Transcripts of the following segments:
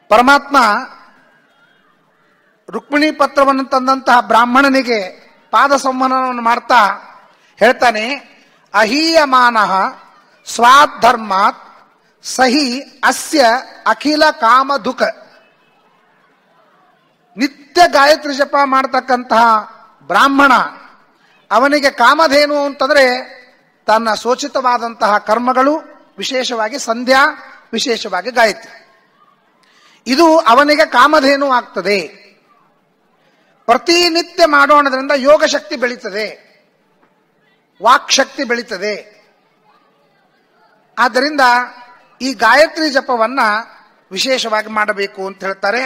ಪರಮಾತ್ಮ ರುಕ್ಮಿಣಿ ಪತ್ರವನ್ನು ತಂದಂತಹ ಬ್ರಾಹ್ಮಣನಿಗೆ ಪಾದ ಸಂವಹನವನ್ನು ಮಾಡ್ತಾ ಹೇಳ್ತಾನೆ, ಅಹೀಯಮಾನಃ ಸ್ವಾಧರ್ಮಾತ್ ಸಹಿ ಅಸ್ಯ ಅಖಿಲ ಕಾಮದುಃಖ. ನಿತ್ಯ ಗಾಯತ್ರಿ ಜಪ ಮಾಡ್ತಕ್ಕಂತಹ ಬ್ರಾಹ್ಮಣ, ಅವನಿಗೆ ಕಾಮಧೇನು ಅಂತಂದ್ರೆ ತನ್ನ ಸೋಚಿತವಾದಂತಹ ಕರ್ಮಗಳು, ವಿಶೇಷವಾಗಿ ಸಂಧ್ಯಾ, ವಿಶೇಷವಾಗಿ ಗಾಯತ್ರಿ, ಇದು ಅವನಿಗೆ ಕಾಮಧೇನು ಆಗ್ತದೆ. ಪ್ರತಿನಿತ್ಯ ಮಾಡೋಣದ್ರಿಂದ ಯೋಗ ಶಕ್ತಿ ಬೆಳೀತದೆ, ವಾಕ್ ಶಕ್ತಿ ಬೆಳೀತದೆ. ಆದ್ದರಿಂದ ಈ ಗಾಯತ್ರಿ ಜಪವನ್ನ ವಿಶೇಷವಾಗಿ ಮಾಡಬೇಕು ಅಂತ ಹೇಳ್ತಾರೆ.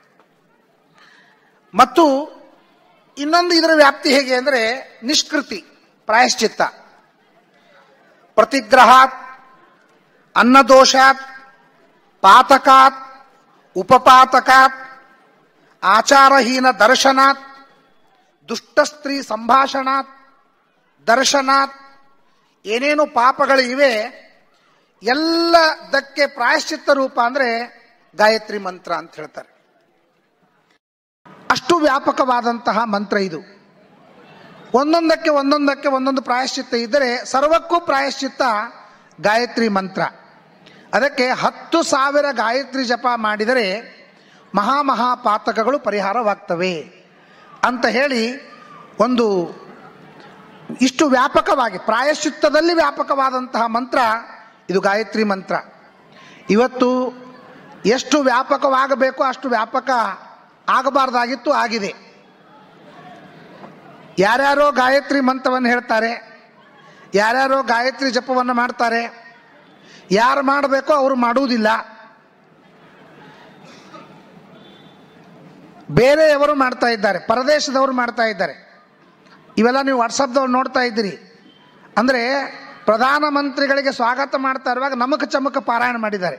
ಮತ್ತು ಇನ್ನೊಂದು ಇದರ ವ್ಯಾಪ್ತಿ ಹೇಗೆ ಅಂದರೆ ನಿಷ್ಕೃತಿ, ಪ್ರಾಯಶ್ಚಿತ್ತ. ಪ್ರತಿಗ್ರಹಾತ್, ಅನ್ನದೋಷಾತ್, ಪಾತಕಾತ್, ಉಪಪಾತಕಾತ್, ಆಚಾರಹೀನ ದರ್ಶನಾತ್, ದುಷ್ಟಸ್ತ್ರೀ ಸಂಭಾಷಣಾತ್, ದರ್ಶನಾತ್, ಏನೇನು ಪಾಪಗಳು ಇವೆ ಎಲ್ಲದಕ್ಕೆ ಪ್ರಾಯಶ್ಚಿತ್ತ ರೂಪ ಅಂದ್ರೆ ಗಾಯತ್ರಿ ಮಂತ್ರ ಅಂತ ಹೇಳ್ತಾರೆ. ಅಷ್ಟು ವ್ಯಾಪಕವಾದಂತಹ ಮಂತ್ರ ಇದು. ಒಂದೊಂದಕ್ಕೆ ಒಂದೊಂದು ಪ್ರಾಯಶ್ಚಿತ್ತ ಇದ್ದರೆ ಸರ್ವಕ್ಕೂ ಪ್ರಾಯಶ್ಚಿತ್ತ ಗಾಯತ್ರಿ ಮಂತ್ರ. ಅದಕ್ಕೆ 10,000 ಗಾಯತ್ರಿ ಜಪ ಮಾಡಿದರೆ ಮಹಾಪಾತಕಗಳು ಪರಿಹಾರವಾಗ್ತವೆ ಅಂತ ಹೇಳಿ ಒಂದು ಇಷ್ಟು ವ್ಯಾಪಕವಾಗಿ, ಪ್ರಾಯಶ್ಚಿತ್ತದಲ್ಲಿ ವ್ಯಾಪಕವಾದಂತಹ ಮಂತ್ರ ಇದು ಗಾಯತ್ರಿ ಮಂತ್ರ. ಇವತ್ತು ಎಷ್ಟು ವ್ಯಾಪಕವಾಗಬೇಕು ಅಷ್ಟು ವ್ಯಾಪಕ ಆಗಬಾರ್ದಾಗಿತ್ತು, ಆಗಿದೆ. ಯಾರ್ಯಾರೋ ಗಾಯತ್ರಿ ಮಂತ್ರವನ್ನು ಹೇಳ್ತಾರೆ, ಯಾರ್ಯಾರೋ ಗಾಯತ್ರಿ ಜಪವನ್ನು ಮಾಡ್ತಾರೆ. ಯಾರು ಮಾಡಬೇಕೋ ಅವರು ಮಾಡುವುದಿಲ್ಲ, ಬೇರೆಯವರು ಮಾಡ್ತಾ ಇದ್ದಾರೆ, ಪರದೇಶದವರು ಮಾಡ್ತಾ ಇದ್ದಾರೆ. ಇವೆಲ್ಲ ನೀವು ವಾಟ್ಸಪ್ದವ್ರು ನೋಡ್ತಾ ಇದ್ದೀರಿ. ಅಂದರೆ ಪ್ರಧಾನಮಂತ್ರಿಗಳಿಗೆ ಸ್ವಾಗತ ಮಾಡ್ತಾ ಇರುವಾಗ ನಮಕ ಚಮಕ ಪಾರಾಯಣ ಮಾಡಿದ್ದಾರೆ,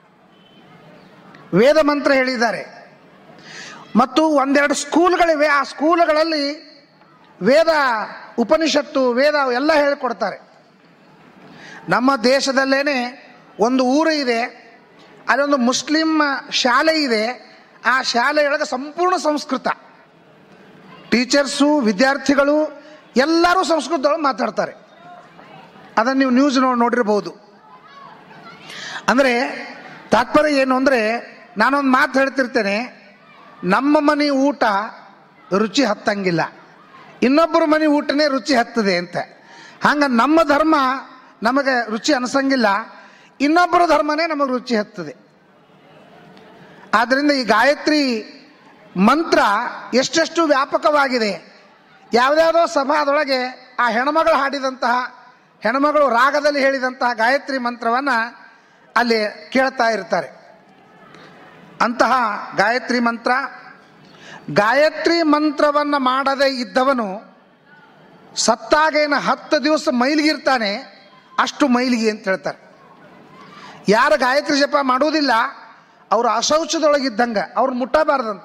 ವೇದ ಮಂತ್ರ ಹೇಳಿದ್ದಾರೆ. ಮತ್ತು ಒಂದೆರಡು ಸ್ಕೂಲ್ಗಳಿವೆ, ಆ ಸ್ಕೂಲ್ಗಳಲ್ಲಿ ವೇದ, ಉಪನಿಷತ್ತು, ವೇದ ಎಲ್ಲ ಹೇಳಿಕೊಡ್ತಾರೆ. ನಮ್ಮ ದೇಶದಲ್ಲೇನೆ ಒಂದು ಊರು ಇದೆ, ಅಲ್ಲೊಂದು ಮುಸ್ಲಿಂ ಶಾಲೆ ಇದೆ. ಆ ಶಾಲೆಯೊಳಗೆ ಸಂಪೂರ್ಣ ಸಂಸ್ಕೃತ, ಟೀಚರ್ಸು, ವಿದ್ಯಾರ್ಥಿಗಳು ಎಲ್ಲರೂ ಸಂಸ್ಕೃತದೊಳಗೆ ಮಾತಾಡ್ತಾರೆ. ಅದನ್ನು ನೀವು ನ್ಯೂಸ್ ನೋಡಿರ್ಬೋದು. ಅಂದರೆ ತಾತ್ಪರ್ಯ ಏನು ಅಂದರೆ, ನಾನೊಂದು ಮಾತು ಹೇಳ್ತಿರ್ತೇನೆ, ನಮ್ಮ ಮನೆ ಊಟ ರುಚಿ ಹತ್ತಂಗಿಲ್ಲ, ಇನ್ನೊಬ್ಬರ ಮನೆ ಊಟನೇ ರುಚಿ ಹತ್ತದೆ ಅಂತ. ಹಂಗ ನಮ್ಮ ಧರ್ಮ ನಮಗೆ ರುಚಿ ಅನಿಸಂಗಿಲ್ಲ, ಇನ್ನೊಬ್ಬರ ಧರ್ಮನೇ ನಮಗೆ ರುಚಿ ಹತ್ತದೆ. ಆದ್ದರಿಂದ ಈ ಗಾಯತ್ರಿ ಮಂತ್ರ ಎಷ್ಟೆಷ್ಟು ವ್ಯಾಪಕವಾಗಿದೆ. ಯಾವುದ್ಯಾವುದೋ ಸಭಾದೊಳಗೆ ಆ ಹೆಣ್ಮಗಳು ಹಾಡಿದಂತಹ, ಹೆಣ್ಮಗಳು ರಾಗದಲ್ಲಿ ಹೇಳಿದಂತಹ ಗಾಯತ್ರಿ ಮಂತ್ರವನ್ನು ಅಲ್ಲಿ ಕೇಳ್ತಾ ಇರ್ತಾರೆ. ಅಂತಹ ಗಾಯತ್ರಿ ಮಂತ್ರ, ಗಾಯತ್ರಿ ಮಂತ್ರವನ್ನು ಮಾಡದೇ ಇದ್ದವನು ಸತ್ತಾಗೇನ 10 ದಿವಸ ಮೈಲಿಗಿರ್ತಾನೆ, ಅಷ್ಟು ಮೈಲಿಗೆ ಅಂತ ಹೇಳ್ತಾರೆ. ಯಾರು ಗಾಯತ್ರಿ ಜಪ ಮಾಡುವುದಿಲ್ಲ ಅವರು ಅಶೌಚದೊಳಗಿದ್ದಂಗೆ, ಅವ್ರು ಮುಟ್ಟಬಾರ್ದಂತ.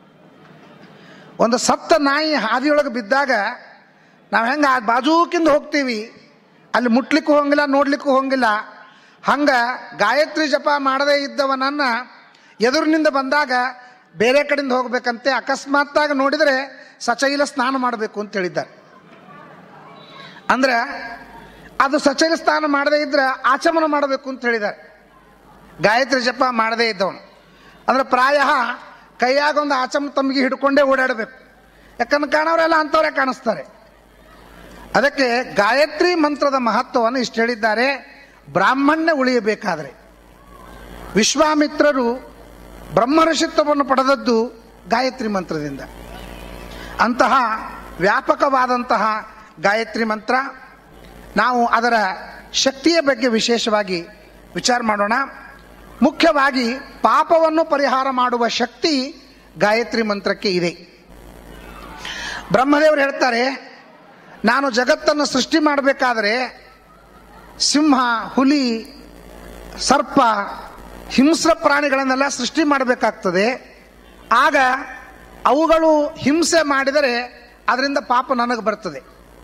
ಒಂದು ಸತ್ತ ನಾಯಿ ಹಾದಿಯೊಳಗೆ ಬಿದ್ದಾಗ ನಾವು ಹೆಂಗೆ ಆ ಬಾಜೂಕಿಂದ ಹೋಗ್ತೀವಿ, ಅಲ್ಲಿ ಮುಟ್ಲಿಕ್ಕೂ ಹೋಗಿಲ್ಲ, ನೋಡ್ಲಿಕ್ಕೂ ಹೋಗಿಲ್ಲ. ಹಂಗೆ ಗಾಯತ್ರಿ ಜಪ ಮಾಡದೇ ಇದ್ದವನನ್ನು ಎದುರಿನಿಂದ ಬಂದಾಗ ಬೇರೆ ಕಡೆಯಿಂದ ಹೋಗ್ಬೇಕಂತೆ. ಅಕಸ್ಮಾತ್ತಾಗಿ ನೋಡಿದರೆ ಸಚೈಲ ಸ್ನಾನ ಮಾಡಬೇಕು ಅಂತ ಹೇಳಿದ್ದಾರೆ. ಅಂದ್ರೆ ಅದು ಸಚೈಲ ಸ್ನಾನ ಮಾಡದೇ ಇದ್ರೆ ಆಚಮನ ಮಾಡಬೇಕು ಅಂತ ಹೇಳಿದ್ದಾರೆ. ಗಾಯತ್ರಿ ಜಪ ಮಾಡದೇ ಇದ್ದವನು ಅಂದ್ರೆ ಪ್ರಾಯ ಕೈಯಾಗೊಂದು ಆಚಮನ ತಮ್ಮಿಗೆ ಹಿಡ್ಕೊಂಡೇ ಓಡಾಡಬೇಕು. ಯಾಕಂದ್ರೆ ಕಾಣೋರೆಲ್ಲ ಅಂಥವರೇ ಕಾಣಿಸ್ತಾರೆ. ಅದಕ್ಕೆ ಗಾಯತ್ರಿ ಮಂತ್ರದ ಮಹತ್ವವನ್ನು ಇಷ್ಟು ಹೇಳಿದ್ದಾರೆ. ಬ್ರಾಹ್ಮಣ್ಯ ಉಳಿಯಬೇಕಾದ್ರೆ ವಿಶ್ವಾಮಿತ್ರರು ಬ್ರಹ್ಮರ್ಷಿತ್ವವನ್ನು ಪಡೆದದ್ದು ಗಾಯತ್ರಿ ಮಂತ್ರದಿಂದ. ಅಂತಹ ವ್ಯಾಪಕವಾದಂತಹ ಗಾಯತ್ರಿ ಮಂತ್ರ, ನಾವು ಅದರ ಶಕ್ತಿಯ ಬಗ್ಗೆ ವಿಶೇಷವಾಗಿ ವಿಚಾರ ಮಾಡೋಣ. ಮುಖ್ಯವಾಗಿ ಪಾಪವನ್ನು ಪರಿಹಾರ ಮಾಡುವ ಶಕ್ತಿ ಗಾಯತ್ರಿ ಮಂತ್ರಕ್ಕೆ ಇದೆ. ಬ್ರಹ್ಮದೇವರು ಹೇಳ್ತಾರೆ, ನಾನು ಜಗತ್ತನ್ನು ಸೃಷ್ಟಿ ಮಾಡಬೇಕಾದ್ರೆ ಸಿಂಹ, ಹುಲಿ, ಸರ್ಪ, ಹಿಂಸ್ರ ಪ್ರಾಣಿಗಳನ್ನೆಲ್ಲ ಸೃಷ್ಟಿ ಮಾಡಬೇಕಾಗ್ತದೆ. ಆಗ ಅವುಗಳು ಹಿಂಸೆ ಮಾಡಿದರೆ ಅದರಿಂದ ಪಾಪ ನನಗೆ ಬರ್ತದೆ.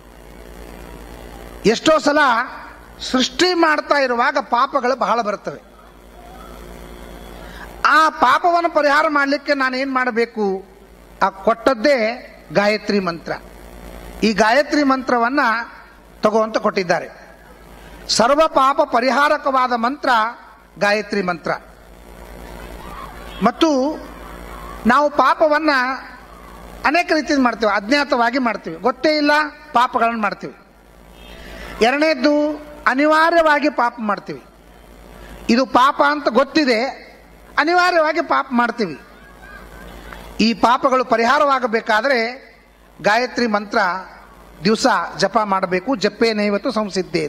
ಎಷ್ಟೋ ಸಲ ಸೃಷ್ಟಿ ಮಾಡ್ತಾ ಇರುವಾಗ ಪಾಪಗಳು ಬಹಳ ಬರ್ತವೆ. ಆ ಪಾಪವನ್ನು ಪರಿಹಾರ ಮಾಡಲಿಕ್ಕೆ ನಾನೇನು ಮಾಡಬೇಕು? ಆ ಕೊಟ್ಟದ್ದೇ ಗಾಯತ್ರಿ ಮಂತ್ರ. ಈ ಗಾಯತ್ರಿ ಮಂತ್ರವನ್ನು ತಗೋಂತ ಕೊಟ್ಟಿದ್ದಾರೆ. ಸರ್ವ ಪಾಪ ಪರಿಹಾರಕವಾದ ಮಂತ್ರ ಗಾಯತ್ರಿ ಮಂತ್ರ. ಮತ್ತು ನಾವು ಪಾಪವನ್ನು ಅನೇಕ ರೀತಿಯಿಂದ ಮಾಡ್ತೀವಿ. ಅಜ್ಞಾತವಾಗಿ ಮಾಡ್ತೀವಿ, ಗೊತ್ತೇ ಇಲ್ಲ ಪಾಪಗಳನ್ನು ಮಾಡ್ತೀವಿ. ಎರಡನೇದ್ದು, ಅನಿವಾರ್ಯವಾಗಿ ಪಾಪ ಮಾಡ್ತೀವಿ. ಇದು ಪಾಪ ಅಂತ ಗೊತ್ತಿದೆ, ಅನಿವಾರ್ಯವಾಗಿ ಪಾಪ ಮಾಡ್ತೀವಿ. ಈ ಪಾಪಗಳು ಪರಿಹಾರವಾಗಬೇಕಾದ್ರೆ ಗಾಯತ್ರಿ ಮಂತ್ರ ದಿವಸ ಜಪ ಮಾಡಬೇಕು. ಜಪ್ಪೇನೇವತ್ತು ಸಂಸಿದ್ಧೇ.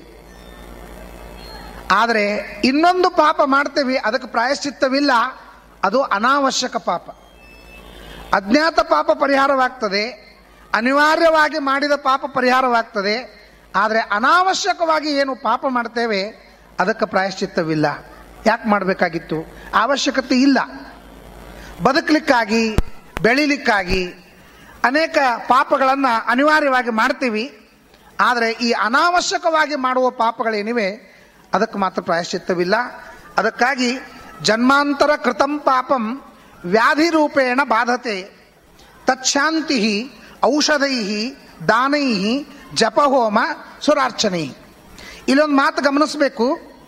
ಆದರೆ ಇನ್ನೊಂದು ಪಾಪ ಮಾಡ್ತೇವೆ, ಅದಕ್ಕೆ ಪ್ರಾಯಶ್ಚಿತ್ತವಿಲ್ಲ, ಅದು ಅನಾವಶ್ಯಕ ಪಾಪ. ಅಜ್ಞಾತ ಪಾಪ ಪರಿಹಾರವಾಗ್ತದೆ, ಅನಿವಾರ್ಯವಾಗಿ ಮಾಡಿದ ಪಾಪ ಪರಿಹಾರವಾಗ್ತದೆ. ಆದರೆ ಅನಾವಶ್ಯಕವಾಗಿ ಏನು ಪಾಪ ಮಾಡ್ತೇವೆ ಅದಕ್ಕೆ ಪ್ರಾಯಶ್ಚಿತ್ತವಿಲ್ಲ. ಯಾಕೆ ಮಾಡಬೇಕಾಗಿತ್ತು? ಅವಶ್ಯಕತೆ ಇಲ್ಲ. ಬದುಕಲಿಕ್ಕಾಗಿ, ಬೆಳಿಲಿಕ್ಕಾಗಿ ಅನೇಕ ಪಾಪಗಳನ್ನು ಅನಿವಾರ್ಯವಾಗಿ ಮಾಡ್ತೀವಿ. ಆದರೆ ಈ ಅನಾವಶ್ಯಕವಾಗಿ ಮಾಡುವ ಪಾಪಗಳೇನಿವೆ ಅದಕ್ಕೆ ಮಾತ್ರ ಪ್ರಾಯಶ್ಚಿತ್ತವಿಲ್ಲ. ಅದಕ್ಕಾಗಿ ಜನ್ಮಾಂತರ ಕೃತಂ ಪಾಪಂ ವ್ಯಾಧಿ ರೂಪೇಣ ಬಾಧತೆ ತಚ್ಛಾಂತಿ ಔಷಧೈ ದಾನೈ ಜಪಹೋಮ ಸುರಾರ್ಚನೈ. ಇಲ್ಲೊಂದು ಮಾತು ಗಮನಿಸಬೇಕು.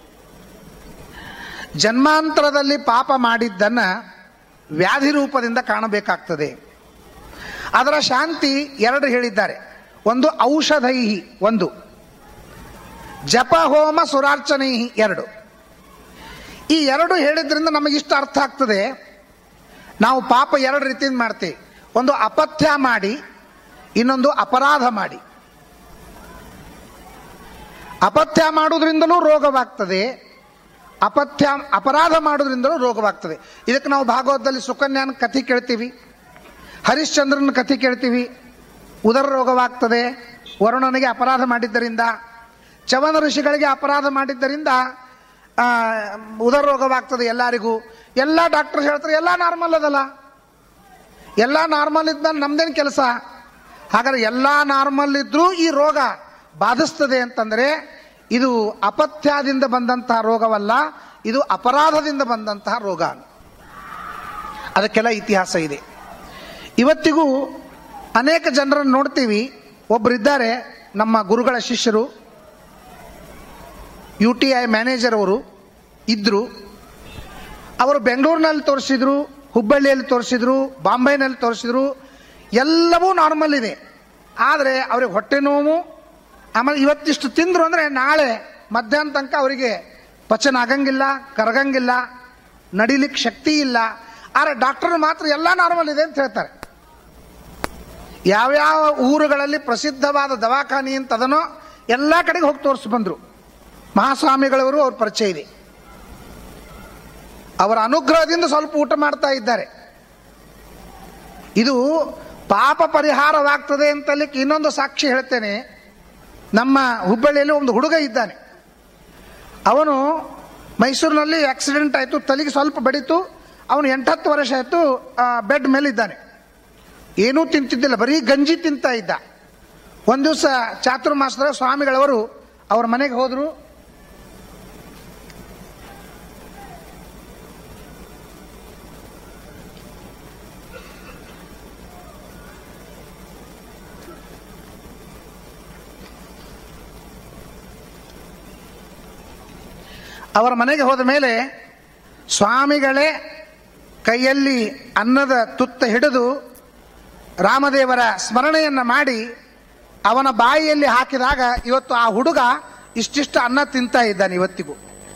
ಜನ್ಮಾಂತರದಲ್ಲಿ ಪಾಪ ಮಾಡಿದ್ದನ್ನು ವ್ಯಾಧಿ ರೂಪದಿಂದ ಕಾಣಬೇಕಾಗ್ತದೆ. ಅದರ ಶಾಂತಿ ಎರಡು ಹೇಳಿದ್ದಾರೆ. ಒಂದು ಔಷಧೈ, ಒಂದು ಜಪಹೋಮ ಸುರಾರ್ಚನೈ, ಎರಡು. ಈ ಎರಡು ಹೇಳಿದ್ರಿಂದ ನಮಗಿಷ್ಟು ಅರ್ಥ ಆಗ್ತದೆ. ನಾವು ಪಾಪ ಎರಡು ರೀತಿಯಿಂದ ಮಾಡ್ತೀವಿ. ಒಂದು ಅಪಥ್ಯ ಮಾಡಿ, ಇನ್ನೊಂದು ಅಪರಾಧ ಮಾಡಿ. ಅಪಥ್ಯ ಮಾಡುವುದರಿಂದಲೂ ರೋಗವಾಗ್ತದೆ, ಅಪರಾಧ ಮಾಡೋದ್ರಿಂದಲೂ ರೋಗವಾಗ್ತದೆ. ಇದಕ್ಕೆ ನಾವು ಭಾಗವತದಲ್ಲಿ ಸುಕನ್ಯಾನ ಕಥೆ ಕೇಳ್ತೀವಿ, ಹರಿಶ್ಚಂದ್ರನ ಕಥೆ ಕೇಳ್ತೀವಿ. ಉದರ ರೋಗವಾಗ್ತದೆ ವರುಣನಿಗೆ ಅಪರಾಧ ಮಾಡಿದ್ದರಿಂದ, ಚವನ ಋಷಿಗಳಿಗೆ ಅಪರಾಧ ಮಾಡಿದ್ದರಿಂದ ಉದರ ರೋಗವಾಗ್ತದೆ ಎಲ್ಲರಿಗೂ. ಎಲ್ಲ ಡಾಕ್ಟರ್ ಹೇಳ್ತಾರೆ ಎಲ್ಲ ನಾರ್ಮಲ್ ಅದಲ್ಲ, ಎಲ್ಲ ನಾರ್ಮಲ್ ಇದ್ಮೇಲೆ ನಮ್ದೇನು ಕೆಲಸ? ಹಾಗಾದ್ರೆ ಎಲ್ಲ ನಾರ್ಮಲ್ ಇದ್ರೂ ಈ ರೋಗ ಬಾಧಿಸ್ತದೆ ಅಂತಂದರೆ ಇದು ಅಪಥ್ಯದಿಂದ ಬಂದಂತಹ ರೋಗವಲ್ಲ, ಇದು ಅಪರಾಧದಿಂದ ಬಂದಂತಹ ರೋಗ. ಅದಕ್ಕೆಲ್ಲ ಇತಿಹಾಸ ಇದೆ. ಇವತ್ತಿಗೂ ಅನೇಕ ಜನರನ್ನು ನೋಡ್ತೀವಿ. ಒಬ್ಬರಿದ್ದಾರೆ ನಮ್ಮ ಗುರುಗಳ ಶಿಷ್ಯರು, UTI ಮ್ಯಾನೇಜರ್ ಅವರು ಇದ್ದರು. ಅವರು ಬೆಂಗಳೂರಿನಲ್ಲಿ ತೋರಿಸಿದ್ರು, ಹುಬ್ಬಳ್ಳಿಯಲ್ಲಿ ತೋರಿಸಿದ್ರು, ಬಾಂಬೆನಲ್ಲಿ ತೋರಿಸಿದ್ರು. ಎಲ್ಲವೂ ನಾರ್ಮಲ್ ಇದೆ. ಆದರೆ ಅವ್ರಿಗೆ ಹೊಟ್ಟೆ ನೋವು, ಆಮೇಲೆ ಇವತ್ತಿಷ್ಟು ತಿಂದರು ಅಂದರೆ ನಾಳೆ ಮಧ್ಯಾಹ್ನ ತನಕ ಅವರಿಗೆ ಪಚನ ಆಗಂಗಿಲ್ಲ, ಕರಗಂಗಿಲ್ಲ, ನಡಿಲಿಕ್ಕೆ ಶಕ್ತಿ ಇಲ್ಲ. ಆದರೆ ಡಾಕ್ಟರ್ ಮಾತ್ರ ಎಲ್ಲ ನಾರ್ಮಲ್ ಇದೆ ಅಂತ ಹೇಳ್ತಾರೆ. ಯಾವ್ಯಾವ ಊರುಗಳಲ್ಲಿ ಪ್ರಸಿದ್ಧವಾದ ದವಾಖಾನೆ ಅಂತದನೋ ಎಲ್ಲ ಕಡೆಗೆ ಹೋಗಿ ತೋರಿಸಿ ಬಂದರು. ಮಹಾಸ್ವಾಮಿಗಳವರು ಅವ್ರ ಪರಿಚಯ ಇದೆ. ಅವರ ಅನುಗ್ರಹದಿಂದ ಸ್ವಲ್ಪ ಊಟ ಮಾಡ್ತಾ ಇದ್ದಾರೆ. ಇದು ಪಾಪ ಪರಿಹಾರವಾಗ್ತದೆ ಅಂತಲಿಕ್ಕೆ ಇನ್ನೊಂದು ಸಾಕ್ಷಿ ಹೇಳ್ತೇನೆ. ನಮ್ಮ ಹುಬ್ಬಳ್ಳಿಯಲ್ಲಿ ಒಂದು ಹುಡುಗ ಇದ್ದಾನೆ. ಅವನು ಮೈಸೂರಿನಲ್ಲಿ ಆಕ್ಸಿಡೆಂಟ್ ಆಯಿತು, ತಲೆಗೆ ಸ್ವಲ್ಪ ಬಡಿತು. ಅವನು 8-10 ವರ್ಷ ಆಯಿತು ಬೆಡ್ ಮೇಲೆ ಇದ್ದಾನೆ. ಏನೂ ತಿಂತಿದ್ದಿಲ್ಲ, ಬರೀ ಗಂಜಿ ತಿಂತಾ ಇದ್ದ. ಒಂದು ದಿವಸ ಚಾತುರ್ಮಾಸದ ಸ್ವಾಮಿಗಳವರು ಅವ್ರ ಮನೆಗೆ ಹೋದರು. ಅವರ ಮನೆಗೆ ಹೋದ ಮೇಲೆ ಸ್ವಾಮಿಗಳೇ ಕೈಯಲ್ಲಿ ಅನ್ನದ ತುತ್ತ ಹಿಡಿದು ರಾಮದೇವರ ಸ್ಮರಣೆಯನ್ನು ಮಾಡಿ ಅವನ ಬಾಯಿಯಲ್ಲಿ ಹಾಕಿದಾಗ ಇವತ್ತು ಆ ಹುಡುಗ ಇಷ್ಟಿಷ್ಟು ಅನ್ನ ತಿಂತಾ ಇದ್ದಾನೆ ಇವತ್ತಿಗೂ.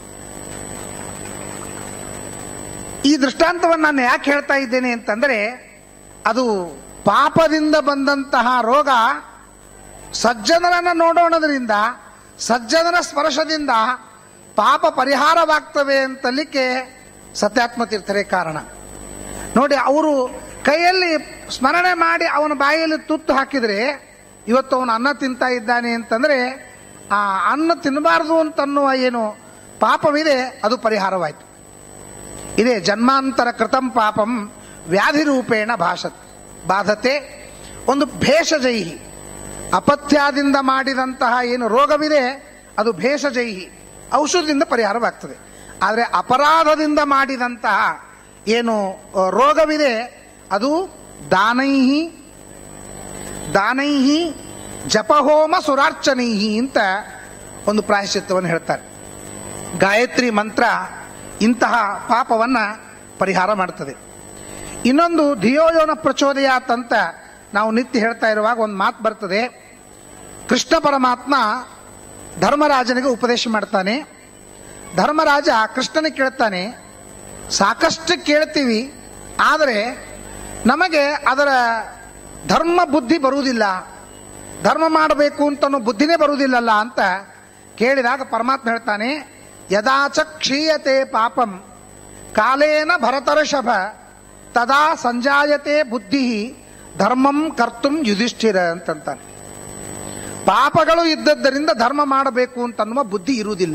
ಈ ದೃಷ್ಟಾಂತವನ್ನು ನಾನು ಯಾಕೆ ಹೇಳ್ತಾ ಇದ್ದೇನೆ ಅಂತಂದರೆ, ಅದು ಪಾಪದಿಂದ ಬಂದಂತಹ ರೋಗ ಸಜ್ಜನರನ್ನು ನೋಡೋಣದ್ರಿಂದ, ಸಜ್ಜನರ ಸ್ಪರ್ಶದಿಂದ ಪಾಪ ಪರಿಹಾರವಾಗ್ತವೆ ಅಂತಲಿಕ್ಕೆ ಸತ್ಯಾತ್ಮ ತೀರ್ಥರೇ ಕಾರಣ. ನೋಡಿ, ಅವರು ಕೈಯಲ್ಲಿ ಸ್ಮರಣೆ ಮಾಡಿ ಅವನ ಬಾಯಿಯಲ್ಲಿ ತುತ್ತು ಹಾಕಿದರೆ ಇವತ್ತು ಅವನು ಅನ್ನ ತಿಂತಾ ಇದ್ದಾನೆ ಅಂತಂದರೆ ಆ ಅನ್ನ ತಿನ್ನಬಾರ್ದು ಅಂತನ್ನುವ ಏನು ಪಾಪವಿದೆ ಅದು ಪರಿಹಾರವಾಯಿತು. ಇದೇ ಜನ್ಮಾಂತರ ಕೃತಂ ಪಾಪಂ ವ್ಯಾಧಿ ರೂಪೇಣ ಬಾಧತೆ. ಒಂದು ಭೇಷಜೈಹಿ, ಅಪಥ್ಯದಿಂದ ಮಾಡಿದಂತಹ ಏನು ರೋಗವಿದೆ ಅದು ಭೇಷಜೈಹಿ, ಔಷಧದಿಂದ ಪರಿಹಾರವಾಗ್ತದೆ. ಆದರೆ ಅಪರಾಧದಿಂದ ಮಾಡಿದಂತಹ ಏನು ರೋಗವಿದೆ ಅದು ದಾನೈಹಿ ದಾನೈಹಿ ಜಪಹೋಮ ಸುರಾರ್ಚನೈಹಿ ಅಂತ ಒಂದು ಪ್ರಾಯಶ್ಚಿತ್ತವನ್ನು ಹೇಳ್ತಾರೆ. ಗಾಯತ್ರಿ ಮಂತ್ರ ಇಂತಹ ಪಾಪವನ್ನು ಪರಿಹಾರ ಮಾಡ್ತದೆ. ಇನ್ನೊಂದು ಧಿಯೋಯೋನ ಪ್ರಚೋದಯಾತ್ ಅಂತ ನಾವು ನಿತ್ಯ ಹೇಳ್ತಾ ಇರುವಾಗ ಒಂದು ಮಾತು ಬರ್ತದೆ. ಕೃಷ್ಣ ಪರಮಾತ್ಮ ಧರ್ಮರಾಜನಿಗೆ ಉಪದೇಶ ಮಾಡ್ತಾನೆ. ಧರ್ಮರಾಜ ಕೃಷ್ಣನಿಗೆ ಕೇಳ್ತಾನೆ, ಸಾಕಷ್ಟು ಕೇಳ್ತೀವಿ, ಆದರೆ ನಮಗೆ ಅದರ ಧರ್ಮ ಬುದ್ಧಿ ಬರುವುದಿಲ್ಲ, ಧರ್ಮ ಮಾಡಬೇಕು ಅಂತನೋ ಬುದ್ಧಿನೇ ಬರುವುದಿಲ್ಲಲ್ಲ ಅಂತ ಕೇಳಿದಾಗ ಪರಮಾತ್ಮ ಹೇಳ್ತಾನೆ, ಯದಾಚ ಕ್ಷೀಯತೆ ಪಾಪಂ ಕಾಲೇನ ಭರತರ್ಷಭ ತದಾ ಸಂಜಾಯತೆ ಬುದ್ಧಿ ಧರ್ಮಂ ಕರ್ತುಂ ಯುಧಿಷ್ಠಿರ ಅಂತಂತಾನೆ. ಪಾಪಗಳು ಇದ್ದದ್ದರಿಂದ ಧರ್ಮ ಮಾಡಬೇಕು ಅಂತನ್ನುವ ಬುದ್ಧಿ ಇರುವುದಿಲ್ಲ.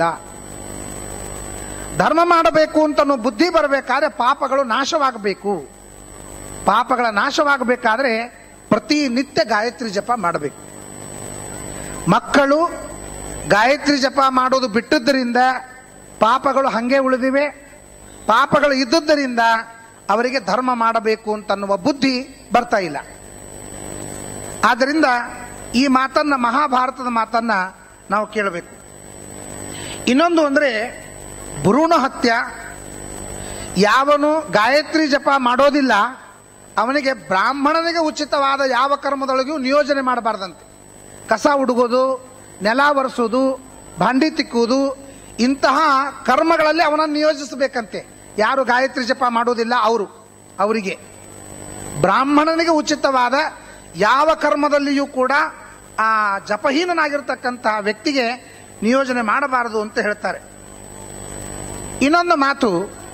ಧರ್ಮ ಮಾಡಬೇಕು ಅಂತನೋ ಬುದ್ಧಿ ಬರಬೇಕಾದ್ರೆ ಪಾಪಗಳು ನಾಶವಾಗಬೇಕು. ಪಾಪಗಳ ನಾಶವಾಗಬೇಕಾದ್ರೆ ಪ್ರತಿನಿತ್ಯ ಗಾಯತ್ರಿ ಜಪ ಮಾಡಬೇಕು. ಮಕ್ಕಳು ಗಾಯತ್ರಿ ಜಪ ಮಾಡೋದು ಬಿಟ್ಟದ್ದರಿಂದ ಪಾಪಗಳು ಹಂಗೆ ಉಳಿದಿವೆ. ಪಾಪಗಳು ಇದ್ದುದರಿಂದ ಅವರಿಗೆ ಧರ್ಮ ಮಾಡಬೇಕು ಅಂತನ್ನುವ ಬುದ್ಧಿ ಬರ್ತಾ ಇಲ್ಲ. ಆದ್ದರಿಂದ ಈ ಮಾತನ್ನ, ಮಹಾಭಾರತದ ಮಾತನ್ನ ನಾವು ಕೇಳಬೇಕು. ಇನ್ನೊಂದು ಅಂದರೆ ಭ್ರೂಣ ಹತ್ಯ. ಯಾವನು ಗಾಯತ್ರಿ ಜಪ ಮಾಡೋದಿಲ್ಲ ಅವನಿಗೆ ಬ್ರಾಹ್ಮಣನಿಗೆ ಉಚಿತವಾದ ಯಾವ ಕರ್ಮದೊಳಗೂ ನಿಯೋಜನೆ ಮಾಡಬಾರ್ದಂತೆ. ಕಸ ಹುಡುಗೋದು, ನೆಲ ಒರೆಸೋದು, ಭಾಂಡಿ ತಿಕ್ಕುವುದು, ಇಂತಹ ಕರ್ಮಗಳಲ್ಲಿ ಅವನನ್ನು ನಿಯೋಜಿಸಬೇಕಂತೆ. ಯಾರು ಗಾಯತ್ರಿ ಜಪ ಮಾಡೋದಿಲ್ಲ ಅವರಿಗೆ ಬ್ರಾಹ್ಮಣನಿಗೆ ಉಚಿತವಾದ ಯಾವ ಕರ್ಮದಲ್ಲಿಯೂ ಕೂಡ ಆ ಜಪಹೀನನಾಗಿರ್ತಕ್ಕಂತಹ ವ್ಯಕ್ತಿಗೆ ನಿಯೋಜನೆ ಮಾಡಬಾರದು ಅಂತ ಹೇಳ್ತಾರೆ. ಇನ್ನೊಂದು ಮಾತು,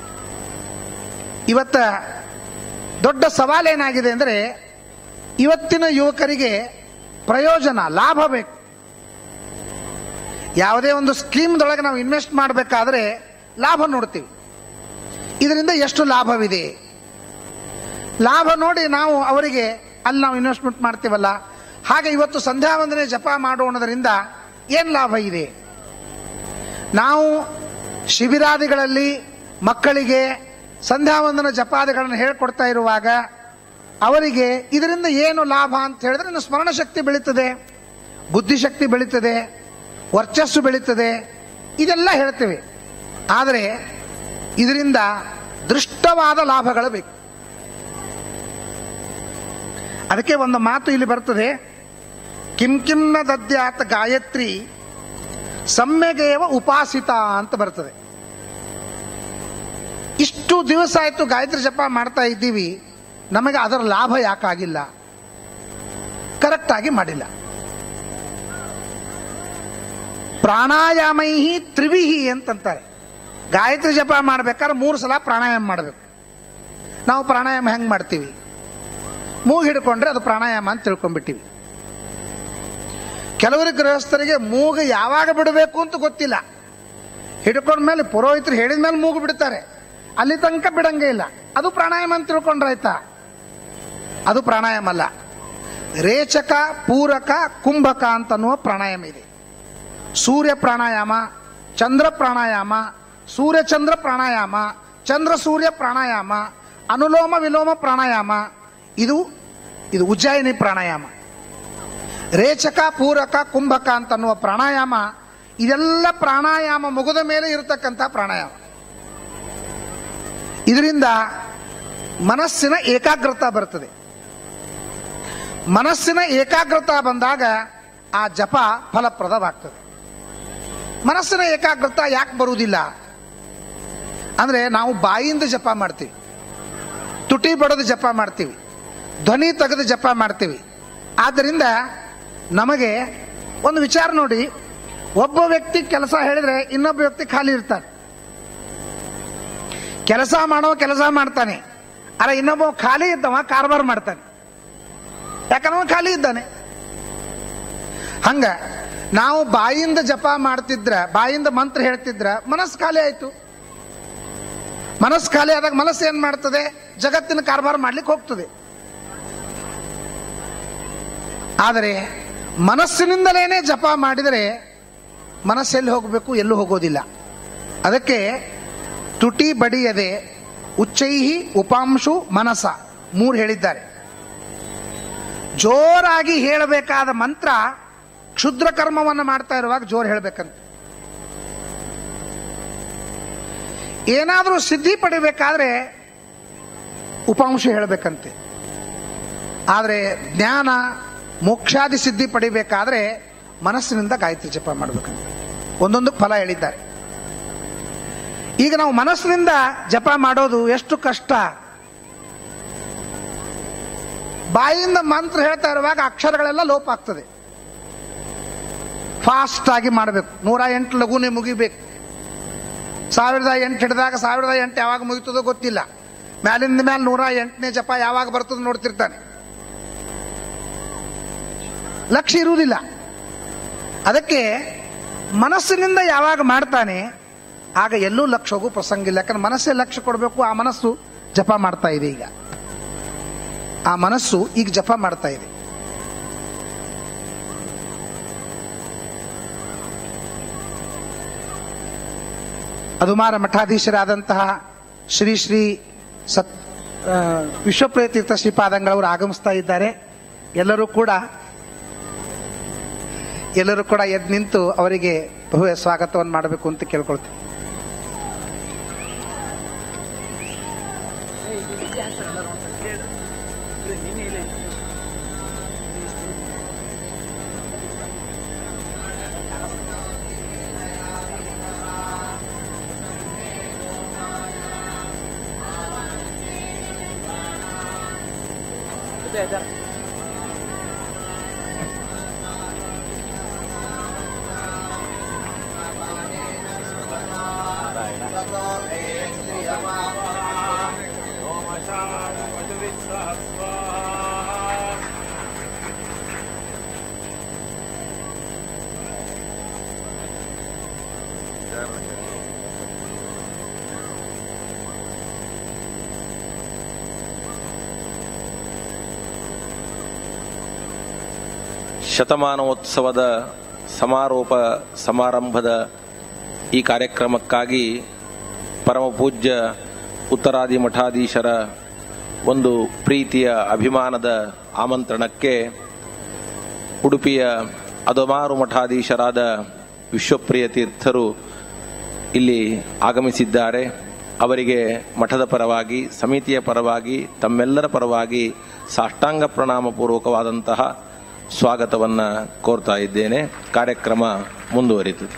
ಇವತ್ತ ದೊಡ್ಡ ಸವಾಲೇನಾಗಿದೆ ಅಂದರೆ ಇವತ್ತಿನ ಯುವಕರಿಗೆ ಪ್ರಯೋಜನ, ಲಾಭ ಬೇಕು. ಯಾವುದೇ ಒಂದು ಸ್ಕೀಮ್ದೊಳಗೆ ನಾವು ಇನ್ವೆಸ್ಟ್ ಮಾಡಬೇಕಾದ್ರೆ ಲಾಭ ನೋಡ್ತೀವಿ. ಇದರಿಂದ ಎಷ್ಟು ಲಾಭವಿದೆ, ಲಾಭ ನೋಡಿ ನಾವು ಅವರಿಗೆ ಅಲ್ಲಿ ನಾವು ಇನ್ವೆಸ್ಟ್ಮೆಂಟ್ ಮಾಡ್ತೀವಲ್ಲ, ಹಾಗೆ ಇವತ್ತು ಸಂಧ್ಯಾ ವಂದನೆ ಜಪ ಮಾಡೋಣದರಿಂದ ಏನು ಲಾಭ ಇದೆ? ನಾವು ಶಿಬಿರಾದಿಗಳಲ್ಲಿ ಮಕ್ಕಳಿಗೆ ಸಂಧ್ಯಾ ವಂದನ ಜಪಾದಿಗಳನ್ನು ಹೇಳ್ಕೊಡ್ತಾ ಇರುವಾಗ ಅವರಿಗೆ ಇದರಿಂದ ಏನು ಲಾಭ ಅಂತ ಹೇಳಿದ್ರೆ ಇನ್ನು ಸ್ಮರಣ ಶಕ್ತಿ ಬೆಳೀತದೆ, ಬುದ್ಧಿಶಕ್ತಿ ಬೆಳೀತದೆ, ವರ್ಚಸ್ಸು ಬೆಳೀತದೆ, ಇದೆಲ್ಲ ಹೇಳ್ತೇವೆ. ಆದರೆ ಇದರಿಂದ ದೃಷ್ಟವಾದ ಲಾಭಗಳು ಬೇಕು. ಅದಕ್ಕೆ ಒಂದು ಮಾತು ಇಲ್ಲಿ ಬರ್ತದೆ, ಕಿಂ ಕಿಂನ ದದ್ಯಾತ್ ಗಾಯತ್ರಿ ಸಮ್ಯಗೇವ ಉಪಾಸಿತ ಅಂತ ಬರ್ತದೆ. ಇಷ್ಟು ದಿವಸ ಆಯ್ತು ಗಾಯತ್ರಿ ಜಪ ಮಾಡ್ತಾ ಇದ್ದೀವಿ, ನಮಗೆ ಅದರ ಲಾಭ ಯಾಕಾಗಿಲ್ಲ? ಕರೆಕ್ಟ್ ಆಗಿ ಮಾಡಿಲ್ಲ. ಪ್ರಾಣಾಯಾಮೈಹಿ ತ್ರಿವಿಹಿ ಅಂತಂತಾರೆ. ಗಾಯತ್ರಿ ಜಪ ಮಾಡ್ಬೇಕಾದ್ರೆ 3 ಸಲ ಪ್ರಾಣಾಯಾಮ ಮಾಡಬೇಕು. ನಾವು ಪ್ರಾಣಾಯಾಮ ಹೆಂಗೆ ಮಾಡ್ತೀವಿ? ಮೂಗು ಹಿಡ್ಕೊಂಡ್ರೆ ಅದು ಪ್ರಾಣಾಯಾಮ ಅಂತ ತಿಳ್ಕೊಂಡ್ಬಿಟ್ಟಿವಿ. ಕೆಲವರಿಗೆ ಗೃಹಸ್ಥರಿಗೆ ಮೂಗು ಯಾವಾಗ ಬಿಡಬೇಕು ಅಂತ ಗೊತ್ತಿಲ್ಲ. ಹಿಡ್ಕೊಂಡ್ಮೇಲೆ ಪುರೋಹಿತರು ಹೇಳಿದ ಮೇಲೆ ಮೂಗು ಬಿಡ್ತಾರೆ, ಅಲ್ಲಿ ತನಕ ಬಿಡಂಗೆ ಇಲ್ಲ. ಅದು ಪ್ರಾಣಾಯಾಮ ಅಂತ ತಿಳ್ಕೊಂಡ್ರಾಯ್ತಾ? ಅದು ಪ್ರಾಣಾಯಾಮ ಅಲ್ಲ. ರೇಚಕ, ಪೂರಕ, ಕುಂಭಕ ಅಂತನ್ನುವ ಪ್ರಾಣಾಯಾಮ ಇದೆ. ಸೂರ್ಯ ಪ್ರಾಣಾಯಾಮ, ಚಂದ್ರ ಪ್ರಾಣಾಯಾಮ, ಸೂರ್ಯಚಂದ್ರ ಪ್ರಾಣಾಯಾಮ, ಚಂದ್ರ ಸೂರ್ಯ ಪ್ರಾಣಾಯಾಮ, ಅನುಲೋಮ ವಿಲೋಮ ಪ್ರಾಣಾಯಾಮ, ಇದು ಉಜ್ಜಾಯಿನಿ ಪ್ರಾಣಾಯಾಮ. ರೇಚಕ, ಪೂರಕ, ಕುಂಭಕ ಅಂತನ್ನುವ ಪ್ರಾಣಾಯಾಮ, ಇದೆಲ್ಲ ಪ್ರಾಣಾಯಾಮ ಮುಗಿದ ಮೇಲೆ ಇರತಕ್ಕಂಥ ಪ್ರಾಣಾಯಾಮ. ಇದರಿಂದ ಮನಸ್ಸಿನ ಏಕಾಗ್ರತೆ ಬರ್ತದೆ. ಮನಸ್ಸಿನ ಏಕಾಗ್ರತೆ ಬಂದಾಗ ಆ ಜಪ ಫಲಪ್ರದವಾಗ್ತದೆ. ಮನಸ್ಸಿನ ಏಕಾಗ್ರತೆ ಯಾಕೆ ಬರುವುದಿಲ್ಲ ಅಂದ್ರೆ ನಾವು ಬಾಯಿಯಿಂದ ಜಪ ಮಾಡ್ತೀವಿ, ತುಟಿ ಬಡದು ಜಪ ಮಾಡ್ತೀವಿ, ಧ್ವನಿ ತೆಗೆದು ಜಪ ಮಾಡ್ತೀವಿ. ಆದ್ದರಿಂದ ನಮಗೆ ಒಂದು ವಿಚಾರ ನೋಡಿ, ಒಬ್ಬ ವ್ಯಕ್ತಿ ಕೆಲಸ ಹೇಳಿದ್ರೆ ಇನ್ನೊಬ್ಬ ವ್ಯಕ್ತಿ ಖಾಲಿ ಇರ್ತಾನೆ. ಕೆಲಸ ಮಾಡ್ತಾನೆ, ಅರೆ ಇನ್ನೊಬ್ಬ ಖಾಲಿ ಇದ್ದವ ಕಾರ್ಬಾರ್ ಮಾಡ್ತಾನೆ, ಯಾಕಂದ್ರೆ ಖಾಲಿ ಇದ್ದಾನೆ. ಹಂಗ ನಾವು ಬಾಯಿಂದ ಜಪ ಮಾಡ್ತಿದ್ರ, ಬಾಯಿಂದ ಮಂತ್ರ ಹೇಳ್ತಿದ್ರ ಮನಸ್ಸು ಖಾಲಿ ಆಯ್ತು. ಮನಸ್ಸು ಖಾಲಿ ಆದಾಗ ಮನಸ್ಸು ಏನ್ ಮಾಡ್ತದೆ? ಜಗತ್ತಿನ ಕಾರ್ಬಾರ್ ಮಾಡ್ಲಿಕ್ಕೆ ಹೋಗ್ತದೆ. ಆದರೆ ಮನಸ್ಸಿನಿಂದಲೇನೆ ಜಪ ಮಾಡಿದರೆ ಮನಸ್ಸೆಲ್ಲಿ ಹೋಗಬೇಕು? ಎಲ್ಲೂ ಹೋಗೋದಿಲ್ಲ. ಅದಕ್ಕೆ ತುಟಿ ಬಡಿಯದೆ ಉಚ್ಚೈಹಿ ಉಪಾಂಶು ಮನಸ 3 ಹೇಳಿದ್ದಾರೆ. ಜೋರಾಗಿ ಹೇಳಬೇಕಾದ ಮಂತ್ರ ಕ್ಷುದ್ರ ಕರ್ಮವನ್ನು ಮಾಡ್ತಾ ಇರುವಾಗ ಜೋರು ಹೇಳಬೇಕಂತ. ಏನಾದರೂ ಸಿದ್ಧಿ ಪಡಿಬೇಕಾದ್ರೆ ಉಪಾಂಶ ಹೇಳಬೇಕಂತೆ. ಆದರೆ ಜ್ಞಾನ ಮೋಕ್ಷಾದಿ ಸಿದ್ಧಿ ಪಡಿಬೇಕಾದ್ರೆ ಮನಸ್ಸಿನಿಂದ ಗಾಯತ್ರಿ ಜಪ ಮಾಡಬೇಕಂತ ಒಂದೊಂದು ಫಲ ಹೇಳಿದ್ದಾರೆ. ಈಗ ನಾವು ಮನಸ್ಸಿನಿಂದ ಜಪ ಮಾಡೋದು ಎಷ್ಟು ಕಷ್ಟ. ಬಾಯಿಂದ ಮಂತ್ರ ಹೇಳ್ತಾ ಇರುವಾಗ ಅಕ್ಷರಗಳೆಲ್ಲ ಲೋಪ ಆಗ್ತದೆ. ಫಾಸ್ಟ್ ಆಗಿ ಮಾಡಬೇಕು. 108 ಲಘುನೆ ಮುಗಿಬೇಕು. 1008 ಹಿಡಿದಾಗ 1008 ಯಾವಾಗ ಮುಗಿತದೋ ಗೊತ್ತಿಲ್ಲ. ಮ್ಯಾಲಿಂದ ಮ್ಯಾಲ 108ನೇ ಜಪ ಯಾವಾಗ ಬರ್ತದೋ ನೋಡ್ತಿರ್ತಾನೆ. ಲಕ್ಷ್ಯ ಇರುವುದಿಲ್ಲ. ಅದಕ್ಕೆ ಮನಸ್ಸಿನಿಂದ ಯಾವಾಗ ಮಾಡ್ತಾನೆ ಆಗ ಎಲ್ಲೂ ಲಕ್ಷ್ಯ ಹೋಗೋ ಪ್ರಸಂಗ ಇಲ್ಲ. ಯಾಕಂದ್ರೆ ಮನಸ್ಸೇ ಲಕ್ಷ್ಯ ಕೊಡಬೇಕು. ಆ ಮನಸ್ಸು ಜಪ ಮಾಡ್ತಾ ಇದೆ. ಈಗ ಆ ಮನಸ್ಸು ಈಗ ಜಪ ಮಾಡ್ತಾ ಇದೆ. ಅದುಮಾರ ಮಠಾಧೀಶರಾದಂತಹ ಶ್ರೀ ಶ್ರೀ ವಿಶ್ವಪ್ರಿಯತೀರ್ಥ ಶ್ರೀಪಾದಂಗಳವರು ಆಗಮಿಸ್ತಾ ಇದ್ದಾರೆ. ಎಲ್ಲರೂ ಕೂಡ ಎದ್ದು ನಿಂತು ಅವರಿಗೆ ಭವ್ಯ ಸ್ವಾಗತವನ್ನು ಮಾಡಬೇಕು ಅಂತ ಕೇಳ್ಕೊಳ್ತೀವಿ. ಶತಮಾನೋತ್ಸವದ ಸಮಾರೋಪ ಸಮಾರಂಭದ ಈ ಕಾರ್ಯಕ್ರಮಕ್ಕಾಗಿ ಪರಮ ಪೂಜ್ಯ ಉತ್ತರಾದಿ ಮಠಾಧೀಶರ ಒಂದು ಪ್ರೀತಿಯ ಅಭಿಮಾನದ ಆಮಂತ್ರಣಕ್ಕೆ ಉಡುಪಿಯ ಅದಮಾರು ಮಠಾಧೀಶರಾದ ವಿಶ್ವಪ್ರಿಯ ತೀರ್ಥರು ಇಲ್ಲಿ ಆಗಮಿಸಿದ್ದಾರೆ. ಅವರಿಗೆ ಮಠದ ಪರವಾಗಿ, ಸಮಿತಿಯ ಪರವಾಗಿ, ತಮ್ಮೆಲ್ಲರ ಪರವಾಗಿ ಸಾಷ್ಟಾಂಗ ಪ್ರಣಾಮ ಪೂರ್ವಕವಾದಂತಹ ಸ್ವಾಗತವನ್ನು ಕೋರ್ತಾ ಇದ್ದೇನೆ. ಕಾರ್ಯಕ್ರಮ ಮುಂದುವರಿಯುತ್ತದೆ.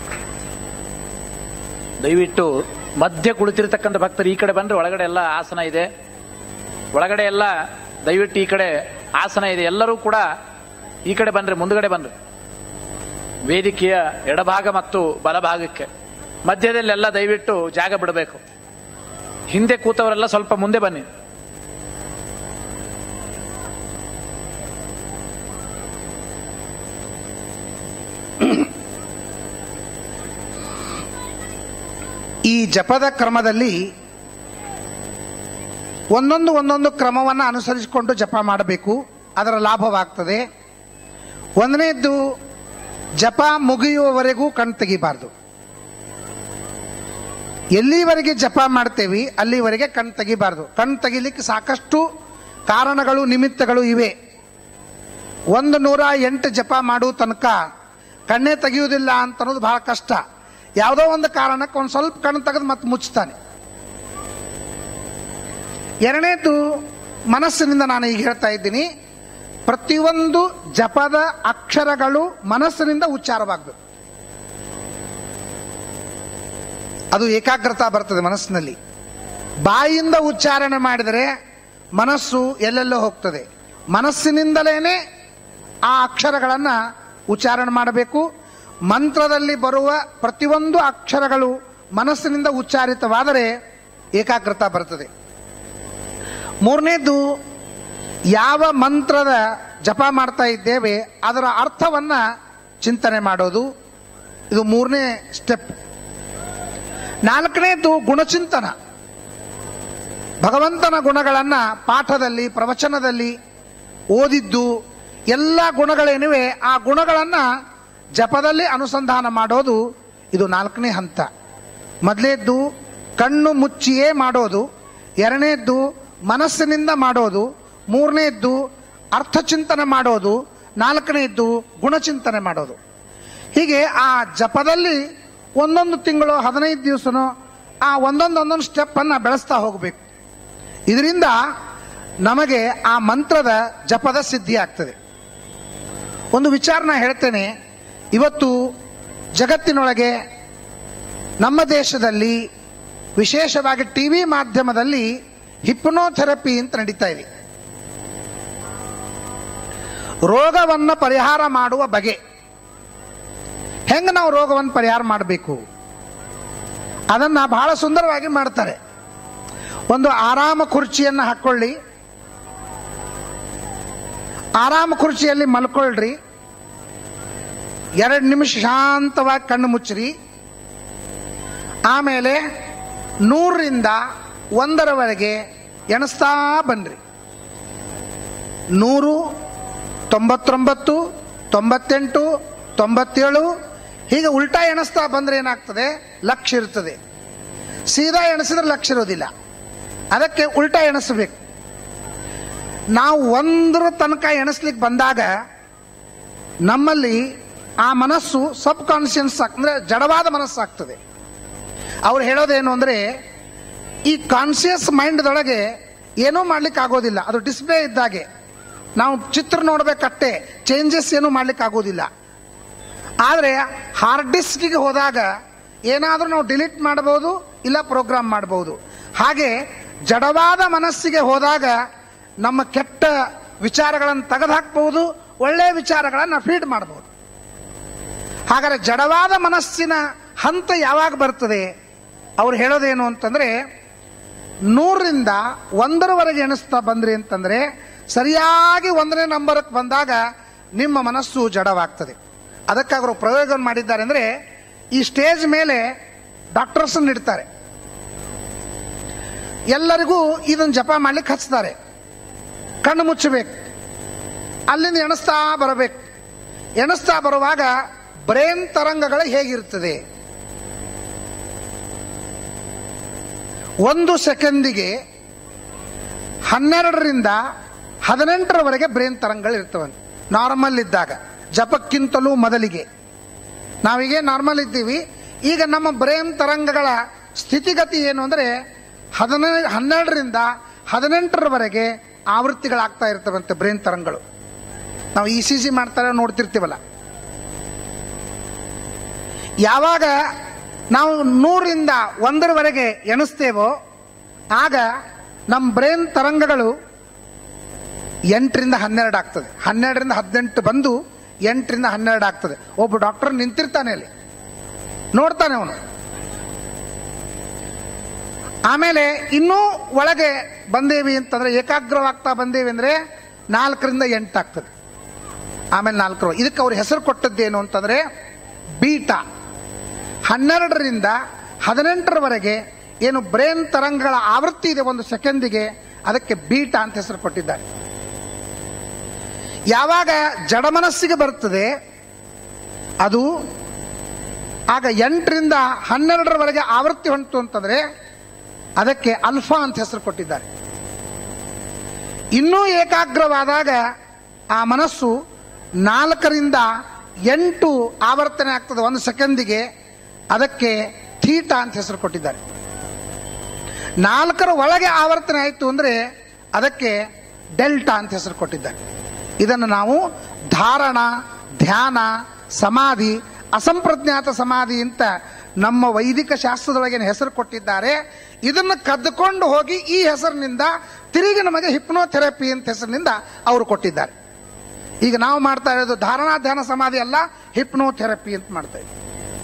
ದಯವಿಟ್ಟು ಮಧ್ಯ ಕುಳಿತಿರ್ತಕ್ಕಂಥ ಭಕ್ತರು ಈ ಕಡೆ ಬಂದ್ರೆ ಒಳಗಡೆ ಎಲ್ಲ ಆಸನ ಇದೆ. ಒಳಗಡೆ ಎಲ್ಲ ದಯವಿಟ್ಟು ಈ ಕಡೆ ಆಸನ ಇದೆ. ಎಲ್ಲರೂ ಕೂಡ ಈ ಕಡೆ ಬಂದ್ರೆ, ಮುಂದುಗಡೆ ಬಂದ್ರೆ ವೇದಿಕೆಯ ಎಡಭಾಗ ಮತ್ತು ಬಲಭಾಗಕ್ಕೆ ಮಧ್ಯದಲ್ಲೆಲ್ಲ ದಯವಿಟ್ಟು ಜಾಗ ಬಿಡಬೇಕು. ಹಿಂದೆ ಕೂತವರೆಲ್ಲ ಸ್ವಲ್ಪ ಮುಂದೆ ಬನ್ನಿ. ಈ ಜಪದ ಕ್ರಮದಲ್ಲಿ ಒಂದೊಂದು ಕ್ರಮವನ್ನು ಅನುಸರಿಸಿಕೊಂಡು ಜಪ ಮಾಡಬೇಕು. ಅದರ ಲಾಭವಾಗ್ತದೆ. ಒಂದನೇದ್ದು, ಜಪ ಮುಗಿಯುವವರೆಗೂ ಕಣ್ ತೆಗಿಬಾರ್ದು. ಎಲ್ಲಿವರೆಗೆ ಜಪ ಮಾಡ್ತೇವೆ ಅಲ್ಲಿವರೆಗೆ ಕಣ್ ತೆಗಿಬಾರ್ದು. ಕಣ್ ತೆಗಿಲಿಕ್ಕೆ ಸಾಕಷ್ಟು ಕಾರಣಗಳು, ನಿಮಿತ್ತಗಳು ಇವೆ. 108 ಜಪ ಮಾಡುವ ತನಕ ಕಣ್ಣೇ ತೆಗೆಯುವುದಿಲ್ಲ ಅಂತ ಅನ್ನೋದು ಬಹಳ ಕಷ್ಟ. ಯಾವುದೋ ಒಂದು ಕಾರಣಕ್ಕೆ ಒಂದು ಸ್ವಲ್ಪ ಕಣ್ಣು ತೆಗೆದು ಮತ್ತೆ ಮುಚ್ಚುತ್ತಾನೆ. ಎರಡನೇದು, ಮನಸ್ಸಿನಿಂದ ನಾನು ಈಗ ಹೇಳ್ತಾ ಇದ್ದೀನಿ, ಪ್ರತಿಯೊಂದು ಜಪದ ಅಕ್ಷರಗಳು ಮನಸ್ಸಿನಿಂದ ಉಚ್ಚಾರವಾಗಬೇಕು. ಅದು ಏಕಾಗ್ರತಾ ಬರ್ತದೆ ಮನಸ್ಸಿನಲ್ಲಿ. ಬಾಯಿಂದ ಉಚ್ಚಾರಣೆ ಮಾಡಿದರೆ ಮನಸ್ಸು ಎಲ್ಲೆಲ್ಲೋ ಹೋಗ್ತದೆ. ಮನಸ್ಸಿನಿಂದಲೇ ಆ ಅಕ್ಷರಗಳನ್ನು ಉಚ್ಚಾರಣೆ ಮಾಡಬೇಕು. ಮಂತ್ರದಲ್ಲಿ ಬರುವ ಪ್ರತಿಯೊಂದು ಅಕ್ಷರಗಳು ಮನಸ್ಸಿನಿಂದ ಉಚ್ಚಾರಿತವಾದರೆ ಏಕಾಗ್ರತಾ ಬರ್ತದೆ. ಮೂರನೇದು, ಯಾವ ಮಂತ್ರದ ಜಪ ಮಾಡ್ತಾ ಇದ್ದೇವೆ ಅದರ ಅರ್ಥವನ್ನ ಚಿಂತನೆ ಮಾಡೋದು. ಇದು 3ನೇ ಸ್ಟೆಪ್. 4ನೇದು, ಗುಣಚಿಂತನ. ಭಗವಂತನ ಗುಣಗಳನ್ನ ಪಾಠದಲ್ಲಿ, ಪ್ರವಚನದಲ್ಲಿ ಓದಿದ್ದು ಎಲ್ಲ ಗುಣಗಳೇನಿವೆ ಆ ಗುಣಗಳನ್ನ ಜಪದಲ್ಲಿ ಅನುಸಂಧಾನ ಮಾಡೋದು. ಇದು 4ನೇ ಹಂತ. ಮೊದಲೇದ್ದು ಕಣ್ಣು ಮುಚ್ಚಿಯೇ ಮಾಡೋದು. ಎರಡನೇದ್ದು ಮನಸ್ಸಿನಿಂದ ಮಾಡೋದು, ಮೂರನೇದ್ದು ಅರ್ಥಚಿಂತನೆ ಮಾಡೋದು, ನಾಲ್ಕನೇದ್ದು ಗುಣಚಿಂತನೆ ಮಾಡೋದು. ಹೀಗೆ ಆ ಜಪದಲ್ಲಿ ಒಂದೊಂದು ತಿಂಗಳು 15 ದಿವಸನೋ ಆ ಒಂದೊಂದು ಸ್ಟೆಪ್ಪನ್ನು ಬೆಳೆಸ್ತಾ ಹೋಗಬೇಕು. ಇದರಿಂದ ನಮಗೆ ಆ ಮಂತ್ರದ ಜಪದ ಸಿದ್ಧಿ ಆಗ್ತದೆ. ಒಂದು ವಿಚಾರನ ಹೇಳ್ತೇನೆ. ಇವತ್ತು ಜಗತ್ತಿನೊಳಗೆ ನಮ್ಮ ದೇಶದಲ್ಲಿ ವಿಶೇಷವಾಗಿ ಟಿವಿ ಮಾಧ್ಯಮದಲ್ಲಿ ಹಿಪ್ನೋಥೆರಪಿ ಅಂತ ನಡೀತಾ ಇದೆ. ರೋಗವನ್ನು ಪರಿಹಾರ ಮಾಡುವ ಬಗೆ, ಹೆಂಗೆ ನಾವು ರೋಗವನ್ನು ಪರಿಹಾರ ಮಾಡಬೇಕು ಅದನ್ನು ಬಹಳ ಸುಂದರವಾಗಿ ಮಾಡ್ತಾರೆ. ಒಂದು ಆರಾಮ ಕುರ್ಚಿಯನ್ನು ಹಾಕ್ಕೊಳ್ಳಿ, ಆರಾಮ ಕುರ್ಚಿಯಲ್ಲಿ ಮಲ್ಕೊಳ್ರಿ, 2 ನಿಮಿಷ ಶಾಂತವಾಗಿ ಕಣ್ಣು ಮುಚ್ಚ್ರಿ. ಆಮೇಲೆ 100ರಿಂದ 1ರವರೆಗೆ ಎಣಿಸ್ತಾ ಬನ್ರಿ. 100, 99, 98, 97 ಹೀಗೆ ಉಲ್ಟಾ ಎಣಿಸ್ತಾ ಬಂದ್ರೆ ಏನಾಗ್ತದೆ, ಲಕ್ಷ ಇರ್ತದೆ. ಸೀದಾ ಎಣಿಸಿದ್ರೆ ಲಕ್ಷ ಇರೋದಿಲ್ಲ, ಅದಕ್ಕೆ ಉಲ್ಟಾ ಎಣಿಸಬೇಕು. ನಾವು 1ರ ತನಕ ಎಣಿಸ್ಲಿಕ್ಕೆ ಬಂದಾಗ ನಮ್ಮಲ್ಲಿ ಆ ಮನಸ್ಸು ಸಬ್ ಕಾನ್ಶಿಯಸ್ ಅಂದ್ರೆ ಜಡವಾದ ಮನಸ್ಸಾಗ್ತದೆ. ಅವ್ರು ಹೇಳೋದೇನು ಅಂದ್ರೆ, ಈ ಕಾನ್ಶಿಯಸ್ ಮೈಂಡ್ದೊಳಗೆ ಏನೂ ಮಾಡ್ಲಿಕ್ಕೆ ಆಗೋದಿಲ್ಲ, ಅದು ಡಿಸ್ಪ್ಲೇ ಇದ್ದಾಗೆ. ನಾವು ಚಿತ್ರ ನೋಡ್ಬೇಕಷ್ಟೇ, ಚೇಂಜಸ್ ಏನೂ ಮಾಡ್ಲಿಕ್ಕೆ ಆಗೋದಿಲ್ಲ. ಆದರೆ ಹಾರ್ಡ್ ಡಿಸ್ಕ್ಗೆ ಹೋದಾಗ ಏನಾದರೂ ನಾವು ಡಿಲೀಟ್ ಮಾಡಬಹುದು, ಇಲ್ಲ ಪ್ರೋಗ್ರಾಮ್ ಮಾಡಬಹುದು. ಹಾಗೆ ಜಡವಾದ ಮನಸ್ಸಿಗೆ ಹೋದಾಗ ನಮ್ಮ ಕೆಟ್ಟ ವಿಚಾರಗಳನ್ನು ತೆಗೆದುಹಾಕಬಹುದು, ಒಳ್ಳೆಯ ವಿಚಾರಗಳನ್ನು ಫೀಡ್ ಮಾಡಬಹುದು. ಹಾಗಾದರೆ ಜಡವಾದ ಮನಸ್ಸಿನ ಹಂತ ಯಾವಾಗ ಬರ್ತದೆ? ಅವ್ರು ಹೇಳೋದೇನು ಅಂತಂದ್ರೆ, 100ರಿಂದ 1ರವರೆಗೆ ಎಣಿಸ್ತಾ ಬಂದ್ರಿ ಅಂತಂದ್ರೆ ಸರಿಯಾಗಿ 1ನೇ ನಂಬರ್ಗೆ ಬಂದಾಗ ನಿಮ್ಮ ಮನಸ್ಸು ಜಡವಾಗ್ತದೆ. ಅದಕ್ಕಾಗಿ ಅವರು ಪ್ರಯೋಗ ಮಾಡಿದ್ದಾರೆ. ಅಂದರೆ ಈ ಸ್ಟೇಜ್ ಮೇಲೆ ಡಾಕ್ಟರ್ಸ್ ಇಡ್ತಾರೆ, ಎಲ್ಲರಿಗೂ ಇದನ್ನು ಜಪ ಮಾಡ್ಲಿಕ್ಕೆ ಹಚ್ತಾರೆ. ಕಣ್ಣು ಮುಚ್ಚಬೇಕು, ಅಲ್ಲಿಂದ ಎಣಿಸ್ತಾ ಬರಬೇಕು. ಎಣಿಸ್ತಾ ಬರುವಾಗ ಬ್ರೇನ್ ತರಂಗಗಳು ಹೇಗಿರ್ತದೆ, 1 ಸೆಕೆಂಡಿಗೆ 12ರಿಂದ 18ರವರೆಗೆ ಬ್ರೇನ್ ತರಂಗಗಳು ಇರ್ತವಂತೆ. ನಾರ್ಮಲ್ ಇದ್ದಾಗ, ಜಪಕ್ಕಿಂತಲೂ ಮೊದಲಿಗೆ ನಾವೀಗ ನಾರ್ಮಲ್ ಇದ್ದೀವಿ. ಈಗ ನಮ್ಮ ಬ್ರೇನ್ ತರಂಗಗಳ ಸ್ಥಿತಿಗತಿ ಏನು ಅಂದರೆ 12ರಿಂದ 18ರವರೆಗೆ ಆವೃತ್ತಿಗಳಾಗ್ತಾ ಇರ್ತವಂತೆ ಬ್ರೇನ್ ತರಂಗಗಳು. ನಾವು ECG ಮಾಡ್ತಾರೆ ನೋಡ್ತಿರ್ತೀವಲ್ಲ, ಯಾವಾಗ ನಾವು 100ರಿಂದ 1ರವರೆಗೆ ಎಣಿಸ್ತೇವೋ ಆಗ ನಮ್ಮ ಬ್ರೇನ್ ತರಂಗಗಳು 8ರಿಂದ 12 ಆಗ್ತದೆ. 12ರಿಂದ 18 ಬಂದು 8ರಿಂದ 12 ಆಗ್ತದೆ. ಒಬ್ಬ ಡಾಕ್ಟರ್ ನಿಂತಿರ್ತಾನೆ ಅಲ್ಲಿ, ನೋಡ್ತಾನೆ ಅವನು. ಆಮೇಲೆ ಇನ್ನೂ ಒಳಗೆ ಬಂದೇವಿ ಅಂತಂದ್ರೆ, ಏಕಾಗ್ರವಾಗ್ತಾ ಬಂದೇವಿ ಅಂದ್ರೆ 4ರಿಂದ 8 ಆಗ್ತದೆ. ಆಮೇಲೆ 4 ಇದಕ್ಕೆ ಅವ್ರ ಹೆಸರು ಕೊಟ್ಟದ್ದೇನು ಅಂತಂದ್ರೆ ಬೀಟಾ. 12ರಿಂದ 18ರವರೆಗೆ ಏನು ಬ್ರೇನ್ ತರಂಗಗಳ ಆವೃತ್ತಿ ಇದೆ 1 ಸೆಕೆಂಡಿಗೆ, ಅದಕ್ಕೆ ಬೀಟಾ ಅಂತ ಹೆಸರು ಕೊಟ್ಟಿದ್ದಾರೆ. ಯಾವಾಗ ಜಡಮನಸ್ಸಿಗೆ ಬರ್ತದೆ ಅದು ಆಗ 8ರಿಂದ 12ರವರೆಗೆ ಆವೃತ್ತಿ ಹೊಂಟು ಅಂತಂದ್ರೆ ಅದಕ್ಕೆ ಅಲ್ಫಾ ಅಂತ ಹೆಸರು ಕೊಟ್ಟಿದ್ದಾರೆ. ಇನ್ನೂ ಏಕಾಗ್ರವಾದಾಗ ಆ ಮನಸ್ಸು 4ರಿಂದ 8 ಆವರ್ತನೆ ಆಗ್ತದೆ 1 ಸೆಕೆಂಡಿಗೆ, ಅದಕ್ಕೆ ಥೀಟಾ ಅಂತ ಹೆಸರು ಕೊಟ್ಟಿದ್ದಾರೆ. 4ರ ಒಳಗೆ ಆವರ್ತನೆ ಆಯಿತು ಅಂದ್ರೆ ಅದಕ್ಕೆ ಡೆಲ್ಟಾ ಅಂತ ಹೆಸರು ಕೊಟ್ಟಿದ್ದಾರೆ. ಇದನ್ನು ನಾವು ಧಾರಣ, ಧ್ಯಾನ, ಸಮಾಧಿ, ಅಸಂಪ್ರಜ್ಞಾತ ಸಮಾಧಿ ಅಂತ ನಮ್ಮ ವೈದಿಕ ಶಾಸ್ತ್ರದೊಳಗೆ ಹೆಸರು ಕೊಟ್ಟಿದ್ದಾರೆ. ಇದನ್ನು ಕದ್ದುಕೊಂಡು ಹೋಗಿ ಈ ಹೆಸರಿನಿಂದ ತಿರುಗಿ ನಮಗೆ ಹಿಪ್ನೋಥೆರಪಿ ಅಂತ ಹೆಸರಿನಿಂದ ಅವರು ಕೊಟ್ಟಿದ್ದಾರೆ. ಈಗ ನಾವು ಮಾಡ್ತಾ ಇರೋದು ಧಾರಣಾ, ಧ್ಯಾನ, ಸಮಾಧಿ ಅಲ್ಲ, ಹಿಪ್ನೋಥೆರಪಿ ಅಂತ ಮಾಡ್ತಾ ಇದ್ದೀವಿ.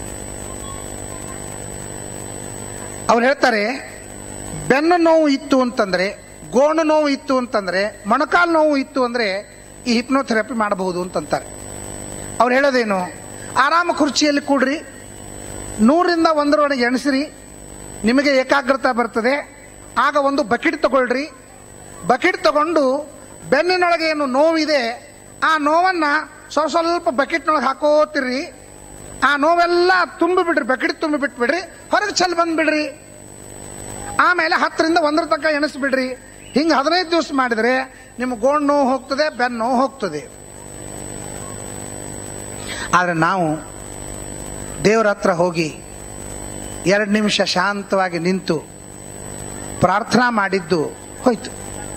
ಅವ್ರು ಹೇಳ್ತಾರೆ, ಬೆನ್ನು ನೋವು ಇತ್ತು ಅಂತಂದ್ರೆ, ಗೋಣು ನೋವು ಇತ್ತು ಅಂತಂದ್ರೆ, ಮೊಣಕಾಲು ನೋವು ಇತ್ತು ಅಂದ್ರೆ ಈ ಹಿಪ್ನೋಥೆರಪಿ ಮಾಡಬಹುದು ಅಂತಂತಾರೆ. ಅವ್ರು ಹೇಳೋದೇನು, ಆರಾಮ ಕುರ್ಚಿಯಲ್ಲಿ ಕೂಡ್ರಿ, 100ರಿಂದ 1ರವರೆಗೆ ಎಣಿಸ್ರಿ, ನಿಮಗೆ ಏಕಾಗ್ರತೆ ಬರ್ತದೆ. ಆಗ ಒಂದು ಬಕೆಟ್ ತಗೊಳ್ರಿ, ಬಕೆಟ್ ತಗೊಂಡು ಬೆನ್ನಿನೊಳಗೆ ಏನು ನೋವಿದೆ ಆ ನೋವನ್ನು ಸ್ವಲ್ಪ ಬಕೆಟ್ನೊಳಗೆ ಹಾಕೋತಿರ್ರಿ. ಆ ನೋವೆಲ್ಲ ತುಂಬಿ ಬಿಡ್ರಿ, ಬಕೆಟ್ ತುಂಬಿ ಬಿಟ್ಬಿಡ್ರಿ, ಹೊರಗೆ ಚೆಲ್ಲಿ ಬಂದ್ಬಿಡ್ರಿ. ಆಮೇಲೆ 10ರಿಂದ 1 ತನಕ ಎಣಿಸ್ಬಿಡ್ರಿ. ಹಿಂಗೆ 15 ದಿವಸ ಮಾಡಿದರೆ ನಿಮ್ಮ ಗೋಣ್ ನೋವು ಹೋಗ್ತದೆ, ಬೆನ್ನು ನೋವು ಹೋಗ್ತದೆ. ಆದರೆ ನಾವು ದೇವರ ಹತ್ರ ಹೋಗಿ 2 ನಿಮಿಷ ಶಾಂತವಾಗಿ ನಿಂತು ಪ್ರಾರ್ಥನಾ ಮಾಡಿದ್ದು ಹೋಯ್ತು.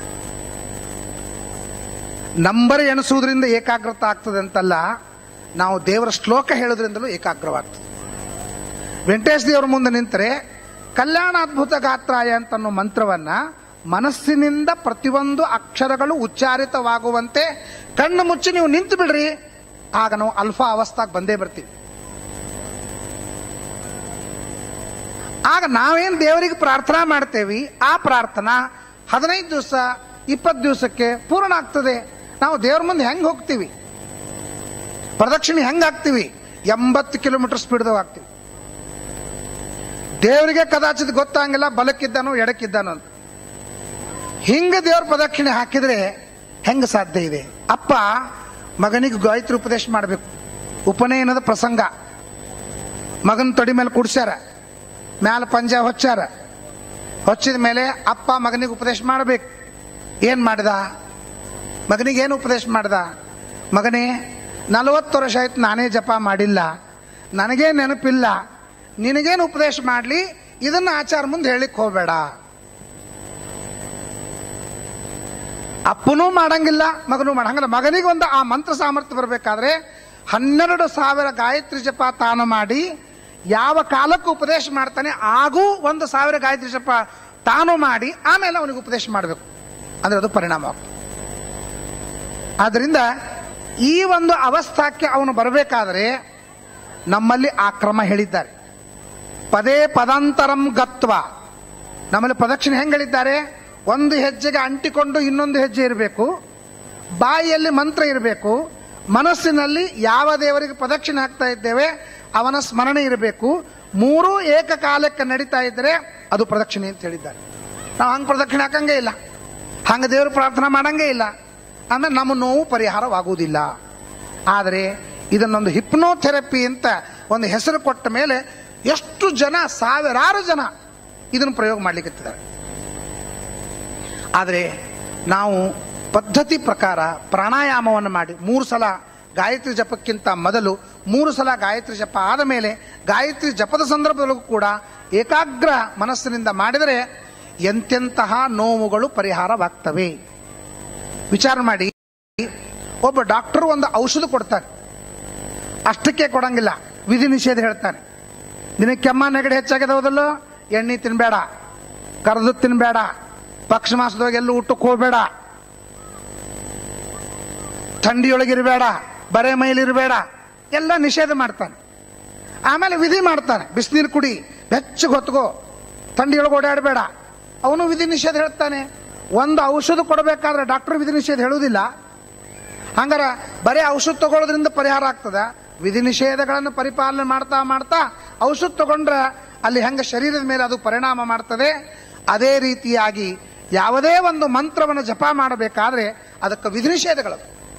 ನಂಬರ್ ಎಣಿಸುವುದರಿಂದ ಏಕಾಗ್ರತೆ ಆಗ್ತದೆ ಅಂತಲ್ಲ, ನಾವು ದೇವರ ಶ್ಲೋಕ ಹೇಳೋದ್ರಿಂದಲೂ ಏಕಾಗ್ರವಾಗ್ತದೆ. ವೆಂಕಟೇಶ ದೇವರ ಮುಂದೆ ನಿಂತರೆ ಕಲ್ಯಾಣ ಅದ್ಭುತ ಗಾತ್ರಾಯ ಅಂತನ್ನೋ ಮಂತ್ರವನ್ನ ಮನಸ್ಸಿನಿಂದ ಪ್ರತಿಯೊಂದು ಅಕ್ಷರಗಳು ಉಚ್ಚಾರಿತವಾಗುವಂತೆ ಕಣ್ಣು ಮುಚ್ಚಿ ನೀವು ನಿಂತು ಬಿಡ್ರಿ, ಆಗ ನಾವು ಅಲ್ಫಾ ಅವಸ್ಥಾಗೆ ಬಂದೇ ಬರ್ತೀವಿ. ಆಗ ನಾವೇನು ದೇವರಿಗೆ ಪ್ರಾರ್ಥನಾ ಮಾಡ್ತೇವಿ, ಆ ಪ್ರಾರ್ಥನಾ 15 ದಿವಸ 20 ದಿವಸಕ್ಕೆ ಪೂರ್ಣ ಆಗ್ತದೆ. ನಾವು ದೇವ್ರ ಮುಂದೆ ಹೆಂಗೆ ಹೋಗ್ತೀವಿ, ಪ್ರದಕ್ಷಿಣೆ ಹೆಂಗೆ ಆಗ್ತೀವಿ, 80 ಕಿಲೋಮೀಟರ್ ಸ್ಪೀಡ್ದಾಗ ಆಗ್ತೀವಿ. ದೇವರಿಗೆ ಕದಾಚಿತ್ ಗೊತ್ತಾಗಂಗಿಲ್ಲ ಬಲಕ್ಕಿದ್ದಾನೋ ಎಡಕ್ಕಿದ್ದಾನೋ ಅಂತ. ಹಿಂಗೆ ದೇವ್ರ ಪ್ರದಕ್ಷಿಣೆ ಹಾಕಿದ್ರೆ ಹೆಂಗೆ ಸಾಧ್ಯ ಇದೆ? ಅಪ್ಪ ಮಗನಿಗೆ ಗಾಯತ್ರಿ ಉಪದೇಶ ಮಾಡಬೇಕು. ಉಪನಯನದ ಪ್ರಸಂಗ, ಮಗನ ತೊಡಿ ಮೇಲೆ ಕುಡ್ಸ್ಯಾರ, ಮ್ಯಾಲ ಪಂಜ ಹೊಚ್ಚಾರ. ಹೊಚ್ಚಿದ ಮೇಲೆ ಅಪ್ಪ ಮಗನಿಗೆ ಉಪದೇಶ ಮಾಡಬೇಕು. ಏನು ಮಾಡಿದ? ಮಗನಿಗೆ ಏನು ಉಪದೇಶ ಮಾಡ್ದ? ಮಗನೇ, 40 ವರ್ಷ ಆಯ್ತು ನಾನೇ ಜಪ ಮಾಡಿಲ್ಲ, ನನಗೇ ನೆನಪಿಲ್ಲ, ನಿನಗೇನು ಉಪದೇಶ ಮಾಡಲಿ, ಇದನ್ನ ಆಚಾರ ಮುಂದೆ ಹೇಳಿಕ್ ಹೋಗಬೇಡ. ಅಪ್ಪನೂ ಮಾಡಂಗಿಲ್ಲ, ಮಗನೂ ಮಾಡಂಗಿಲ್ಲ. ಮಗನಿಗೆ ಒಂದು ಆ ಮಂತ್ರ ಸಾಮರ್ಥ್ಯ ಬರಬೇಕಾದ್ರೆ 12,000 ಗಾಯತ್ರಿ ಜಪ ತಾನು ಮಾಡಿ ಯಾವ ಕಾಲಕ್ಕೂ ಉಪದೇಶ ಮಾಡ್ತಾನೆ ಆಗೂ 1,000 ಗಾಯತ್ರಿ ಜಪ ತಾನು ಮಾಡಿ ಆಮೇಲೆ ಅವನಿಗೆ ಉಪದೇಶ ಮಾಡಬೇಕು. ಅಂದ್ರೆ ಅದು ಪರಿಣಾಮ ಆಗ್ತದೆ. ಆದ್ರಿಂದ ಈ ಒಂದು ಅವಸ್ಥಾಕ್ಕೆ ಅವನು ಬರಬೇಕಾದ್ರೆ ನಮ್ಮಲ್ಲಿ ಆ ಕ್ರಮ ಹೇಳಿದ್ದಾರೆ. ಪದೇ ಪದಾಂತರಂ ಗತ್ವ. ನಮ್ಮಲ್ಲಿ ಪ್ರದಕ್ಷಿಣೆ ಹೆಂಗೆ ಹೇಳಿದ್ದಾರೆ? ಒಂದು ಹೆಜ್ಜೆಗೆ ಅಂಟಿಕೊಂಡು ಇನ್ನೊಂದು ಹೆಜ್ಜೆ ಇರಬೇಕು, ಬಾಯಿಯಲ್ಲಿ ಮಂತ್ರ ಇರಬೇಕು, ಮನಸ್ಸಿನಲ್ಲಿ ಯಾವ ದೇವರಿಗೆ ಪ್ರದಕ್ಷಿಣೆ ಹಾಕ್ತಾ ಇದ್ದೇವೆ ಅವನ ಸ್ಮರಣೆ ಇರಬೇಕು. 3 ಏಕಕಾಲಕ್ಕೆ ನಡೀತಾ ಇದ್ರೆ ಅದು ಪ್ರದಕ್ಷಿಣೆ ಅಂತ ಹೇಳಿದ್ದಾರೆ. ನಾವು ಹಂಗೆ ಪ್ರದಕ್ಷಿಣೆ ಹಾಕಂಗೇ ಇಲ್ಲ, ಹಂಗೆ ದೇವರು ಪ್ರಾರ್ಥನಾ ಮಾಡಂಗೇ ಇಲ್ಲ, ಆಮೇಲೆ ನಮ್ಮ ನೋವು ಪರಿಹಾರವಾಗುವುದಿಲ್ಲ. ಆದರೆ ಇದನ್ನೊಂದು ಹಿಪ್ನೋಥೆರಪಿ ಅಂತ ಒಂದು ಹೆಸರು ಕೊಟ್ಟ ಮೇಲೆ ಎಷ್ಟು ಜನ, ಸಾವಿರಾರು ಜನ ಇದನ್ನು ಪ್ರಯೋಗ ಮಾಡ್ಲಿಕ್ಕಿದ್ದಾರೆ. ಆದರೆ ನಾವು ಪದ್ಧತಿ ಪ್ರಕಾರ ಪ್ರಾಣಾಯಾಮವನ್ನು ಮಾಡಿ 3 ಸಲ ಗಾಯತ್ರಿ ಜಪಕ್ಕಿಂತ ಮೊದಲು 3 ಸಲ ಗಾಯತ್ರಿ ಜಪ ಆದ ಮೇಲೆ ಗಾಯತ್ರಿ ಜಪದ ಸಂದರ್ಭದಲ್ಲೂ ಕೂಡ ಏಕಾಗ್ರ ಮನಸ್ಸಿನಿಂದ ಮಾಡಿದರೆ ಎಂತೆಂತಹ ನೋವುಗಳು ಪರಿಹಾರವಾಗ್ತವೆ. ವಿಚಾರ ಮಾಡಿ, ಒಬ್ಬ ಡಾಕ್ಟರ್ ಒಂದು ಔಷಧ ಕೊಡ್ತಾನೆ, ಅಷ್ಟಕ್ಕೆ ಕೊಡಂಗಿಲ್ಲ, ವಿಧಿ ನಿಷೇಧ ಹೇಳ್ತಾನೆ. ನಿನಗೆ ಕೆಮ್ಮ ನೆಗಡಿ ಹೆಚ್ಚಾಗಿದೆ ಹೋದಲ್ಲೋ, ಎಣ್ಣೆ ತಿನ್ಬೇಡ, ಕರೆದು ತಿನ್ಬೇಡ, ಪಕ್ಷ ಮಾಸದೊಳಗೆ ಎಲ್ಲೂ ಊಟಕ್ಕೆ ಹೋಗ್ಬೇಡ, ಥಂಡಿಯೊಳಗಿರಬೇಡ, ಬರೇ ಮೈಲಿರಬೇಡ, ಎಲ್ಲ ನಿಷೇಧ ಮಾಡ್ತಾನೆ. ಆಮೇಲೆ ವಿಧಿ ಮಾಡ್ತಾನೆ, ಬಿಸಿನೀರು ಕುಡಿ, ಬೆಚ್ಚಗೆ ಹೊತ್ಕೋ, ಥಂಡಿಯೊಳಗೆ ಓಡಾಡಬೇಡ, ಅವನು ವಿಧಿ ನಿಷೇಧ ಹೇಳ್ತಾನೆ. ಒಂದು ಔಷಧ ಕೊಡಬೇಕಾದ್ರೆ ಡಾಕ್ಟರ್ ವಿಧಿ ನಿಷೇಧ ಹೇಳುವುದಿಲ್ಲ. ಹಂಗಾರ ಬರೀ ಔಷಧ ತಗೊಳ್ಳೋದ್ರಿಂದ ಪರಿಹಾರ ಆಗ್ತದ? ವಿಧಿ ನಿಷೇಧಗಳನ್ನು ಪರಿಪಾಲನೆ ಮಾಡ್ತಾ ಮಾಡ್ತಾ ಔಷಧ ತಗೊಂಡ್ರೆ ಅಲ್ಲಿ ಹೆಂಗ ಶರೀರದ ಮೇಲೆ ಅದು ಪರಿಣಾಮ ಮಾಡ್ತದೆ, ಅದೇ ರೀತಿಯಾಗಿ ಯಾವುದೇ ಒಂದು ಮಂತ್ರವನ್ನು ಜಪ ಮಾಡಬೇಕಾದ್ರೆ ಅದಕ್ಕೆ ವಿಧಿ ನಿಷೇಧಗಳು,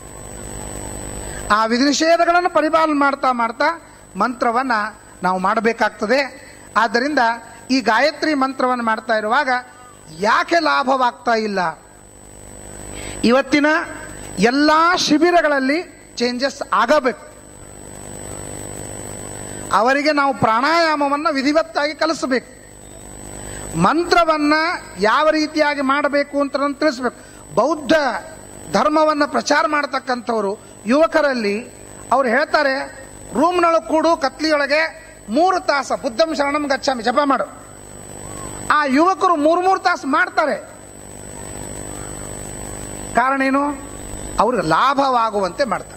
ಆ ವಿಧಿ ನಿಷೇಧಗಳನ್ನು ಪರಿಪಾಲನೆ ಮಾಡ್ತಾ ಮಾಡ್ತಾ ಮಂತ್ರವನ್ನ ನಾವು ಮಾಡಬೇಕಾಗ್ತದೆ. ಆದ್ದರಿಂದ ಈ ಗಾಯತ್ರಿ ಮಂತ್ರವನ್ನು ಮಾಡ್ತಾ ಇರುವಾಗ ಯಾಕೆ ಲಾಭವಾಗ್ತಾ ಇಲ್ಲ? ಇವತ್ತಿನ ಎಲ್ಲಾ ಶಿಬಿರಗಳಲ್ಲಿ ಚೇಂಜಸ್ ಆಗಬೇಕು. ಅವರಿಗೆ ನಾವು ಪ್ರಾಣಾಯಾಮವನ್ನು ವಿಧಿವತ್ತಾಗಿ ಕಲಿಸಬೇಕು, ಮಂತ್ರವನ್ನ ಯಾವ ರೀತಿಯಾಗಿ ಮಾಡಬೇಕು ಅಂತ ತಿಳಿಸ್ಬೇಕು. ಬೌದ್ಧ ಧರ್ಮವನ್ನು ಪ್ರಚಾರ ಮಾಡತಕ್ಕಂಥವ್ರು ಯುವಕರಲ್ಲಿ ಅವ್ರು ಹೇಳ್ತಾರೆ, ರೂಮ್ನೊಳಗೆ ಕೂಡು, ಕತ್ಲಿಯೊಳಗೆ 3 ತಾಸು ಬುದ್ಧಂ ಶರಣಂ ಗಚ್ಚಾಮಿ ಜಪ ಮಾಡು. ಆ ಯುವಕರು 3 ತಾಸು ಮಾಡ್ತಾರೆ. ಕಾರಣ ಏನು? ಅವ್ರಿಗೆ ಲಾಭವಾಗುವಂತೆ ಮಾಡ್ತಾರೆ.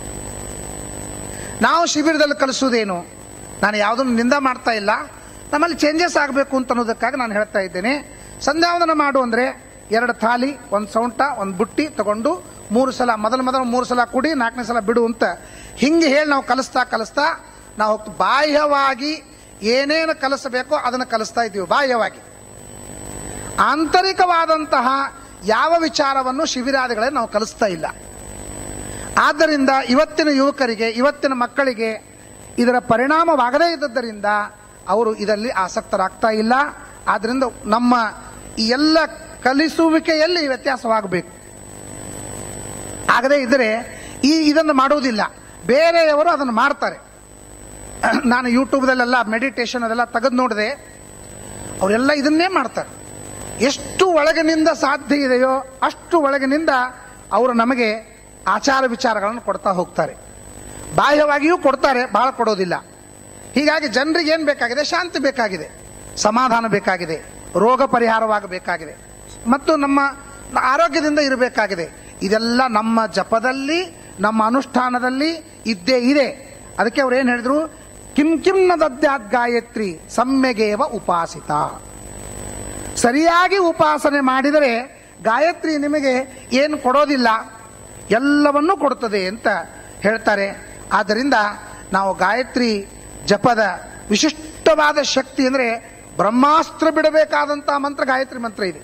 ನಾವು ಶಿಬಿರದಲ್ಲಿ ಕಲಿಸೋದೇನು? ನಾನು ಯಾವುದನ್ನು ನಿಂದ ಮಾಡ್ತಾ ಇಲ್ಲ, ನಮ್ಮಲ್ಲಿ ಚೇಂಜಸ್ ಆಗಬೇಕು ಅಂತ ಅನ್ನೋದಕ್ಕಾಗಿ ನಾನು ಹೇಳ್ತಾ ಇದ್ದೇನೆ. ಸಂಧ್ಯಾವಂದನ ಮಾಡು ಅಂದರೆ 2 ಥಾಲಿ, 1 ಸೌಂಟ, 1 ಬುಟ್ಟಿ ತಗೊಂಡು 3 ಸಲ, ಮೊದಲು 3 ಸಲ ಕುಡಿ, 4ನೇ ಸಲ ಬಿಡು ಅಂತ ಹಿಂಗೆ ಹೇಳಿ ನಾವು ಕಲಿಸ್ತಾ ನಾವು ಬಾಹ್ಯವಾಗಿ ಏನೇನು ಕಲಿಸಬೇಕೋ ಅದನ್ನು ಕಲಿಸ್ತಾ ಇದ್ದೀವಿ. ಬಾಹ್ಯವಾಗಿ ಆಂತರಿಕವಾದಂತಹ ಯಾವ ವಿಚಾರವನ್ನು ಶಿಬಿರಾದಿಗಳೇ ನಾವು ಕಲಿಸ್ತಾ ಇಲ್ಲ. ಆದ್ದರಿಂದ ಇವತ್ತಿನ ಯುವಕರಿಗೆ, ಇವತ್ತಿನ ಮಕ್ಕಳಿಗೆ ಇದರ ಪರಿಣಾಮವಾಗದೇ ಇದ್ದದ್ದರಿಂದ ಅವರು ಇದರಲ್ಲಿ ಆಸಕ್ತರಾಗ್ತಾ ಇಲ್ಲ. ಆದ್ರಿಂದ ನಮ್ಮ ಈ ಎಲ್ಲ ಕಲಿಸುವಿಕೆಯಲ್ಲಿ ವ್ಯತ್ಯಾಸವಾಗಬೇಕು. ಆಗದೇ ಇದ್ದರೆ ಇದನ್ನು ಮಾಡುವುದಿಲ್ಲ, ಬೇರೆಯವರು ಅದನ್ನು ಮಾಡ್ತಾರೆ. ನಾನು ಯೂಟ್ಯೂಬ್ದಲ್ಲೆಲ್ಲ ಮೆಡಿಟೇಷನ್ ಅದೆಲ್ಲ ತೆಗೆದು ನೋಡಿದೆ, ಅವರೆಲ್ಲ ಇದನ್ನೇ ಮಾಡ್ತಾರೆ. ಎಷ್ಟು ಒಳಗಿನಿಂದ ಸಾಧ್ಯ ಇದೆಯೋ ಅಷ್ಟು ಒಳಗಿನಿಂದ ಅವರು ನಮಗೆ ಆಚಾರ ವಿಚಾರಗಳನ್ನು ಕೊಡ್ತಾ ಹೋಗ್ತಾರೆ. ಬಾಹ್ಯವಾಗಿಯೂ ಕೊಡ್ತಾರೆ, ಬಹಳ ಕೊಡೋದಿಲ್ಲ. ಹೀಗಾಗಿ ಜನರಿಗೆ ಏನು ಬೇಕಾಗಿದೆ? ಶಾಂತಿ ಬೇಕಾಗಿದೆ, ಸಮಾಧಾನ ಬೇಕಾಗಿದೆ, ರೋಗ ಪರಿಹಾರವಾಗಬೇಕಾಗಿದೆ, ಮತ್ತು ನಮ್ಮ ಆರೋಗ್ಯದಿಂದ ಇರಬೇಕಾಗಿದೆ. ಇದೆಲ್ಲ ನಮ್ಮ ಜಪದಲ್ಲಿ, ನಮ್ಮ ಅನುಷ್ಠಾನದಲ್ಲಿ ಇದ್ದೇ ಇದೆ. ಅದಕ್ಕೆ ಅವ್ರು ಏನು ಹೇಳಿದ್ರು? ಕಿಂ ಕಿಂ ನ ದದ್ಯಾತ್ ಗಾಯತ್ರಿ ಸಮ್ಯಗೇವ ಉಪಾಸಿತ. ಸರಿಯಾಗಿ ಉಪಾಸನೆ ಮಾಡಿದರೆ ಗಾಯತ್ರಿ ನಿಮಗೆ ಏನು ಕೊಡೋದಿಲ್ಲ, ಎಲ್ಲವನ್ನೂ ಕೊಡುತ್ತದೆ ಅಂತ ಹೇಳ್ತಾರೆ. ಆದ್ದರಿಂದ ನಾವು ಗಾಯತ್ರಿ ಜಪದ ವಿಶಿಷ್ಟವಾದ ಶಕ್ತಿ ಅಂದರೆ ಬ್ರಹ್ಮಾಸ್ತ್ರ ಬಿಡಬೇಕಾದಂತಹ ಮಂತ್ರ ಗಾಯತ್ರಿ ಮಂತ್ರ ಇದೆ.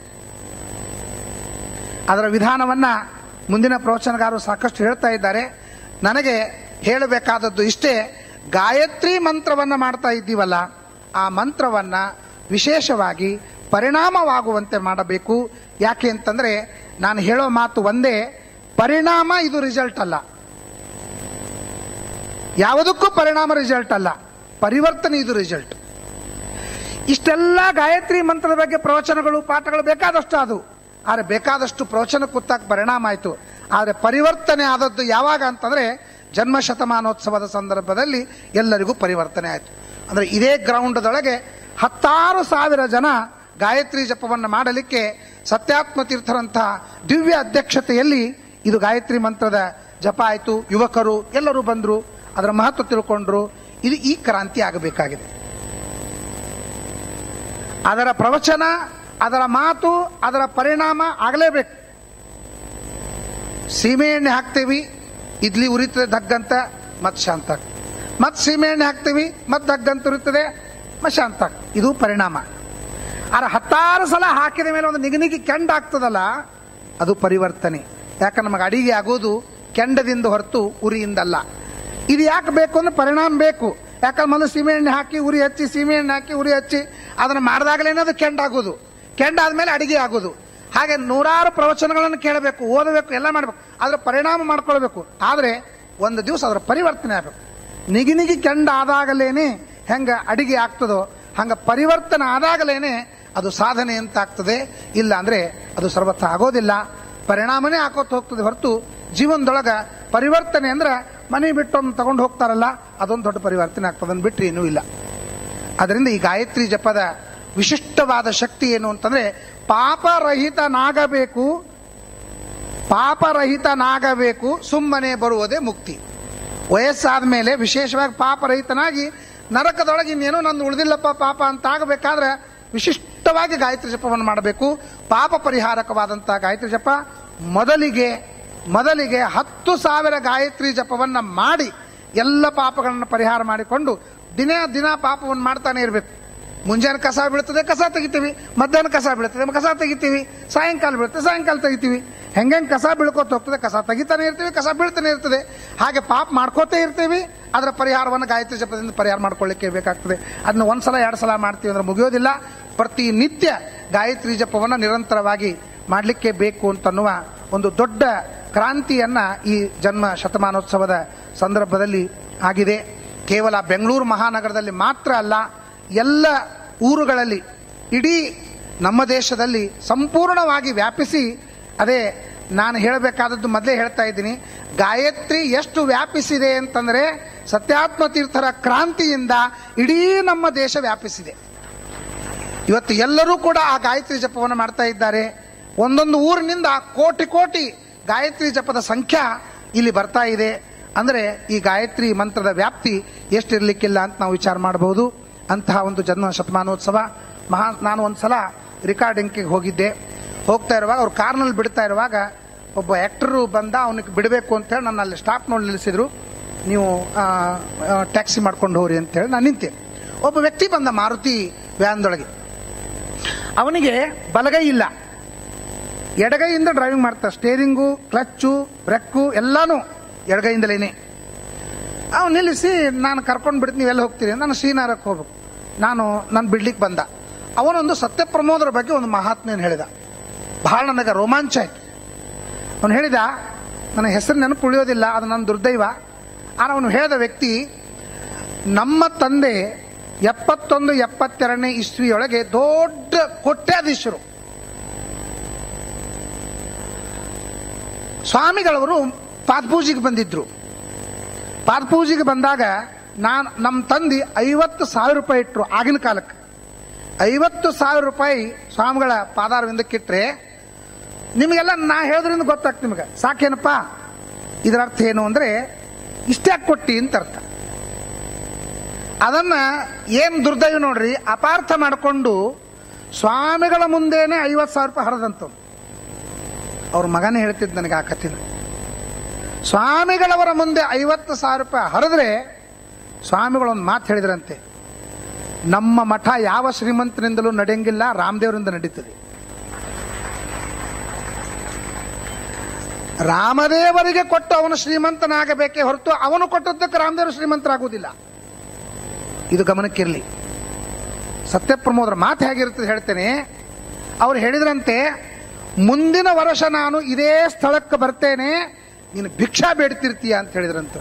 ಅದರ ವಿಧಾನವನ್ನ ಮುಂದಿನ ಪ್ರವಚನಗಾರರು ಸಾಕಷ್ಟು ಹೇಳ್ತಾ ಇದ್ದಾರೆ. ನನಗೆ ಹೇಳಬೇಕಾದದ್ದು ಇಷ್ಟೇ, ಗಾಯತ್ರಿ ಮಂತ್ರವನ್ನ ಮಾಡ್ತಾ ಇದ್ದೀವಲ್ಲ, ಆ ಮಂತ್ರವನ್ನ ವಿಶೇಷವಾಗಿ ಪರಿಣಾಮವಾಗುವಂತೆ ಮಾಡಬೇಕು. ಯಾಕೆ ಅಂತಂದ್ರೆ ನಾನು ಹೇಳೋ ಮಾತು ಒಂದೇ, ಪರಿಣಾಮ ಇದು ರಿಸಲ್ಟ್ ಅಲ್ಲ. ಯಾವುದಕ್ಕೂ ಪರಿಣಾಮ ರಿಸಲ್ಟ್ ಅಲ್ಲ, ಪರಿವರ್ತನೆ ಇದು ರಿಸಲ್ಟ್. ಇಷ್ಟೆಲ್ಲ ಗಾಯತ್ರಿ ಮಂತ್ರದ ಬಗ್ಗೆ ಪ್ರವಚನಗಳು ಪಾಠಗಳು ಬೇಕಾದಷ್ಟು ಅದು, ಆದರೆ ಬೇಕಾದಷ್ಟು ಪ್ರವಚನ ಕೂತಾಗ ಪರಿಣಾಮ ಆಯಿತು. ಆದರೆ ಪರಿವರ್ತನೆ ಆದದ್ದು ಯಾವಾಗ ಅಂತಂದ್ರೆ ಜನ್ಮ ಶತಮಾನೋತ್ಸವದ ಸಂದರ್ಭದಲ್ಲಿ ಎಲ್ಲರಿಗೂ ಪರಿವರ್ತನೆ ಆಯಿತು. ಅಂದ್ರೆ ಇದೇ ಗ್ರೌಂಡ್ದೊಳಗೆ 10,000 ಜನ ಗಾಯತ್ರಿ ಜಪವನ್ನು ಮಾಡಲಿಕ್ಕೆ ಸತ್ಯಾತ್ಮ ತೀರ್ಥರಂತಹ ದಿವ್ಯ ಅಧ್ಯಕ್ಷತೆಯಲ್ಲಿ ಇದು ಗಾಯತ್ರಿ ಮಂತ್ರದ ಜಪ ಆಯಿತು. ಯುವಕರು ಎಲ್ಲರೂ ಬಂದರು, ಅದರ ಮಹತ್ವ ತಿಳ್ಕೊಂಡ್ರು. ಇದು ಈ ಕ್ರಾಂತಿ ಆಗಬೇಕಾಗಿದೆ. ಅದರ ಪ್ರವಚನ, ಅದರ ಮಾತು, ಅದರ ಪರಿಣಾಮ ಆಗಲೇಬೇಕು. ಸೀಮೆ ಎಣ್ಣೆ ಹಾಕ್ತೀವಿ, ಇಡ್ಲಿ ಉರಿತದೆ ದಗ್ಗಂತ, ಮತ್ ಶಾಂತ. ಮತ್ ಸೀಮೆ ಎಣ್ಣೆ ಹಾಕ್ತೀವಿ, ಮತ್ ದಗ್ಗಂತ ಉರಿತದೆ, ಮತ್ ಶಾಂತ. ಇದು ಪರಿಣಾಮ. ಆದ್ರೆ 10 ಸಲ ಹಾಕಿದ ಮೇಲೆ ಒಂದು ನಿಗನಿಗೆ ಕೆಂಡ ಆಗ್ತದಲ್ಲ, ಅದು ಪರಿವರ್ತನೆ. ಯಾಕಂದ್ರೆ ನಮಗೆ ಅಡಿಗೆ ಆಗೋದು ಕೆಂಡದಿಂದ ಹೊರತು ಉರಿಯಿಂದಲ್ಲ. ಇದು ಯಾಕೆ ಬೇಕು ಅಂದ್ರೆ ಪರಿಣಾಮ ಬೇಕು. ಯಾಕಂದ್ರೆ ಮೊದಲು ಸೀಮೆ ಎಣ್ಣೆ ಹಾಕಿ ಉರಿ ಹಚ್ಚಿ, ಸೀಮೆ ಎಣ್ಣೆ ಹಾಕಿ ಉರಿ ಹಚ್ಚಿ ಅದನ್ನು ಮಾಡಿದಾಗಲೇನೆ ಅದು ಕೆಂಡ ಆಗೋದು, ಕೆಂಡ ಆದ್ಮೇಲೆ ಅಡಿಗೆ ಆಗೋದು. ಹಾಗೆ ನೂರಾರು ಪ್ರವಚನಗಳನ್ನು ಕೇಳಬೇಕು, ಓದಬೇಕು, ಎಲ್ಲ ಮಾಡಬೇಕು, ಅದರ ಪರಿಣಾಮ ಮಾಡ್ಕೊಳ್ಬೇಕು. ಆದರೆ ಒಂದು ದಿವಸ ಅದರ ಪರಿವರ್ತನೆ ಆಗಬೇಕು. ನಿಗಿ ಕೆಂಡ ಆದಾಗಲೇನೆ ಹೆಂಗ ಅಡಿಗೆ ಆಗ್ತದೋ ಹಂಗ ಪರಿವರ್ತನೆ ಆದಾಗಲೇನೆ ಅದು ಸಾಧನೆ ಅಂತ ಆಗ್ತದೆ. ಇಲ್ಲ ಅಂದ್ರೆ ಅದು ಸರ್ವಥ ಆಗೋದಿಲ್ಲ, ಪರಿಣಾಮನೇ ಹಾಕೋತ ಹೋಗ್ತದೆ ಹೊರತು ಜೀವನದೊಳಗ ಪರಿವರ್ತನೆ ಅಂದ್ರೆ ಮನೆ ಬಿಟ್ಟು ತಗೊಂಡು ಹೋಗ್ತಾರಲ್ಲ, ಅದೊಂದು ದೊಡ್ಡ ಪರಿವರ್ತನೆ ಆಗ್ತದೆ, ಅದನ್ನು ಬಿಟ್ಟರೆ ಏನೂ ಇಲ್ಲ. ಅದರಿಂದ ಈ ಗಾಯತ್ರಿ ಜಪದ ವಿಶಿಷ್ಟವಾದ ಶಕ್ತಿ ಏನು ಅಂತಂದ್ರೆ ಪಾಪರಹಿತನಾಗಬೇಕು, ಪಾಪರಹಿತನಾಗಬೇಕು, ಸುಮ್ಮನೆ ಬರುವುದೇ ಮುಕ್ತಿ. ವಯಸ್ಸಾದ ಮೇಲೆ ವಿಶೇಷವಾಗಿ ಪಾಪರಹಿತನಾಗಿ ನರಕದೊಳಗೆ ಇನ್ನೇನೋ ನಂದು ಉಳಿದಿಲ್ಲಪ್ಪ ಪಾಪ ಅಂತ ಆಗಬೇಕಾದ್ರೆ ವಿಶಿಷ್ಟವಾಗಿ ಗಾಯತ್ರಿ ಜಪವನ್ನು ಮಾಡಬೇಕು. ಪಾಪ ಪರಿಹಾರಕವಾದಂತಹ ಗಾಯತ್ರಿ ಜಪ ಮೊದಲಿಗೆ 10,000 ಗಾಯತ್ರಿ ಜಪವನ್ನ ಮಾಡಿ ಎಲ್ಲ ಪಾಪಗಳನ್ನು ಪರಿಹಾರ ಮಾಡಿಕೊಂಡು ದಿನ ಪಾಪವನ್ನು ಮಾಡ್ತಾನೆ ಇರಬೇಕು. ಮುಂಜಾನೆ ಕಸ ಬೀಳ್ತದೆ, ಕಸ ತೆಗಿತೀವಿ, ಮಧ್ಯಾಹ್ನ ಕಸ ಬೀಳ್ತದೆ, ಕಸ ತೆಗಿತೀವಿ, ಸಾಯಂಕಾಲ ಬೀಳ್ತದೆ, ಸಾಯಂಕಾಲ ತೆಗಿತೀವಿ. ಹೆಂಗೆ ಕಸ ಬೀಳ್ಕೋತ ಹೋಗ್ತದೆ, ಕಸ ತೆಗಿತಾನೆ ಇರ್ತೀವಿ, ಕಸ ಬೀಳ್ತಾನೆ ಇರ್ತದೆ. ಹಾಗೆ ಪಾಪ ಮಾಡ್ಕೋತೇ ಇರ್ತೀವಿ. ಅದರ ಪರಿಹಾರವನ್ನು ಗಾಯತ್ರಿ ಜಪದಿಂದ ಪರಿಹಾರ ಮಾಡ್ಕೊಳ್ಳಿಕ್ಕೆ ಬೇಕಾಗ್ತದೆ. ಅದನ್ನ 1 ಸಲ 2 ಸಲ ಮಾಡ್ತೀವಿ ಅಂದ್ರೆ ಮುಗಿಯೋದಿಲ್ಲ. ಪ್ರತಿನಿತ್ಯ ಗಾಯತ್ರಿ ಜಪವನ್ನು ನಿರಂತರವಾಗಿ ಮಾಡಲಿಕ್ಕೆ ಬೇಕು ಅಂತನ್ನುವ ಒಂದು ದೊಡ್ಡ ಕ್ರಾಂತಿಯನ್ನ ಈ ಜನ್ಮ ಶತಮಾನೋತ್ಸವದ ಸಂದರ್ಭದಲ್ಲಿ ಆಗಿದೆ. ಕೇವಲ ಬೆಂಗಳೂರು ಮಹಾನಗರದಲ್ಲಿ ಮಾತ್ರ ಅಲ್ಲ, ಎಲ್ಲ ಊರುಗಳಲ್ಲಿ, ಇಡೀ ನಮ್ಮ ದೇಶದಲ್ಲಿ ಸಂಪೂರ್ಣವಾಗಿ ವ್ಯಾಪಿಸಿ, ಅದೇ ನಾನು ಹೇಳಬೇಕಾದದ್ದು ಮೊದಲೇ ಹೇಳ್ತಾ ಇದ್ದೀನಿ, ಗಾಯತ್ರಿ ಎಷ್ಟು ವ್ಯಾಪಿಸಿದೆ ಅಂತಂದ್ರೆ ಸತ್ಯಾತ್ಮ ತೀರ್ಥರ ಕ್ರಾಂತಿಯಿಂದ ಇಡೀ ನಮ್ಮ ದೇಶ ವ್ಯಾಪಿಸಿದೆ. ಇವತ್ತು ಎಲ್ಲರೂ ಕೂಡ ಆ ಗಾಯತ್ರಿ ಜಪವನ್ನು ಮಾಡ್ತಾ ಇದ್ದಾರೆ. ಒಂದೊಂದು ಊರಿನಿಂದ ಕೋಟಿ ಗಾಯತ್ರಿ ಜಪದ ಸಂಖ್ಯಾ ಇಲ್ಲಿ ಬರ್ತಾ ಇದೆ. ಅಂದರೆ ಈ ಗಾಯತ್ರಿ ಮಂತ್ರದ ವ್ಯಾಪ್ತಿ ಎಷ್ಟಿರ್ಲಿಕ್ಕಿಲ್ಲ ಅಂತ ನಾವು ವಿಚಾರ ಮಾಡಬಹುದು. ಅಂತಹ ಒಂದು ಜನ್ಮ ಶತಮಾನೋತ್ಸವ ನಾನು ಒಂದ್ಸಲ ರಿಕಾರ್ಡಿಂಗ್ಗೆ ಹೋಗಿದ್ದೆ. ಹೋಗ್ತಾ ಇರುವಾಗ ಅವ್ರು ಕಾರ್ನಲ್ಲಿ ಬಿಡ್ತಾ ಇರುವಾಗ ಒಬ್ಬ ಆಕ್ಟರು ಬಂದ, ಅವನಿಗೆ ಬಿಡಬೇಕು ಅಂತೇಳಿ ನನ್ನ ಅಲ್ಲಿ ಸ್ಟಾಪ್ ನೋಡಿ ನಿಲ್ಲಿಸಿದ್ರು. ನೀವು ಟ್ಯಾಕ್ಸಿ ಮಾಡ್ಕೊಂಡು ಹೋಗ್ರಿ ಅಂತೇಳಿ ನಾನು ನಿಂತೆ. ಒಬ್ಬ ವ್ಯಕ್ತಿ ಬಂದ ಮಾರುತಿ ವ್ಯಾನ್ದೊಳಗೆ. ಅವನಿಗೆ ಬಲಗೈ ಇಲ್ಲ, ಎಡಗೈಯಿಂದ ಡ್ರೈವಿಂಗ್ ಮಾಡ್ತಾರೆ. ಸ್ಟೇರಿಂಗು, ಕ್ಲಚ್ಚು, ಬ್ರೇಕು ಎಲ್ಲಾನು ಎಡಗೈಯಿಂದಲೇನೆ. ಅವ್ನು ನಿಲ್ಲಿಸಿ ನಾನು ಕರ್ಕೊಂಡು ಬಿಡ್ತೀನಿ, ನೀವು ಎಲ್ಲಿ ಹೋಗ್ತೀರಿ? ನಾನು ಶ್ರೀನಗರಕ್ಕೆ ಹೋಗ್ಬೇಕು. ನಾನು ಬಿಡ್ಲಿಕ್ಕೆ ಬಂದ. ಅವನೊಂದು ಸತ್ಯಪ್ರಮೋದರ ಬಗ್ಗೆ ಒಂದು ಮಹಾತ್ಮೆಯನ್ನು ಹೇಳಿದ. ಬಹಳ ನನಗೆ ರೋಮಾಂಚ ಆಯ್ತು. ಅವನು ಹೇಳಿದ, ನನ್ನ ಹೆಸರು ನೆನಪು ಉಳಿಯೋದಿಲ್ಲ, ಅದು ನನ್ನ ದುರ್ದೈವ. ಆದರೆ ಅವನು ಹೇಳಿದ ವ್ಯಕ್ತಿ, ನಮ್ಮ ತಂದೆ 71-72ನೇ ಇಸ್ವಿಯೊಳಗೆ ದೊಡ್ಡ ಕೋಟ್ಯಾಧೀಶರು. ಸ್ವಾಮಿಗಳವರು ಪಾದಪೂಜೆಗೆ ಬಂದಿದ್ರು. ಪಾದಪೂಜೆಗೆ ಬಂದಾಗ ನಮ್ಮ ತಂದೆ 50,000 ರೂಪಾಯಿ ಇಟ್ಟರು. ಆಗಿನ ಕಾಲಕ್ಕೆ 50,000 ರೂಪಾಯಿ ಸ್ವಾಮಿಗಳ ಪಾದಾರವಿಂದಕ್ಕಿಟ್ರೆ, ನಿಮಗೆಲ್ಲ ನಾ ಹೇಳೋದ್ರಿಂದ ಗೊತ್ತಾಗ್ತದೆ ನಿಮಗೆ. ಸಾಕೇನಪ್ಪ, ಇದರ ಅರ್ಥ ಏನು ಅಂದರೆ ಇಷ್ಟೇ ಕೊಟ್ಟಿ ಅಂತ ಅರ್ಥ. ಅದನ್ನ ಏನು ದುರ್ದೈವ ನೋಡ್ರಿ, ಅಪಾರ್ಥ ಮಾಡಿಕೊಂಡು ಸ್ವಾಮಿಗಳ ಮುಂದೇನೆ 50,000 ರೂಪಾಯಿ ಹರಿದಂಥವ್ರು. ಅವ್ರ ಮಗನೇ ಹೇಳ್ತಿದ್ದು ನನಗೆ ಆ ಕಥೆನ. ಸ್ವಾಮಿಗಳವರ ಮುಂದೆ 50,000 ರೂಪಾಯಿ ಹರಿದ್ರೆ ಸ್ವಾಮಿಗಳೊಂದು ಮಾತು ಹೇಳಿದ್ರಂತೆ, ನಮ್ಮ ಮಠ ಯಾವ ಶ್ರೀಮಂತರಿಂದಲೂ ನಡೆಯಂಗಿಲ್ಲ, ರಾಮದೇವರಿಂದ ನಡೀತದೆ. ರಾಮದೇವರಿಗೆ ಕೊಟ್ಟು ಅವನು ಶ್ರೀಮಂತನಾಗಬೇಕೇ ಹೊರತು ಅವನು ಕೊಟ್ಟದ್ದಕ್ಕೆ ರಾಮದೇವರು ಶ್ರೀಮಂತರಾಗುವುದಿಲ್ಲ. ಇದು ಗಮನಕ್ಕಿರಲಿ. ಸತ್ಯಪ್ರಮೋದರ ಮಾತು ಹೇಗಿರ್ತದೆ ಹೇಳ್ತೇನೆ. ಅವ್ರು ಹೇಳಿದ್ರಂತೆ, ಮುಂದಿನ ವರ್ಷ ನಾನು ಇದೇ ಸ್ಥಳಕ್ಕೆ ಬರ್ತೇನೆ, ನೀನು ಭಿಕ್ಷಾ ಬೇಡ್ತಿರ್ತೀಯ ಅಂತ ಹೇಳಿದ್ರಂತೆ.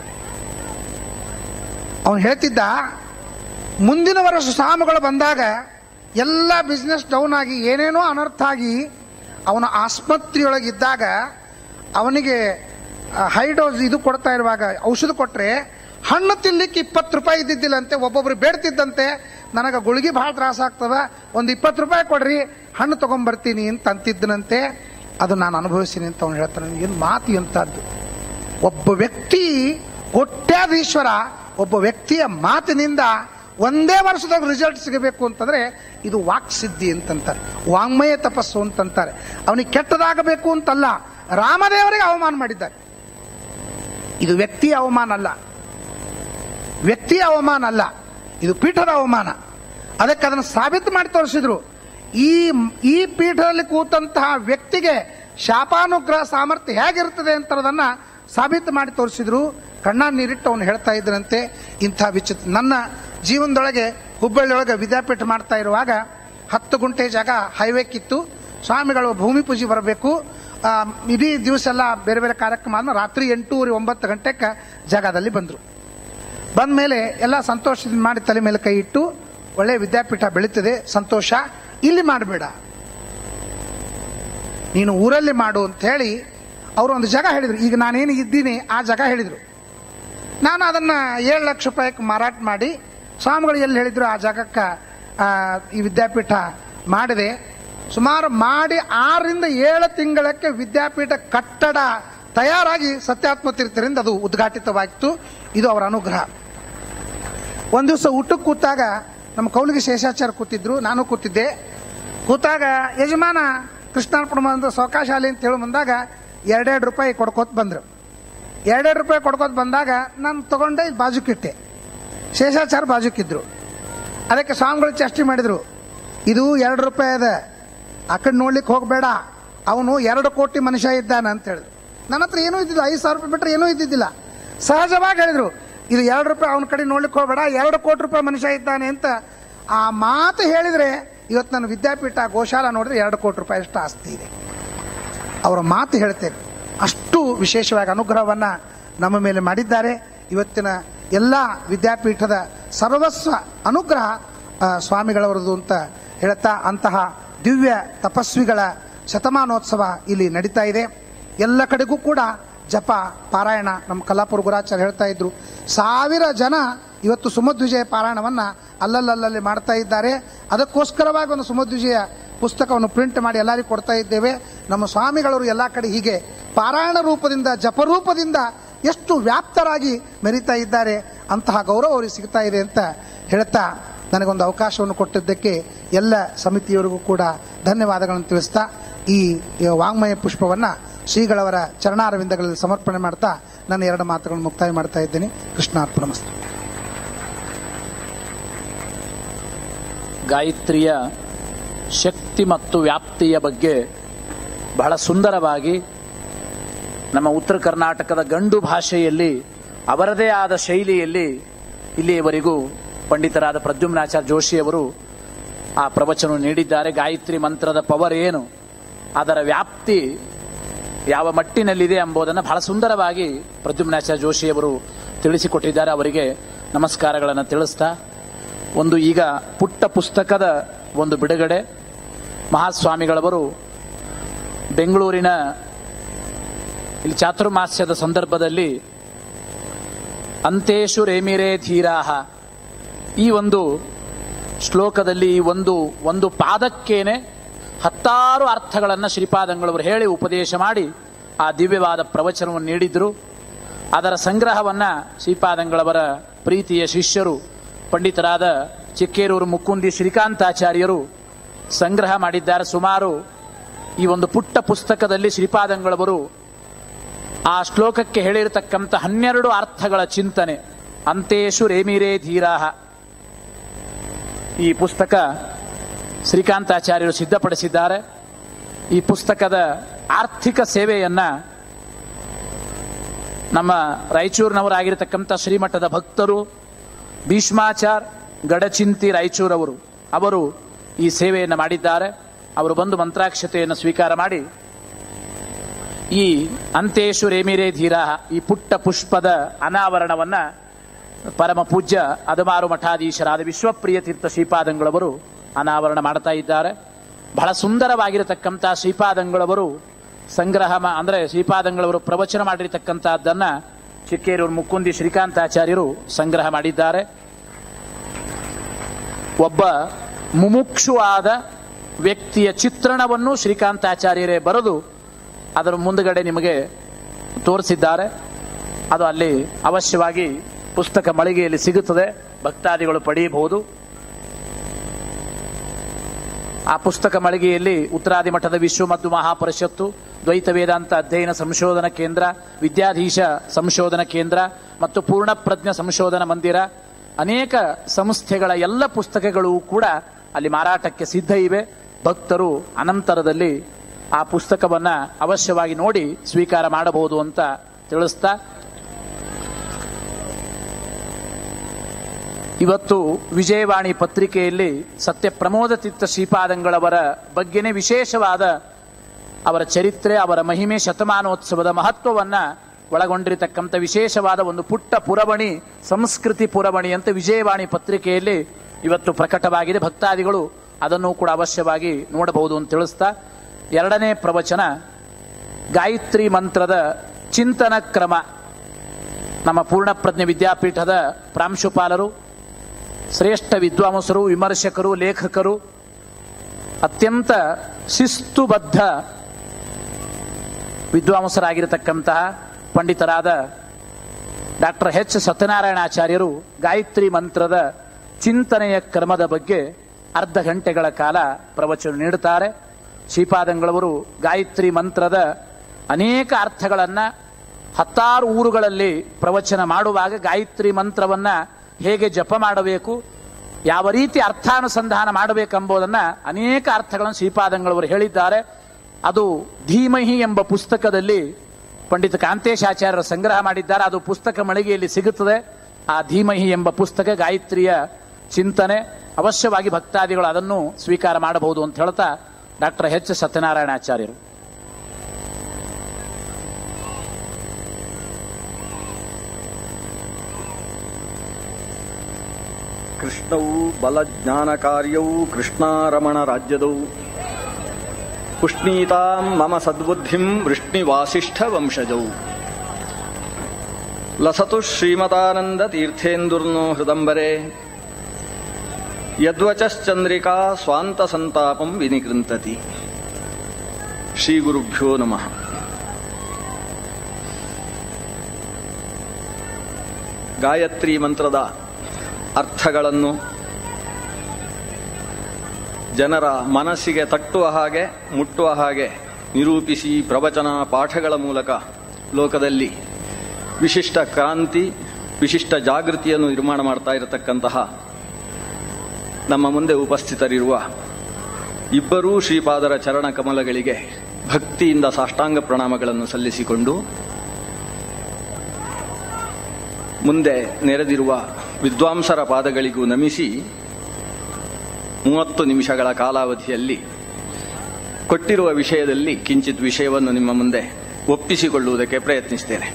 ಅವನು ಹೇಳ್ತಿದ್ದ, ಮುಂದಿನ ವರ್ಷ ಸ್ವಾಮಿಗಳು ಬಂದಾಗ ಎಲ್ಲ ಬಿಸ್ನೆಸ್ ಡೌನ್ ಆಗಿ ಏನೇನೋ ಅನರ್ಥ ಆಗಿ ಅವನ ಆಸ್ಪತ್ರೆಯೊಳಗಿದ್ದಾಗ ಅವನಿಗೆ ಹೈ ಡೋಸ್ ಇದು ಕೊಡ್ತಾ ಇರುವಾಗ ಔಷಧ ಕೊಟ್ಟರೆ ಹಣ್ಣು ತಿನ್ಲಿಕ್ಕೆ 20 ರೂಪಾಯಿ ಇದ್ದಿದ್ದಿಲ್ಲಂತೆ. ಒಬ್ಬೊಬ್ರು ಬೇಡ್ತಿದ್ದಂತೆ, ನನಗೆ ಗುಳಿಗೆ ಭಾಳ ತ್ರಾಸ ಆಗ್ತದ, ಒಂದು 20 ರೂಪಾಯಿ ಕೊಡ್ರಿ, ಹಣ್ಣು ತಗೊಂಡ್ಬರ್ತೀನಿ ಅಂತ ಅಂತಿದ್ದನಂತೆ. ಅದು ನಾನು ಅನುಭವಿಸ್ತೀನಿ ಅಂತ ಅವನು ಹೇಳ್ತಾನೆ. ಏನು ಮಾತು ಎಂಥದ್ದು! ಒಬ್ಬ ವ್ಯಕ್ತಿ ಕೋಟ್ಯಾಧೀಶ್ವರ, ಒಬ್ಬ ವ್ಯಕ್ತಿಯ ಮಾತಿನಿಂದ ಒಂದೇ ವರ್ಷದಾಗ ರಿಸಲ್ಟ್ ಸಿಗಬೇಕು ಅಂತಂದ್ರೆ ಇದು ವಾಕ್ಸಿದ್ಧಿ ಅಂತಂತಾರೆ, ವಾಂಗ್ಮಯ ತಪಸ್ಸು ಅಂತಂತಾರೆ. ಅವನಿಗೆ ಕೆಟ್ಟದಾಗಬೇಕು ಅಂತಲ್ಲ, ರಾಮದೇವರಿಗೆ ಅವಮಾನ ಮಾಡಿದ್ದಾರೆ. ಇದು ವ್ಯಕ್ತಿಯ ಅವಮಾನ ಅಲ್ಲ, ವ್ಯಕ್ತಿಯ ಅವಮಾನ ಅಲ್ಲ, ಇದು ಪೀಠದ ಅವಮಾನ. ಅದಕ್ಕೆ ಅದನ್ನು ಸಾಬೀತು ಮಾಡಿ ತೋರಿಸಿದ್ರು. ಈ ಪೀಠದಲ್ಲಿ ಕೂತಂತಹ ವ್ಯಕ್ತಿಗೆ ಶಾಪಾನುಗ್ರಹ ಸಾಮರ್ಥ್ಯ ಹೇಗಿರ್ತದೆ ಅಂತದನ್ನ ಸಾಬೀತು ಮಾಡಿ ತೋರಿಸಿದ್ರು. ಕಣ್ಣ ನೀರಿಟ್ಟು ಅವನು ಹೇಳ್ತಾ ಇದ್ರಂತೆ, ಇಂಥ ವಿಚಿತ್ರ. ನನ್ನ ಜೀವನದೊಳಗೆ ಹುಬ್ಬಳ್ಳಿಯೊಳಗೆ ವಿದ್ಯಾಪೀಠ ಮಾಡ್ತಾ ಇರುವಾಗ 10 ಗುಂಟೆ ಜಾಗ ಹೈವೇಕ್ಕಿತ್ತು. ಸ್ವಾಮಿಗಳು ಭೂಮಿ ಪೂಜೆ ಬರಬೇಕು, ಇಡೀ ದಿವಸ ಎಲ್ಲ ಬೇರೆ ಬೇರೆ ಕಾರ್ಯಕ್ರಮ ಆದ ರಾತ್ರಿ 8-9 ಗಂಟೆಗೆ ಜಾಗದಲ್ಲಿ ಬಂದರು. ಬಂದ ಮೇಲೆ ಎಲ್ಲ ಸಂತೋಷದಿಂದ ಮಾಡಿ ತಲೆ ಮೇಲೆ ಕೈ ಇಟ್ಟು, ಒಳ್ಳೆ ವಿದ್ಯಾಪೀಠ ಬೆಳೀತದೆ, ಸಂತೋಷ, ಇಲ್ಲಿ ಮಾಡಬೇಡ, ನೀನು ಊರಲ್ಲಿ ಮಾಡು ಅಂತ ಹೇಳಿ ಅವರು ಒಂದು ಜಾಗ ಹೇಳಿದರು. ಈಗ ನಾನೇನು ಇದ್ದೀನಿ ಆ ಜಾಗ ಹೇಳಿದರು. ನಾನು ಅದನ್ನು 7 ಲಕ್ಷ ರೂಪಾಯಿಗೆ ಮಾರಾಟ ಮಾಡಿ, ಸ್ವಾಮಿಗಳು ಎಲ್ಲಿ ಹೇಳಿದ್ರು ಆ ಜಾಗಕ್ಕೆ ಈ ವಿದ್ಯಾಪೀಠ ಮಾಡಿದೆ. ಸುಮಾರು ಮಾಡಿ 6-7 ತಿಂಗಳಕ್ಕೆ ವಿದ್ಯಾಪೀಠ ಕಟ್ಟಡ ತಯಾರಾಗಿ ಸತ್ಯಾತ್ಮ ತೀರ್ಥರಿಂದ ಅದು ಉದ್ಘಾಟಿತವಾಯಿತು. ಇದು ಅವರ ಅನುಗ್ರಹ. ಒಂದು ದಿವಸ ಊಟಕ್ಕೆ ಕೂತಾಗ ನಮ್ಮ ಕೌಲಿಗೆ ಶೇಷಾಚಾರ್ಯ ಕೂತಿದ್ರು, ನಾನು ಕೂತಿದ್ದೆ. ಕೂತಾಗ ಯಜಮಾನ ಕೃಷ್ಣಾರ್ಪಣ ಬಂದು ಸೌಕಾಶಾಲಿ ಅಂತ ಹೇಳಿ ಬಂದಾಗ 2 ರೂಪಾಯಿ ಕೊಡ್ಕೋತ ಬಂದರು. 2 ರೂಪಾಯಿ ಕೊಡ್ಕೋತ ಬಂದಾಗ ನಾನು ತಗೊಂಡೆ ಬಾಜುಕಿಟ್ಟೆ. ಶೇಷಾಚಾರ್ಯ ಬಾಜುಕಿದ್ರು. ಅದಕ್ಕೆ ಸ್ವಾಮಿಗಳು ಚೇಷ್ಟೆ ಮಾಡಿದ್ರು, ಇದು 2 ರೂಪಾಯಿ ಅದ, ಆ ಕಡೆ ನೋಡ್ಲಿಕ್ಕೆ ಹೋಗಬೇಡ, ಅವನು 2 ಕೋಟಿ ಮನುಷ್ಯ ಇದ್ದಾನೆ ಅಂತ ಹೇಳಿದ್ರು. ನನ್ನ ಹತ್ರ ಏನೂ ಇದ್ದಿಲ್ಲ, 5,000 ರೂಪಾಯಿ ಬಿಟ್ಟರೆ ಏನೂ ಇದ್ದಿದ್ದಿಲ್ಲ. ಸಹಜವಾಗಿ ಹೇಳಿದ್ರು, ಇದು 2 ರೂಪಾಯಿ ಅವನ ಕಡೆ ನೋಡ್ಲಿಕ್ಕೆ ಹೋಗಬೇಡ, 2 ಕೋಟಿ ರೂಪಾಯಿ ಮನುಷ್ಯ ಇದ್ದಾನೆ ಅಂತ. ಆ ಮಾತು ಹೇಳಿದ್ರೆ ಇವತ್ತು ನನ್ನ ವಿದ್ಯಾಪೀಠ ಗೋಶಾಲ ನೋಡಿದ್ರೆ 2 ಕೋಟಿ ರೂಪಾಯಿ ಅಷ್ಟು ಆಸ್ತಿ ಇದೆ. ಅವರ ಮಾತು ಹೇಳ್ತೇನೆ, ಅಷ್ಟು ವಿಶೇಷವಾಗಿ ಅನುಗ್ರಹವನ್ನು ನಮ್ಮ ಮೇಲೆ ಮಾಡಿದ್ದಾರೆ. ಇವತ್ತಿನ ಎಲ್ಲ ವಿದ್ಯಾಪೀಠದ ಸರ್ವಸ್ವ ಅನುಗ್ರಹ ಸ್ವಾಮಿಗಳವರದು ಅಂತ ಹೇಳ್ತಾ, ಅಂತಹ ದಿವ್ಯ ತಪಸ್ವಿಗಳ ಶತಮಾನೋತ್ಸವ ಇಲ್ಲಿ ನಡೀತಾ ಇದೆ. ಎಲ್ಲ ಕಡೆಗೂ ಕೂಡ ಜಪ ಪಾರಾಯಣ. ನಮ್ಮ ಕಲ್ಲಾಪುರ ಗುರಾಚಾರ್ಯ ಹೇಳ್ತಾ ಇದ್ರು, 1000 ಜನ ಇವತ್ತು ಸುಮಧ್ವಿಜಯ ಪಾರಾಯಣವನ್ನು ಅಲ್ಲಲ್ಲಿ ಮಾಡ್ತಾ ಇದ್ದಾರೆ. ಅದಕ್ಕೋಸ್ಕರವಾಗಿ ಒಂದು ಸುಮಧ್ವಿಜಯ ಪುಸ್ತಕವನ್ನು ಪ್ರಿಂಟ್ ಮಾಡಿ ಎಲ್ಲರಿಗೂ ಕೊಡ್ತಾ ಇದ್ದೇವೆ. ನಮ್ಮ ಸ್ವಾಮಿಗಳವರು ಎಲ್ಲ ಕಡೆ ಹೀಗೆ ಪಾರಾಯಣ ರೂಪದಿಂದ, ಜಪರೂಪದಿಂದ ಎಷ್ಟು ವ್ಯಾಪ್ತರಾಗಿ ಮೆರೀತಾ ಇದ್ದಾರೆ. ಅಂತಹ ಗೌರವ ಅವರಿಗೆ ಸಿಗ್ತಾ ಇದೆ ಅಂತ ಹೇಳ್ತಾ, ನನಗೊಂದು ಅವಕಾಶವನ್ನು ಕೊಟ್ಟಿದ್ದಕ್ಕೆ ಎಲ್ಲ ಸಮಿತಿಯವರಿಗೂ ಕೂಡ ಧನ್ಯವಾದಗಳನ್ನು ತಿಳಿಸ್ತಾ, ಈ ವಾಂಗ್ಮಯ ಪುಷ್ಪವನ್ನು ಶ್ರೀಗಳವರ ಚರಣಾರವಿಂದಗಳಲ್ಲಿ ಸಮರ್ಪಣೆ ಮಾಡ್ತಾ ನನ್ನ 2 ಮಾತುಗಳನ್ನು ಮುಕ್ತಾಯ ಮಾಡ್ತಾ ಇದ್ದೇನೆ. ಕೃಷ್ಣಾರ್ಪಣಮಸ್ತು. ಗಾಯತ್ರಿಯ ಶಕ್ತಿ ಮತ್ತು ವ್ಯಾಪ್ತಿಯ ಬಗ್ಗೆ ಬಹಳ ಸುಂದರವಾಗಿ ನಮ್ಮ ಉತ್ತರ ಕರ್ನಾಟಕದ ಗಂಡು ಭಾಷೆಯಲ್ಲಿ ಅವರದೇ ಆದ ಶೈಲಿಯಲ್ಲಿ ಇಲ್ಲಿಯವರೆಗೂ ಪಂಡಿತರಾದ ಪ್ರದ್ಯುಮ್ನಾಚಾರ್ಯ ಜೋಶಿಯವರು ಆ ಪ್ರವಚನ ನೀಡಿದ್ದಾರೆ. ಗಾಯತ್ರಿ ಮಂತ್ರದ ಪವರ್ ಏನು, ಅದರ ವ್ಯಾಪ್ತಿ ಯಾವ ಮಟ್ಟಿನಲ್ಲಿದೆ ಎಂಬುದನ್ನು ಬಹಳ ಸುಂದರವಾಗಿ ಪ್ರದ್ಯುಮ್ನಾಚಾರ್ಯ ಜೋಶಿಯವರು ತಿಳಿಸಿಕೊಟ್ಟಿದ್ದಾರೆ. ಅವರಿಗೆ ನಮಸ್ಕಾರಗಳನ್ನು ತಿಳಿಸ್ತಾ, ಒಂದು ಈಗ ಪುಟ್ಟ ಪುಸ್ತಕದ ಒಂದು ಬಿಡುಗಡೆ. ಮಹಾಸ್ವಾಮಿಗಳವರು ಬೆಂಗಳೂರಿನ ಇಲ್ಲಿ ಚಾತುರ್ಮಾಸ್ಯದ ಸಂದರ್ಭದಲ್ಲಿ ಅಂತೇಶು ರೇಮಿರೇ ಧೀರಾಹ, ಈ ಒಂದು ಶ್ಲೋಕದಲ್ಲಿ ಒಂದು ಪಾದಕ್ಕೇನೆ 10 ಅರ್ಥಗಳನ್ನು ಶ್ರೀಪಾದಂಗಳವರು ಹೇಳಿ ಉಪದೇಶ ಮಾಡಿ ಆ ದಿವ್ಯವಾದ ಪ್ರವಚನವನ್ನು ನೀಡಿದ್ರು. ಅದರ ಸಂಗ್ರಹವನ್ನ ಶ್ರೀಪಾದಂಗಳವರ ಪ್ರೀತಿಯ ಶಿಷ್ಯರು ಪಂಡಿತರಾದ ಚಿಕ್ಕೇರೂರು ಮುಕ್ಕುಂದಿ ಶ್ರೀಕಾಂತಾಚಾರ್ಯರು ಸಂಗ್ರಹ ಮಾಡಿದ್ದಾರೆ. ಸುಮಾರು ಈ ಒಂದು ಪುಟ್ಟ ಪುಸ್ತಕದಲ್ಲಿ ಶ್ರೀಪಾದಂಗಳವರು ಆ ಶ್ಲೋಕಕ್ಕೆ ಹೇಳಿರತಕ್ಕಂಥ 12 ಅರ್ಥಗಳ ಚಿಂತನೆ. ಅಂತೇಶು ರೇಮಿರೇ ಧೀರಾಹ, ಈ ಪುಸ್ತಕ ಶ್ರೀಕಾಂತಾಚಾರ್ಯರು ಸಿದ್ಧಪಡಿಸಿದ್ದಾರೆ. ಈ ಪುಸ್ತಕದ ಆರ್ಥಿಕ ಸೇವೆಯನ್ನ ನಮ್ಮ ರಾಯಚೂರಿನವರಾಗಿರತಕ್ಕಂಥ ಶ್ರೀಮಠದ ಭಕ್ತರು ಭೀಷ್ಮಾಚಾರ್ ಗಡಚಿಂತಿ ರಾಯಚೂರವರು ಅವರು ಈ ಸೇವೆಯನ್ನು ಮಾಡಿದ್ದಾರೆ. ಅವರು ಬಂದು ಮಂತ್ರಾಕ್ಷತೆಯನ್ನು ಸ್ವೀಕಾರ ಮಾಡಿ ಈ ಅಂತೇಶು ರೇಮಿರೇ ಧೀರಾಹ ಈ ಪುಟ್ಟ ಪುಷ್ಪದ ಅನಾವರಣವನ್ನ ಪರಮ ಪೂಜ್ಯ ಅದಮಾರು ಮಠಾಧೀಶರಾದ ವಿಶ್ವಪ್ರಿಯ ತೀರ್ಥ ಶ್ರೀಪಾದಂಗಳವರು ಅನಾವರಣ ಮಾಡ್ತಾ ಇದ್ದಾರೆ. ಬಹಳ ಸುಂದರವಾಗಿರತಕ್ಕಂಥ ಶ್ರೀಪಾದಂಗಳವರು ಸಂಗ್ರಹ ಅಂದರೆ ಶ್ರೀಪಾದಂಗಳವರು ಪ್ರವಚನ ಮಾಡಿರತಕ್ಕಂಥದ್ದನ್ನ ಚಿಕ್ಕೇರೂರು ಮುಕ್ಕುಂದಿ ಶ್ರೀಕಾಂತಾಚಾರ್ಯರು ಸಂಗ್ರಹ ಮಾಡಿದ್ದಾರೆ. ಒಬ್ಬ ಮುಮುಕ್ಷುವಾದ ವ್ಯಕ್ತಿಯ ಚಿತ್ರಣವನ್ನು ಶ್ರೀಕಾಂತಾಚಾರ್ಯರೇ ಬರೆದು ಅದರ ಮುಂದುಗಡೆ ನಿಮಗೆ ತೋರಿಸಿದ್ದಾರೆ. ಅದು ಅಲ್ಲಿ ಅವಶ್ಯವಾಗಿ ಪುಸ್ತಕ ಮಳಿಗೆಯಲ್ಲಿ ಸಿಗುತ್ತದೆ, ಭಕ್ತಾದಿಗಳು ಪಡೆಯಬಹುದು. ಆ ಪುಸ್ತಕ ಮಳಿಗೆಯಲ್ಲಿ ಉತ್ತರಾದಿ ಮಠದ ವಿಶ್ವ ಮತ್ತು ಮಹಾಪರಿಷತ್ತು, ದ್ವೈತ ವೇದಾಂತ ಅಧ್ಯಯನ ಸಂಶೋಧನಾ ಕೇಂದ್ರ, ವಿದ್ಯಾಧೀಶ ಸಂಶೋಧನಾ ಕೇಂದ್ರ ಮತ್ತು ಪೂರ್ಣಪ್ರಜ್ಞ ಸಂಶೋಧನಾ ಮಂದಿರ, ಅನೇಕ ಸಂಸ್ಥೆಗಳ ಎಲ್ಲ ಪುಸ್ತಕಗಳು ಕೂಡ ಅಲ್ಲಿ ಮಾರಾಟಕ್ಕೆ ಸಿದ್ಧ ಇವೆ. ಭಕ್ತರು ಅನಂತರದಲ್ಲಿ ಆ ಪುಸ್ತಕವನ್ನ ಅವಶ್ಯವಾಗಿ ನೋಡಿ ಸ್ವೀಕಾರ ಮಾಡಬಹುದು ಅಂತ ತಿಳಿಸ್ತಾ, ಇವತ್ತು ವಿಜಯವಾಣಿ ಪತ್ರಿಕೆಯಲ್ಲಿ ಸತ್ಯ ಪ್ರಮೋದ ತೀರ್ಥ ಶ್ರೀಪಾದಂಗಳವರ ಬಗ್ಗೆನೇ ವಿಶೇಷವಾದ ಅವರ ಚರಿತ್ರೆ, ಅವರ ಮಹಿಮೆ, ಶತಮಾನೋತ್ಸವದ ಮಹತ್ವವನ್ನ ಒಳಗೊಂಡಿರತಕ್ಕಂಥ ವಿಶೇಷವಾದ ಒಂದು ಪುಟ್ಟ ಪುರವಣಿ, ಸಂಸ್ಕೃತಿ ಪುರವಣಿ ಅಂತ ವಿಜಯವಾಣಿ ಪತ್ರಿಕೆಯಲ್ಲಿ ಇವತ್ತು ಪ್ರಕಟವಾಗಿದೆ. ಭಕ್ತಾದಿಗಳು ಅದನ್ನು ಕೂಡ ಅವಶ್ಯವಾಗಿ ನೋಡಬಹುದು ಅಂತ ತಿಳಿಸ್ತಾ, 2ನೇ ಪ್ರವಚನ ಗಾಯತ್ರಿ ಮಂತ್ರದ ಚಿಂತನ ಕ್ರಮ. ನಮ್ಮ ಪೂರ್ಣಪ್ರಜ್ಞೆ ವಿದ್ಯಾಪೀಠದ ಪ್ರಾಂಶುಪಾಲರು, ಶ್ರೇಷ್ಠ ವಿದ್ವಾಂಸರು, ವಿಮರ್ಶಕರು, ಲೇಖಕರು, ಅತ್ಯಂತ ಶಿಸ್ತುಬದ್ಧ ವಿದ್ವಾಂಸರಾಗಿರತಕ್ಕಂತಹ ಪಂಡಿತರಾದ ಡಾಕ್ಟರ್ ಎಚ್ ಸತ್ಯನಾರಾಯಣಾಚಾರ್ಯರು ಗಾಯತ್ರಿ ಮಂತ್ರದ ಚಿಂತನೆಯ ಕ್ರಮದ ಬಗ್ಗೆ ಅರ್ಧ ಗಂಟೆಗಳ ಕಾಲ ಪ್ರವಚನ ನೀಡುತ್ತಾರೆ. ಶ್ರೀಪಾದಂಗಳವರು ಗಾಯತ್ರಿ ಮಂತ್ರದ ಅನೇಕ ಅರ್ಥಗಳನ್ನ 10 ಊರುಗಳಲ್ಲಿ ಪ್ರವಚನ ಮಾಡುವಾಗ ಗಾಯತ್ರಿ ಮಂತ್ರವನ್ನ ಹೇಗೆ ಜಪ ಮಾಡಬೇಕು, ಯಾವ ರೀತಿ ಅರ್ಥಾನುಸಂಧಾನ ಮಾಡಬೇಕೆಂಬುದನ್ನ ಅನೇಕ ಅರ್ಥಗಳನ್ನು ಶ್ರೀಪಾದಂಗಳವರು ಹೇಳಿದ್ದಾರೆ. ಅದು ಧೀಮಹಿ ಎಂಬ ಪುಸ್ತಕದಲ್ಲಿ ಪಂಡಿತ ಕಾಂತೇಶಾಚಾರ್ಯರ ಸಂಗ್ರಹ ಮಾಡಿದ್ದಾರೆ. ಅದು ಪುಸ್ತಕ ಮಳಿಗೆಯಲ್ಲಿ ಸಿಗುತ್ತದೆ. ಆ ಧೀಮಹಿ ಎಂಬ ಪುಸ್ತಕ ಗಾಯತ್ರಿಯ ಚಿಂತನೆ, ಅವಶ್ಯವಾಗಿ ಭಕ್ತಾದಿಗಳು ಅದನ್ನು ಸ್ವೀಕಾರ ಮಾಡಬಹುದು ಅಂತ ಹೇಳ್ತಾ ಡಾಕ್ಟರ್ ಎಚ್ ಸತ್ಯನಾರಾಯಣಾಚಾರ್ಯರು. ಕೃಷ್ಣವು ಬಲಜ್ಞಾನಕಾರ್ಯವು ಕೃಷ್ಣಾರಮಣ ರಾಜ್ಯದವು ಪುಷ್ಣೀತಾಂ ಮಮ ಸದ್ಬುದ್ಧಿಂ ವೃಷ್ಣಿವಾಸಿಷ್ಠ ವಂಶಜೌ ಲಸತು ಶ್ರೀಮತಾನಂದ ತೀರ್ಥೇಂದುರ್ನೋ ಹೃದಂಬರೆ ಯದ್ವಚಶ್ಚಂದ್ರಿಕಾ ಸ್ವಾಂತ ಸಂತಾಪಂ ವಿನಿಕೃಂತತಿ. ಶ್ರೀ ಗುರುಭ್ಯೋ ನಮಃ. ಗಾಯತ್ರಿ ಮಂತ್ರದ ಅರ್ಥಗಳನ್ನು ಜನರ ಮನಸ್ಸಿಗೆ ತಟ್ಟುವ ಹಾಗೆ, ಮುಟ್ಟುವ ಹಾಗೆ ನಿರೂಪಿಸಿ ಪ್ರವಚನ ಪಾಠಗಳ ಮೂಲಕ ಲೋಕದಲ್ಲಿ ವಿಶಿಷ್ಟ ಕ್ರಾಂತಿ, ವಿಶಿಷ್ಟ ಜಾಗೃತಿಯನ್ನು ನಿರ್ಮಾಣ ಮಾಡ್ತಾ ಇರತಕ್ಕಂತಹ ನಮ್ಮ ಮುಂದೆ ಉಪಸ್ಥಿತರಿರುವ ಇಬ್ಬರೂ ಶ್ರೀಪಾದರ ಚರಣ ಕಮಲಗಳಿಗೆ ಭಕ್ತಿಯಿಂದ ಸಾಷ್ಟಾಂಗ ಪ್ರಣಾಮಗಳನ್ನು ಸಲ್ಲಿಸಿಕೊಂಡು, ಮುಂದೆ ನೆರೆದಿರುವ ವಿದ್ವಾಂಸರ ಪಾದಗಳಿಗೂ ನಮಿಸಿ, 30 ನಿಮಿಷಗಳ ಕಾಲಾವಧಿಯಲ್ಲಿ ಕೊಟ್ಟಿರುವ ವಿಷಯದಲ್ಲಿ ಕಿಂಚಿತ್ ವಿಷಯವನ್ನು ನಿಮ್ಮ ಮುಂದೆ ಒಪ್ಪಿಸಿಕೊಳ್ಳುವುದಕ್ಕೆ ಪ್ರಯತ್ನಿಸ್ತೇನೆ.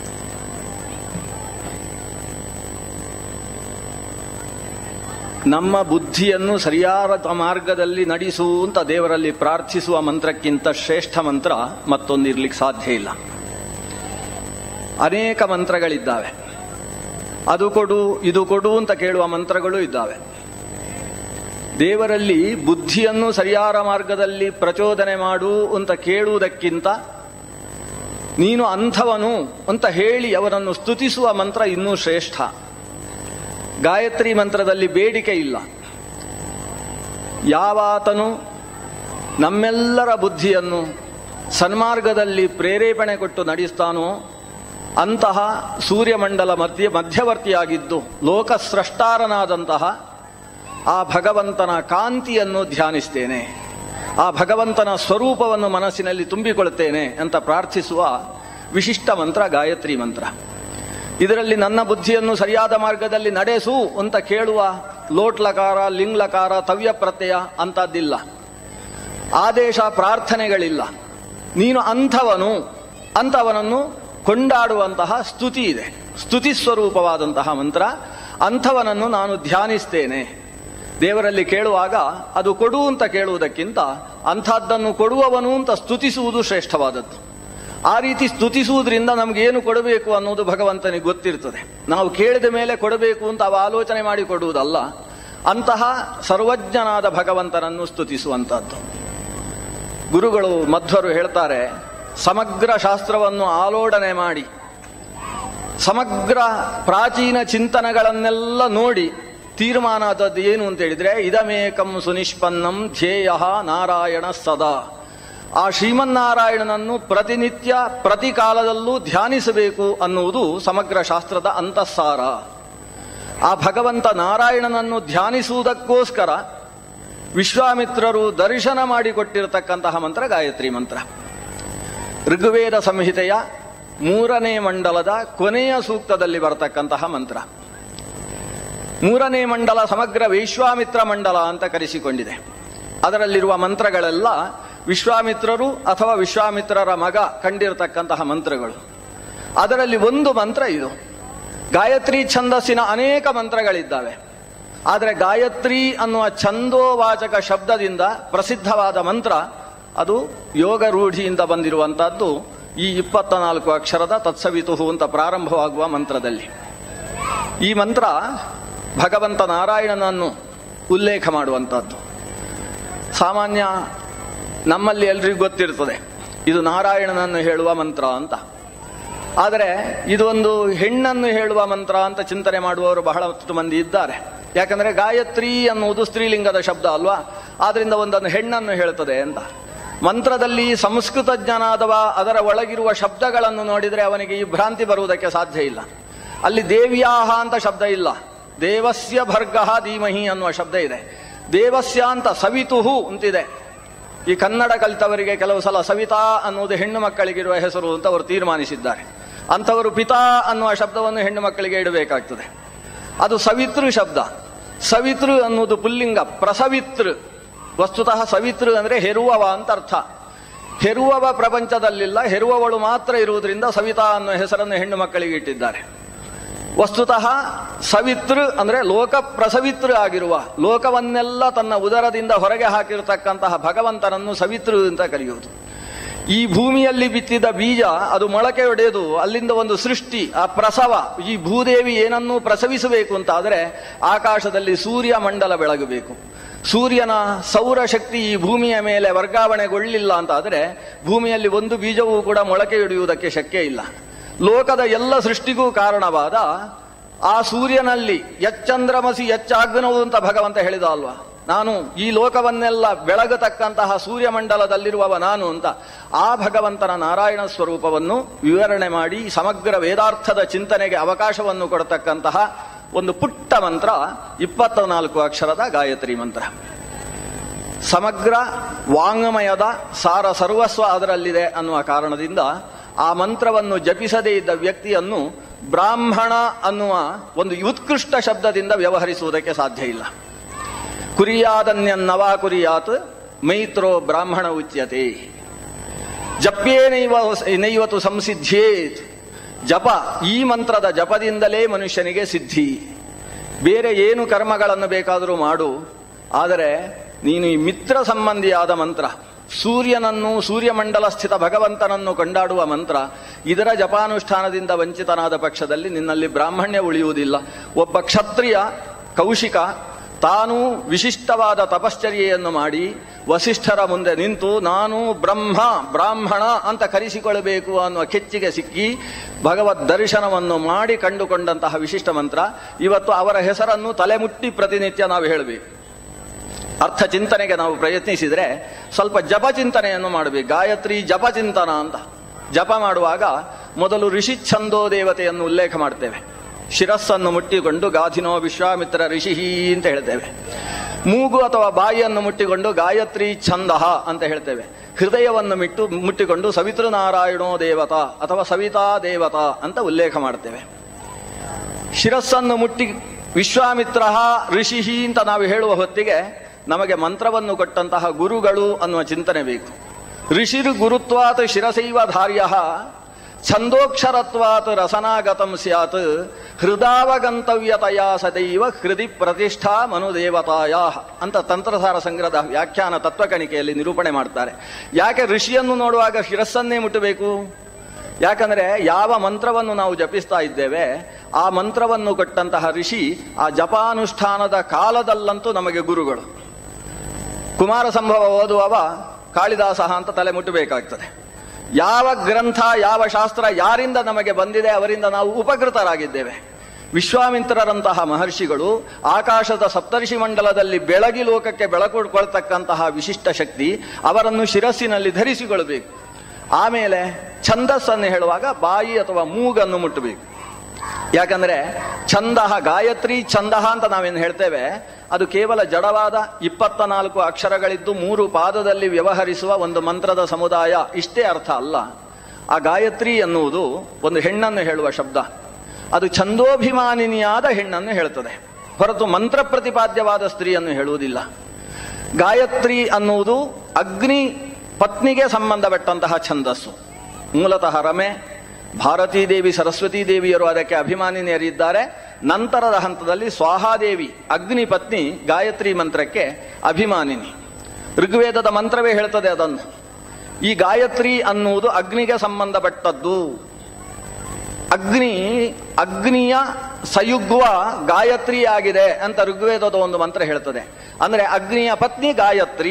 ನಮ್ಮ ಬುದ್ಧಿಯನ್ನು ಸರಿಯಾದ ಮಾರ್ಗದಲ್ಲಿ ನಡೆಸುವಂತ ದೇವರಲ್ಲಿ ಪ್ರಾರ್ಥಿಸುವ ಮಂತ್ರಕ್ಕಿಂತ ಶ್ರೇಷ್ಠ ಮಂತ್ರ ಮತ್ತೊಂದಿರ್ಲಿಕ್ಕೆ ಸಾಧ್ಯ ಇಲ್ಲ. ಅನೇಕ ಮಂತ್ರಗಳಿದ್ದಾವೆ. ಅದು ಕೊಡು ಇದು ಕೊಡು ಅಂತ ಕೇಳುವ ಮಂತ್ರಗಳು ಇದ್ದಾವೆ. ದೇವರಲ್ಲಿ ಬುದ್ಧಿಯನ್ನು ಸರಿಯಾದ ಮಾರ್ಗದಲ್ಲಿ ಪ್ರಚೋದನೆ ಮಾಡು ಅಂತ ಕೇಳುವುದಕ್ಕಿಂತ ನೀನು ಅಂಥವನು ಅಂತ ಹೇಳಿ ಅವರನ್ನು ಸ್ತುತಿಸುವ ಮಂತ್ರ ಇನ್ನೂ ಶ್ರೇಷ್ಠ. ಗಾಯತ್ರಿ ಮಂತ್ರದಲ್ಲಿ ಬೇಡಿಕೆ ಇಲ್ಲ. ಯಾವಾತನು ನಮ್ಮೆಲ್ಲರ ಬುದ್ಧಿಯನ್ನು ಸನ್ಮಾರ್ಗದಲ್ಲಿ ಪ್ರೇರೇಪಣೆ ಕೊಟ್ಟು ನಡೆಸ್ತಾನೋ ಅಂತಹ ಸೂರ್ಯಮಂಡಲ ಮಧ್ಯವರ್ತಿಯಾಗಿದ್ದು ಲೋಕಸ್ರಷ್ಟಾರನಾದಂತಹ ಆ ಭಗವಂತನ ಕಾಂತಿಯನ್ನು ಧ್ಯಾನಿಸ್ತೇನೆ, ಆ ಭಗವಂತನ ಸ್ವರೂಪವನ್ನು ಮನಸ್ಸಿನಲ್ಲಿ ತುಂಬಿಕೊಳ್ಳುತ್ತೇನೆ ಅಂತ ಪ್ರಾರ್ಥಿಸುವ ವಿಶಿಷ್ಟ ಮಂತ್ರ ಗಾಯತ್ರಿ ಮಂತ್ರ. ಇದರಲ್ಲಿ ನನ್ನ ಬುದ್ಧಿಯನ್ನು ಸರಿಯಾದ ಮಾರ್ಗದಲ್ಲಿ ನಡೆಸು ಅಂತ ಕೇಳುವ ಲೋಟ್ಲಕಾರ, ಲಿಂಗ್ಲಕಾರ, ತವ್ಯ ಪ್ರತ್ಯಯ ಅಂತದ್ದಿಲ್ಲ. ಆದೇಶ ಪ್ರಾರ್ಥನೆಗಳಿಲ್ಲ. ನೀನು ಅಂಥವನು ಅಂಥವನನ್ನು ಕೊಂಡಾಡುವಂತಹ ಸ್ತುತಿ ಇದೆ. ಸ್ತುತಿ ಸ್ವರೂಪವಾದಂತಹ ಮಂತ್ರ. ಅಂಥವನನ್ನು ನಾನು ಧ್ಯಾನಿಸ್ತೇನೆ. ದೇವರಲ್ಲಿ ಕೇಳುವಾಗ ಅದು ಕೊಡು ಅಂತ ಕೇಳುವುದಕ್ಕಿಂತ ಅಂಥದ್ದನ್ನು ಕೊಡುವವನು ಅಂತ ಸ್ತುತಿಸುವುದು ಶ್ರೇಷ್ಠವಾದದ್ದು. ಆ ರೀತಿ ಸ್ತುತಿಸುವುದರಿಂದ ನಮಗೇನು ಕೊಡಬೇಕು ಅನ್ನೋದು ಭಗವಂತನಿಗೆ ಗೊತ್ತಿರ್ತದೆ. ನಾವು ಕೇಳಿದ ಮೇಲೆ ಕೊಡಬೇಕು ಅಂತ ಅವ ಆಲೋಚನೆ ಮಾಡಿ ಕೊಡುವುದಲ್ಲ. ಅಂತಹ ಸರ್ವಜ್ಞನಾದ ಭಗವಂತನನ್ನು ಸ್ತುತಿಸುವಂತಹದ್ದು. ಗುರುಗಳು ಮಧ್ವರು ಹೇಳ್ತಾರೆ, ಸಮಗ್ರ ಶಾಸ್ತ್ರವನ್ನು ಆಲೋಡನೆ ಮಾಡಿ ಸಮಗ್ರ ಪ್ರಾಚೀನ ಚಿಂತನೆಗಳನ್ನೆಲ್ಲ ನೋಡಿ ತೀರ್ಮಾನ ಆದದ್ದು ಏನು ಅಂತ ಹೇಳಿದ್ರೆ, ಇದಮೇಕಂ ಸುನಿಷ್ಪನ್ನಂ ಧ್ಯೇಯ ನಾರಾಯಣ ಸದಾ. ಆ ಶ್ರೀಮನ್ನಾರಾಯಣನನ್ನು ಪ್ರತಿನಿತ್ಯ ಪ್ರತಿ ಕಾಲದಲ್ಲೂ ಧ್ಯಾನಿಸಬೇಕು ಅನ್ನುವುದು ಸಮಗ್ರ ಶಾಸ್ತ್ರದ ಅಂತಃಸಾರ. ಆ ಭಗವಂತ ನಾರಾಯಣನನ್ನು ಧ್ಯಾನಿಸುವುದಕ್ಕೋಸ್ಕರ ವಿಶ್ವಾಮಿತ್ರರು ದರ್ಶನ ಮಾಡಿಕೊಟ್ಟಿರತಕ್ಕಂತಹ ಮಂತ್ರ ಗಾಯತ್ರಿ ಮಂತ್ರ. ಋಗ್ವೇದ ಸಂಹಿತೆಯ 3ನೇ ಮಂಡಲದ ಕೊನೆಯ ಸೂಕ್ತದಲ್ಲಿ ಬರತಕ್ಕಂತಹ ಮಂತ್ರ. 3ನೇ ಮಂಡಲ ಸಮಗ್ರ ವಿಶ್ವಾಮಿತ್ರ ಮಂಡಲ ಅಂತ ಕರೆಸಿಕೊಂಡಿದೆ. ಅದರಲ್ಲಿರುವ ಮಂತ್ರಗಳೆಲ್ಲ ವಿಶ್ವಾಮಿತ್ರರು ಅಥವಾ ವಿಶ್ವಾಮಿತ್ರರ ಮಗ ಕಂಡಿರತಕ್ಕಂತಹ ಮಂತ್ರಗಳು. ಅದರಲ್ಲಿ ಒಂದು ಮಂತ್ರ ಇದು. ಗಾಯತ್ರಿ ಛಂದಸ್ಸಿನ ಅನೇಕ ಮಂತ್ರಗಳಿದ್ದಾವೆ. ಆದರೆ ಗಾಯತ್ರಿ ಅನ್ನುವ ಛಂದೋವಾಚಕ ಶಬ್ದದಿಂದ ಪ್ರಸಿದ್ಧವಾದ ಮಂತ್ರ ಅದು ಯೋಗ ರೂಢಿಯಿಂದ ಬಂದಿರುವಂತಹದ್ದು. ಈ 24 ಅಕ್ಷರದ ತತ್ಸವಿತುಹು ಅಂತ ಪ್ರಾರಂಭವಾಗುವ ಮಂತ್ರದಲ್ಲಿ ಈ ಮಂತ್ರ ಭಗವಂತ ನಾರಾಯಣನನ್ನು ಉಲ್ಲೇಖ ಮಾಡುವಂತಹದ್ದು. ಸಾಮಾನ್ಯ ನಮ್ಮಲ್ಲಿ ಎಲ್ರಿಗೂ ಗೊತ್ತಿರ್ತದೆ ಇದು ನಾರಾಯಣನನ್ನು ಹೇಳುವ ಮಂತ್ರ ಅಂತ. ಆದರೆ ಇದೊಂದು ಹೆಣ್ಣನ್ನು ಹೇಳುವ ಮಂತ್ರ ಅಂತ ಚಿಂತನೆ ಮಾಡುವವರು ಬಹಳಷ್ಟು ಮಂದಿ ಇದ್ದಾರೆ. ಯಾಕಂದ್ರೆ ಗಾಯತ್ರಿ ಅನ್ನುವುದು ಸ್ತ್ರೀಲಿಂಗದ ಶಬ್ದ ಅಲ್ವಾ, ಆದ್ರಿಂದ ಒಂದನ್ನು ಹೆಣ್ಣನ್ನು ಹೇಳ್ತದೆ ಅಂತ. ಮಂತ್ರದಲ್ಲಿ ಸಂಸ್ಕೃತ ಜ್ಞಾನಾದವ ಅದರ ಒಳಗಿರುವ ಶಬ್ದಗಳನ್ನು ನೋಡಿದರೆ ಅವನಿಗೆ ಈ ಭ್ರಾಂತಿ ಬರುವುದಕ್ಕೆ ಸಾಧ್ಯ ಇಲ್ಲ. ಅಲ್ಲಿ ದೇವ್ಯಾಹ ಅಂತ ಶಬ್ದ ಇಲ್ಲ, ದೇವಸ್ಯ ಭರ್ಗಃ ಧೀಮಹಿ ಅನ್ನುವ ಶಬ್ದ ಇದೆ. ದೇವಸ್ಯ ಅಂತ ಸವಿತುಹು ಅಂತಿದೆ. ಈ ಕನ್ನಡ ಕಲಿತವರಿಗೆ ಕೆಲವು ಸಲ ಸವಿತಾ ಅನ್ನುವುದು ಹೆಣ್ಣು ಮಕ್ಕಳಿಗಿರುವ ಹೆಸರು ಅಂತ ಅವರು ತೀರ್ಮಾನಿಸಿದ್ದಾರೆ. ಅಂಥವರು ಪಿತಾ ಅನ್ನುವ ಶಬ್ದವನ್ನು ಹೆಣ್ಣು ಮಕ್ಕಳಿಗೆ ಇಡಬೇಕಾಗ್ತದೆ. ಅದು ಸವಿತೃ ಶಬ್ದ. ಸವಿತೃ ಅನ್ನುವುದು ಪುಲ್ಲಿಂಗ, ಪ್ರಸವಿತೃ. ವಸ್ತುತಃ ಸವಿತೃ ಅಂದ್ರೆ ಹೆರುವವ ಅಂತ ಅರ್ಥ. ಹೆರುವವ ಪ್ರಪಂಚದಲ್ಲಿಲ್ಲ, ಹೆರುವವಳು ಮಾತ್ರ ಇರುವುದರಿಂದ ಸವಿತಾ ಅನ್ನುವ ಹೆಸರನ್ನು ಹೆಣ್ಣು ಮಕ್ಕಳಿಗೆ ಇಟ್ಟಿದ್ದಾರೆ. ವಸ್ತುತಃ ಸವಿತೃ ಅಂದ್ರೆ ಲೋಕ ಪ್ರಸವಿತೃ ಆಗಿರುವ, ಲೋಕವನ್ನೆಲ್ಲ ತನ್ನ ಉದರದಿಂದ ಹೊರಗೆ ಹಾಕಿರತಕ್ಕಂತಹ ಭಗವಂತನನ್ನು ಸವಿತೃ ಅಂತ ಕರೆಯುವುದು. ಈ ಭೂಮಿಯಲ್ಲಿ ಬಿತ್ತಿದ ಬೀಜ ಅದು ಮೊಳಕೆ ಒಡೆದು ಅಲ್ಲಿಂದ ಒಂದು ಸೃಷ್ಟಿ, ಆ ಪ್ರಸವ. ಈ ಭೂದೇವಿ ಏನನ್ನೂ ಪ್ರಸವಿಸಬೇಕು ಅಂತ ಆದರೆ ಆಕಾಶದಲ್ಲಿ ಸೂರ್ಯ ಮಂಡಲ ಬೆಳಗಬೇಕು. ಸೂರ್ಯನ ಸೌರಶಕ್ತಿ ಈ ಭೂಮಿಯ ಮೇಲೆ ವರ್ಗಾವಣೆಗೊಳ್ಳಿಲ್ಲ ಅಂತ ಆದರೆ ಭೂಮಿಯಲ್ಲಿ ಒಂದು ಬೀಜವೂ ಕೂಡ ಮೊಳಕೆಯೊಡೆಯುವುದಕ್ಕೆ ಶಕ್ಯ ಇಲ್ಲ. ಲೋಕದ ಎಲ್ಲ ಸೃಷ್ಟಿಗೂ ಕಾರಣವಾದ ಆ ಸೂರ್ಯನಲ್ಲಿ ಎಚ್ಚಂದ್ರಮಸಿ ಎಚ್ಚಾಗ್ನವು ಅಂತ ಭಗವಂತ ಹೇಳಿದ ಅಲ್ವಾ, ನಾನು ಈ ಲೋಕವನ್ನೆಲ್ಲ ಬೆಳಗತಕ್ಕಂತಹ ಸೂರ್ಯಮಂಡಲದಲ್ಲಿರುವವ ನಾನು ಅಂತ. ಆ ಭಗವಂತನ ನಾರಾಯಣ ಸ್ವರೂಪವನ್ನು ವಿವರಣೆ ಮಾಡಿ ಸಮಗ್ರ ವೇದಾರ್ಥದ ಚಿಂತನೆಗೆ ಅವಕಾಶವನ್ನು ಕೊಡತಕ್ಕಂತಹ ಒಂದು ಪುಟ್ಟ ಮಂತ್ರ 24 ಅಕ್ಷರದ ಗಾಯತ್ರಿ ಮಂತ್ರ. ಸಮಗ್ರ ವಾಂಗ್ಮಯದ ಸಾರ ಸರ್ವಸ್ವ ಅದರಲ್ಲಿದೆ ಅನ್ನುವ ಕಾರಣದಿಂದ ಆ ಮಂತ್ರವನ್ನು ಜಪಿಸದೇ ಇದ್ದ ವ್ಯಕ್ತಿಯನ್ನು ಬ್ರಾಹ್ಮಣ ಅನ್ನುವ ಒಂದು ಉತ್ಕೃಷ್ಟ ಶಬ್ದದಿಂದ ವ್ಯವಹರಿಸುವುದಕ್ಕೆ ಸಾಧ್ಯ ಇಲ್ಲ. ಕುರಿಯಾದನ್ಯನ್ನವಾ ಕುರಿಯಾತ್ ಮೈತ್ರೋ ಬ್ರಾಹ್ಮಣ ಉಚ್ಯತೆ. ಜಪ್ಯೇನೈವತು ಸಂಸಿದ್ಧೇತ್. ಜಪ, ಈ ಮಂತ್ರದ ಜಪದಿಂದಲೇ ಮನುಷ್ಯನಿಗೆ ಸಿದ್ಧಿ. ಬೇರೆ ಏನು ಕರ್ಮಗಳನ್ನು ಬೇಕಾದರೂ ಮಾಡು, ಆದರೆ ನೀನು ಈ ಮಿತ್ರ ಸಂಬಂಧಿಯಾದ ಮಂತ್ರ, ಸೂರ್ಯನನ್ನು, ಸೂರ್ಯಮಂಡಲ ಸ್ಥಿತ ಭಗವಂತನನ್ನು ಕೊಂಡಾಡುವ ಮಂತ್ರ, ಇದರ ಜಪಾನುಷ್ಠಾನದಿಂದ ವಂಚಿತನಾದ ಪಕ್ಷದಲ್ಲಿ ನಿನ್ನಲ್ಲಿ ಬ್ರಾಹ್ಮಣ್ಯ ಉಳಿಯುವುದಿಲ್ಲ. ಒಬ್ಬ ಕ್ಷತ್ರಿಯ ಕೌಶಿಕ ತಾನು ವಿಶಿಷ್ಟವಾದ ತಪಶ್ಚರ್ಯೆಯನ್ನು ಮಾಡಿ ವಸಿಷ್ಠರ ಮುಂದೆ ನಿಂತು ನಾನು ಬ್ರಾಹ್ಮಣ ಅಂತ ಕರೆಸಿಕೊಳ್ಳಬೇಕು ಅನ್ನುವ ಕೆಚ್ಚಿಗೆ ಸಿಕ್ಕಿ ಭಗವದ್ ದರ್ಶನವನ್ನು ಮಾಡಿ ಕಂಡುಕೊಂಡಂತಹ ವಿಶಿಷ್ಟ ಮಂತ್ರ. ಇವತ್ತು ಅವರ ಹೆಸರನ್ನು ತಲೆಮುಟ್ಟಿ ಪ್ರತಿನಿತ್ಯ ನಾವು ಹೇಳಬೇಕು. ಅರ್ಥ ಚಿಂತನೆಗೆ ನಾವು ಪ್ರಯತ್ನಿಸಿದರೆ ಸ್ವಲ್ಪ ಜಪ ಚಿಂತನೆಯನ್ನು ಮಾಡಬೇಕು. ಗಾಯತ್ರಿ ಜಪ ಚಿಂತನ ಅಂತ. ಜಪ ಮಾಡುವಾಗ ಮೊದಲು ಋಷಿ ಛಂದೋ ದೇವತೆಯನ್ನು ಉಲ್ಲೇಖ ಮಾಡ್ತೇವೆ. ಶಿರಸ್ಸನ್ನು ಮುಟ್ಟಿಕೊಂಡು ಗಾಧಿನೋ ವಿಶ್ವಾಮಿತ್ರ ಋಷಿ ಅಂತ ಹೇಳ್ತೇವೆ. ಮೂಗು ಅಥವಾ ಬಾಯಿಯನ್ನು ಮುಟ್ಟಿಕೊಂಡು ಗಾಯತ್ರಿ ಛಂದಃ ಅಂತ ಹೇಳ್ತೇವೆ. ಹೃದಯವನ್ನು ಮುಟ್ಟಿಕೊಂಡು ಸವಿತೃನಾರಾಯಣೋ ದೇವತಾ ಅಥವಾ ಸವಿತಾ ದೇವತಾ ಅಂತ ಉಲ್ಲೇಖ ಮಾಡ್ತೇವೆ. ಶಿರಸ್ಸನ್ನು ಮುಟ್ಟಿ ವಿಶ್ವಾಮಿತ್ರ ಋಷಿ ಅಂತ ನಾವು ಹೇಳುವ ಹೊತ್ತಿಗೆ ನಮಗೆ ಮಂತ್ರವನ್ನು ಕೊಟ್ಟಂತಹ ಗುರುಗಳು ಅನ್ನುವ ಚಿಂತನೆ ಬೇಕು. ಋಷಿರು ಗುರುತ್ವಾತ್ ಶಿರಸೈವ ಧಾರ್ಯ ಛಂದೋಕ್ಷರತ್ವಾತ್ ರಸನಾಗತಂ ಸ್ಯಾತ್ ಹೃದಾವಗಂತವ್ಯತಯಾ ಸದೈವ ಹೃದಿ ಪ್ರತಿಷ್ಠಾ ಮನುದೇವತಾಯ ಅಂತ ತಂತ್ರಸಾರ ಸಂಗ್ರಹದ ವ್ಯಾಖ್ಯಾನ ತತ್ವಕಣಿಕೆಯಲ್ಲಿ ನಿರೂಪಣೆ ಮಾಡ್ತಾರೆ. ಯಾಕೆ ಋಷಿಯನ್ನು ನೋಡುವಾಗ ಶಿರಸ್ಸನ್ನೇ ಮುಟ್ಟಬೇಕು? ಯಾಕಂದ್ರೆ ಯಾವ ಮಂತ್ರವನ್ನು ನಾವು ಜಪಿಸ್ತಾ ಇದ್ದೇವೆ ಆ ಮಂತ್ರವನ್ನು ಕೊಟ್ಟಂತಹ ಋಷಿ ಆ ಜಪಾನುಷ್ಠಾನದ ಕಾಲದಲ್ಲಂತೂ ನಮಗೆ ಗುರುಗಳು. ಕುಮಾರ ಸಂಭವ ಓದುವವ ಕಾಳಿದಾಸ ಅಂತ ತಲೆ ಮುಟ್ಟಬೇಕಾಗ್ತದೆ. ಯಾವ ಗ್ರಂಥ, ಯಾವ ಶಾಸ್ತ್ರ ಯಾರಿಂದ ನಮಗೆ ಬಂದಿದೆ ಅವರಿಂದ ನಾವು ಉಪಕೃತರಾಗಿದ್ದೇವೆ. ವಿಶ್ವಾಮಿತ್ರರಂತಹ ಮಹರ್ಷಿಗಳು ಆಕಾಶದ ಸಪ್ತರ್ಷಿ ಮಂಡಲದಲ್ಲಿ ಬೆಳಗಿ ಲೋಕಕ್ಕೆ ಬೆಳಕು ಕೊಳ್ತಕ್ಕಂತಹ ವಿಶಿಷ್ಟ ಶಕ್ತಿ, ಅವರನ್ನು ಶಿರಸ್ಸಿನಲ್ಲಿ ಧರಿಸಿಕೊಳ್ಳಬೇಕು. ಆಮೇಲೆ ಛಂದಸ್ಸನ್ನು ಹೇಳುವಾಗ ಬಾಯಿ ಅಥವಾ ಮೂಗನ್ನು ಮುಟ್ಟಬೇಕು. ಯಾಕಂದ್ರೆ ಛಂದಃ, ಗಾಯತ್ರಿ ಛಂದಃ ಅಂತ ನಾವೇನು ಹೇಳ್ತೇವೆ, ಅದು ಕೇವಲ ಜಡವಾದ 24 ಅಕ್ಷರಗಳಿದ್ದು 3 ಪಾದದಲ್ಲಿ ವ್ಯವಹರಿಸುವ ಒಂದು ಮಂತ್ರದ ಸಮುದಾಯ, ಇಷ್ಟೇ ಅರ್ಥ ಅಲ್ಲ. ಆ ಗಾಯತ್ರಿ ಎನ್ನುವುದು ಒಂದು ಹೆಣ್ಣನ್ನು ಹೇಳುವ ಶಬ್ದ. ಅದು ಛಂದೋಭಿಮಾನಿನಿಯಾದ ಹೆಣ್ಣನ್ನು ಹೇಳುತ್ತದೆ, ಹೊರತು ಮಂತ್ರ ಪ್ರತಿಪಾದ್ಯವಾದ ಸ್ತ್ರೀಯನ್ನು ಹೇಳುವುದಿಲ್ಲ. ಗಾಯತ್ರಿ ಅನ್ನುವುದು ಅಗ್ನಿ ಪತ್ನಿಗೆ ಸಂಬಂಧಪಟ್ಟಂತಹ ಛಂದಸ್ಸು. ಮೂಲತಃ ರಮೆ, ಭಾರತೀ ದೇವಿ, ಸರಸ್ವತೀ ದೇವಿಯರು ಅದಕ್ಕೆ ಅಭಿಮಾನಿನಿಯರಿದ್ದಾರೆ. ನಂತರದ ಹಂತದಲ್ಲಿ ಸ್ವಾಹಾದೇವಿ ಅಗ್ನಿ ಪತ್ನಿ ಗಾಯತ್ರಿ ಮಂತ್ರಕ್ಕೆ ಅಭಿಮಾನಿನಿ. ಋಗ್ವೇದದ ಮಂತ್ರವೇ ಹೇಳ್ತದೆ ಅದನ್ನು. ಈ ಗಾಯತ್ರಿ ಅನ್ನುವುದು ಅಗ್ನಿಗೆ ಸಂಬಂಧಪಟ್ಟದ್ದು. ಅಗ್ನಿಯ ಸಯುಗ್ವ ಗಾಯತ್ರಿ ಆಗಿದೆ ಅಂತ ಋಗ್ವೇದದ ಒಂದು ಮಂತ್ರ ಹೇಳ್ತದೆ. ಅಂದ್ರೆ ಅಗ್ನಿಯ ಪತ್ನಿ ಗಾಯತ್ರಿ.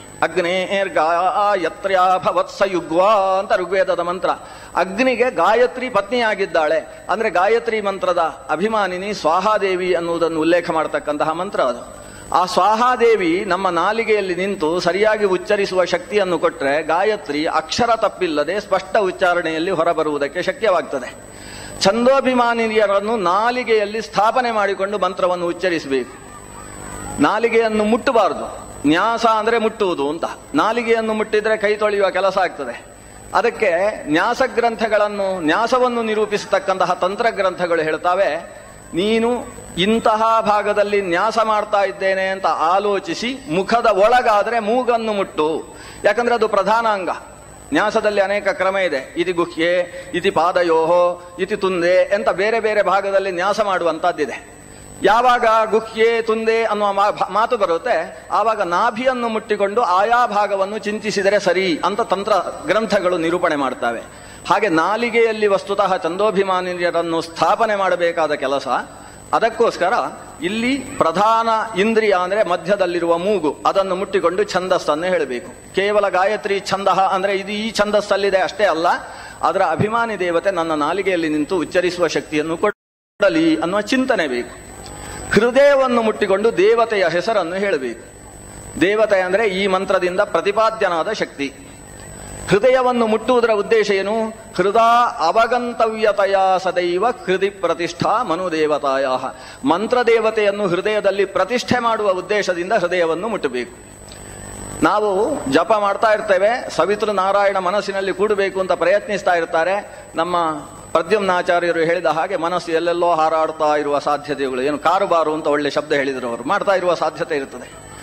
ಅಗ್ನೇರ್ಗಾಯತ್ರ್ಯಾಭವತ್ಸಯುಗ್ವ ಅಂತ ಋಗ್ವೇದದ ಮಂತ್ರ. ಅಗ್ನಿಗೆ ಗಾಯತ್ರಿ ಪತ್ನಿಯಾಗಿದ್ದಾಳೆ. ಅಂದ್ರೆ ಗಾಯತ್ರಿ ಮಂತ್ರದ ಅಭಿಮಾನಿನಿ ಸ್ವಾಹಾದೇವಿ ಅನ್ನುವುದನ್ನು ಉಲ್ಲೇಖ ಮಾಡತಕ್ಕಂತಹ ಮಂತ್ರ ಅದು. ಆ ಸ್ವಾಹಾದೇವಿ ನಮ್ಮ ನಾಲಿಗೆಯಲ್ಲಿ ನಿಂತು ಸರಿಯಾಗಿ ಉಚ್ಚರಿಸುವ ಶಕ್ತಿಯನ್ನು ಕೊಟ್ಟರೆ ಗಾಯತ್ರಿ ಅಕ್ಷರ ತಪ್ಪಿಲ್ಲದೆ ಸ್ಪಷ್ಟ ಉಚ್ಚಾರಣೆಯಲ್ಲಿ ಹೊರಬರುವುದಕ್ಕೆ ಶಕ್ಯವಾಗ್ತದೆ. ಛಂದೋಭಿಮಾನಿನಿಯರನ್ನು ನಾಲಿಗೆಯಲ್ಲಿ ಸ್ಥಾಪನೆ ಮಾಡಿಕೊಂಡು ಮಂತ್ರವನ್ನು ಉಚ್ಚರಿಸಬೇಕು. ನಾಲಿಗೆಯನ್ನು ಮುಟ್ಟಬಾರದು. ನ್ಯಾಸ ಅಂದ್ರೆ ಮುಟ್ಟುವುದು ಅಂತ. ನಾಲಿಗೆಯನ್ನು ಮುಟ್ಟಿದ್ರೆ ಕೈ ತೊಳೆಯುವ ಕೆಲಸ ಆಗ್ತದೆ. ಅದಕ್ಕೆ ನ್ಯಾಸ ಗ್ರಂಥಗಳನ್ನು, ನ್ಯಾಸವನ್ನು ನಿರೂಪಿಸತಕ್ಕಂತಹ ತಂತ್ರ ಗ್ರಂಥಗಳು ಹೇಳ್ತಾವೆ, ನೀನು ಇಂತಹ ಭಾಗದಲ್ಲಿ ನ್ಯಾಸ ಮಾಡ್ತಾ ಇದ್ದೇನೆ ಅಂತ ಆಲೋಚಿಸಿ ಮುಖದ ಒಳಗಾದ್ರೆ ಮೂಗನ್ನು ಮುಟ್ಟು. ಯಾಕಂದ್ರೆ ಅದು ಪ್ರಧಾನ ಅಂಗ. ನ್ಯಾಸದಲ್ಲಿ ಅನೇಕ ಕ್ರಮ ಇದೆ. ಇತಿ ಗುಹ್ಯೆ, ಇತಿ ಪಾದಯೋಹೋ, ಇತಿ ತುಂದೆ ಅಂತ ಬೇರೆ ಬೇರೆ ಭಾಗದಲ್ಲಿ ನ್ಯಾಸ ಮಾಡುವಂತಹದ್ದಿದೆ. ಯಾವಾಗ ಗುಹ್ಯೆ ತುಂದೆ ಅನ್ನುವ ಮಾತು ಬರುತ್ತೆ ಆವಾಗ ನಾಭಿಯನ್ನು ಮುಟ್ಟಿಕೊಂಡು ಆಯಾ ಭಾಗವನ್ನು ಚಿಂತಿಸಿದರೆ ಸರಿ ಅಂತ ತಂತ್ರ ಗ್ರಂಥಗಳು ನಿರೂಪಣೆ ಮಾಡ್ತವೆ. ಹಾಗೆ ನಾಲಿಗೆಯಲ್ಲಿ ವಸ್ತುತಃ ಛಂದೋಭಿಮಾನಿಯರನ್ನು ಸ್ಥಾಪನೆ ಮಾಡಬೇಕಾದ ಕೆಲಸ. ಅದಕ್ಕೋಸ್ಕರ ಇಲ್ಲಿ ಪ್ರಧಾನ ಇಂದ್ರಿಯ ಅಂದ್ರೆ ಮಧ್ಯದಲ್ಲಿರುವ ಮೂಗು, ಅದನ್ನು ಮುಟ್ಟಿಕೊಂಡು ಛಂದಸ್ಸನ್ನು ಹೇಳಬೇಕು. ಕೇವಲ ಗಾಯತ್ರಿ ಛಂದಃ ಅಂದ್ರೆ ಇದು ಈ ಛಂದಸ್ಸಲ್ಲಿದೆ ಅಷ್ಟೇ ಅಲ್ಲ, ಅದರ ಅಭಿಮಾನಿ ದೇವತೆ ನನ್ನ ನಾಲಿಗೆಯಲ್ಲಿ ನಿಂತು ಉಚ್ಚರಿಸುವ ಶಕ್ತಿಯನ್ನು ಕೊಡಲಿ ಅನ್ನುವ ಚಿಂತನೆ ಬೇಕು. ಹೃದಯವನ್ನು ಮುಟ್ಟಿಕೊಂಡು ದೇವತೆಯ ಹೆಸರನ್ನು ಹೇಳಬೇಕು. ದೇವತೆ ಅಂದ್ರೆ ಈ ಮಂತ್ರದಿಂದ ಪ್ರತಿಪಾದ್ಯನಾದ ಶಕ್ತಿ. ಹೃದಯವನ್ನು ಮುಟ್ಟುವುದರ ಉದ್ದೇಶ ಏನು? ಹೃದಾ ಅವಗಂತವ್ಯತೆಯ ಸದೈವ ಹೃದಿ ಪ್ರತಿಷ್ಠಾ ಮನುದೇವತಾಯ. ಮಂತ್ರದೇವತೆಯನ್ನು ಹೃದಯದಲ್ಲಿ ಪ್ರತಿಷ್ಠೆ ಮಾಡುವ ಉದ್ದೇಶದಿಂದ ಹೃದಯವನ್ನು ಮುಟ್ಟಬೇಕು. ನಾವು ಜಪ ಮಾಡ್ತಾ ಇರ್ತೇವೆ, ಸವಿತೃ ನಾರಾಯಣ ಮನಸ್ಸಿನಲ್ಲಿ ಕೂಡಬೇಕು ಅಂತ ಪ್ರಯತ್ನಿಸ್ತಾ ಇರ್ತಾರೆ. ನಮ್ಮ ಪ್ರದ್ಯುಮ್ನಾಚಾರ್ಯರು ಹೇಳಿದ ಹಾಗೆ ಮನಸ್ಸು ಎಲ್ಲೆಲ್ಲೋ ಹಾರಾಡ್ತಾ ಇರುವ ಸಾಧ್ಯತೆಗಳು, ಏನು ಕಾರುಬಾರು ಅಂತ ಒಳ್ಳೆ ಶಬ್ದ ಹೇಳಿದ್ರು ಅವರು, ಮಾಡ್ತಾ ಇರುವ ಸಾಧ್ಯತೆ ಇರ್ತದೆ.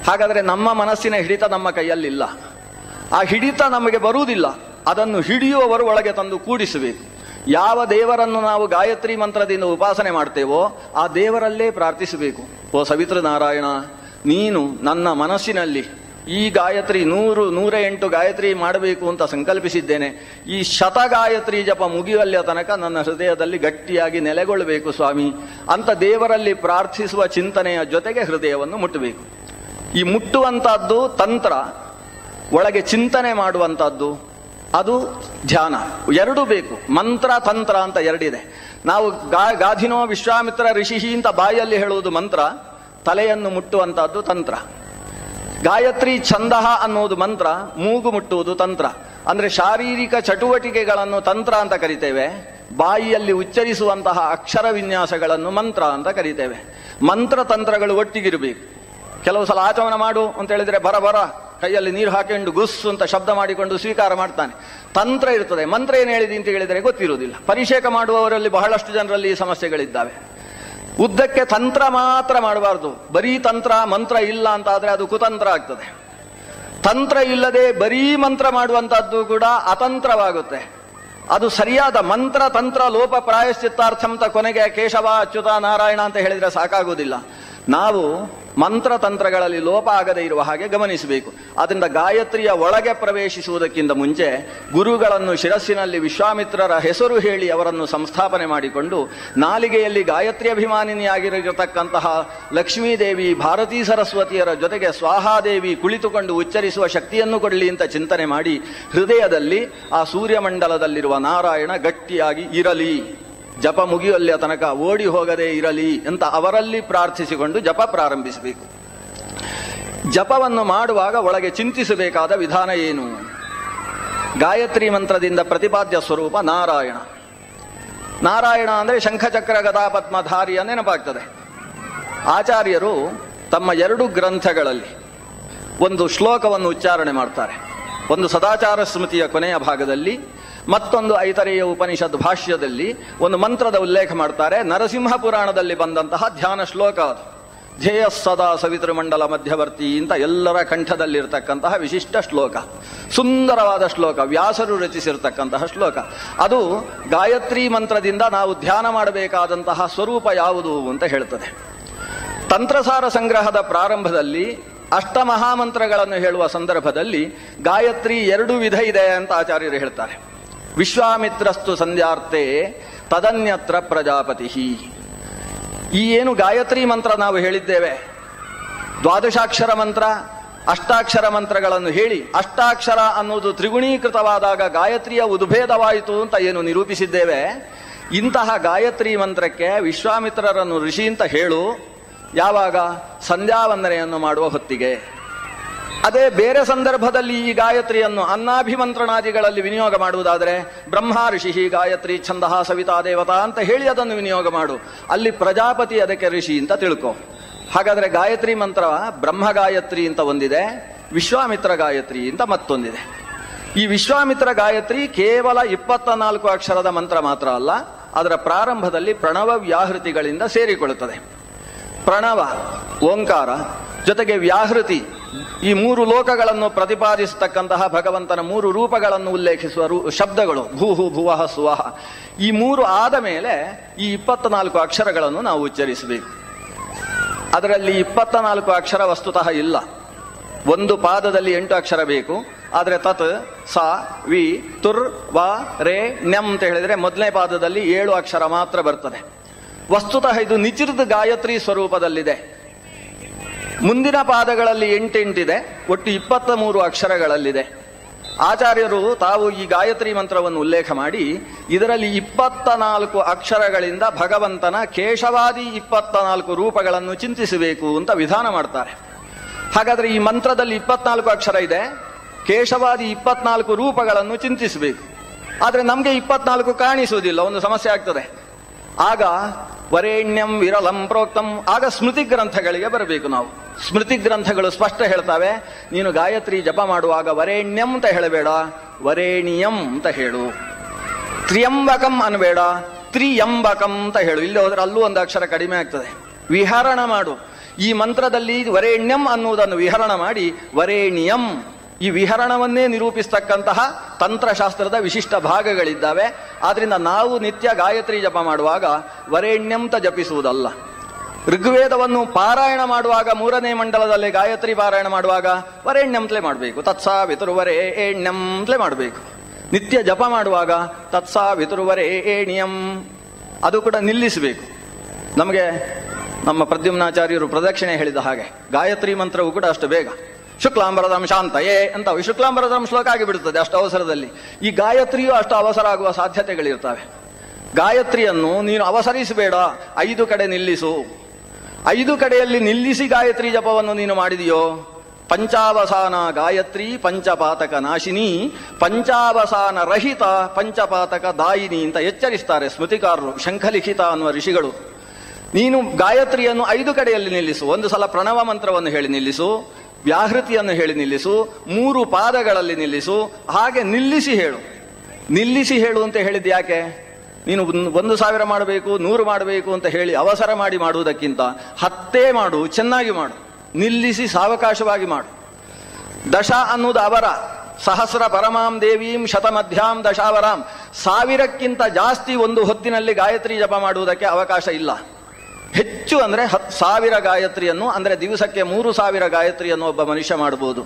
ಹಾಗಾದರೆ ನಮ್ಮ ಮನಸ್ಸಿನ ಹಿಡಿತ ನಮ್ಮ ಕೈಯಲ್ಲಿಲ್ಲ. ಆ ಹಿಡಿತ ನಮಗೆ ಬರುವುದಿಲ್ಲ. ಅದನ್ನು ಹಿಡಿಯುವವರು ಒಳಗೆ ತಂದು ಕೂಡಿಸಬೇಕು. ಯಾವ ದೇವರನ್ನು ನಾವು ಗಾಯತ್ರಿ ಮಂತ್ರದಿಂದ ಉಪಾಸನೆ ಮಾಡ್ತೇವೋ ಆ ದೇವರಲ್ಲೇ ಪ್ರಾರ್ಥಿಸಬೇಕು. ಓ ಸವಿತೃನಾರಾಯಣ, ನೀನು ನನ್ನ ಮನಸ್ಸಿನಲ್ಲಿ ಈ ಗಾಯತ್ರಿ 108 ಗಾಯತ್ರಿ ಮಾಡಬೇಕು ಅಂತ ಸಂಕಲ್ಪಿಸಿದ್ದೇನೆ. ಈ ಶತಗಾಯತ್ರಿ ಜಪ ಮುಗಿಯುವಲ್ಲಿಯ ತನಕ ನನ್ನ ಹೃದಯದಲ್ಲಿ ಗಟ್ಟಿಯಾಗಿ ನೆಲೆಗೊಳ್ಳಬೇಕು ಸ್ವಾಮಿ ಅಂತ ದೇವರಲ್ಲಿ ಪ್ರಾರ್ಥಿಸುವ ಚಿಂತನೆಯ ಜೊತೆಗೆ ಹೃದಯವನ್ನು ಮುಟ್ಟಬೇಕು. ಈ ಮುಟ್ಟುವಂತಹದ್ದು ತಂತ್ರ, ಒಳಗೆ ಚಿಂತನೆ ಮಾಡುವಂತಹದ್ದು ಅದು ಧ್ಯಾನ. ಎರಡೂ ಬೇಕು. ಮಂತ್ರ ತಂತ್ರ ಅಂತ ಎರಡಿದೆ. ನಾವು ಗಾಧಿನೋ ವಿಶ್ವಾಮಿತ್ರ ಋಷಿ ಅಂತ ಬಾಯಲ್ಲಿ ಹೇಳುವುದು ಮಂತ್ರ, ತಲೆಯನ್ನು ಮುಟ್ಟುವಂತಹದ್ದು ತಂತ್ರ. ಗಾಯತ್ರಿ ಛಂದಃ ಅನ್ನುವುದು ಮಂತ್ರ, ಮೂಗು ಮುಟ್ಟುವುದು ತಂತ್ರ. ಅಂದ್ರೆ ಶಾರೀರಿಕ ಚಟುವಟಿಕೆಗಳನ್ನು ತಂತ್ರ ಅಂತ ಕರಿತೇವೆ, ಬಾಯಿಯಲ್ಲಿ ಉಚ್ಚರಿಸುವಂತಹ ಅಕ್ಷರ ವಿನ್ಯಾಸಗಳನ್ನು ಮಂತ್ರ ಅಂತ ಕರಿತೇವೆ. ಮಂತ್ರ ತಂತ್ರಗಳು ಒಟ್ಟಿಗಿರಬೇಕು. ಕೆಲವು ಸಲ ಆಚಮನ ಮಾಡು ಅಂತ ಹೇಳಿದ್ರೆ ಬರ ಕೈಯಲ್ಲಿ ನೀರು ಹಾಕೊಂಡು ಗುಸ್ ಅಂತ ಶಬ್ದ ಮಾಡಿಕೊಂಡು ಸ್ವೀಕಾರ ಮಾಡ್ತಾನೆ. ತಂತ್ರ ಇರ್ತದೆ. ಮಂತ್ರ ಏನು ಹೇಳಿದೆ ಅಂತ ಹೇಳಿದರೆ ಗೊತ್ತಿರುವುದಿಲ್ಲ. ಪರಿಷೇಕ ಮಾಡುವವರಲ್ಲಿ ಬಹಳಷ್ಟು ಜನರಲ್ಲಿ ಈ ಸಮಸ್ಯೆಗಳಿದ್ದಾವೆ. ಉದ್ದಕ್ಕೆ ತಂತ್ರ ಮಾತ್ರ ಮಾಡಬಾರ್ದು. ಬರೀ ತಂತ್ರ ಮಂತ್ರ ಇಲ್ಲ ಅಂತ ಆದ್ರೆ ಅದು ಕುತಂತ್ರ ಆಗ್ತದೆ. ತಂತ್ರ ಇಲ್ಲದೆ ಬರೀ ಮಂತ್ರ ಮಾಡುವಂತಹದ್ದು ಕೂಡ ಅತಂತ್ರವಾಗುತ್ತೆ. ಅದು ಸರಿಯಾದ ಮಂತ್ರ ತಂತ್ರ ಲೋಪ ಪ್ರಾಯಶ್ಚಿತ್ತಾರ್ಥಂತ ಕೊನೆಗೆ ಕೇಶವ ಅಚ್ಯುತ ನಾರಾಯಣ ಅಂತ ಹೇಳಿದ್ರೆ ಸಾಕಾಗುವುದಿಲ್ಲ. ನಾವು ಮಂತ್ರ ತಂತ್ರಗಳಲ್ಲಿ ಲೋಪ ಆಗದೆ ಇರುವ ಹಾಗೆ ಗಮನಿಸಬೇಕು. ಆದ್ದರಿಂದ ಗಾಯತ್ರಿಯ ಒಳಗೆ ಪ್ರವೇಶಿಸುವುದಕ್ಕಿಂತ ಮುಂಚೆ ಗುರುಗಳನ್ನು ಶಿರಸ್ಸಿನಲ್ಲಿ ವಿಶ್ವಾಮಿತ್ರರ ಹೆಸರು ಹೇಳಿ ಅವರನ್ನು ಸಂಸ್ಥಾಪನೆ ಮಾಡಿಕೊಂಡು ನಾಲಿಗೆಯಲ್ಲಿ ಗಾಯತ್ರಿ ಅಭಿಮಾನಿನಿಯಾಗಿರತಕ್ಕಂತಹ ಲಕ್ಷ್ಮೀದೇವಿ ಭಾರತೀ ಸರಸ್ವತಿಯರ ಜೊತೆಗೆ ಸ್ವಾಹಾದೇವಿ ಕುಳಿತುಕೊಂಡು ಉಚ್ಚರಿಸುವ ಶಕ್ತಿಯನ್ನು ಕೊಡಲಿ ಅಂತ ಚಿಂತನೆ ಮಾಡಿ ಹೃದಯದಲ್ಲಿ ಆ ಸೂರ್ಯಮಂಡಲದಲ್ಲಿರುವ ನಾರಾಯಣ ಗಟ್ಟಿಯಾಗಿ ಇರಲಿ, ಜಪ ಮುಗಿಯುವಲ್ಲಿಯ ತನಕ ಓಡಿ ಹೋಗದೇ ಇರಲಿ ಅಂತ ಅವರಲ್ಲಿ ಪ್ರಾರ್ಥಿಸಿಕೊಂಡು ಜಪ ಪ್ರಾರಂಭಿಸಬೇಕು. ಜಪವನ್ನು ಮಾಡುವಾಗ ಒಳಗೆ ಚಿಂತಿಸಬೇಕಾದ ವಿಧಾನ ಏನು? ಗಾಯತ್ರಿ ಮಂತ್ರದಿಂದ ಪ್ರತಿಪಾದ್ಯ ಸ್ವರೂಪ ನಾರಾಯಣ. ನಾರಾಯಣ ಅಂದರೆ ಶಂಖಚಕ್ರ ಗದಾ ಪದ್ಮಧಾರಿಯ ನೆನಪಾಗ್ತದೆ. ಆಚಾರ್ಯರು ತಮ್ಮ 2 ಗ್ರಂಥಗಳಲ್ಲಿ ಒಂದು ಶ್ಲೋಕವನ್ನು ಉಚ್ಚಾರಣೆ ಮಾಡ್ತಾರೆ. ಒಂದು ಸದಾಚಾರ ಸ್ಮೃತಿಯ ಕೊನೆಯ ಭಾಗದಲ್ಲಿ, ಮತ್ತೊಂದು ಐತರೇಯ ಉಪನಿಷತ್ ಭಾಷ್ಯದಲ್ಲಿ ಒಂದು ಮಂತ್ರದ ಉಲ್ಲೇಖ ಮಾಡ್ತಾರೆ. ನರಸಿಂಹ ಪುರಾಣದಲ್ಲಿ ಬಂದಂತಹ ಧ್ಯಾನ ಶ್ಲೋಕ ಅದು. ಧ್ಯೇಯ ಸದಾ ಸವಿತೃಮಂಡಲ ಮಧ್ಯವರ್ತಿ ಅಂತ ಎಲ್ಲರ ಕಂಠದಲ್ಲಿರ್ತಕ್ಕಂತಹ ವಿಶಿಷ್ಟ ಶ್ಲೋಕ, ಸುಂದರವಾದ ಶ್ಲೋಕ, ವ್ಯಾಸರು ರಚಿಸಿರ್ತಕ್ಕಂತಹ ಶ್ಲೋಕ. ಅದು ಗಾಯತ್ರಿ ಮಂತ್ರದಿಂದ ನಾವು ಧ್ಯಾನ ಮಾಡಬೇಕಾದಂತಹ ಸ್ವರೂಪ ಯಾವುದು ಅಂತ ಹೇಳ್ತದೆ. ತಂತ್ರಸಾರ ಸಂಗ್ರಹದ ಪ್ರಾರಂಭದಲ್ಲಿ ಅಷ್ಟಮಹಾಮಂತ್ರಗಳನ್ನು ಹೇಳುವ ಸಂದರ್ಭದಲ್ಲಿ ಗಾಯತ್ರಿ 2 ವಿಧ ಇದೆ ಅಂತ ಆಚಾರ್ಯರು ಹೇಳ್ತಾರೆ. ವಿಶ್ವಾಮಿತ್ರಸ್ತು ಸಂಧ್ಯಾರ್ಥೆ ತದನ್ಯತ್ರ ಪ್ರಜಾಪತಿ. ಈ ಏನು ಗಾಯತ್ರಿ ಮಂತ್ರ ನಾವು ಹೇಳಿದ್ದೇವೆ, ದ್ವಾದಶಾಕ್ಷರ ಮಂತ್ರ, ಅಷ್ಟಾಕ್ಷರ ಮಂತ್ರಗಳನ್ನು ಹೇಳಿ ಅಷ್ಟಾಕ್ಷರ ಅನ್ನುವುದು ತ್ರಿಗುಣೀಕೃತವಾದಾಗ ಗಾಯತ್ರಿಯ ಉದ್ಭೇದವಾಯಿತು ಅಂತ ಏನು ನಿರೂಪಿಸಿದ್ದೇವೆ, ಇಂತಹ ಗಾಯತ್ರಿ ಮಂತ್ರಕ್ಕೆ ವಿಶ್ವಾಮಿತ್ರರನ್ನು ಋಷಿ ಅಂತ ಹೇಳು ಯಾವಾಗ? ಸಂಧ್ಯಾವಂದನೆಯನ್ನು ಮಾಡುವ ಹೊತ್ತಿಗೆ. ಅದೇ ಬೇರೆ ಸಂದರ್ಭದಲ್ಲಿ ಈ ಗಾಯತ್ರಿಯನ್ನು ಅನ್ನಾಭಿಮಂತ್ರಣಾದಿಗಳಲ್ಲಿ ವಿನಿಯೋಗ ಮಾಡುವುದಾದರೆ ಬ್ರಹ್ಮ ಋಷಿ ಗಾಯತ್ರಿ ಛಂದಃ ಸವಿತಾ ದೇವತಾ ಅಂತ ಹೇಳಿ ಅದನ್ನು ವಿನಿಯೋಗ ಮಾಡು. ಅಲ್ಲಿ ಪ್ರಜಾಪತಿ ಅದಕ್ಕೆ ಋಷಿ ಅಂತ ತಿಳ್ಕೊ. ಹಾಗಾದ್ರೆ ಗಾಯತ್ರಿ ಮಂತ್ರ ಬ್ರಹ್ಮ ಗಾಯತ್ರಿ ಅಂತ ಒಂದಿದೆ, ವಿಶ್ವಾಮಿತ್ರ ಗಾಯತ್ರಿ ಅಂತ ಮತ್ತೊಂದಿದೆ. ಈ ವಿಶ್ವಾಮಿತ್ರ ಗಾಯತ್ರಿ ಕೇವಲ 24 ಅಕ್ಷರದ ಮಂತ್ರ ಮಾತ್ರ ಅಲ್ಲ, ಅದರ ಪ್ರಾರಂಭದಲ್ಲಿ ಪ್ರಣವ ವ್ಯಾಹೃತಿಗಳಿಂದ ಸೇರಿಕೊಳ್ಳುತ್ತದೆ. ಪ್ರಣವ ಓಂಕಾರ ಜೊತೆಗೆ ವ್ಯಾಹೃತಿ, ಈ 3 ಲೋಕಗಳನ್ನು ಪ್ರತಿಪಾದಿಸತಕ್ಕಂತಹ ಭಗವಂತನ 3 ರೂಪಗಳನ್ನು ಉಲ್ಲೇಖಿಸುವ ಶಬ್ದಗಳು ಭೂಹು ಭುವಃ ಸುವಃ. ಈ 3 ಆದ ಮೇಲೆ ಈ 24 ಅಕ್ಷರಗಳನ್ನು ನಾವು ಉಚ್ಚರಿಸಬೇಕು. ಅದರಲ್ಲಿ 24 ಅಕ್ಷರ ವಸ್ತುತಃ ಇಲ್ಲ. ಒಂದು ಪಾದದಲ್ಲಿ 8 ಅಕ್ಷರ ಬೇಕು. ಆದರೆ ತತ್ ಸ ವಿ ತುರ್ ವ ರೇ ನ್ಯಂ ಅಂತ ಹೇಳಿದ್ರೆ ಮೊದಲನೇ ಪಾದದಲ್ಲಿ 7 ಅಕ್ಷರ ಮಾತ್ರ ಬರ್ತದೆ. ವಸ್ತುತಃ ಇದು ನಿಚಿರ್ದ ಗಾಯತ್ರಿ ಸ್ವರೂಪದಲ್ಲಿದೆ. ಮುಂದಿನ ಪಾದಗಳಲ್ಲಿ 8 ಇದೆ, ಒಟ್ಟು 23 ಅಕ್ಷರಗಳಲ್ಲಿದೆ. ಆಚಾರ್ಯರು ತಾವು ಈ ಗಾಯತ್ರಿ ಮಂತ್ರವನ್ನು ಉಲ್ಲೇಖ ಮಾಡಿ ಇದರಲ್ಲಿ 24 ಅಕ್ಷರಗಳಿಂದ ಭಗವಂತನ ಕೇಶವಾದಿ 24 ರೂಪಗಳನ್ನು ಚಿಂತಿಸಬೇಕು ಅಂತ ವಿಧಾನ ಮಾಡ್ತಾರೆ. ಹಾಗಾದ್ರೆ ಈ ಮಂತ್ರದಲ್ಲಿ 24 ಅಕ್ಷರ ಇದೆ, ಕೇಶವಾದಿ 24 ರೂಪಗಳನ್ನು ಚಿಂತಿಸಬೇಕು. ಆದರೆ ನಮಗೆ 24 ಕಾಣಿಸುವುದಿಲ್ಲ, ಒಂದು ಸಮಸ್ಯೆ ಆಗ್ತದೆ. ಆಗ ವರೇಣ್ಯಂ ವಿರಳಂ ಪ್ರೋಕ್ತಂ, ಆಗ ಸ್ಮೃತಿ ಗ್ರಂಥಗಳಿಗೆ ಬರಬೇಕು ನಾವು. ಸ್ಮೃತಿ ಗ್ರಂಥಗಳು ಸ್ಪಷ್ಟ ಹೇಳ್ತಾವೆ, ನೀನು ಗಾಯತ್ರಿ ಜಪ ಮಾಡುವಾಗ ವರೇಣ್ಯಂ ಅಂತ ಹೇಳಬೇಡ, ವರೇಣಿಯಂ ಅಂತ ಹೇಳು. ತ್ರಿಯಂಬಕಂ ಅನ್ಬೇಡ, ತ್ರಿಯಂಬಕಂ ಅಂತ ಹೇಳು. ಇಲ್ಲಿ ಹೋದ್ರೆ ಅಲ್ಲೂ ಒಂದು ಅಕ್ಷರ ಕಡಿಮೆ ಆಗ್ತದೆ. ವಿಹರಣ ಮಾಡು. ಈ ಮಂತ್ರದಲ್ಲಿ ವರೇಣ್ಯಂ ಅನ್ನುವುದನ್ನು ವಿಹರಣ ಮಾಡಿ ವರೇಣ್ಯಂ, ಈ ವಿಹರಣವನ್ನೇ ನಿರೂಪಿಸ್ತಕ್ಕಂತಹ ತಂತ್ರಶಾಸ್ತ್ರದ ವಿಶಿಷ್ಟ ಭಾಗಗಳಿದ್ದಾವೆ. ಆದ್ರಿಂದ ನಾವು ನಿತ್ಯ ಗಾಯತ್ರಿ ಜಪ ಮಾಡುವಾಗ ವರೇಣ್ಯಂತ ಜಪಿಸುವುದಲ್ಲ. ಋಗ್ವೇದವನ್ನು ಪಾರಾಯಣ ಮಾಡುವಾಗ 3ನೇ ಮಂಡಲದಲ್ಲಿ ಗಾಯತ್ರಿ ಪಾರಾಯಣ ಮಾಡುವಾಗ ವರೇಣ್ಯಂತಲೇ ಮಾಡಬೇಕು. ತತ್ಸಾವಿತುರ್ವರೇಣ್ಯಂತಲೇ ಮಾಡಬೇಕು. ನಿತ್ಯ ಜಪ ಮಾಡುವಾಗ ತತ್ಸಾವಿತುರ್ವರೇಣ್ಯಂ ಅದು ಕೂಡ ನಿಲ್ಲಿಸಬೇಕು. ನಮಗೆ ನಮ್ಮ ಪ್ರದ್ಯುಮ್ನಾಚಾರ್ಯರು ಪ್ರದಕ್ಷಿಣೆ ಹೇಳಿದ ಹಾಗೆ ಗಾಯತ್ರಿ ಮಂತ್ರವು ಕೂಡ ಅಷ್ಟು ಬೇಗ ಶುಕ್ಲಾಂಬರದಂ ಶಾಂತಯೇ ಅಂತ ಶುಕ್ಲಾಂಬರದಂ ಶ್ಲೋಕ ಆಗಿಬಿಡುತ್ತದೆ ಅಷ್ಟು ಅವಸರದಲ್ಲಿ. ಈ ಗಾಯತ್ರಿಯು ಅಷ್ಟು ಅವಸರ ಆಗುವ ಸಾಧ್ಯತೆಗಳಿರ್ತವೆ. ಗಾಯತ್ರಿಯನ್ನು ನೀನು ಅವಸರಿಸಬೇಡ, 5 ಕಡೆ ನಿಲ್ಲಿಸು. 5 ಕಡೆಯಲ್ಲಿ ನಿಲ್ಲಿಸಿ ಗಾಯತ್ರಿ ಜಪವನ್ನು ನೀನು ಮಾಡಿದೆಯೋ ಪಂಚಾವಸಾನ ಗಾಯತ್ರಿ ಪಂಚಪಾತಕ ನಾಶಿನಿ ಪಂಚಾವಸಾನ ರಹಿತ ಪಂಚಪಾತಕ ದಾಯಿನಿ ಅಂತ ಎಚ್ಚರಿಸ್ತಾರೆ ಸ್ಮೃತಿಕಾರರು, ಶಂಖಲಿಖಿತ ಅನ್ನುವ ಋಷಿಗಳು. ನೀನು ಗಾಯತ್ರಿಯನ್ನು 5 ಕಡೆಯಲ್ಲಿ ನಿಲ್ಲಿಸು. ಒಂದು ಸಲ ಪ್ರಣವ ಮಂತ್ರವನ್ನು ಹೇಳಿ ನಿಲ್ಲಿಸು, ವ್ಯಾಹೃತಿಯನ್ನು ಹೇಳಿ ನಿಲ್ಲಿಸು, 3 ಪಾದಗಳಲ್ಲಿ ನಿಲ್ಲಿಸು. ಹಾಗೆ ನಿಲ್ಲಿಸಿ ಹೇಳು. ನಿಲ್ಲಿಸಿ ಹೇಳು ಅಂತ ಹೇಳಿದ್ದು ಯಾಕೆ? ನೀನು 1000 ಮಾಡಬೇಕು 100 ಮಾಡಬೇಕು ಅಂತ ಹೇಳಿ ಅವಸರ ಮಾಡಿ ಮಾಡುವುದಕ್ಕಿಂತ 10 ಮಾಡು, ಚೆನ್ನಾಗಿ ಮಾಡು. ನಿಲ್ಲಿಸಿ ಸಾವಕಾಶವಾಗಿ ಮಾಡು. ದಶ ಅನ್ನುವುದು ಅವರ, ಸಹಸ್ರ ಪರಮಾಂ ದೇವೀಂ ಶತಮಧ್ಯಾಂ ದಶಾವರಾಂ, 1000ಕ್ಕಿಂತ ಜಾಸ್ತಿ ಒಂದು ಹೊತ್ತಿನಲ್ಲಿ ಗಾಯತ್ರಿ ಜಪ ಮಾಡುವುದಕ್ಕೆ ಅವಕಾಶ ಇಲ್ಲ. ಹೆಚ್ಚು ಅಂದ್ರೆ 1000 ಗಾಯತ್ರಿಯನ್ನು, ಅಂದ್ರೆ ದಿವಸಕ್ಕೆ 3000 ಗಾಯತ್ರಿಯನ್ನು ಒಬ್ಬ ಮನುಷ್ಯ ಮಾಡಬಹುದು.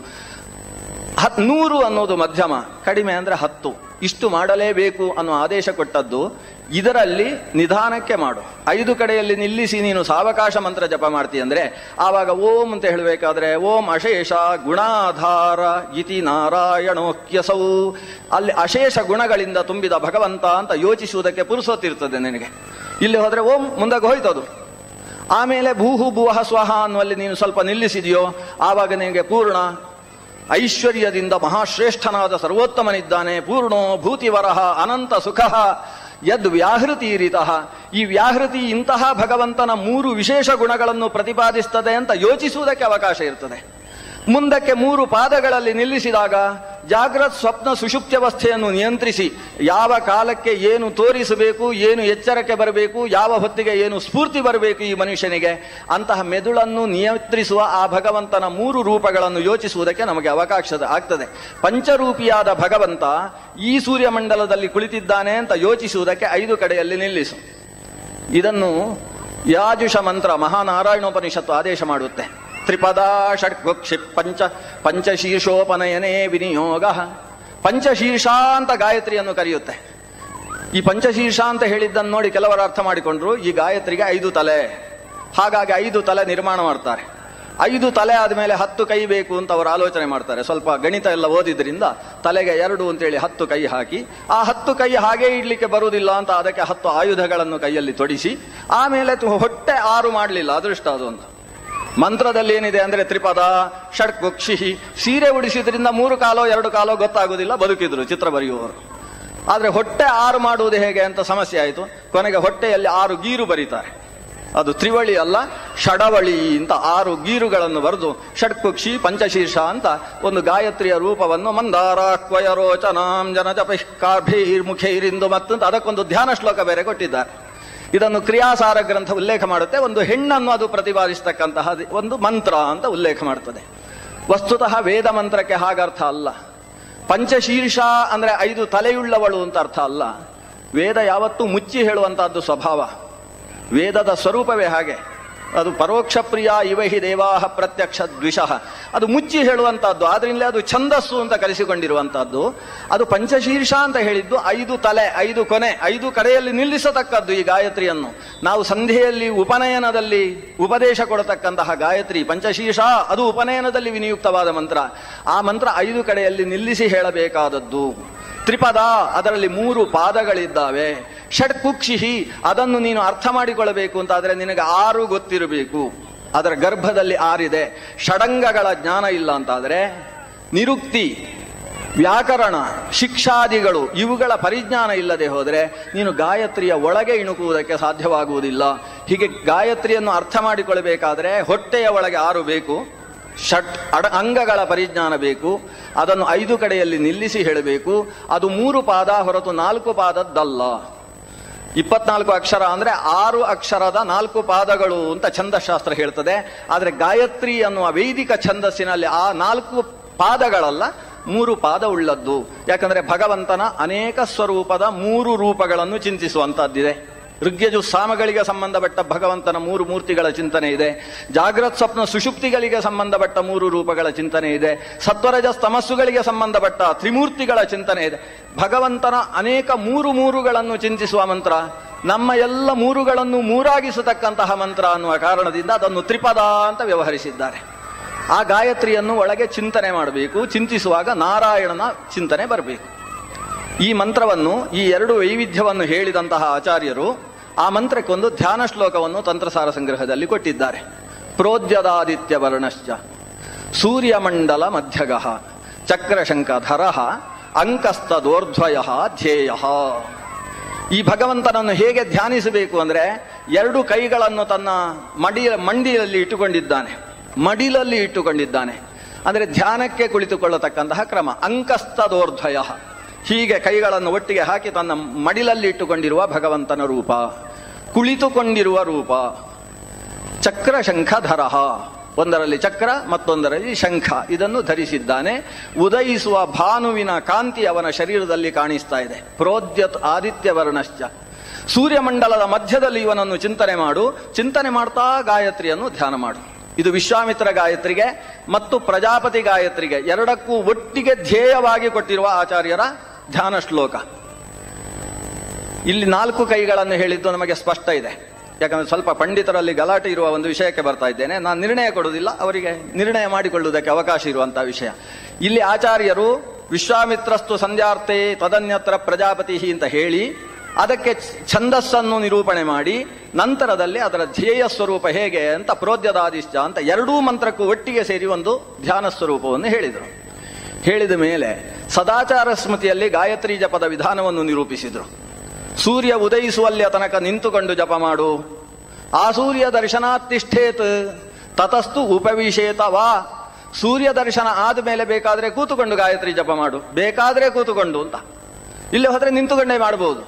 100 ಅನ್ನೋದು ಮಧ್ಯಮ, ಕಡಿಮೆ ಅಂದ್ರೆ 10. ಇಷ್ಟು ಮಾಡಲೇಬೇಕು ಅನ್ನೋ ಆದೇಶ ಕೊಟ್ಟದ್ದು. ಇದರಲ್ಲಿ ನಿಧಾನಕ್ಕೆ ಮಾಡು. 5 ಕಡೆಯಲ್ಲಿ ನಿಲ್ಲಿಸಿ ನೀನು ಸಾವಕಾಶ ಮಂತ್ರ ಜಪ ಮಾಡ್ತೀಯ ಅಂದ್ರೆ ಆವಾಗ ಓಂ ಅಂತ ಹೇಳಬೇಕಾದ್ರೆ ಓಂ ಅಶೇಷ ಗುಣಾಧಾರ ಇತಿ ನಾರಾಯಣೋಕ್ಯಸೌ, ಅಲ್ಲಿ ಅಶೇಷ ಗುಣಗಳಿಂದ ತುಂಬಿದ ಭಗವಂತ ಅಂತ ಯೋಚಿಸುವುದಕ್ಕೆ ಪುರುಸೊತ್ತಿರ್ತದೆ ನಿನಗೆ. ಇಲ್ಲಿ ಹೋದ್ರೆ ಓಂ ಮುಂದಾಗ ಹೋಯ್ತದು. ಆಮೇಲೆ ಭೂಹು ಭುವಃ ಸ್ವಹ ಅನ್ನುವಲ್ಲಿ ನೀನು ಸ್ವಲ್ಪ ನಿಲ್ಲಿಸಿದೆಯೋ ಆವಾಗ ನಿನಗೆ ಪೂರ್ಣ ಐಶ್ವರ್ಯದಿಂದ ಮಹಾಶ್ರೇಷ್ಠನಾದ ಸರ್ವೋತ್ತಮನಿದ್ದಾನೆ, ಪೂರ್ಣೋ ಭೂತಿವರಹ ಅನಂತ ಸುಖಃ ಯದ್ ವ್ಯಾಹೃತಿರಿತಃ. ಈ ವ್ಯಾಹೃತಿ ಇಂತಹ ಭಗವಂತನ 3 ವಿಶೇಷ ಗುಣಗಳನ್ನು ಪ್ರತಿಪಾದಿಸ್ತದೆ ಅಂತ ಯೋಚಿಸುವುದಕ್ಕೆ ಅವಕಾಶ ಇರ್ತದೆ. ಮುಂದಕ್ಕೆ 3 ಪಾದಗಳಲ್ಲಿ ನಿಲ್ಲಿಸಿದಾಗ ಜಾಗ್ರತ್ ಸ್ವಪ್ನ ಸುಷುಪ್ತ್ಯವಸ್ಥೆಯನ್ನು ನಿಯಂತ್ರಿಸಿ ಯಾವ ಕಾಲಕ್ಕೆ ಏನು ತೋರಿಸಬೇಕು, ಏನು ಎಚ್ಚರಕ್ಕೆ ಬರಬೇಕು, ಯಾವ ಹೊತ್ತಿಗೆ ಏನು ಸ್ಫೂರ್ತಿ ಬರಬೇಕು ಈ ಮನುಷ್ಯನಿಗೆ, ಅಂತಹ ಮೆದುಳನ್ನು ನಿಯಂತ್ರಿಸುವ ಆ ಭಗವಂತನ 3 ರೂಪಗಳನ್ನು ಯೋಚಿಸುವುದಕ್ಕೆ ನಮಗೆ ಅವಕಾಶ ಆಗ್ತದೆ. ಪಂಚರೂಪಿಯಾದ ಭಗವಂತ ಈ ಸೂರ್ಯಮಂಡಲದಲ್ಲಿ ಕುಳಿತಿದ್ದಾನೆ ಅಂತ ಯೋಚಿಸುವುದಕ್ಕೆ 5 ಕಡೆಯಲ್ಲಿ ನಿಲ್ಲಿಸು. ಇದನ್ನು ಯಾಜುಷ ಮಂತ್ರ ಮಹಾನಾರಾಯಣೋಪನಿಷತ್ತು ಆದೇಶ ಮಾಡುತ್ತೆ. ತ್ರಿಪದಾ ಷಡ್ಗುಕ್ಷಿ ಪಂಚಶೀರ್ಷೋಪನಯನೇ ವಿನಿಯೋಗ. ಪಂಚಶೀರ್ಷ ಅಂತ ಗಾಯತ್ರಿಯನ್ನು ಕರೆಯುತ್ತೆ. ಈ ಪಂಚಶೀರ್ಷ ಅಂತ ಹೇಳಿದ್ದನ್ನು ನೋಡಿ ಕೆಲವರು ಅರ್ಥ ಮಾಡಿಕೊಂಡ್ರು ಈ ಗಾಯತ್ರಿಗೆ 5 ತಲೆ, ಹಾಗಾಗಿ 5 ತಲೆ ನಿರ್ಮಾಣ ಮಾಡ್ತಾರೆ. 5 ತಲೆ ಆದ್ಮೇಲೆ 10 ಕೈ ಬೇಕು ಅಂತ ಅವರು ಆಲೋಚನೆ ಮಾಡ್ತಾರೆ. ಸ್ವಲ್ಪ ಗಣಿತ ಎಲ್ಲ ಓದಿದ್ರಿಂದ ತಲೆಗೆ 2 ಅಂತೇಳಿ 10 ಕೈ ಹಾಕಿ, ಆ 10 ಕೈ ಹಾಗೆ ಇಡ್ಲಿಕ್ಕೆ ಬರುವುದಿಲ್ಲ ಅಂತ ಅದಕ್ಕೆ 10 ಆಯುಧಗಳನ್ನು ಕೈಯಲ್ಲಿ ತೊಡಿಸಿ, ಆಮೇಲೆ ಹೊಟ್ಟೆ 6 ಮಾಡಲಿಲ್ಲ, ಅದೃಷ್ಟ ಅದು ಅಂತ. ಮಂತ್ರದಲ್ಲಿ ಏನಿದೆ ಅಂದ್ರೆ ತ್ರಿಪದ ಷಡ್ಗುಕ್ಷಿ, ಸೀರೆ ಉಡಿಸಿದ್ರಿಂದ 3 ಕಾಲೋ 2 ಕಾಲೋ ಗೊತ್ತಾಗುದಿಲ್ಲ, ಬದುಕಿದ್ರು ಚಿತ್ರ ಬರೆಯುವವರು. ಆದ್ರೆ ಹೊಟ್ಟೆ 6 ಮಾಡುವುದು ಹೇಗೆ ಅಂತ ಸಮಸ್ಯೆ ಆಯಿತು. ಕೊನೆಗೆ ಹೊಟ್ಟೆಯಲ್ಲಿ 6 ಗೀರು ಬರೀತಾರೆ. ಅದು ತ್ರಿವಳಿ ಅಲ್ಲ, ಷಡವಳಿ ಅಂತ 6 ಗೀರುಗಳನ್ನು ಬರೆದು ಷಡ್ಕುಕ್ಷಿ ಪಂಚಶೀರ್ಷ ಅಂತ ಒಂದು ಗಾಯತ್ರಿಯ ರೂಪವನ್ನು ಮಂದಾರ ಕ್ವಯರೋಚನಾಂ ಜನಜಪಿರ್ಮುಖೈರಿಂದು ಮತ್ತು ಅದಕ್ಕೊಂದು ಧ್ಯಾನ ಶ್ಲೋಕ ಬೇರೆ ಕೊಟ್ಟಿದ್ದಾರೆ. ಇದನ್ನು ಕ್ರಿಯಾಸಾರ ಗ್ರಂಥ ಉಲ್ಲೇಖ ಮಾಡುತ್ತೆ. ಒಂದು ಹೆಣ್ಣನ್ನು ಅದು ಪ್ರತಿಪಾದಿಸ್ತಕ್ಕಂತಹ ಒಂದು ಮಂತ್ರ ಅಂತ ಉಲ್ಲೇಖ ಮಾಡ್ತದೆ. ವಸ್ತುತಃ ವೇದ ಮಂತ್ರಕ್ಕೆ ಹಾಗರ್ಥ ಅಲ್ಲ. ಪಂಚಶೀರ್ಷ ಅಂದ್ರೆ 5 ತಲೆಯುಳ್ಳವಳು ಅಂತ ಅರ್ಥ ಅಲ್ಲ. ವೇದ ಯಾವತ್ತೂ ಮುಚ್ಚಿ ಹೇಳುವಂತಹದ್ದು ಸ್ವಭಾವ. ವೇದದ ಸ್ವರೂಪವೇ ಹಾಗೆ. ಅದು ಪರೋಕ್ಷ ಪ್ರಿಯ ಇವಹಿ ದೇವಾಹ ಪ್ರತ್ಯಕ್ಷ ದ್ವಿಷಃ, ಅದು ಮುಚ್ಚಿ ಹೇಳುವಂತಹದ್ದು. ಆದ್ರಿಂದಲೇ ಅದು ಛಂದಸ್ಸು ಅಂತ ಕರೆಸಿಕೊಂಡಿರುವಂತಹದ್ದು. ಅದು ಪಂಚಶೀರ್ಷ ಅಂತ ಹೇಳಿದ್ದು 5 ತಲೆ 5 ಕೊನೆ 5 ಕಡೆಯಲ್ಲಿ ನಿಲ್ಲಿಸತಕ್ಕದ್ದು. ಈ ಗಾಯತ್ರಿಯನ್ನು ನಾವು ಸಂಧ್ಯೆಯಲ್ಲಿ ಉಪನಯನದಲ್ಲಿ ಉಪದೇಶ ಕೊಡತಕ್ಕಂತಹ ಗಾಯತ್ರಿ ಪಂಚಶೀರ್ಷ, ಅದು ಉಪನಯನದಲ್ಲಿ ವಿನಿಯುಕ್ತವಾದ ಮಂತ್ರ. ಆ ಮಂತ್ರ 5 ಕಡೆಯಲ್ಲಿ ನಿಲ್ಲಿಸಿ ಹೇಳಬೇಕಾದದ್ದು. ತ್ರಿಪದ, ಅದರಲ್ಲಿ 3 ಪಾದಗಳಿದ್ದಾವೆ. ಷಡ್ಕುಕ್ಷಿಹಿ, ಅದನ್ನು ನೀನು ಅರ್ಥ ಮಾಡಿಕೊಳ್ಳಬೇಕು ಅಂತಾದ್ರೆ ನಿನಗೆ 6 ಗೊತ್ತಿರಬೇಕು. ಅದರ ಗರ್ಭದಲ್ಲಿ 6 ಇದೆ. ಷಡಂಗಗಳ ಜ್ಞಾನ ಇಲ್ಲ ಅಂತಾದ್ರೆ ನಿರುಕ್ತಿ, ವ್ಯಾಕರಣ, ಶಿಕ್ಷಾದಿಗಳು ಇವುಗಳ ಪರಿಜ್ಞಾನ ಇಲ್ಲದೆ ಹೋದರೆ ನೀನು ಗಾಯತ್ರಿಯ ಒಳಗೆ ಇಣುಕುವುದಕ್ಕೆ ಸಾಧ್ಯವಾಗುವುದಿಲ್ಲ. ಹೀಗೆ ಗಾಯತ್ರಿಯನ್ನು ಅರ್ಥ ಮಾಡಿಕೊಳ್ಳಬೇಕಾದ್ರೆ ಹೊಟ್ಟೆಯ ಒಳಗೆ 6 ಬೇಕು, ಅಂಗಗಳ ಪರಿಜ್ಞಾನ ಬೇಕು. ಅದನ್ನು 5 ಕಡೆಯಲ್ಲಿ ನಿಲ್ಲಿಸಿ ಹೇಳಬೇಕು. ಅದು 3 ಪಾದ ಹೊರತು 4 ಪಾದದ್ದಲ್ಲ. 24 ಅಕ್ಷರ ಅಂದ್ರೆ 6 ಅಕ್ಷರದ 4 ಪಾದಗಳು ಅಂತ ಛಂದಶಾಸ್ತ್ರ ಹೇಳ್ತದೆ. ಆದ್ರೆ ಗಾಯತ್ರಿ ಅನ್ನುವ ವೈದಿಕ ಛಂದಸ್ಸಿನಲ್ಲಿ ಆ 4 ಪಾದಗಳಲ್ಲ, 3 ಪಾದ ಉಳ್ಳದ್ದು. ಯಾಕಂದ್ರೆ ಭಗವಂತನ ಅನೇಕ ಸ್ವರೂಪದ 3 ರೂಪಗಳನ್ನು ಚಿಂತಿಸುವಂತಹದ್ದಿದೆ. ಋಗ್ಯಜು ಸಾಮಗಳಿಗೆ ಸಂಬಂಧಪಟ್ಟ ಭಗವಂತನ 3 ಮೂರ್ತಿಗಳ ಚಿಂತನೆ ಇದೆ. ಜಾಗ್ರತ್ ಸ್ವಪ್ನ ಸುಷುಪ್ತಿಗಳಿಗೆ ಸಂಬಂಧಪಟ್ಟ 3 ರೂಪಗಳ ಚಿಂತನೆ ಇದೆ. ಸತ್ವರಜ ತಮಸ್ಸುಗಳಿಗೆ ಸಂಬಂಧಪಟ್ಟ ತ್ರಿಮೂರ್ತಿಗಳ ಚಿಂತನೆ ಇದೆ. ಭಗವಂತನ ಅನೇಕ 3 ಮೂರುಗಳನ್ನು ಚಿಂತಿಸುವ ಮಂತ್ರ ನಮ್ಮ ಎಲ್ಲ 3ಗಳನ್ನು ಮೂರಾಗಿಸತಕ್ಕಂತಹ ಮಂತ್ರ ಅನ್ನುವ ಕಾರಣದಿಂದ ಅದನ್ನು ತ್ರಿಪದ ಅಂತ ವ್ಯವಹರಿಸಿದ್ದಾರೆ. ಆ ಗಾಯತ್ರಿಯನ್ನು ಒಳಗೆ ಚಿಂತನೆ ಮಾಡಬೇಕು. ಚಿಂತಿಸುವಾಗ ನಾರಾಯಣನ ಚಿಂತನೆ ಬರಬೇಕು. ಈ ಮಂತ್ರವನ್ನು, ಈ 2 ವೈವಿಧ್ಯವನ್ನು ಹೇಳಿದಂತಹ ಆಚಾರ್ಯರು ಆ ಮಂತ್ರಕ್ಕೊಂದು ಧ್ಯಾನ ಶ್ಲೋಕವನ್ನು ತಂತ್ರಸಾರ ಸಂಗ್ರಹದಲ್ಲಿ ಕೊಟ್ಟಿದ್ದಾರೆ. ಪ್ರೋದ್ಯದಾದಿತ್ಯ ವರ್ಣಶ್ಚ ಸೂರ್ಯಮಂಡಲ ಮಧ್ಯಗಃ ಚಕ್ರಶಂಖಧರ ಅಂಕಸ್ತದೋರ್ಧ್ವಯ ಧ್ಯೇಯ. ಈ ಭಗವಂತನನ್ನು ಹೇಗೆ ಧ್ಯಾನಿಸಬೇಕು ಅಂದ್ರೆ 2 ಕೈಗಳನ್ನು ತನ್ನ ಮಂಡಿಯಲ್ಲಿ ಇಟ್ಟುಕೊಂಡಿದ್ದಾನೆ. ಅಂದ್ರೆ ಧ್ಯಾನಕ್ಕೆ ಕುಳಿತುಕೊಳ್ಳತಕ್ಕಂತಹ ಕ್ರಮ. ಅಂಕಸ್ತದೋರ್ಧ್ವಯ, ಹೀಗೆ ಕೈಗಳನ್ನು ಒಟ್ಟಿಗೆ ಹಾಕಿ ತನ್ನ ಮಡಿಲಲ್ಲಿ ಇಟ್ಟುಕೊಂಡಿರುವ ಭಗವಂತನ ರೂಪ, ಕುಳಿತುಕೊಂಡಿರುವ ರೂಪ. ಚಕ್ರ ಶಂಖಧರ, ಒಂದರಲ್ಲಿ ಚಕ್ರ ಮತ್ತೊಂದರಲ್ಲಿ ಶಂಖ, ಇದನ್ನು ಧರಿಸಿದ್ದಾನೆ. ಉದಯಿಸುವ ಭಾನುವಿನ ಕಾಂತಿ ಅವನ ಶರೀರದಲ್ಲಿ ಕಾಣಿಸ್ತಾ ಇದೆ. ಪ್ರೋದ್ಯತ್ ಆದಿತ್ಯ ವರ್ಣಶ್ಚ, ಸೂರ್ಯಮಂಡಲದ ಮಧ್ಯದಲ್ಲಿ ಇವನನ್ನು ಚಿಂತನೆ ಮಾಡು. ಚಿಂತನೆ ಮಾಡ್ತಾ ಗಾಯತ್ರಿಯನ್ನು ಧ್ಯಾನ ಮಾಡು. ಇದು ವಿಶ್ವಾಮಿತ್ರ ಗಾಯತ್ರಿಗೆ ಮತ್ತು ಪ್ರಜಾಪತಿ ಗಾಯತ್ರಿಗೆ 2ಕ್ಕೂ ಒಟ್ಟಿಗೆ ಧ್ಯೇಯವಾಗಿ ಕೊಟ್ಟಿರುವ ಆಚಾರ್ಯರ ಧ್ಯಾನ ಶ್ಲೋಕ. ಇಲ್ಲಿ 4 ಕೈಗಳನ್ನು ಹೇಳಿದ್ದು ನಮಗೆ ಸ್ಪಷ್ಟ ಇದೆ. ಯಾಕಂದ್ರೆ ಸ್ವಲ್ಪ ಪಂಡಿತರಲ್ಲಿ ಗಲಾಟೆ ಇರುವ ಒಂದು ವಿಷಯಕ್ಕೆ ಬರ್ತಾ ಇದ್ದೇನೆ. ನಾನು ನಿರ್ಣಯ ಕೊಡುವುದಿಲ್ಲ, ಅವರಿಗೆ ನಿರ್ಣಯ ಮಾಡಿಕೊಳ್ಳುವುದಕ್ಕೆ ಅವಕಾಶ ಇರುವಂತಹ ವಿಷಯ. ಇಲ್ಲಿ ಆಚಾರ್ಯರು ವಿಶ್ವಾಮಿತ್ರಸ್ತು ಸಂಧ್ಯಾರ್ಥೆ ತದನ್ಯತ್ರ ಪ್ರಜಾಪತಿ ಅಂತ ಹೇಳಿ ಅದಕ್ಕೆ ಛಂದಸ್ಸನ್ನು ನಿರೂಪಣೆ ಮಾಡಿ ನಂತರದಲ್ಲಿ ಅದರ ಧ್ಯೇಯ ಸ್ವರೂಪ ಹೇಗೆ ಅಂತ ಪ್ರೋದ್ಯದಾದಿಶ್ಚ ಅಂತ 2 ಮಂತ್ರಕ್ಕೂ ಒಟ್ಟಿಗೆ ಸೇರಿ ಒಂದು ಧ್ಯಾನ ಸ್ವರೂಪವನ್ನು ಹೇಳಿದರು. ಹೇಳಿದ ಮೇಲೆ ಸದಾಚಾರ ಸ್ಮೃತಿಯಲ್ಲಿ ಗಾಯತ್ರಿ ಜಪದ ವಿಧಾನವನ್ನು ನಿರೂಪಿಸಿದರು. ಸೂರ್ಯ ಉದಯಿಸುವಲ್ಲಿಯ ತನಕ ನಿಂತುಕೊಂಡು ಜಪ ಮಾಡು. ಆ ಸೂರ್ಯ ದರ್ಶನಾತಿಷ್ಠೇತ್ ತತಸ್ತು ಉಪವಿಶೇತ ವಾ. ಸೂರ್ಯ ದರ್ಶನ ಆದಮೇಲೆ ಬೇಕಾದ್ರೆ ಕೂತುಕೊಂಡು ಗಾಯತ್ರಿ ಜಪ ಮಾಡು, ಬೇಕಾದ್ರೆ ಕೂತುಕೊಂಡು ಅಂತ. ಇಲ್ಲಿ ಹೋದ್ರೆ ನಿಂತುಕೊಂಡೇ ಮಾಡಬಹುದು.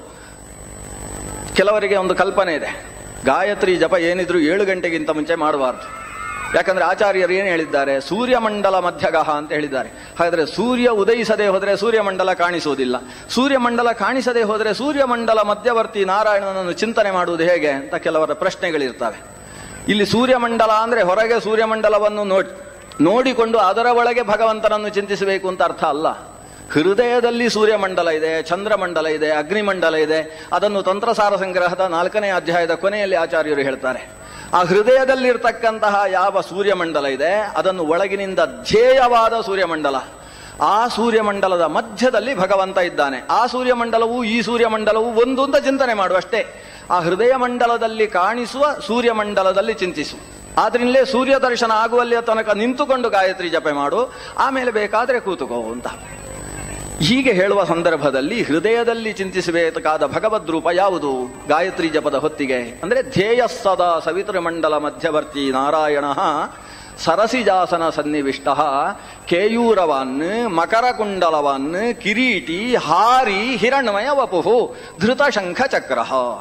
ಕೆಲವರಿಗೆ ಒಂದು ಕಲ್ಪನೆ ಇದೆ, ಗಾಯತ್ರಿ ಜಪ ಏನಿದ್ರು 7 ಗಂಟೆಗಿಂತ ಮುಂಚೆ ಮಾಡಬಾರ್ದು. ಯಾಕಂದ್ರೆ ಆಚಾರ್ಯರು ಏನು ಹೇಳಿದ್ದಾರೆ, ಸೂರ್ಯಮಂಡಲ ಮಧ್ಯಗಃ ಅಂತ ಹೇಳಿದ್ದಾರೆ. ಹಾಗಾದ್ರೆ ಸೂರ್ಯ ಉದಯಿಸದೆ ಹೋದರೆ ಸೂರ್ಯಮಂಡಲ ಕಾಣಿಸುವುದಿಲ್ಲ. ಸೂರ್ಯಮಂಡಲ ಕಾಣಿಸದೆ ಹೋದರೆ ಸೂರ್ಯಮಂಡಲ ಮಧ್ಯವರ್ತಿ ನಾರಾಯಣನನ್ನು ಚಿಂತನೆ ಮಾಡುವುದು ಹೇಗೆ ಅಂತ ಕೆಲವರ ಪ್ರಶ್ನೆಗಳಿರ್ತವೆ. ಇಲ್ಲಿ ಸೂರ್ಯಮಂಡಲ ಅಂದ್ರೆ ಹೊರಗೆ ಸೂರ್ಯಮಂಡಲವನ್ನು ನೋಡಿಕೊಂಡು ಅದರ ಒಳಗೆ ಭಗವಂತನನ್ನು ಚಿಂತಿಸಬೇಕು ಅಂತ ಅರ್ಥ ಅಲ್ಲ. ಹೃದಯದಲ್ಲಿ ಸೂರ್ಯಮಂಡಲ ಇದೆ, ಚಂದ್ರಮಂಡಲ ಇದೆ, ಅಗ್ನಿಮಂಡಲ ಇದೆ. ಅದನ್ನು ತಂತ್ರಸಾರ ಸಂಗ್ರಹದ 4ನೇ ಅಧ್ಯಾಯದ ಕೊನೆಯಲ್ಲಿ ಆಚಾರ್ಯರು ಹೇಳ್ತಾರೆ. ಆ ಹೃದಯದಲ್ಲಿರ್ತಕ್ಕಂತಹ ಯಾವ ಸೂರ್ಯಮಂಡಲ ಇದೆ ಅದನ್ನು ಒಳಗಿನಿಂದ ಧ್ಯೇಯವಾದ ಸೂರ್ಯಮಂಡಲ, ಆ ಸೂರ್ಯಮಂಡಲದ ಮಧ್ಯದಲ್ಲಿ ಭಗವಂತ ಇದ್ದಾನೆ. ಆ ಸೂರ್ಯಮಂಡಲವು ಈ ಸೂರ್ಯಮಂಡಲವು ಒಂದು ಅಂತ ಚಿಂತನೆ ಮಾಡುವಷ್ಟೇ. ಆ ಹೃದಯ ಮಂಡಲದಲ್ಲಿ ಕಾಣಿಸುವ ಸೂರ್ಯಮಂಡಲದಲ್ಲಿ ಚಿಂತಿಸು. ಆದ್ರಿಂದಲೇ ಸೂರ್ಯ ದರ್ಶನ ಆಗುವಲ್ಲಿಯ ತನಕ ನಿಂತುಕೊಂಡು ಗಾಯತ್ರಿ ಜಪ ಮಾಡು, ಆಮೇಲೆ ಬೇಕಾದ್ರೆ ಕೂತುಕೋ ಅಂತ. ಹೀಗೆ ಹೇಳುವ ಸಂದರ್ಭದಲ್ಲಿ ಹೃದಯದಲ್ಲಿ ಚಿಂತಿಸಬೇಕಾದ ಭಗವದ್ ರೂಪ ಯಾವುದು ಗಾಯತ್ರಿ ಜಪದ ಹೊತ್ತಿಗೆ ಅಂದ್ರೆ ಧ್ಯೇಯ ಸದಾ ಸವಿತೃಮಂಡಲ ಮಧ್ಯವರ್ತಿ ನಾರಾಯಣ ಸರಸಿಜಾಸನ ಸನ್ನಿವಿಷ್ಟ ಕೇಯೂರವಾನ್ ಮಕರಕುಂಡಲವಾನ್ ಕಿರೀಟಿ ಹಾರಿ ಹಿರಣ್ಮಯ ವಪುಹು ಧೃತ ಶಂಖ ಚಕ್ರ.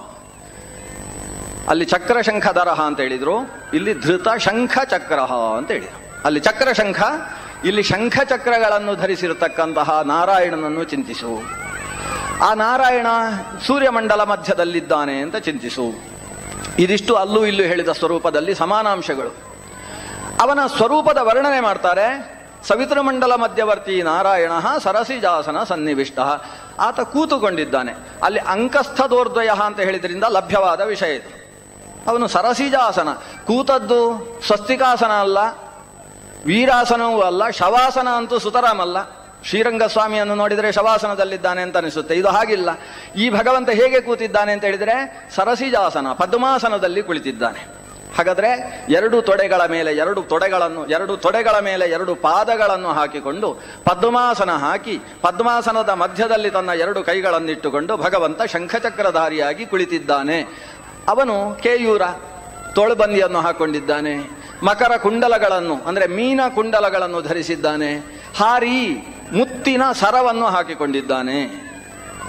ಅಲ್ಲಿ ಚಕ್ರ ಶಂಖಧರ ಅಂತ ಹೇಳಿದ್ರು, ಇಲ್ಲಿ ಧೃತ ಶಂಖ ಚಕ್ರ ಅಂತ ಹೇಳಿದ್ರು. ಅಲ್ಲಿ ಚಕ್ರ ಶಂಖ, ಇಲ್ಲಿ ಶಂಖ ಚಕ್ರಗಳನ್ನು ಧರಿಸಿರತಕ್ಕಂತಹ ನಾರಾಯಣನನ್ನು ಚಿಂತಿಸು. ಆ ನಾರಾಯಣ ಸೂರ್ಯಮಂಡಲ ಮಧ್ಯದಲ್ಲಿದ್ದಾನೆ ಅಂತ ಚಿಂತಿಸು. ಇದಿಷ್ಟು ಅಲ್ಲೂ ಇಲ್ಲೂ ಹೇಳಿದ ಸ್ವರೂಪದಲ್ಲಿ ಸಮಾನಾಂಶಗಳು. ಅವನ ಸ್ವರೂಪದ ವರ್ಣನೆ ಮಾಡ್ತಾರೆ. ಸವಿತೃಮಂಡಲ ಮಧ್ಯವರ್ತಿ ನಾರಾಯಣ ಸರಸಿಜಾಸನ ಸನ್ನಿವಿಷ್ಟ. ಆತ ಕೂತುಕೊಂಡಿದ್ದಾನೆ. ಅಲ್ಲಿ ಅಂಕಸ್ಥದೋರ್ದ್ವಯ ಅಂತ ಹೇಳಿದ್ರಿಂದ ಲಭ್ಯವಾದ ವಿಷಯ ಇದು. ಅವನು ಸರಸಿಜಾಸನ, ಕೂತದ್ದು ಸ್ವಸ್ತಿಕಾಸನ ಅಲ್ಲ, ವೀರಾಸನವೂ ಅಲ್ಲ, ಶವಾಸನ ಅಂತೂ ಸುತರಾಮಲ್ಲ. ಶ್ರೀರಂಗಸ್ವಾಮಿಯನ್ನು ನೋಡಿದರೆ ಶವಾಸನದಲ್ಲಿದ್ದಾನೆ ಅಂತ ಅನಿಸುತ್ತೆ. ಇದು ಹಾಗಿಲ್ಲ. ಈ ಭಗವಂತ ಹೇಗೆ ಕೂತಿದ್ದಾನೆ ಅಂತ ಹೇಳಿದರೆ ಸರಸಿಜಾಸನ, ಪದ್ಮಾಸನದಲ್ಲಿ ಕುಳಿತಿದ್ದಾನೆ. ಹಾಗಾದ್ರೆ 2 ತೊಡೆಗಳ ಮೇಲೆ 2 ತೊಡೆಗಳನ್ನು 2 ಪಾದಗಳನ್ನು ಹಾಕಿಕೊಂಡು ಪದ್ಮಾಸನ ಹಾಕಿ ಪದ್ಮಾಸನದ ಮಧ್ಯದಲ್ಲಿ ತನ್ನ 2 ಕೈಗಳನ್ನಿಟ್ಟುಕೊಂಡು ಭಗವಂತ ಶಂಖಚಕ್ರಧಾರಿಯಾಗಿ ಕುಳಿತಿದ್ದಾನೆ. ಅವನು ಕೇಯೂರ ತೋಳುಬಂದಿಯನ್ನು ಹಾಕೊಂಡಿದ್ದಾನೆ. ಮಕರ ಕುಂಡಲಗಳನ್ನು ಅಂದ್ರೆ ಮೀನ ಕುಂಡಲಗಳನ್ನು ಧರಿಸಿದ್ದಾನೆ. ಹಾರಿ ಮುತ್ತಿನ ಸರವನ್ನು ಹಾಕಿಕೊಂಡಿದ್ದಾನೆ.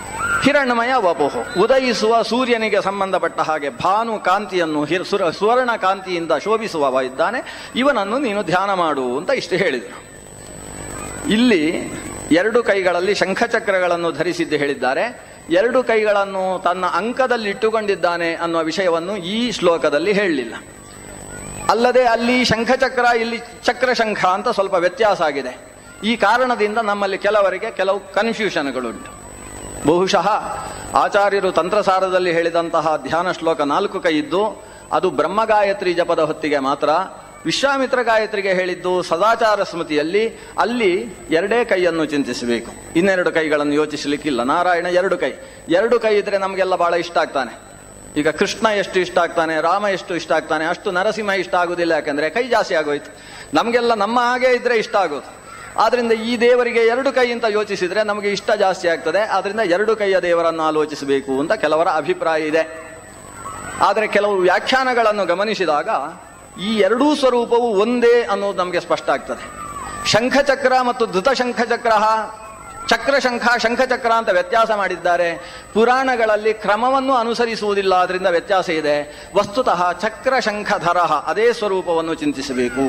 ಹಿರಣ್ಮಯ ವಪುಹು, ಉದಯಿಸುವ ಸೂರ್ಯನಿಗೆ ಸಂಬಂಧಪಟ್ಟ ಹಾಗೆ ಭಾನು ಕಾಂತಿಯನ್ನು ಸುವರ್ಣ ಕಾಂತಿಯಿಂದ ಶೋಭಿಸುವವ ಇದ್ದಾನೆ, ಇವನನ್ನು ನೀನು ಧ್ಯಾನ ಮಾಡು ಅಂತ ಇಷ್ಟು ಹೇಳಿದರು. ಇಲ್ಲಿ 2 ಕೈಗಳಲ್ಲಿ ಶಂಖಚಕ್ರಗಳನ್ನು ಧರಿಸಿದ್ದು ಹೇಳಿದ್ದಾರೆ. 2 ಕೈಗಳನ್ನು ತನ್ನ ಅಂಕದಲ್ಲಿ ಇಟ್ಟುಕೊಂಡಿದ್ದಾನೆ ಅನ್ನುವ ವಿಷಯವನ್ನು ಈ ಶ್ಲೋಕದಲ್ಲಿ ಹೇಳಲಿಲ್ಲ. ಅಲ್ಲದೆ ಅಲ್ಲಿ ಶಂಖಚಕ್ರ, ಇಲ್ಲಿ ಚಕ್ರಶಂಖ ಅಂತ ಸ್ವಲ್ಪ ವ್ಯತ್ಯಾಸ ಆಗಿದೆ. ಈ ಕಾರಣದಿಂದ ನಮ್ಮಲ್ಲಿ ಕೆಲವರಿಗೆ ಕೆಲವು ಕನ್ಫ್ಯೂಷನ್ಗಳುಂಟು. ಬಹುಶಃ ಆಚಾರ್ಯರು ತಂತ್ರಸಾರದಲ್ಲಿ ಹೇಳಿದಂತಹ ಧ್ಯಾನ ಶ್ಲೋಕ 4 ಕೈ ಇದ್ದು ಅದು ಬ್ರಹ್ಮಗಾಯತ್ರಿ ಜಪದ ಹೊತ್ತಿಗೆ ಮಾತ್ರ. ವಿಶ್ವಾಮಿತ್ರ ಗಾಯತ್ರಿಗೆ ಹೇಳಿದ್ದು ಸದಾಚಾರ ಸ್ಮೃತಿಯಲ್ಲಿ, ಅಲ್ಲಿ 2 ಕೈಯನ್ನು ಚಿಂತಿಸಬೇಕು, ಇನ್ನೆರಡು ಕೈಗಳನ್ನು ಯೋಚಿಸಲಿಕ್ಕಿಲ್ಲ. ನಾರಾಯಣ 2 ಕೈ, 2 ಕೈ ಇದ್ರೆ ನಮಗೆಲ್ಲ ಬಹಳ ಇಷ್ಟ ಆಗ್ತಾನೆ. ಈಗ ಕೃಷ್ಣ ಎಷ್ಟು ಇಷ್ಟ ಆಗ್ತಾನೆ, ರಾಮ ಎಷ್ಟು ಇಷ್ಟ ಆಗ್ತಾನೆ, ಅಷ್ಟು ನರಸಿಂಹ ಇಷ್ಟ ಆಗುದಿಲ್ಲ. ಯಾಕಂದ್ರೆ ಕೈ ಜಾಸ್ತಿ ಆಗೋಯ್ತು. ನಮಗೆಲ್ಲ ನಮ್ಮ ಹಾಗೆ ಇದ್ರೆ ಇಷ್ಟ ಆಗೋದು. ಆದ್ರಿಂದ ಈ ದೇವರಿಗೆ 2 ಕೈ ಅಂತ ಯೋಚಿಸಿದ್ರೆ ನಮಗೆ ಇಷ್ಟ ಜಾಸ್ತಿ ಆಗ್ತದೆ. ಆದ್ರಿಂದ 2 ಕೈಯ ದೇವರನ್ನು ಆಲೋಚಿಸಬೇಕು ಅಂತ ಕೆಲವರ ಅಭಿಪ್ರಾಯ ಇದೆ. ಆದರೆ ಕೆಲವು ವ್ಯಾಖ್ಯಾನಗಳನ್ನು ಗಮನಿಸಿದಾಗ ಈ 2 ಸ್ವರೂಪವು ಒಂದೇ ಅನ್ನೋದು ನಮಗೆ ಸ್ಪಷ್ಟ ಆಗ್ತದೆ. ಶಂಖಚಕ್ರ ಮತ್ತು ಧೃತ ಶಂಖಚಕ್ರ, ಚಕ್ರಶಂಖ ಶಂಖಚಕ್ರ ಅಂತ ವ್ಯತ್ಯಾಸ ಮಾಡಿದ್ದಾರೆ. ಪುರಾಣಗಳಲ್ಲಿ ಕ್ರಮವನ್ನು ಅನುಸರಿಸುವುದಿಲ್ಲ, ಅದರಿಂದ ವ್ಯತ್ಯಾಸ ಇದೆ. ವಸ್ತುತಃ ಚಕ್ರಶಂಖಧರ ಅದೇ ಸ್ವರೂಪವನ್ನು ಚಿಂತಿಸಬೇಕು.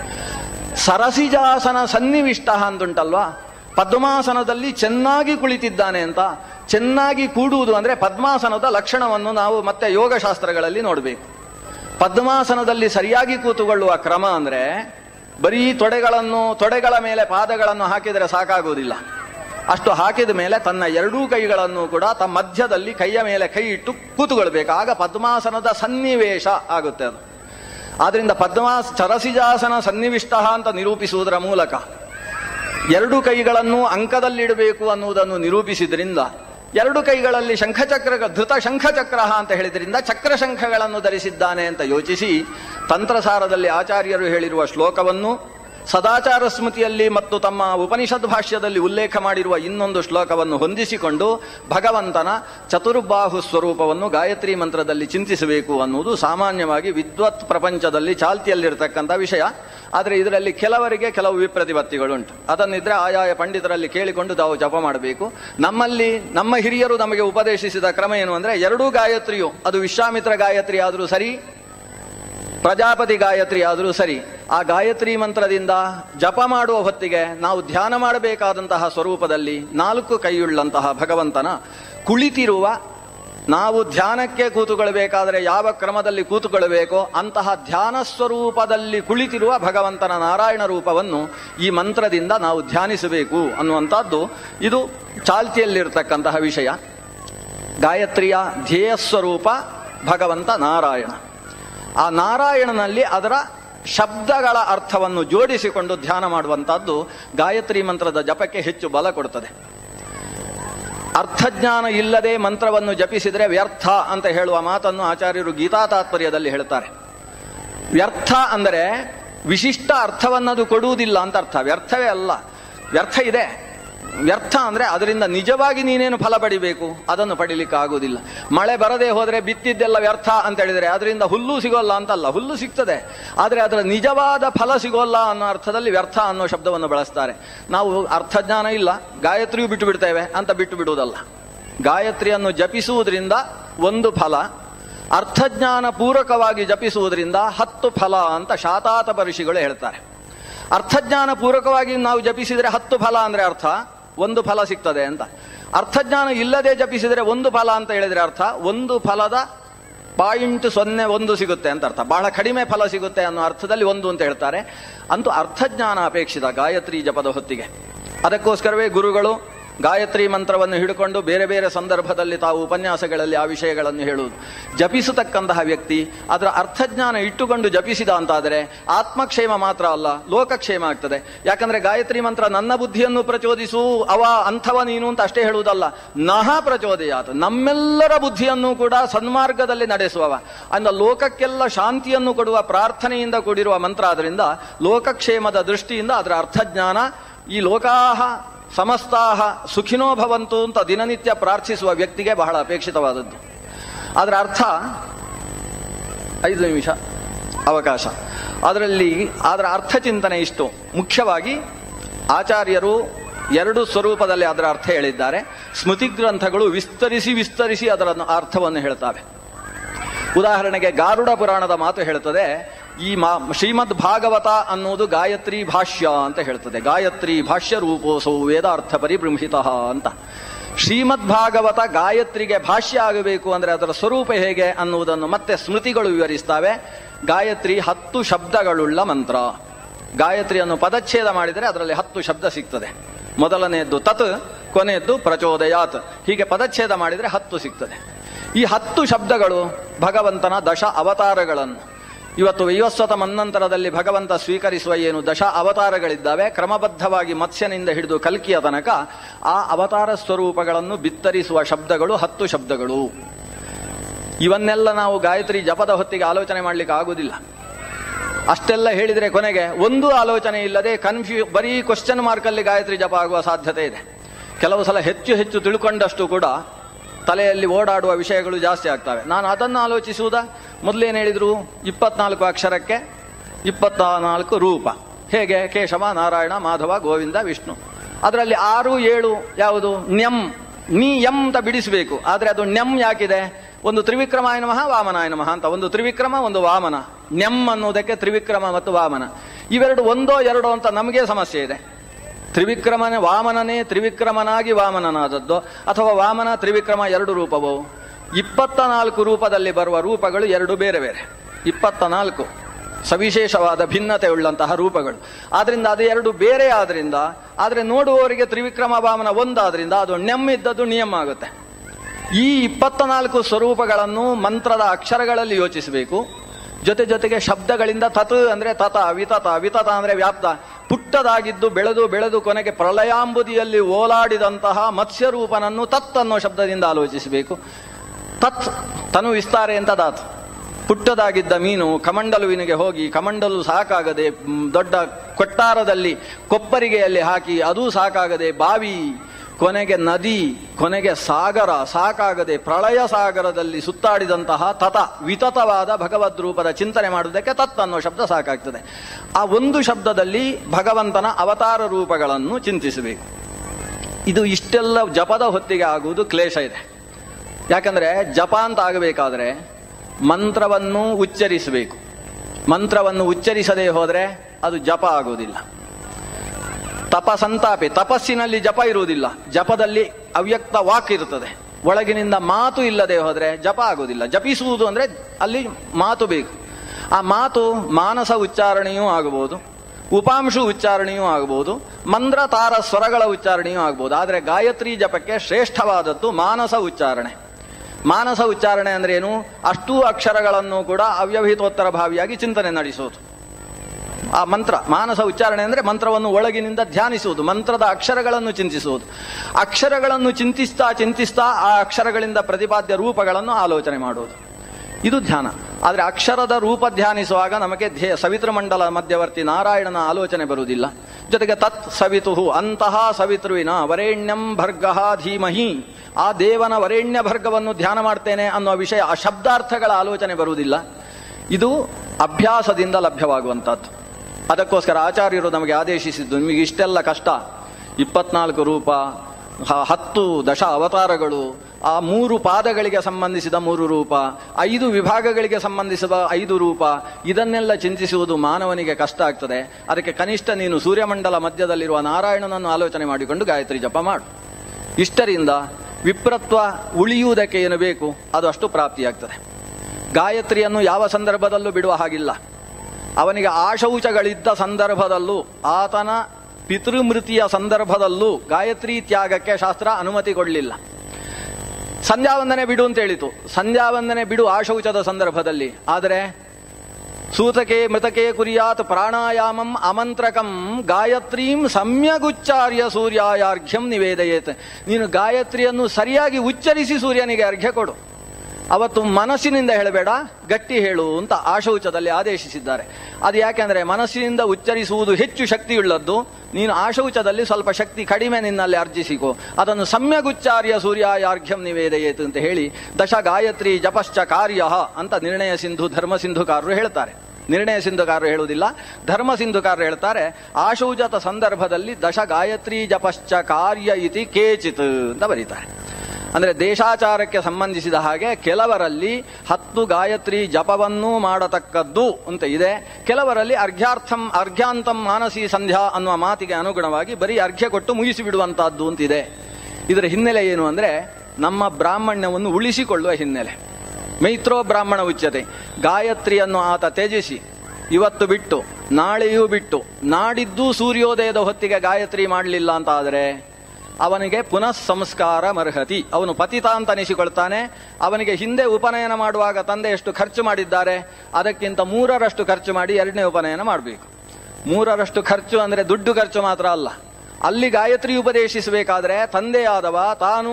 ಸರಸಿಜಾಸನ ಸನ್ನಿವಿಷ್ಟ ಅಂತುಂಟಲ್ವಾ, ಪದ್ಮಾಸನದಲ್ಲಿ ಚೆನ್ನಾಗಿ ಕುಳಿತಿದ್ದಾನೆ ಅಂತ. ಚೆನ್ನಾಗಿ ಕೂಡುವುದು ಅಂದ್ರೆ ಪದ್ಮಾಸನದ ಲಕ್ಷಣವನ್ನು ನಾವು ಮತ್ತೆ ಯೋಗಶಾಸ್ತ್ರಗಳಲ್ಲಿ ನೋಡಬೇಕು. ಪದ್ಮಾಸನದಲ್ಲಿ ಸರಿಯಾಗಿ ಕೂತುಕೊಳ್ಳುವ ಕ್ರಮ ಅಂದ್ರೆ ಬರೀ ತೊಡೆಗಳ ಮೇಲೆ ಪಾದಗಳನ್ನು ಹಾಕಿದರೆ ಸಾಕಾಗುವುದಿಲ್ಲ. ಅಷ್ಟು ಹಾಕಿದ ಮೇಲೆ ತನ್ನ 2 ಕೈಗಳನ್ನು ಕೂಡ ತಮ್ಮ ಮಧ್ಯದಲ್ಲಿ ಕೈಯ ಮೇಲೆ ಕೈ ಇಟ್ಟು ಕೂತುಕೊಳ್ಬೇಕು. ಆಗ ಪದ್ಮಾಸನದ ಸನ್ನಿವೇಶ ಆಗುತ್ತೆ ಅದು. ಆದ್ರಿಂದ ಚರಸಿಜಾಸನ ಸನ್ನಿವಿಷ್ಟ ಅಂತ ನಿರೂಪಿಸುವುದರ ಮೂಲಕ 2 ಕೈಗಳನ್ನು ಅಂಕದಲ್ಲಿಡಬೇಕು ಅನ್ನುವುದನ್ನು ನಿರೂಪಿಸಿದ್ರಿಂದ 2 ಕೈಗಳಲ್ಲಿ ಧೃತ ಶಂಖಚಕ್ರ ಅಂತ ಹೇಳಿದ್ರಿಂದ ಚಕ್ರಶಂಖಗಳನ್ನು ಧರಿಸಿದ್ದಾನೆ ಅಂತ ಯೋಚಿಸಿ ತಂತ್ರಸಾರದಲ್ಲಿ ಆಚಾರ್ಯರು ಹೇಳಿರುವ ಶ್ಲೋಕವನ್ನು ಸದಾಚಾರ ಸ್ಮೃತಿಯಲ್ಲಿ ಮತ್ತು ತಮ್ಮ ಉಪನಿಷತ್ ಭಾಷ್ಯದಲ್ಲಿ ಉಲ್ಲೇಖ ಮಾಡಿರುವ ಇನ್ನೊಂದು ಶ್ಲೋಕವನ್ನು ಹೊಂದಿಸಿಕೊಂಡು ಭಗವಂತನ ಚತುರ್ಬಾಹು ಸ್ವರೂಪವನ್ನು ಗಾಯತ್ರಿ ಮಂತ್ರದಲ್ಲಿ ಚಿಂತಿಸಬೇಕು ಅನ್ನುವುದು ಸಾಮಾನ್ಯವಾಗಿ ವಿದ್ವತ್ ಪ್ರಪಂಚದಲ್ಲಿ ಚಾಲ್ತಿಯಲ್ಲಿರತಕ್ಕಂಥ ವಿಷಯ. ಆದರೆ ಇದರಲ್ಲಿ ಕೆಲವರಿಗೆ ಕೆಲವು ವಿಪ್ರತಿಪತ್ತಿಗಳುಂಟು. ಅದನ್ನಿದ್ರೆ ಆಯಾಯ ಪಂಡಿತರಲ್ಲಿ ಕೇಳಿಕೊಂಡು ತಾವು ಜಪ ಮಾಡಬೇಕು. ನಮ್ಮಲ್ಲಿ ನಮ್ಮ ಹಿರಿಯರು ನಮಗೆ ಉಪದೇಶಿಸಿದ ಕ್ರಮ ಏನು ಅಂದ್ರೆ 2 ಗಾಯತ್ರಿಯು, ಅದು ವಿಶ್ವಾಮಿತ್ರ ಗಾಯತ್ರಿ ಆದರೂ ಸರಿ, ಪ್ರಜಾಪತಿ ಗಾಯತ್ರಿ ಆದರೂ ಸರಿ, ಆ ಗಾಯತ್ರಿ ಮಂತ್ರದಿಂದ ಜಪ ಮಾಡುವ ಹೊತ್ತಿಗೆ ನಾವು ಧ್ಯಾನ ಮಾಡಬೇಕಾದಂತಹ ಸ್ವರೂಪದಲ್ಲಿ 4 ಕೈಯುಳ್ಳಂತಹ ಭಗವಂತನ ಕುಳಿತಿರುವ, ನಾವು ಧ್ಯಾನಕ್ಕೆ ಕೂತುಕೊಳ್ಬೇಕಾದರೆ ಯಾವ ಕ್ರಮದಲ್ಲಿ ಕೂತುಕೊಳ್ಬೇಕೋ ಅಂತಹ ಧ್ಯಾನ ಸ್ವರೂಪದಲ್ಲಿ ಕುಳಿತಿರುವ ಭಗವಂತನ ನಾರಾಯಣ ರೂಪವನ್ನು ಈ ಮಂತ್ರದಿಂದ ನಾವು ಧ್ಯಾನಿಸಬೇಕು ಅನ್ನುವಂಥದ್ದು ಇದು ಚಾಲ್ತಿಯಲ್ಲಿರ್ತಕ್ಕಂತಹ ವಿಷಯ. ಗಾಯತ್ರಿಯ ಧ್ಯೇಯ ಸ್ವರೂಪ ಭಗವಂತ ನಾರಾಯಣ. ಆ ನಾರಾಯಣನಲ್ಲಿ ಅದರ ಶಬ್ದಗಳ ಅರ್ಥವನ್ನು ಜೋಡಿಸಿಕೊಂಡು ಧ್ಯಾನ ಮಾಡುವಂತಹದ್ದು ಗಾಯತ್ರಿ ಮಂತ್ರದ ಜಪಕ್ಕೆ ಹೆಚ್ಚು ಬಲ ಕೊಡುತ್ತದೆ. ಅರ್ಥಜ್ಞಾನ ಇಲ್ಲದೆ ಮಂತ್ರವನ್ನು ಜಪಿಸಿದರೆ ವ್ಯರ್ಥ ಅಂತ ಹೇಳುವ ಮಾತನ್ನು ಆಚಾರ್ಯರು ಗೀತಾ ತಾತ್ಪರ್ಯದಲ್ಲಿ ಹೇಳ್ತಾರೆ. ವ್ಯರ್ಥ ಅಂದರೆ ವಿಶಿಷ್ಟ ಅರ್ಥವನ್ನದು ಕೊಡುವುದಿಲ್ಲ ಅಂತ ಅರ್ಥ. ವ್ಯರ್ಥವೇ ಅಲ್ಲ, ವ್ಯರ್ಥ ಇದೆ. ವ್ಯರ್ಥ ಅಂದ್ರೆ ಅದರಿಂದ ನಿಜವಾಗಿ ನೀನೇನು ಫಲ ಪಡಿಬೇಕು ಅದನ್ನು ಪಡಿಲಿಕ್ಕೆ ಆಗುವುದಿಲ್ಲ. ಮಳೆ ಬರದೆ ಹೋದ್ರೆ ಬಿತ್ತಿದ್ದೆಲ್ಲ ವ್ಯರ್ಥ ಅಂತ ಹೇಳಿದರೆ ಅದರಿಂದ ಹುಲ್ಲು ಸಿಗೋಲ್ಲ ಅಂತಲ್ಲ, ಹುಲ್ಲು ಸಿಗ್ತದೆ, ಆದರೆ ಅದರ ನಿಜವಾದ ಫಲ ಸಿಗೋಲ್ಲ ಅನ್ನೋ ಅರ್ಥದಲ್ಲಿ ವ್ಯರ್ಥ ಅನ್ನೋ ಶಬ್ದವನ್ನು ಬಳಸ್ತಾರೆ. ನಾವು ಅರ್ಥಜ್ಞಾನ ಇಲ್ಲ, ಗಾಯತ್ರಿಯು ಬಿಟ್ಟು ಬಿಡ್ತೇವೆ ಅಂತ ಬಿಟ್ಟು ಬಿಡುವುದಲ್ಲ. ಗಾಯತ್ರಿಯನ್ನು ಜಪಿಸುವುದರಿಂದ 1 ಫಲ, ಅರ್ಥಜ್ಞಾನ ಪೂರಕವಾಗಿ ಜಪಿಸುವುದರಿಂದ 10 ಫಲ ಅಂತ ಶಾತಾತಪ ಋಷಿಗಳು ಹೇಳ್ತಾರೆ. ಅರ್ಥಜ್ಞಾನ ಪೂರಕವಾಗಿ ನಾವು ಜಪಿಸಿದರೆ 10 ಫಲ ಅಂದ್ರೆ ಅರ್ಥ 1 ಫಲ ಸಿಗ್ತದೆ ಅಂತ. ಅರ್ಥಜ್ಞಾನ ಇಲ್ಲದೆ ಜಪಿಸಿದರೆ 1 ಫಲ ಅಂತ ಹೇಳಿದ್ರೆ ಅರ್ಥ 1 ಫಲದ 0.01 ಸಿಗುತ್ತೆ ಅಂತ ಅರ್ಥ. ಬಹಳ ಕಡಿಮೆ ಫಲ ಸಿಗುತ್ತೆ ಅನ್ನೋ ಅರ್ಥದಲ್ಲಿ 1 ಅಂತ ಹೇಳ್ತಾರೆ. ಅಂತೂ ಅರ್ಥಜ್ಞಾನ ಅಪೇಕ್ಷಿತ ಗಾಯತ್ರಿ ಜಪದ ಹೊತ್ತಿಗೆ. ಅದಕ್ಕೋಸ್ಕರವೇ ಗುರುಗಳು ಗಾಯತ್ರಿ ಮಂತ್ರವನ್ನು ಹಿಡ್ಕೊಂಡು ಬೇರೆ ಬೇರೆ ಸಂದರ್ಭದಲ್ಲಿ ತಾವು ಉಪನ್ಯಾಸಗಳಲ್ಲಿ ಆ ವಿಷಯಗಳನ್ನು ಹೇಳುವುದು. ಜಪಿಸತಕ್ಕಂತಹ ವ್ಯಕ್ತಿ ಅದರ ಅರ್ಥಜ್ಞಾನ ಇಟ್ಟುಕೊಂಡು ಜಪಿಸಿದ ಅಂತಾದರೆ ಆತ್ಮಕ್ಷೇಮ ಮಾತ್ರ ಅಲ್ಲ, ಲೋಕಕ್ಷೇಮ ಆಗ್ತದೆ. ಯಾಕಂದ್ರೆ ಗಾಯತ್ರಿ ಮಂತ್ರ ನನ್ನ ಬುದ್ಧಿಯನ್ನು ಪ್ರಚೋದಿಸು, ಅಂಥವ ನೀನು ಅಂತ ಅಷ್ಟೇ ಹೇಳುವುದಲ್ಲ, ನಹ ಪ್ರಚೋದಯಾತ್, ನಮ್ಮೆಲ್ಲರ ಬುದ್ಧಿಯನ್ನು ಕೂಡ ಸನ್ಮಾರ್ಗದಲ್ಲಿ ನಡೆಸುವವ ಅಂದ ಲೋಕಕ್ಕೆಲ್ಲ ಶಾಂತಿಯನ್ನು ಕೊಡುವ ಪ್ರಾರ್ಥನೆಯಿಂದ ಕೂಡಿರುವ ಮಂತ್ರ. ಆದ್ರಿಂದ ಲೋಕಕ್ಷೇಮದ ದೃಷ್ಟಿಯಿಂದ ಅದರ ಅರ್ಥಜ್ಞಾನ ಈ ಲೋಕಾಹ ಸಮಸ್ತಾಹ ಸುಖಿನೋ ಭವಂತು ಅಂತ ದಿನನಿತ್ಯ ಪ್ರಾರ್ಥಿಸುವ ವ್ಯಕ್ತಿಗೆ ಬಹಳ ಅಪೇಕ್ಷಿತವಾದದ್ದು. ಅದರ ಅರ್ಥ 5 ನಿಮಿಷ ಅವಕಾಶ. ಅದರ ಅರ್ಥ ಚಿಂತನೆ ಇಷ್ಟು. ಮುಖ್ಯವಾಗಿ ಆಚಾರ್ಯರು ಎರಡು ಸ್ವರೂಪದಲ್ಲಿ ಅದರ ಅರ್ಥ ಹೇಳಿದ್ದಾರೆ. ಸ್ಮೃತಿ ಗ್ರಂಥಗಳು ವಿಸ್ತರಿಸಿ ವಿಸ್ತರಿಸಿ ಅದರ ಅರ್ಥವನ್ನು ಹೇಳ್ತವೆ. ಉದಾಹರಣೆಗೆ ಗಾರುಡ ಪುರಾಣದ ಮಾತು ಹೇಳ್ತದೆ, ಈ ಶ್ರೀಮದ್ ಭಾಗವತ ಅನ್ನುವುದು ಗಾಯತ್ರಿ ಭಾಷ್ಯ ಅಂತ ಹೇಳ್ತದೆ. ಗಾಯತ್ರಿ ಭಾಷ್ಯ ರೂಪೋಸೌ ವೇದಾರ್ಥ ಪರಿಬೃಂಹಿತ ಅಂತ. ಶ್ರೀಮದ್ ಭಾಗವತ ಗಾಯತ್ರಿಗೆ ಭಾಷ್ಯ ಆಗಬೇಕು ಅಂದರೆ ಅದರ ಸ್ವರೂಪ ಹೇಗೆ ಅನ್ನುವುದನ್ನು ಮತ್ತೆ ಸ್ಮೃತಿಗಳು ವಿವರಿಸ್ತವೆ. ಗಾಯತ್ರಿ 10 ಶಬ್ದಗಳುಳ್ಳ ಮಂತ್ರ. ಗಾಯತ್ರಿಯನ್ನು ಪದಚ್ಛೇದ ಮಾಡಿದರೆ ಅದರಲ್ಲಿ 10 ಶಬ್ದ ಸಿಗ್ತದೆ. ಮೊದಲನೆಯದ್ದು ತತ್, ಕೊನೆಯದ್ದು ಪ್ರಚೋದಯಾತ್. ಹೀಗೆ ಪದಚ್ಛೇದ ಮಾಡಿದರೆ 10 ಸಿಗ್ತದೆ. ಈ 10 ಶಬ್ದಗಳು ಭಗವಂತನ ದಶ ಅವತಾರಗಳನ್ನು, ಇವತ್ತು ವೈವಸ್ವತ ಮನ್ವಂತರದಲ್ಲಿ ಭಗವಂತ ಸ್ವೀಕರಿಸುವ ಏನು ದಶ ಅವತಾರಗಳಿದ್ದಾವೆ, ಕ್ರಮಬದ್ಧವಾಗಿ ಮತ್ಸ್ಯನಿಂದ ಹಿಡಿದು ಕಲ್ಕಿಯ ತನಕ ಆ ಅವತಾರ ಸ್ವರೂಪಗಳನ್ನು ಬಿತ್ತರಿಸುವ ಶಬ್ದಗಳು 10 ಶಬ್ದಗಳು. ಇವನ್ನೆಲ್ಲ ನಾವು ಗಾಯತ್ರಿ ಜಪದ ಹೊತ್ತಿಗೆ ಆಲೋಚನೆ ಮಾಡಲಿಕ್ಕೆ ಆಗುವುದಿಲ್ಲ. ಅಷ್ಟೆಲ್ಲ ಹೇಳಿದರೆ ಕೊನೆಗೆ ಒಂದು ಆಲೋಚನೆ ಇಲ್ಲದೆ ಬರೀ ಕ್ವಶ್ಚನ್ ಮಾರ್ಕಲ್ಲಿ ಗಾಯತ್ರಿ ಜಪ ಆಗುವ ಸಾಧ್ಯತೆ ಇದೆ. ಕೆಲವು ಸಲ ಹೆಚ್ಚು ಹೆಚ್ಚು ತಿಳ್ಕೊಂಡಷ್ಟು ಕೂಡ ತಲೆಯಲ್ಲಿ ಓಡಾಡುವ ವಿಷಯಗಳು ಜಾಸ್ತಿ ಆಗ್ತವೆ. ನಾನು ಅದನ್ನು ಆಲೋಚಿಸುವುದ, ಮೊದಲೇನು ಹೇಳಿದ್ರು, 24 ಅಕ್ಷರಕ್ಕೆ 24 ರೂಪ. ಹೇಗೆ? ಕೇಶವ, ನಾರಾಯಣ, ಮಾಧವ, ಗೋವಿಂದ, ವಿಷ್ಣು. ಅದರಲ್ಲಿ 6, 7 ಯಾವುದು? ನ್ಯಂ, ನೀ ಎಂ ಅಂತ ಬಿಡಿಸಬೇಕು. ಆದರೆ ಅದು ನ್ಯಂ ಯಾಕಿದೆ? ಒಂದು ತ್ರಿವಿಕ್ರಮಾಯ ನಮಃ, ವಾಮನಾಯ ನಮಃ ಅಂತ. ಒಂದು ತ್ರಿವಿಕ್ರಮ, ಒಂದು ವಾಮನ. ನ್ಯಂ ಅನ್ನುವುದಕ್ಕೆ ತ್ರಿವಿಕ್ರಮ ಮತ್ತು ವಾಮನ ಇವೆರಡು ಒಂದೋ ಎರಡೋ ಅಂತ ನಮಗೆ ಸಮಸ್ಯೆ ಇದೆ. ವಾಮನನೇ ತ್ರಿವಿಕ್ರಮನಾಗಿ ವಾಮನನಾದದ್ದು, ಅಥವಾ ವಾಮನ ತ್ರಿವಿಕ್ರಮ 2 ರೂಪವೋ? 24 ರೂಪದಲ್ಲಿ ಬರುವ ರೂಪಗಳು 2 ಬೇರೆ ಬೇರೆ. 24 ಸವಿಶೇಷವಾದ ಭಿನ್ನತೆ ಉಳ್ಳಂತಹ ರೂಪಗಳು. ಆದ್ರಿಂದ ಅದು 2 ಬೇರೆ ಆದ್ರಿಂದ, ಆದರೆ ನೋಡುವವರಿಗೆ ತ್ರಿವಿಕ್ರಮ ವಾಮನ ಒಂದಾದ್ರಿಂದ ಅದು ನೆಮ್ಮಿದ್ದದ್ದು ನಿಯಮ ಆಗುತ್ತೆ. ಈ 24 ಸ್ವರೂಪಗಳನ್ನು ಮಂತ್ರದ ಅಕ್ಷರಗಳಲ್ಲಿ ಯೋಚಿಸಬೇಕು. ಜೊತೆಗೆ ಶಬ್ದಗಳಿಂದ ತತ್ ಅಂದ್ರೆ ತತ, ವಿತತ, ವಿತತ ಅಂದ್ರೆ ವ್ಯಾಪ್ತ, ಪುಟ್ಟದಾಗಿದ್ದು ಬೆಳೆದು ಬೆಳೆದು ಕೊನೆಗೆ ಪ್ರಳಯಾಂಬುದಿಯಲ್ಲಿ ಓಲಾಡಿದಂತಹ ಮತ್ಸ್ಯರೂಪನನ್ನು ತತ್ ಅನ್ನೋ ಶಬ್ದದಿಂದ ಆಲೋಚಿಸಬೇಕು. ತತ್ ತನು ವಿಸ್ತಾರೆ ಅಂತ ದಾತ್. ಪುಟ್ಟದಾಗಿದ್ದ ಮೀನು ಕಮಂಡಲುವಿನಿಗೆ ಹೋಗಿ ಕಮಂಡಲು ಸಾಕಾಗದೆ ದೊಡ್ಡ ಕೊಟ್ಟಾರದಲ್ಲಿ ಕೊಪ್ಪರಿಗೆಯಲ್ಲಿ ಹಾಕಿ ಅದೂ ಸಾಕಾಗದೆ ಬಾವಿ, ಕೊನೆಗೆ ನದಿ, ಕೊನೆಗೆ ಸಾಗರ ಸಾಕಾಗದೆ ಪ್ರಳಯ ಸಾಗರದಲ್ಲಿ ಸುತ್ತಾಡಿದಂತಹ ತತ ವಿತತವಾದ ಭಗವದ್ ರೂಪದ ಚಿಂತನೆ ಮಾಡುವುದಕ್ಕೆ ತತ್ ಅನ್ನೋ ಶಬ್ದ ಸಾಕಾಗ್ತದೆ. ಆ ಒಂದು ಶಬ್ದದಲ್ಲಿ ಭಗವಂತನ ಅವತಾರ ರೂಪಗಳನ್ನು ಚಿಂತಿಸಬೇಕು. ಇದು ಇಷ್ಟೆಲ್ಲ ಜಪದ ಹೊತ್ತಿಗೆ ಆಗುವುದು ಕ್ಲೇಶ ಇದೆ. ಯಾಕಂದ್ರೆ ಜಪ ಅಂತ ಆಗಬೇಕಾದ್ರೆ ಮಂತ್ರವನ್ನು ಉಚ್ಚರಿಸಬೇಕು. ಮಂತ್ರವನ್ನು ಉಚ್ಚರಿಸದೇ ಹೋದರೆ ಅದು ಜಪ ಆಗುವುದಿಲ್ಲ. ತಪಸಂತಾಪಿ, ತಪಸ್ಸಿನಲ್ಲಿ ಜಪ ಇರುವುದಿಲ್ಲ. ಜಪದಲ್ಲಿ ಅವ್ಯಕ್ತ ವಾಕ್ ಇರುತ್ತದೆ. ಒಳಗಿನಿಂದ ಮಾತು ಇಲ್ಲದೆ ಹೋದರೆ ಜಪ ಆಗುವುದಿಲ್ಲ. ಜಪಿಸುವುದು ಅಂದ್ರೆ ಅಲ್ಲಿ ಮಾತು ಬೇಕು. ಆ ಮಾತು ಮಾನಸ ಉಚ್ಚಾರಣೆಯೂ ಆಗಬಹುದು, ಉಪಾಂಶು ಉಚ್ಚಾರಣೆಯೂ ಆಗಬಹುದು, ಮಂದ್ರ ತಾರ ಸ್ವರಗಳ ಉಚ್ಚಾರಣೆಯೂ ಆಗಬಹುದು. ಆದರೆ ಗಾಯತ್ರಿ ಜಪಕ್ಕೆ ಶ್ರೇಷ್ಠವಾದದ್ದು ಮಾನಸ ಉಚ್ಚಾರಣೆ. ಮಾನಸ ಉಚ್ಚಾರಣೆ ಅಂದ್ರೆ ಏನು? ಅಷ್ಟೂ ಅಕ್ಷರಗಳನ್ನು ಕೂಡ ಅವ್ಯವಹಿತೋತ್ತರ ಭಾವಿಯಾಗಿ ಚಿಂತನೆ ನಡೆಸುವುದು. ಆ ಮಂತ್ರ ಮಾನಸ ಉಚ್ಚಾರಣೆ ಅಂದ್ರೆ ಮಂತ್ರವನ್ನು ಒಳಗಿನಿಂದ ಧ್ಯಾನಿಸುವುದು, ಮಂತ್ರದ ಅಕ್ಷರಗಳನ್ನು ಚಿಂತಿಸುವುದು. ಅಕ್ಷರಗಳನ್ನು ಚಿಂತಿಸ್ತಾ ಆ ಅಕ್ಷರಗಳಿಂದ ಪ್ರತಿಪಾದ್ಯ ರೂಪಗಳನ್ನು ಆಲೋಚನೆ ಮಾಡುವುದು, ಇದು ಧ್ಯಾನ. ಆದರೆ ಅಕ್ಷರದ ರೂಪ ಧ್ಯಾನಿಸುವಾಗ ನಮಗೆ ಸವಿತೃಮಂಡಲ ಮಧ್ಯವರ್ತಿ ನಾರಾಯಣನ ಆಲೋಚನೆ ಬರುವುದಿಲ್ಲ. ಜೊತೆಗೆ ತತ್ ಸವಿತುಹು, ಅಂತಹ ಸವಿತೃವಿನ ವರೇಣ್ಯಂ ಭರ್ಗಃ ಧೀಮಹಿ, ಆ ದೇವನ ವರೇಣ್ಯ ಭರ್ಗವನ್ನು ಧ್ಯಾನ ಮಾಡ್ತೇನೆ ಅನ್ನುವ ವಿಷಯ, ಆ ಶಬ್ದಾರ್ಥಗಳ ಆಲೋಚನೆ ಬರುವುದಿಲ್ಲ. ಇದು ಅಭ್ಯಾಸದಿಂದ ಲಭ್ಯವಾಗುವಂಥದ್ದು. ಅದಕ್ಕೋಸ್ಕರ ಆಚಾರ್ಯರು ನಮಗೆ ಆದೇಶಿಸಿದ್ದು, ನಿಮಗೆ ಇಷ್ಟೆಲ್ಲ ಕಷ್ಟ, 24 ರೂಪ, 10 ದಶ ಅವತಾರಗಳು, ಆ 3 ಪಾದಗಳಿಗೆ ಸಂಬಂಧಿಸಿದ 3 ರೂಪ, 5 ವಿಭಾಗಗಳಿಗೆ ಸಂಬಂಧಿಸಿದ 5 ರೂಪ, ಇದನ್ನೆಲ್ಲ ಚಿಂತಿಸುವುದು ಮಾನವನಿಗೆ ಕಷ್ಟ ಆಗ್ತದೆ. ಅದಕ್ಕೆ ಕನಿಷ್ಠ ನೀನು ಸೂರ್ಯಮಂಡಲ ಮಧ್ಯದಲ್ಲಿರುವ ನಾರಾಯಣನನ್ನು ಆಲೋಚನೆ ಮಾಡಿಕೊಂಡು ಗಾಯತ್ರಿ ಜಪ ಮಾಡು. ಇಷ್ಟರಿಂದ ವಿಪ್ರತ್ವ ಉಳಿಯುವುದಕ್ಕೆ ಏನು ಬೇಕು ಅದು ಅಷ್ಟು ಪ್ರಾಪ್ತಿಯಾಗ್ತದೆ. ಗಾಯತ್ರಿಯನ್ನು ಯಾವ ಸಂದರ್ಭದಲ್ಲೂ ಬಿಡುವ ಹಾಗಿಲ್ಲ. ಅವನಿಗೆ ಆಶೌಚಗಳಿದ್ದ ಸಂದರ್ಭದಲ್ಲೂ, ಆತನ ಪಿತೃಮೃತಿಯ ಸಂದರ್ಭದಲ್ಲೂ ಗಾಯತ್ರಿ ತ್ಯಾಗಕ್ಕೆ ಶಾಸ್ತ್ರ ಅನುಮತಿ ಕೊಡಲಿಲ್ಲ. ಸಂಧ್ಯಾವಂದನೆ ಬಿಡು ಅಂತ ಹೇಳಿತು. ಸಂಧ್ಯಾವಂದನೆ ಬಿಡು ಆಶೌಚದ ಸಂದರ್ಭದಲ್ಲಿ. ಆದರೆ ಸೂತಕೆ ಮೃತಕೆ ಕುರಿಯಾತ್ ಪ್ರಾಣಾಯಾಮಂ ಅಮಂತ್ರಕಂ ಗಾಯತ್ರೀಂ ಸಮ್ಯಗುಚ್ಚಾರ್ಯ ಸೂರ್ಯಾಯಾರ್ಘ್ಯಂ ನಿವೇದಯೇತ್. ನೀನು ಗಾಯತ್ರಿಯನ್ನು ಸರಿಯಾಗಿ ಉಚ್ಚರಿಸಿ ಸೂರ್ಯನಿಗೆ ಅರ್ಘ್ಯ ಕೊಡು. ಅವತ್ತು ಮನಸ್ಸಿನಿಂದ ಹೇಳಬೇಡ, ಗಟ್ಟಿ ಹೇಳು ಅಂತ ಆಶೌಚದಲ್ಲಿ ಆದೇಶಿಸಿದ್ದಾರೆ. ಅದು ಯಾಕೆಂದ್ರೆ ಮನಸ್ಸಿನಿಂದ ಉಚ್ಚರಿಸುವುದು ಹೆಚ್ಚು ಶಕ್ತಿಯುಳ್ಳದ್ದು. ನೀನು ಆಶೌಚದಲ್ಲಿ ಸ್ವಲ್ಪ ಶಕ್ತಿ ಕಡಿಮೆ ನಿನ್ನಲ್ಲಿ ಅರ್ಜಿಸಿಕೋ. ಅದನ್ನು ಸಮ್ಯಗುಚ್ಚಾರ್ಯ ಸೂರ್ಯಾಯಾರ್ಘ್ಯಂ ನಿವೇದಯೇತು ಅಂತ ಹೇಳಿ ದಶ ಗಾಯತ್ರಿ ಜಪಶ್ಚ ಕಾರ್ಯ ಅಂತ ನಿರ್ಣಯ ಸಿಂಧು ಧರ್ಮ ಸಿಂಧುಕಾರರು ಹೇಳ್ತಾರೆ. ನಿರ್ಣಯ ಸಿಂಧುಕಾರರು ಹೇಳುವುದಿಲ್ಲ, ಧರ್ಮ ಸಿಂಧುಕಾರರು ಹೇಳ್ತಾರೆ, ಆಶೌಜತ ಸಂದರ್ಭದಲ್ಲಿ ದಶ ಗಾಯತ್ರಿ ಜಪಶ್ಚ ಕಾರ್ಯ ಇತಿ ಕೇಚಿತ್ ಅಂತ ಬರೀತಾರೆ. ಅಂದರೆ ದೇಶಾಚಾರಕ್ಕೆ ಸಂಬಂಧಿಸಿದ ಹಾಗೆ ಕೆಲವರಲ್ಲಿ 10 ಗಾಯತ್ರಿ ಜಪವನ್ನೂ ಮಾಡತಕ್ಕದ್ದು ಅಂತ ಇದೆ, ಕೆಲವರಲ್ಲಿ ಅರ್ಘ್ಯಾಂತಂ ಮಾನಸಿ ಸಂಧ್ಯಾ ಅನ್ನುವ ಮಾತಿಗೆ ಅನುಗುಣವಾಗಿ ಬರೀ ಅರ್ಘ್ಯ ಕೊಟ್ಟು ಮುಗಿಸಿ ಬಿಡುವಂತಹದ್ದು ಅಂತಿದೆ. ಇದರ ಹಿನ್ನೆಲೆ ಏನು ಅಂದರೆ ನಮ್ಮ ಬ್ರಾಹ್ಮಣ್ಯವನ್ನು ಉಳಿಸಿಕೊಳ್ಳುವ ಹಿನ್ನೆಲೆ. ಮೈತ್ರೋ ಬ್ರಾಹ್ಮಣ ಉಚ್ಯತೆ, ಗಾಯತ್ರಿಯನ್ನು ಆತ ತ್ಯಜಿಸಿ ಇವತ್ತು ಬಿಟ್ಟು ನಾಳೆಯೂ ಬಿಟ್ಟು ನಾಡಿದ್ದು ಸೂರ್ಯೋದಯದ ಹೊತ್ತಿಗೆ ಗಾಯತ್ರಿ ಮಾಡಲಿಲ್ಲ ಅಂತ ಆದರೆ ಅವನಿಗೆ ಪುನಃ ಸಂಸ್ಕಾರ ಮರ್ಹತಿ, ಅವನು ಪತಿತ ಅಂತ ಅನಿಸಿಕೊಳ್ತಾನೆ. ಅವನಿಗೆ ಹಿಂದೆ ಉಪನಯನ ಮಾಡುವಾಗ ತಂದೆ ಎಷ್ಟು ಖರ್ಚು ಮಾಡಿದ್ದಾರೆ ಅದಕ್ಕಿಂತ 3ರಷ್ಟು ಖರ್ಚು ಮಾಡಿ 2ನೇ ಉಪನಯನ ಮಾಡಬೇಕು. 3ರಷ್ಟು ಖರ್ಚು ಅಂದರೆ ದುಡ್ಡು ಖರ್ಚು ಮಾತ್ರ ಅಲ್ಲ, ಅಲ್ಲಿ ಗಾಯತ್ರಿ ಉಪದೇಶಿಸಬೇಕಾದ್ರೆ ತಂದೆಯಾದವ ತಾನು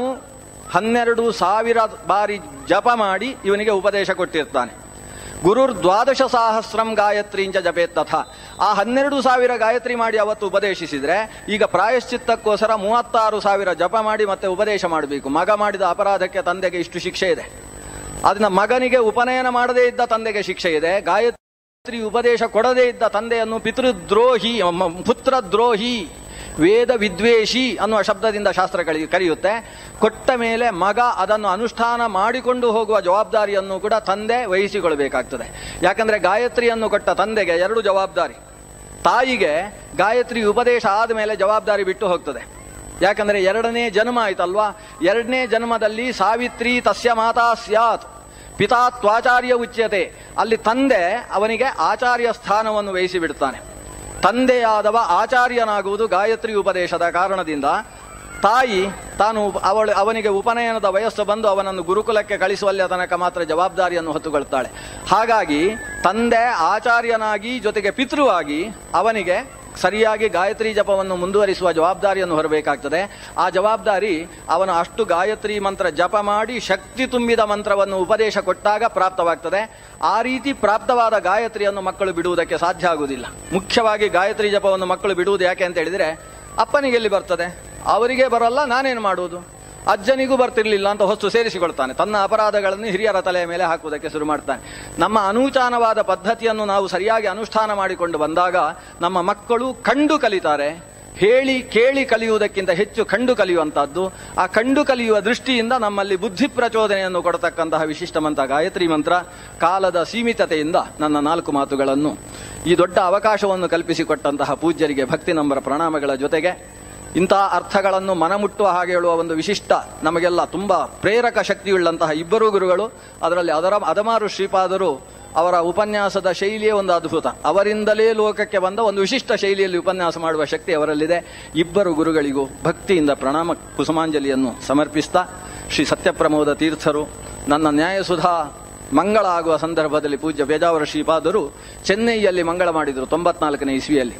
12,000 ಬಾರಿ ಜಪ ಮಾಡಿ ಇವನಿಗೆ ಉಪದೇಶ ಕೊಟ್ಟಿರ್ತಾನೆ. ಗುರುರ್ 12,000 ಗಾಯತ್ರೀಂಚ ಜಪೇತ್ ತಥಾ. ಆ 12,000 ಗಾಯತ್ರಿ ಮಾಡಿ ಅವತ್ತು ಉಪದೇಶಿಸಿದ್ರೆ ಈಗ ಪ್ರಾಯಶ್ಚಿತ್ತಕ್ಕೋಸ್ಕರ 36,000 ಜಪ ಮಾಡಿ ಮತ್ತೆ ಉಪದೇಶ ಮಾಡಬೇಕು. ಮಗ ಮಾಡಿದ ಅಪರಾಧಕ್ಕೆ ತಂದೆಗೆ ಇಷ್ಟು ಶಿಕ್ಷೆ ಇದೆ. ಅದನ್ನ ಮಗನಿಗೆ ಉಪನಯನ ಮಾಡದೇ ಇದ್ದ ತಂದೆಗೆ ಶಿಕ್ಷೆ ಇದೆ. ಗಾಯತ್ರಿ ಉಪದೇಶ ಕೊಡದೇ ಇದ್ದ ತಂದೆಯನ್ನು ಪಿತೃದ್ರೋಹಿ, ಪುತ್ರದ್ರೋಹಿ, ವೇದ ವಿದ್ವೇಷಿ ಅನ್ನುವ ಶಬ್ದದಿಂದ ಶಾಸ್ತ್ರ ಕರೆಯುತ್ತೆ. ಕೊಟ್ಟ ಮೇಲೆ ಮಗ ಅದನ್ನು ಅನುಷ್ಠಾನ ಮಾಡಿಕೊಂಡು ಹೋಗುವ ಜವಾಬ್ದಾರಿಯನ್ನು ಕೂಡ ತಂದೆ ವಹಿಸಿಕೊಳ್ಬೇಕಾಗ್ತದೆ. ಯಾಕಂದ್ರೆ ಗಾಯತ್ರಿಯನ್ನು ಕೊಟ್ಟ ತಂದೆಗೆ 2 ಜವಾಬ್ದಾರಿ. ತಾಯಿಗೆ ಗಾಯತ್ರಿ ಉಪದೇಶ ಆದಮೇಲೆ ಜವಾಬ್ದಾರಿ ಬಿಟ್ಟು ಹೋಗ್ತದೆ. ಯಾಕಂದ್ರೆ 2ನೇ ಜನ್ಮ ಆಯ್ತಲ್ವಾ, 2ನೇ ಜನ್ಮದಲ್ಲಿ ಸಾವಿತ್ರಿ ತಸ್ಯ ಮಾತಾ ಸ್ಯಾತ್ ಪಿತಾ ತ್ವಾಚಾರ್ಯ ಉಚ್ಯತೆ. ಅಲ್ಲಿ ತಂದೆ ಅವನಿಗೆ ಆಚಾರ್ಯ ಸ್ಥಾನವನ್ನು ವಹಿಸಿ ಬಿಡ್ತಾನೆ. ತಂದೆಯಾದವ ಆಚಾರ್ಯನಾಗುವುದು ಗಾಯತ್ರಿ ಉಪದೇಶದ ಕಾರಣದಿಂದ. ತಾಯಿ ತಾನು ಅವನಿಗೆ ಉಪನಯನದ ವಯಸ್ಸು ಬಂದು ಅವನನ್ನು ಗುರುಕುಲಕ್ಕೆ ಕಳಿಸುವಲ್ಲಿ ತನಕ ಮಾತ್ರ ಜವಾಬ್ದಾರಿಯನ್ನು ಹೊತ್ತುಕೊಳ್ತಾಳೆ. ಹಾಗಾಗಿ ತಂದೆ ಆಚಾರ್ಯನಾಗಿ ಜೊತೆಗೆ ಪಿತೃವಾಗಿ ಅವನಿಗೆ ಸರಿಯಾಗಿ ಗಾಯತ್ರಿ ಜಪವನ್ನು ಮುಂದುವರಿಸುವ ಜವಾಬ್ದಾರಿಯನ್ನು ಹೊರಬೇಕಾಗ್ತದೆ. ಆ ಜವಾಬ್ದಾರಿ ಅವನು ಅಷ್ಟು ಗಾಯತ್ರಿ ಮಂತ್ರ ಜಪ ಮಾಡಿ ಶಕ್ತಿ ತುಂಬಿದ ಮಂತ್ರವನ್ನು ಉಪದೇಶ ಕೊಟ್ಟಾಗ ಪ್ರಾಪ್ತವಾಗ್ತದೆ. ಆ ರೀತಿ ಪ್ರಾಪ್ತವಾದ ಗಾಯತ್ರಿಯನ್ನು ಮಕ್ಕಳು ಬಿಡುವುದಕ್ಕೆ ಸಾಧ್ಯ ಆಗುವುದಿಲ್ಲ. ಮುಖ್ಯವಾಗಿ ಗಾಯತ್ರಿ ಜಪವನ್ನು ಮಕ್ಕಳು ಬಿಡುವುದು ಯಾಕೆ ಅಂತ ಹೇಳಿದರೆ, ಅಪ್ಪನಿಗೆ ಎಲ್ಲಿ ಬರ್ತದೆ, ಅವರಿಗೆ ಬರಲ್ಲ, ನಾನೇನು ಮಾಡುವುದು, ಅಜ್ಜನಿಗೂ ಬರ್ತಿರ್ಲಿಲ್ಲ ಅಂತ ಹೊತ್ತು ಸೇರಿಸಿಕೊಳ್ತಾನೆ. ತನ್ನ ಅಪರಾಧಗಳನ್ನು ಹಿರಿಯರ ತಲೆಯ ಮೇಲೆ ಹಾಕುವುದಕ್ಕೆ ಶುರು ಮಾಡ್ತಾನೆ. ನಮ್ಮ ಅನೂಚಾನವಾದ ಪದ್ಧತಿಯನ್ನು ನಾವು ಸರಿಯಾಗಿ ಅನುಷ್ಠಾನ ಮಾಡಿಕೊಂಡು ಬಂದಾಗ ನಮ್ಮ ಮಕ್ಕಳು ಕಂಡು ಕಲಿತಾರೆ. ಹೇಳಿ ಕೇಳಿ ಕಲಿಯುವುದಕ್ಕಿಂತ ಹೆಚ್ಚು ಕಂಡು ಕಲಿಯುವಂತಹದ್ದು. ಆ ಕಂಡು ಕಲಿಯುವ ದೃಷ್ಟಿಯಿಂದ ನಮ್ಮಲ್ಲಿ ಬುದ್ಧಿ ಪ್ರಚೋದನೆಯನ್ನು ಕೊಡತಕ್ಕಂತಹ ವಿಶಿಷ್ಟ ಮಂತ್ರ ಗಾಯತ್ರಿ ಮಂತ್ರ. ಕಾಲದ ಸೀಮಿತತೆಯಿಂದ ನನ್ನ 4 ಮಾತುಗಳನ್ನು, ಈ ದೊಡ್ಡ ಅವಕಾಶವನ್ನು ಕಲ್ಪಿಸಿಕೊಟ್ಟಂತಹ ಪೂಜ್ಯರಿಗೆ ಭಕ್ತಿ ನಂಬರ ಪ್ರಣಾಮಗಳ ಜೊತೆಗೆ ಇಂತಹ ಅರ್ಥಗಳನ್ನು ಮನಮುಟ್ಟುವ ಹಾಗೆ ಹೇಳುವ ಒಂದು ವಿಶಿಷ್ಟ, ನಮಗೆಲ್ಲ ತುಂಬಾ ಪ್ರೇರಕ ಶಕ್ತಿಯುಳ್ಳಂತಹ 2 ಗುರುಗಳು, ಅದರಲ್ಲಿ ಅದಮಾರು ಶ್ರೀಪಾದರು ಅವರ ಉಪನ್ಯಾಸದ ಶೈಲಿಯೇ ಒಂದು ಅದ್ಭುತ. ಅವರಿಂದಲೇ ಲೋಕಕ್ಕೆ ಬಂದ ಒಂದು ವಿಶಿಷ್ಟ ಶೈಲಿಯಲ್ಲಿ ಉಪನ್ಯಾಸ ಮಾಡುವ ಶಕ್ತಿ ಅವರಲ್ಲಿದೆ. 2 ಗುರುಗಳಿಗೂ ಭಕ್ತಿಯಿಂದ ಪ್ರಣಾಮ ಕುಸುಮಾಂಜಲಿಯನ್ನು ಸಮರ್ಪಿಸ್ತಾ, ಶ್ರೀ ಸತ್ಯಪ್ರಮೋದ ತೀರ್ಥರು ನನ್ನ ನ್ಯಾಯಸುಧಾ ಮಂಗಳ ಆಗುವ ಸಂದರ್ಭದಲ್ಲಿ ಪೂಜ್ಯ ಪೇಜಾವರ ಶ್ರೀಪಾದರು ಚೆನ್ನೈಯಲ್ಲಿ ಮಂಗಳ ಮಾಡಿದರು 94ನೇ ಇಸ್ವಿಯಲ್ಲಿ.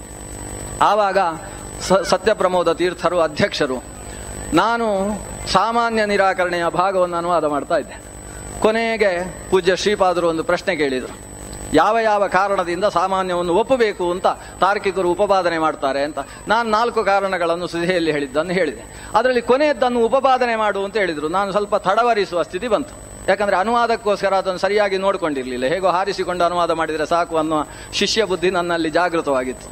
ಆವಾಗ ಸತ್ಯಪ್ರಮೋದ ತೀರ್ಥರು ಅಧ್ಯಕ್ಷರು. ನಾನು ಸಾಮಾನ್ಯ ನಿರಾಕರಣೆಯ ಭಾಗವನ್ನು ಅನುವಾದ ಮಾಡ್ತಾ ಇದ್ದೆ. ಕೊನೆಗೆ ಪೂಜ್ಯ ಶ್ರೀಪಾದರು ಒಂದು ಪ್ರಶ್ನೆ ಕೇಳಿದರು, ಯಾವ ಯಾವ ಕಾರಣದಿಂದ ಸಾಮಾನ್ಯವನ್ನು ಒಪ್ಪಬೇಕು ಅಂತ ತಾರ್ಕಿಕರು ಉಪಪಾದನೆ ಮಾಡ್ತಾರೆ ಅಂತ. ನಾನು 4 ಕಾರಣಗಳನ್ನು ಸುಧೆಯಲ್ಲಿ ಹೇಳಿದ್ದನ್ನು ಹೇಳಿದೆ. ಅದರಲ್ಲಿ ಕೊನೆಯದ್ದನ್ನು ಉಪಪಾದನೆ ಮಾಡು ಅಂತ ಹೇಳಿದರು. ನಾನು ಸ್ವಲ್ಪ ತಡವರಿಸುವ ಸ್ಥಿತಿ ಬಂತು. ಯಾಕಂದ್ರೆ ಅನುವಾದಕ್ಕೋಸ್ಕರ ಅದನ್ನು ಸರಿಯಾಗಿ ನೋಡಿಕೊಂಡಿರಲಿಲ್ಲ. ಹೇಗೋ ಹಾರಿಸಿಕೊಂಡು ಅನುವಾದ ಮಾಡಿದರೆ ಸಾಕು ಅನ್ನುವ ಶಿಷ್ಯ ಬುದ್ಧಿ ನನ್ನಲ್ಲಿ ಜಾಗೃತವಾಗಿತ್ತು.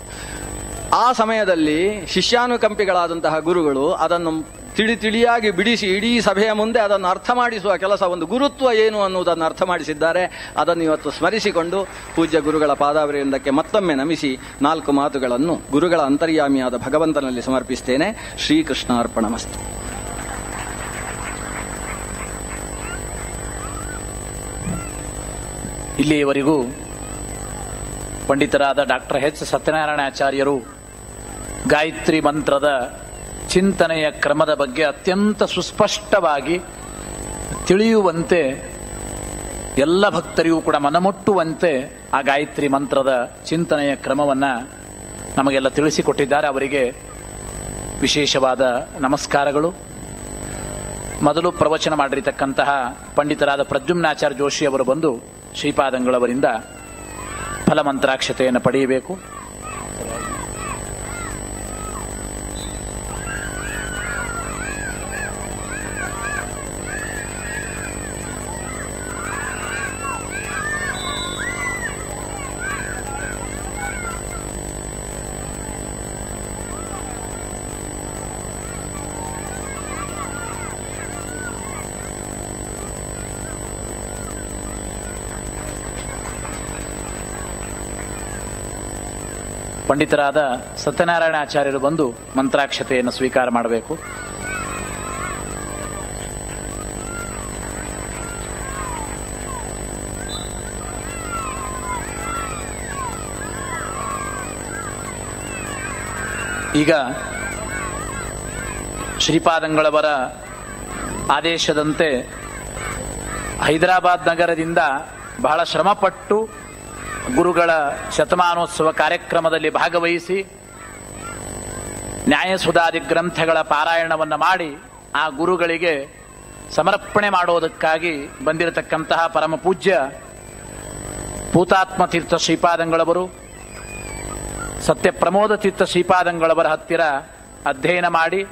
ಆ ಸಮಯದಲ್ಲಿ ಶಿಷ್ಯಾನುಕಂಪಿಗಳಾದಂತಹ ಗುರುಗಳು ಅದನ್ನು ತಿಳಿಯಾಗಿ ಬಿಡಿಸಿ ಇಡೀ ಸಭೆಯ ಮುಂದೆ ಅದನ್ನು ಅರ್ಥ ಮಾಡಿಸುವ ಕೆಲಸ, ಒಂದು ಗುರುತ್ವ ಏನು ಅನ್ನುವುದನ್ನು ಅರ್ಥ ಮಾಡಿಸಿದ್ದಾರೆ. ಅದನ್ನು ಇವತ್ತು ಸ್ಮರಿಸಿಕೊಂಡು ಪೂಜ್ಯ ಗುರುಗಳ ಪಾದಾವರಿಂದಕ್ಕೆ ಮತ್ತೊಮ್ಮೆ ನಮಿಸಿ 4 ಮಾತುಗಳನ್ನು ಗುರುಗಳ ಅಂತರ್ಯಾಮಿಯಾದ ಭಗವಂತನಲ್ಲಿ ಸಮರ್ಪಿಸ್ತೇನೆ. ಶ್ರೀಕೃಷ್ಣಾರ್ಪಣಮಸ್ತು. ಇಲ್ಲಿಯವರೆಗೂ ಪಂಡಿತರಾದ ಡಾಕ್ಟರ್ ಎಚ್ ಸತ್ಯನಾರಾಯಣಾಚಾರ್ಯರು ಗಾಯತ್ರಿ ಮಂತ್ರದ ಚಿಂತನೆಯ ಕ್ರಮದ ಬಗ್ಗೆ ಅತ್ಯಂತ ಸುಸ್ಪಷ್ಟವಾಗಿ ತಿಳಿಯುವಂತೆ, ಎಲ್ಲ ಭಕ್ತರಿಗೂ ಕೂಡ ಮನಮುಟ್ಟುವಂತೆ ಆ ಗಾಯತ್ರಿ ಮಂತ್ರದ ಚಿಂತನೆಯ ಕ್ರಮವನ್ನು ನಮಗೆಲ್ಲ ತಿಳಿಸಿಕೊಟ್ಟಿದ್ದಾರೆ. ಅವರಿಗೆ ವಿಶೇಷವಾದ ನಮಸ್ಕಾರಗಳು. ಮೊದಲು ಪ್ರವಚನ ಮಾಡಿರತಕ್ಕಂತಹ ಪಂಡಿತರಾದ ಪ್ರದ್ಯುಮ್ನಾಚಾರ್ಯ ಜೋಶಿ ಅವರು ಬಂದು ಶ್ರೀಪಾದಂಗಳವರಿಂದ ಫಲಮಂತ್ರಾಕ್ಷತೆಯನ್ನು ಪಡೆಯಬೇಕು. ಪಂಡಿತರಾದ ಸತ್ಯನಾರಾಯಣ ಆಚಾರ್ಯರು ಬಂದು ಮಂತ್ರಾಕ್ಷತೆಯನ್ನು ಸ್ವೀಕಾರ ಮಾಡಬೇಕು. ಈಗ ಶ್ರೀಪಾದಂಗಳವರ ಆದೇಶದಂತೆ ಹೈದರಾಬಾದ್ ನಗರದಿಂದ ಬಹಳ ಶ್ರಮಪಟ್ಟು ಗುರುಗಳ ಶತಮಾನೋತ್ಸವ ಕಾರ್ಯಕ್ರಮದಲ್ಲಿ ಭಾಗವಹಿಸಿ ನ್ಯಾಯಸುಧಾದಿ ಗ್ರಂಥಗಳ ಪಾರಾಯಣವನ್ನು ಮಾಡಿ ಆ ಗುರುಗಳಿಗೆ ಸಮರ್ಪಣೆ ಮಾಡೋದಕ್ಕಾಗಿ ಬಂದಿರತಕ್ಕಂತಹ ಪರಮ ಪೂಜ್ಯ ಪೂತಾತ್ಮ ತೀರ್ಥ ಶ್ರೀಪಾದಂಗಳವರು ಸತ್ಯಪ್ರಮೋದ ತೀರ್ಥ ಶ್ರೀಪಾದಂಗಳವರ ಹತ್ತಿರ ಅಧ್ಯಯನ ಮಾಡಿ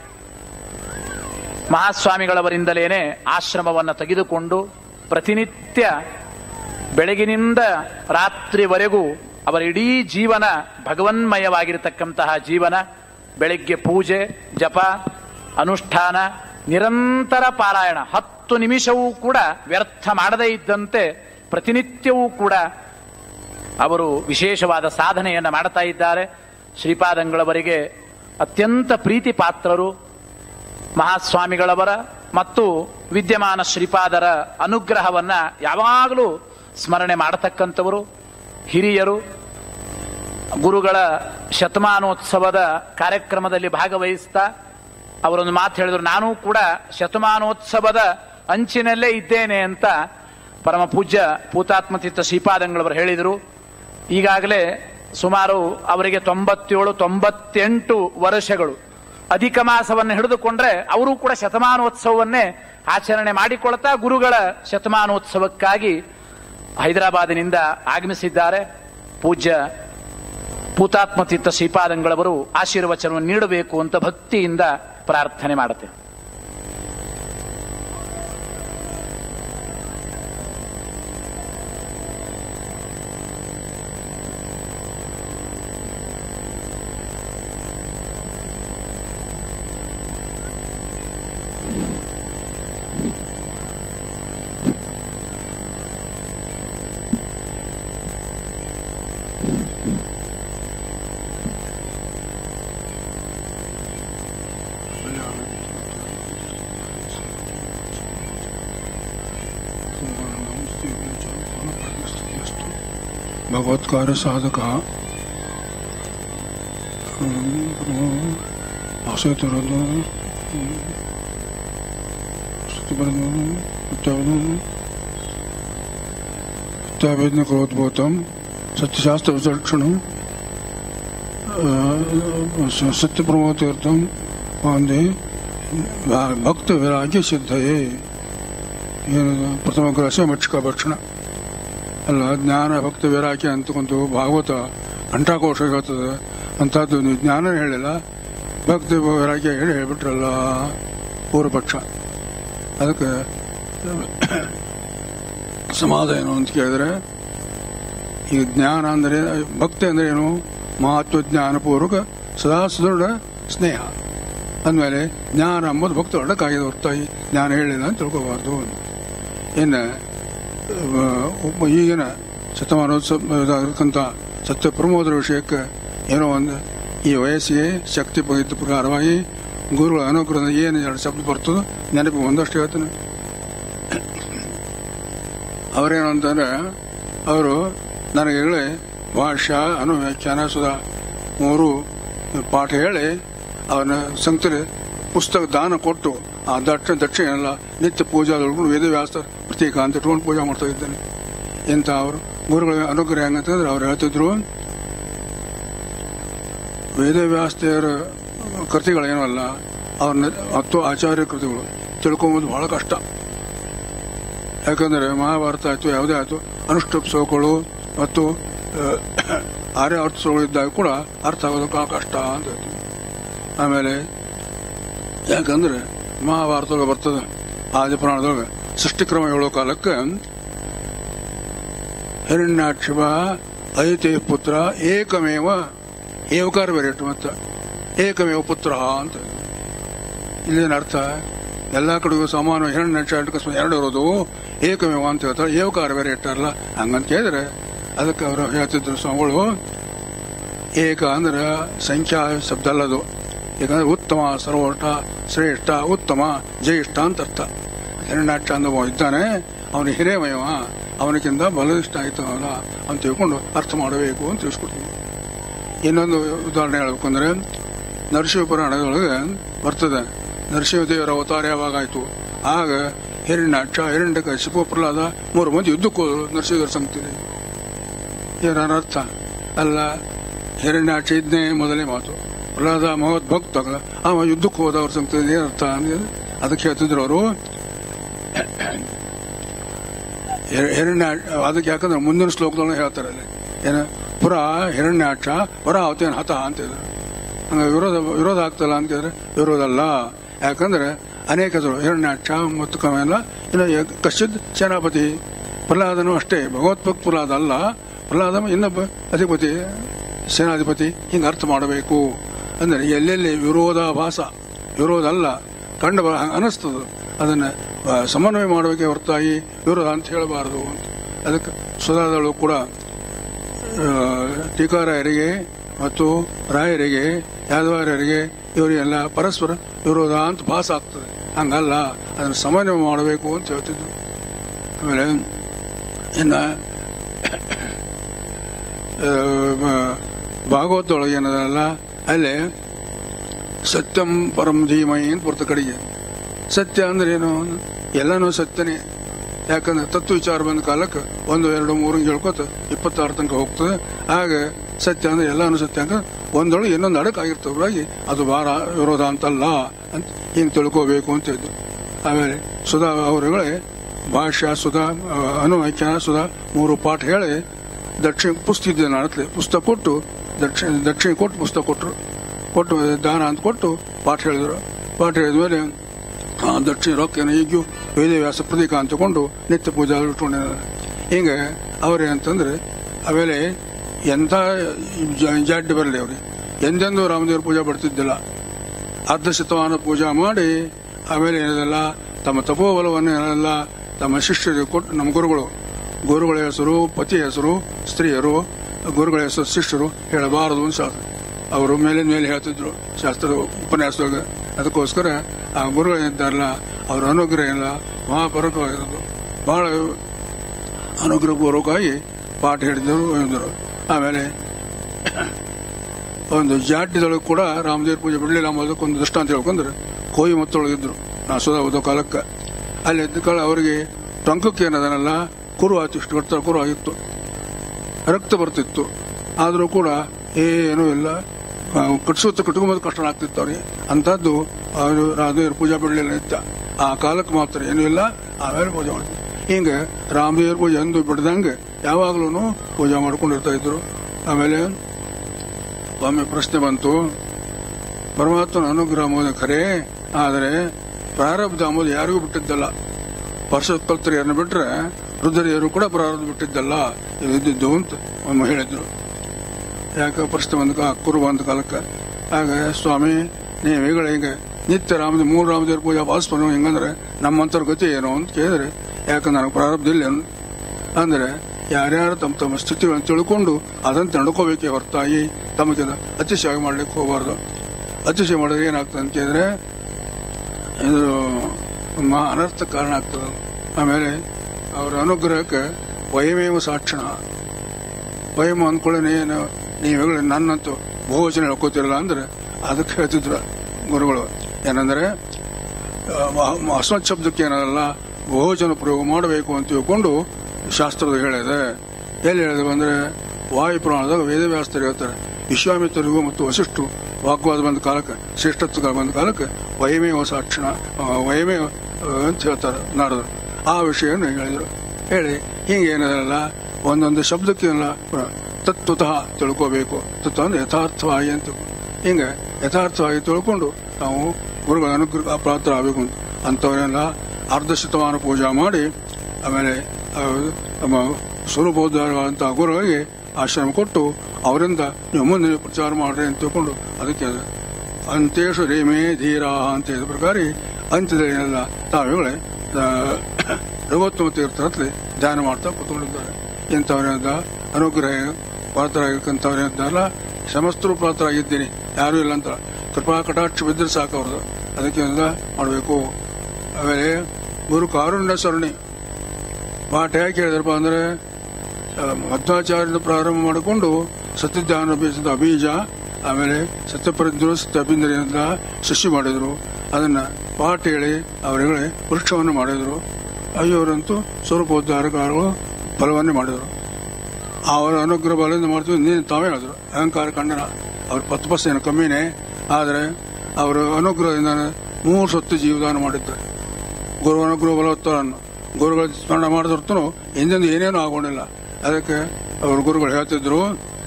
ಮಹಾಸ್ವಾಮಿಗಳವರಿಂದಲೇನೆ ಆಶ್ರಮವನ್ನು ತೆಗೆದುಕೊಂಡು ಪ್ರತಿನಿತ್ಯ ಬೆಳಗಿನಿಂದ ರಾತ್ರಿವರೆಗೂ ಅವರ ಇಡೀ ಜೀವನ ಭಗವನ್ಮಯವಾಗಿರತಕ್ಕಂತಹ ಜೀವನ. ಬೆಳಗ್ಗೆ ಪೂಜೆ, ಜಪ, ಅನುಷ್ಠಾನ, ನಿರಂತರ ಪಾರಾಯಣ, 10 ನಿಮಿಷವೂ ಕೂಡ ವ್ಯರ್ಥ ಮಾಡದೇ ಇದ್ದಂತೆ ಪ್ರತಿನಿತ್ಯವೂ ಕೂಡ ಅವರು ವಿಶೇಷವಾದ ಸಾಧನೆಯನ್ನು ಮಾಡ್ತಾ ಇದ್ದಾರೆ. ಶ್ರೀಪಾದಂಗಳವರಿಗೆ ಅತ್ಯಂತ ಪ್ರೀತಿ ಪಾತ್ರರು. ಮಹಾಸ್ವಾಮಿಗಳವರ ಮತ್ತು ವಿದ್ಯಮಾನ ಶ್ರೀಪಾದರ ಅನುಗ್ರಹವನ್ನ ಯಾವಾಗಲೂ ಸ್ಮರಣೆ ಮಾಡತಕ್ಕಂಥವರು, ಹಿರಿಯರು. ಗುರುಗಳ ಶತಮಾನೋತ್ಸವದ ಕಾರ್ಯಕ್ರಮದಲ್ಲಿ ಭಾಗವಹಿಸ್ತಾ ಅವರೊಂದು ಮಾತು ಹೇಳಿದರು, ನಾನೂ ಕೂಡ ಶತಮಾನೋತ್ಸವದ ಅಂಚಿನಲ್ಲೇ ಇದ್ದೇನೆ ಅಂತ ಪರಮ ಪೂಜ್ಯ ಪೂತಾತ್ಮತೀರ್ಥ ಶ್ರೀಪಾದಂಗಳವರು ಹೇಳಿದರು. ಈಗಾಗಲೇ ಸುಮಾರು ಅವರಿಗೆ 97-98 ವರ್ಷಗಳು. ಅಧಿಕ ಮಾಸವನ್ನು ಹಿಡಿದುಕೊಂಡ್ರೆ ಅವರು ಕೂಡ ಶತಮಾನೋತ್ಸವವನ್ನೇ ಆಚರಣೆ ಮಾಡಿಕೊಳ್ತಾ ಗುರುಗಳ ಶತಮಾನೋತ್ಸವಕ್ಕಾಗಿ ಹೈದರಾಬಾದಿನಿಂದ ಆಗಮಿಸಿದ್ದಾರೆ. ಪೂಜ್ಯ ಪೂತಾತ್ಮತೀರ್ಥ ಶ್ರೀಪಾದಂಗಳವರು ಆಶೀರ್ವಚನವನ್ನು ನೀಡಬೇಕು ಅಂತ ಭಕ್ತಿಯಿಂದ ಪ್ರಾರ್ಥನೆ ಮಾಡುತ್ತೇನೆ. भगवत्कार साधक इत्यावेदन करोद्भूतम सत्यशास्त्र विचक्षण सत्य प्रमोतीर्थम वंदे भक्त विराग्य सिद्धये. ಪ್ರಥಮ ಗ್ರಹ ಮಕ್ಷಕ ಭಕ್ಷಣ ಅಲ್ಲ, ಜ್ಞಾನ ಭಕ್ತ ವಿರಾಗ್ಯ ಅಂತಕೊಂಡು ಭಾಗವತ ಘಂಟಾಕೋಶ ಹೇಳ್ತದೆ. ಅಂಥದ್ದು ನೀವು ಜ್ಞಾನ ಹೇಳಿಲ್ಲ, ಭಕ್ತಿ ವೈರಾಗ್ಯ ಹೇಳ್ಬಿಟ್ರಲ್ಲ ಪೂರ್ವಪಕ್ಷ. ಅದಕ್ಕೆ ಸಮಾಧ ಏನು ಅಂತ ಕೇಳಿದ್ರೆ, ಈಗ ಜ್ಞಾನ ಅಂದರೆ ಭಕ್ತಿ ಅಂದ್ರೆ ಏನು? ಮಹತ್ವ ಜ್ಞಾನಪೂರ್ವಕ ಸದಾ ಸುದೃಢ ಸ್ನೇಹ ಅಂದಮೇಲೆ ಜ್ಞಾನ ಅಂಬುದು ಭಕ್ತ ಹೊರಡಕ್ಕಾಗಿದೆ ಹೊರತಾಗಿ ಜ್ಞಾನ ಹೇಳಿಲ್ಲ ಅಂತ ತಿಳ್ಕೋಬಾರ್ದು. ಇನ್ನು ಈಗಿನ ಶತಮಾನೋತ್ಸವದಾಗಿರ್ತಕ್ಕಂಥ ಸತ್ಯ ಪ್ರಮೋದರ ವಿಷಯಕ್ಕೆ ಏನೋ ಒಂದು ಈ ವಯಸ್ಸಿಗೆ ಶಕ್ತಿ ಪಗಿದ್ದ ಪ್ರಕಾರವಾಗಿ ಗುರುಗಳ ಅನುಗ್ರಹದ ಏನು 2 ಶಬ್ದ ಬರ್ತದೋ ನೆನಪಿಗೆ ಒಂದಷ್ಟು ಹೇಳ್ತಾನೆ. ಅವರೇನು ಅಂತಂದ್ರೆ, ಅವರು ನನಗೆ ಹೇಳಿ ಭಾಷ್ಯ ಅನುವ್ಯಾಖ್ಯಾನ ಸುಧಾ 3 ಪಾಠ ಹೇಳಿ ಅವನ ಸಂಸ್ಥೆ ಪುಸ್ತಕ ದಾನ ಕೊಟ್ಟು ಆ ದಕ್ಷಿಣ ಎಲ್ಲ ನಿತ್ಯ ಪೂಜಾದೊಳಗೂ ವೇದವ್ಯಾಸ ಪ್ರತೀಕ ಅಂತ ಇಟ್ಕೊಂಡು ಪೂಜೆ ಮಾಡ್ತಾ ಇದ್ದಾನೆ. ಇಂಥ ಅವರು ಗುರುಗಳ ಅನುಗ್ರಹ ಹೆಂಗಂತಂದ್ರೆ ಅವ್ರು ಹೇಳ್ತಿದ್ರು, ವೇದವ್ಯಾಸರ ಕೃತಿಗಳೇನಲ್ಲ ಅವ್ರನ್ನ 10 ಆಚಾರ್ಯ ಕೃತಿಗಳು ತಿಳ್ಕೊಂಬೋದು ಬಹಳ ಕಷ್ಟ. ಯಾಕಂದ್ರೆ ಮಹಾಭಾರತ ಆಯ್ತು, ಯಾವುದೇ ಆಯ್ತು, ಅನುಷ್ಠುಪ್ ಶ್ಲೋಕಗಳು ಮತ್ತು ಆರ್ಯ ಅರ್ಥ ಶ್ಲೋಕಗಳು ಇದ್ದಾಗ ಕೂಡ ಅರ್ಥ ಆಗೋದು ಬಹಳ ಕಷ್ಟ ಅಂತ ಹೇಳ್ತೀವಿ. ಆಮೇಲೆ ಯಾಕಂದ್ರೆ ಮಹಾಭಾರತದೊಳಗೆ ಬರ್ತದೆ, ಆದಿಪುರಾಣದೊಳಗೆ ಸೃಷ್ಟಿಕ್ರಮ ಹೇಳೋ ಕಾಲಕ್ಕೆ ಹಿರಣ್ಯಾಕ್ಷಿಪ ಐತೆ ಪುತ್ರ ಏಕಮೇವ ಏವಕಾರ ಬೇರೆ ಇಟ್ಟು ಮತ್ತೆ ಏಕಮೇವ ಪುತ್ರ ಅಂತ. ಇಲ್ಲೇನು ಅರ್ಥ? ಎಲ್ಲ ಕಡೆಗೂ ಸಮಾನ ಹಿರಣ್ಯಾಕ್ಷ 2 ಇರೋದು, ಏಕಮೇವ ಅಂತ ಹೇಳ್ತಾರೆ, ಏವಕಾರ ಬೇರೆ ಇಟ್ಟಾರಲ್ಲ ಹಂಗಂತ ಕೇಳಿದ್ರೆ ಅದಕ್ಕೆ ಅವರು ಹೇಳ್ತಿದ್ರು ಸ್ವಾಮಿಗಳು, ಏಕ ಅಂದ್ರೆ ಸಂಖ್ಯಾ ಶಬ್ದ ಅಲ್ಲದು. ಏಕಂದ್ರೆ ಉತ್ತಮ, ಸರ್ವೋಟ, ಶ್ರೇಷ್ಠ, ಉತ್ತಮ, ಜ್ಯೇಷ್ಠ ಅಂತ ಅರ್ಥ. ಹಿರಣ್ಯಾಕ್ಷ ಅಂದವ ಇದ್ದಾನೆ, ಅವನು ಹಿರೇಮಯವ, ಅವನಿಗಿಂತ ಬಲದಿಷ್ಟ ಆಯ್ತವಲ್ಲ ಅಂತ ತಿಳ್ಕೊಂಡು ಅರ್ಥ ಮಾಡಬೇಕು ಅಂತ ತಿಳಿಸ್ಕೊಡ್ತೀವಿ. ಇನ್ನೊಂದು ಉದಾಹರಣೆ ಹೇಳ್ಬೇಕು ಅಂದ್ರೆ, ನರಸಿಂಹ ಪುರಾಣದೊಳಗೆ ಬರ್ತದೆ, ನರಸಿಂಹದೇವರ ಅವತಾರ ಯಾವಾಗ ಆಯ್ತು, ಆಗ ಹಿರಣ್ಯಾಕ್ಷ, ಹಿರಣ್ಯಕಶಿಪು, ಪ್ರಹ್ಲಾದ 3 ಮಂದಿ ಯುದ್ಧಕ್ಕೆ ಹೋದ್ರು ನರಸಿಂಹದೇವರ ಸಂಗತಿಯಲ್ಲಿ. ಏನರ ಅರ್ಥ ಅಲ್ಲ, ಹಿರಣ್ಯಾಕ್ಷ ಇದ್ನೇ ಮೊದಲೇ ಮಾತು, ಪ್ರಹ್ಲಾದ ಮಹತ್ ಭಕ್ತ, ಅವ ಯುದ್ಧಕ್ಕೆ ಹೋದವ್ರ ಸಂಗತಿಯಲ್ಲಿ ಏನರ್ಥ ಅಂದ್ರೆ ಅದಕ್ಕೆ ಹೇಳ್ತಿದ್ರು ಅವರು. ಅದಕ್ಕೆ ಯಾಕಂದ್ರೆ ಮುಂದಿನ ಶ್ಲೋಕದೊಳಗೆ ಹೇಳ್ತಾರೆ ಅಲ್ಲಿ ಏನ, ಪುರ ಹಿರಣ್ಯಾಕ್ಷ ಪರ ಅವತೇನ ಹತ ಅಂತಿದ್ರು. ಹಂಗ ವಿರೋಧ ಆಗ್ತಲ್ಲ ಅಂತ ಕೇಳಿದ್ರೆ ವಿರೋಧ ಅಲ್ಲ. ಯಾಕಂದ್ರೆ ಅನೇಕರು ಹಿರಣ್ಯಾಕ್ಷ ಮತ್ತು ಕಮೆಲ್ಲ ಇನ್ನು ಕಶ್ಚಿತ್ ಸೇನಾಪತಿ, ಪ್ರಹ್ಲಾದನು ಅಷ್ಟೇ ಭಗವತ್ಭಕ್ತ ಪ್ರಹ್ಲಾದ ಅಲ್ಲ, ಪ್ರಹ್ಲಾದ ಇನ್ನೊಬ್ಬ ಅಧಿಪತಿ ಸೇನಾಧಿಪತಿ. ಹಿಂಗೆ ಅರ್ಥ ಮಾಡಬೇಕು. ಅಂದ್ರೆ ಎಲ್ಲೆಲ್ಲಿ ವಿರೋಧಾಭಾಸ, ವಿರೋಧ ಅಲ್ಲ, ಕಂಡು ಅನಿಸ್ತದ, ಅದನ್ನ ಸಮನ್ವಯ ಮಾಡಬೇಕೆ ಹೊರತಾಗಿ ವಿರೋಧ ಅಂತ ಹೇಳಬಾರದು ಅಂತ. ಅದಕ್ಕೆ ಸುಧಾದಳು ಕೂಡ ಟೀಕಾರಾಯರಿಗೆ ಮತ್ತು ರಾಯರಿಗೆ, ಯಾದವಾರ್ಯರಿಗೆ ಇವರಿಗೆಲ್ಲ ಪರಸ್ಪರ ವಿರೋಧ ಅಂತ ಭಾಸ ಆಗ್ತದೆ. ಹಂಗಲ್ಲ, ಅದನ್ನು ಸಮನ್ವಯ ಮಾಡಬೇಕು ಅಂತ ಹೇಳ್ತಿದ್ರು. ಆಮೇಲೆ ಇನ್ನ ಭಾಗವತದೊಳಗೆ ಏನದಲ್ಲ, ಅಲ್ಲೇ ಸತ್ಯಂ ಪರಂ ಧೀಮಹಿ ಅಂತ ಬರ್ತ ಕಡೆಗೆ. ಸತ್ಯ ಅಂದ್ರೆ ಏನು, ಎಲ್ಲನೂ ಸತ್ಯನೇ. ಯಾಕಂದ್ರೆ ತತ್ವ ವಿಚಾರ ಬಂದ ಕಾಲಕ್ಕೆ 1, 2, 3 ಹೇಳ್ಕೊತ 26 ತನಕ ಹೋಗ್ತದೆ. ಆಗ ಸತ್ಯ ಅಂದ್ರೆ ಎಲ್ಲಾನು ಸತ್ಯ ಅಂದ್ರೆ ಒಂದೊಳಗೆ ಇನ್ನೊಂದು ಅಡಕಾಗಿರ್ತವ್ರಾಗಿ ಅದು ಭಾರ ವಿರೋಧ ಅಂತಲ್ಲ ಅಂತ ಹಿಂಗೆ ತಿಳ್ಕೋಬೇಕು ಅಂತ ಇದ್ದು. ಆಮೇಲೆ ಸುಧಾ ಅವರುಗಳೇ ಭಾಷ್ಯ ಸುಧಾ, ಅನುವ್ಯಾಖ್ಯಾನ ಸುಧಾ 3 ಪಾಠ ಹೇಳಿ ದಕ್ಷಿಣ ಪುಸ್ತಕ ನಾಡತ್ಲೆ ಪುಸ್ತಕ ಕೊಟ್ಟು ದಕ್ಷಿಣ ಕೊಟ್ಟು ಪುಸ್ತಕ ಕೊಟ್ಟು ದಾನ ಅಂತ ಕೊಟ್ಟು ಪಾಠ ಹೇಳಿದ್ರು. ಪಾಠ ಹೇಳಿದ್ಮೇಲೆ ದಕ್ಷಿಣ ರೊಕ್ಕೇನು ಈಗೂ ವೇದವ್ಯಾಸ ಪ್ರತೀಕ ಅಂತ ತಗೊಂಡು ನಿತ್ಯ ಪೂಜೆ ಇಟ್ಕೊಂಡಿದ್ದಾರೆ. ಹಿಂಗೆ ಅವ್ರೇನಂತಂದ್ರೆ ಆಮೇಲೆ ಎಂಥ ಜಾಡ್ಡಿ ಬರಲಿ ಅವ್ರಿಗೆ, ಎಂದೆಂದೂ ರಾಮದೇವ್ರ ಪೂಜೆ ಬರ್ತಿದ್ದಿಲ್ಲ. ಅರ್ಧಶತಮಾನ ಪೂಜಾ ಮಾಡಿ ಆಮೇಲೆ ಏನದಲ್ಲ ತಮ್ಮ ತಪೋಬಲವನ್ನು ಏನೆಲ್ಲ ತಮ್ಮ ಶಿಷ್ಯರಿಗೆ ಕೊಟ್ಟು, ನಮ್ಮ ಗುರುಗಳ ಹೆಸರು, ಪತಿ ಹೆಸರು, ಸ್ತ್ರೀಯರು, ಗುರುಗಳ ಹೆಸರು, ಶಿಷ್ಯರು ಹೇಳಬಾರದು ಅಂತ ಶಾಸ್ತ್ರ ಅವರು ಮೇಲೆ ಹೇಳ್ತಿದ್ರು ಶಾಸ್ತ್ರ ಉಪನ್ಯಾಸದಾಗ. ಅದಕ್ಕೋಸ್ಕರ ಆ ಗುರುಗಳಿದ್ದಾರಲ್ಲ ಅವರ ಅನುಗ್ರಹ ಇಲ್ಲ ಮಹಾಪರಕವಾಗಿರೋದು, ಬಹಳ ಅನುಗ್ರಹಪೂರ್ವಕವಾಗಿ ಪಾಠ ಹೇಳಿದರು. ಆಮೇಲೆ ಒಂದು ಜಾಡ್ಯದೊಳಗೆ ಕೂಡ ರಾಮದೇವ್ರ ಪೂಜೆ ಬಿಡಲಿಲ್ಲ ಅನ್ನೋದಕ್ಕೊಂದು ದೃಷ್ಟಾಂತ ಹೇಳ್ಕೊಂಡ್ರೆ, ಕೋಯಿ ಮತ್ತೊಳಗಿದ್ರು ನಾ ಸುಧಾ ಓದೋ ಕಾಲಕ್ಕೆ. ಅಲ್ಲಿ ಎದ್ದ ಕಾಲ ಅವರಿಗೆ ಟೊಂಕಕ್ಕೆ ಏನದನಲ್ಲ ಕುರು ಆಯ್ತು, ಇಷ್ಟು ಕಟ್ಟ ಕುರು ಆಗಿತ್ತು, ರಕ್ತ ಬರ್ತಿತ್ತು. ಆದರೂ ಕೂಡ ಏನೂ ಇಲ್ಲ, ಕಟ್ಕೊಂಬೋದು ಕಷ್ಟ ಆಗ್ತಿತ್ತು ಅವ್ರಿಗೆ. ಅಂಥದ್ದು ಅವರು ರಾಮದೇವ್ರ ಪೂಜೆ ಬಿಡಲಿಲ್ಲ ನಿತ್ಯ. ಆ ಕಾಲಕ್ಕೆ ಮಾತ್ರ ಏನೂ ಇಲ್ಲ, ಆಮೇಲೆ ಪೂಜೆ ಮಾಡ್ತಿದ್ರು. ಹಿಂಗೆ ರಾಮದೇವ್ರ ಪೂಜೆ ಎಂದು ಬಿಡ್ದಂಗೆ ಯಾವಾಗಲೂ ಪೂಜೆ ಮಾಡ್ಕೊಂಡಿರ್ತಾ ಇದ್ರು. ಆಮೇಲೆ ಒಮ್ಮೆ ಪ್ರಶ್ನೆ ಬಂತು, ಪರಮಾತ್ಮನ ಅನುಗ್ರಹ ಅಂಬುದು ಖರೆ, ಆದರೆ ಪ್ರಾರಬ್ಧ ಅಂಬುದು ಯಾರಿಗೂ ಬಿಟ್ಟಿದ್ದಲ್ಲ. ಪರ್ಷತ್ಕಲ್ತರಿಯರನ್ನು ಬಿಟ್ರೆ ವೃದ್ಧರಿಯರು ಕೂಡ ಪ್ರಾರಬ್ಧ ಬಿಟ್ಟಿದ್ದಲ್ಲ, ಇದು ಇದ್ದಿದ್ದು ಅಂತ ಒಮ್ಮೆ ಹೇಳಿದ್ರು. ಯಾಕೆ ಪ್ರಶ್ನೆ ಬಂದ ಕುರು ಬಂದ ಕಾಲಕ್ಕೆ. ಆಗ ಸ್ವಾಮಿ ನೀವು ಹೇಳಿ ಹಿಂಗೆ ನಿತ್ಯ ಮೂರು ರಾಮದೇವ್ರ ಪೂಜೆ ವಾಸ್ಪನು ಹೆಂಗಂದ್ರೆ ನಮ್ಮಂತರ ಗತಿ ಏನು ಅಂತ ಕೇಳಿದ್ರೆ, ಯಾಕಂದ್ರೆ ನನಗೆ ಪ್ರಾರಬ್ಧ ಇಲ್ಲ ಅಂದ್ರೆ ಯಾರ್ಯಾರು ತಮ್ಮ ತಮ್ಮ ಸ್ಥಿತಿಗಳನ್ನು ತಿಳ್ಕೊಂಡು ಅದಂತೆ ನಡ್ಕೋಬೇಕೇ ಹೊರತಾಗಿ ತಮಗೆ ಅತಿಶಯ ಮಾಡ್ಲಿಕ್ಕೆ ಹೋಗಬಾರ್ದು. ಅತಿಶಯ ಮಾಡಿದ್ರೆ ಏನಾಗ್ತದೆ ಅಂತ ಕೇಳಿದ್ರೆ ಇದು ಅನರ್ಥ ಕಾರಣ ಆಗ್ತದೆ. ಆಮೇಲೆ ಅವರ ಅನುಗ್ರಹಕ್ಕೆ ವಯಮೇವ ಸಾಕ್ಷಣ, ವಯಮ ಅಂದ್ಕೊಳ್ಳಿ ಏನು ನೀವು ನನ್ನಂತೂ ಬಹುವಚನ ಹೇಳ್ಕೋತಿರಲ್ಲ ಅಂದ್ರೆ ಅದಕ್ಕೆ ಹೇಳ್ತಿದ್ರು ಗುರುಗಳು. ಏನಂದ್ರೆ ಅಸ್ಮತ್ ಶಬ್ದಕ್ಕೆ ಏನಲ್ಲ ಬಹುವಚನ ಪ್ರಯೋಗ ಮಾಡಬೇಕು ಅಂತ ತಿಳ್ಕೊಂಡು ಶಾಸ್ತ್ರದ ಹೇಳಿದೆ. ಎಲ್ಲಿ ಹೇಳಿದೆ ಅಂದ್ರೆ ವಾಯುಪುರಾಣದಾಗ ವೇದವ್ಯಾಸರು ಹೇಳ್ತಾರೆ, ವಿಶ್ವಾಮಿತ್ರರಿಗೂ ಮತ್ತು ವಸಿಷ್ಠರು ವಾಗ್ವಾದ ಬಂದ ಕಾಲಕ್ಕೆ, ಶ್ರೇಷ್ಠತ್ವ ಬಂದ ಕಾಲಕ್ಕೆ ವಯಮೇವ ಸಾಕ್ಷಣ ವಯಮೇವ ಅಂತ ಹೇಳ್ತಾರೆ ನಾರದರು. ಆ ವಿಷಯವನ್ನು ಹೇಳಿದರು. ಹೇಳಿ ಹಿಂಗೆ ಏನದಲ್ಲ ಒಂದೊಂದು ಶಬ್ದಕ್ಕೆ ತತ್ವತಃ ತಿಳ್ಕೋಬೇಕು. ತತ್ವ ಅಂದ್ರೆ ಯಥಾರ್ಥವಾಗಿ ಅಂತ ಹಿಂಗೆ ಯಥಾರ್ಥವಾಗಿ ತಿಳ್ಕೊಂಡು ನಾವು ಗುರುಗಳ ಅನುಗ್ರಹ ಪ್ರಾಪ್ತ ಆಗಬೇಕು ಅಂತ. ಅಂಥವರೆಲ್ಲ ಅರ್ಧಶತಮಾನ ಪೂಜಾ ಮಾಡಿ ಆಮೇಲೆ ನಮ್ಮ ಸ್ವರೂಪೋದ್ಧಾರವಾದಂತಹ ಗುರುಗಳಿಗೆ ಆಶ್ರಮ ಕೊಟ್ಟು ಅವರಿಂದ ನೀವು ಮುಂದೆ ಪ್ರಚಾರ ಮಾಡ್ರಿ ಅಂತ ತಿಳ್ಕೊಂಡು ಅದಕ್ಕೆ ಅಂತೇಶು ರೇಮೇ ಧೀರ ಅಂತ ಹೇಳಿದ ಪ್ರಕಾರ ಅಂತ್ಯದಲ್ಲೆಲ್ಲ ತಾವುಗಳೇ ರಘುತ್ತಮ ತೀರ್ಥರಲ್ಲಿ ಧ್ಯಾನ ಮಾಡ್ತಾ ಕೂತ್ಕೊಂಡಿದ್ದಾರೆ. ಇಂಥವರಿಂದ ಅನುಗ್ರಹ ಪಾತ್ರರಾಗಿರ್ತಕ್ಕಂಥವ್ರು ಅಂತಾರಲ್ಲ, ಸಮಸ್ತರು ಪಾತ್ರರಾಗಿದ್ದೀನಿ, ಯಾರೂ ಇಲ್ಲ ಅಂತ ಕೃಪಾ ಕಟಾಕ್ಷ ಬಿದ್ದರೆ ಸಾಕು ಅವ್ರದ್ದು. ಅದಕ್ಕೆ ಮಾಡಬೇಕು. ಆಮೇಲೆ ಗುರು ಕಾರುಣ್ಯ ಸರಣಿ ಪಾಠ ಯಾಕೆ ಹೇಳಿದ್ರಪ್ಪ ಅಂದರೆ, ಮಧ್ವಾಚಾರ್ಯದ ಪ್ರಾರಂಭ ಮಾಡಿಕೊಂಡು ಸತ್ಯಜ್ಞಾನ ಅಬೀಜ, ಆಮೇಲೆ ಸತ್ಯಪ್ರಜ್ಞರು ಸತ್ಯ ಅಭಿಂದ್ರಿಯಿಂದ ಸೃಷ್ಟಿ ಮಾಡಿದರು. ಅದನ್ನ ಪಾಠ ಹೇಳಿ ಅವರುಗಳೇ ವೃಕ್ಷವನ್ನು ಮಾಡಿದರು. ಅಯ್ಯವರಂತೂ ಸ್ವರೂಪೋದ್ಧಾರಕಾರಗಳು ಫಲವನ್ನೇ ಮಾಡಿದರು. ಅವರ ಅನುಗ್ರಹ ಬಲದಿಂದ ಮಾಡ್ತೀವಿ ನೀನು ತಾವೇ ಹೇಳಿದ್ರು. ಅಹಂಕಾರ ಖಂಡನ, ಅವ್ರ ಪತ್ಪಸ್ಸೇನು ಕಮ್ಮಿನೇ, ಆದರೆ ಅವರ ಅನುಗ್ರಹದಿಂದ 3 ಸತ್ತು ಜೀವದಾನ ಮಾಡಿದ್ದಾರೆ. ಗುರು ಅನುಗ್ರಹ ಬಲವತ್ತರನ್ನು ಗುರುಗಳ ಸ್ಮರಣ ಮಾಡಿದ್ರು ಹಿಂದಿಂದ ಏನೇನೂ ಆಗೋಣಿಲ್ಲ. ಅದಕ್ಕೆ ಅವರು ಗುರುಗಳು ಹೇಳ್ತಿದ್ರು,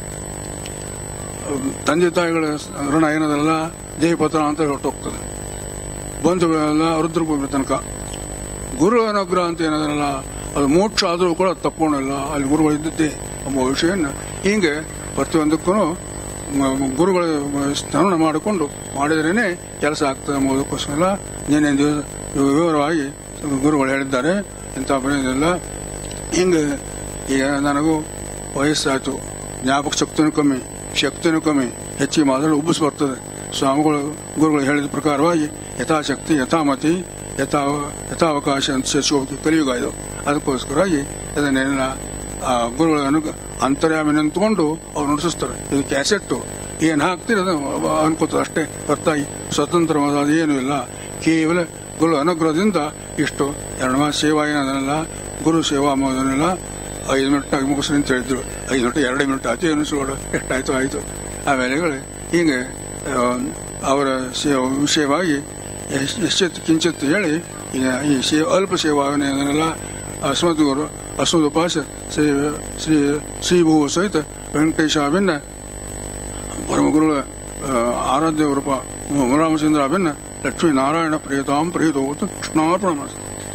ತಂದೆ ತಾಯಿಗಳ ಋಣ ಏನದಲ್ಲ ದೇಹಪತ್ರ ಅಂತ ಹೊರಟೋಗ್ತದೆ, ಬಂಧುಗಳೆಲ್ಲ ರುದ್ರಭೂಮಿ ತನಕ. ಗುರು ಅನುಗ್ರಹ ಅಂತ ಏನದಲ್ಲ ಅದು ಮೋಕ್ಷ ಆದರೂ ಕೂಡ ತಪ್ಪೋಣಿಲ್ಲ, ಅಲ್ಲಿ ಗುರುಗಳು ಇದ್ದದ್ದೇ ಎಂಬ ವಿಷಯವನ್ನು ಹೀಗೆ ಪ್ರತಿಯೊಂದಕ್ಕೂ ಗುರುಗಳ ಸ್ಮರಣ ಮಾಡಿಕೊಂಡು ಮಾಡಿದ್ರೇನೆ ಕೆಲಸ ಆಗ್ತದೆ ಎಂಬುದಕ್ಕೋಸ್ಕರ ನಿನ್ನೆ ವಿವರವಾಗಿ ಗುರುಗಳು ಹೇಳಿದ್ದಾರೆ. ಇಂಥ ಬರೆಯೋದಿಲ್ಲ. ಹಿಂಗೆ ಈಗ ನನಗೂ ವಯಸ್ಸಾಯಿತು, ಜ್ಞಾಪಕ ಶಕ್ತಿನೂ ಕಮ್ಮಿ, ಶಕ್ತಿನೂ ಕಮ್ಮಿ, ಹೆಚ್ಚಿಗೆ ಮಾತ್ರ ಉಬ್ಬಿಸ್ ಬರ್ತದೆ. ಸ್ವಾಮಿಗಳು ಗುರುಗಳು ಹೇಳಿದ ಪ್ರಕಾರವಾಗಿ ಯಥಾಶಕ್ತಿ ಯಥಾಮತಿ ಯಥಾವಕಾಶ ಅಂತ ಸೇರಿಸ್ಕೋಬೇಕು. ಕಲಿಯುಗ ಇದು. ಅದಕ್ಕೋಸ್ಕರವಾಗಿ ಅದನ್ನೆಲ್ಲ ಗುರುಗಳ ಅಂತರ್ಯಾಮಿ ನಿಂತ್ಕೊಂಡು ಅವ್ರು ನುಡಿಸ್ತಾರೆ. ಇದು ಕ್ಯಾಸೆಟ್ಟು ಏನು ಹಾಕ್ತೀರಿ ಅದು ಅನ್ಕೋತಾರೆ ಅಷ್ಟೇ, ಹೊರತಾಗಿ ಸ್ವತಂತ್ರವಾದ ಏನೂ ಇಲ್ಲ. ಕೇವಲ ಗುರು ಅನುಗ್ರಹದಿಂದ ಇಷ್ಟು 2 ಮಾಸ ಸೇವಾ ಏನದನ್ನೆಲ್ಲ ಗುರು ಸೇವಾ ಅನ್ನೋದನ್ನೆಲ್ಲ 5 ಮಿನಿಟ್ ಆಗಿ ಮುಗಿಸ್ರಿ ಅಂತ ಹೇಳಿದ್ರು. 5 ಮಿನಿಟ್ 2 ಮಿನಿಟ್ ಆಯ್ತು, ಎನಿಸ್ಕೊಳ್ಳೋ ಎಷ್ಟಾಯ್ತು ಆಯ್ತು. ಆಮೇಲೆ ಹೀಗೆ ಅವರ ವಿಷಯವಾಗಿ ಎಷ್ಟೆತ್ತು ಕಿಂಚಿತ್ತು ಹೇಳಿ ಈಗ ಈ ಅಲ್ಪ ಸೇವಾವನೆಲ್ಲ ಅಸ್ಮದ್ ಗುರು ಅಸ್ಮದ್ ಉಪಾಸ ಶ್ರೀಭೂ ಸಹಿತ ವೆಂಕಟೇಶಾಭಿನ್ನ ಪರಮಗುರುಗಳ ಆರಾಧ್ಯ ರೂಪ ಮುರಾಮಚಂದ್ರ ಅಭಿನ್ನ ಲಕ್ಷ್ಮೀ ನಾರಾಯಣ ಪ್ರಿಯತಾಂ ಪ್ರಿಯತೋತು ಕೃಷ್ಣಾರ್ಪಣ ಮಾಡಿ.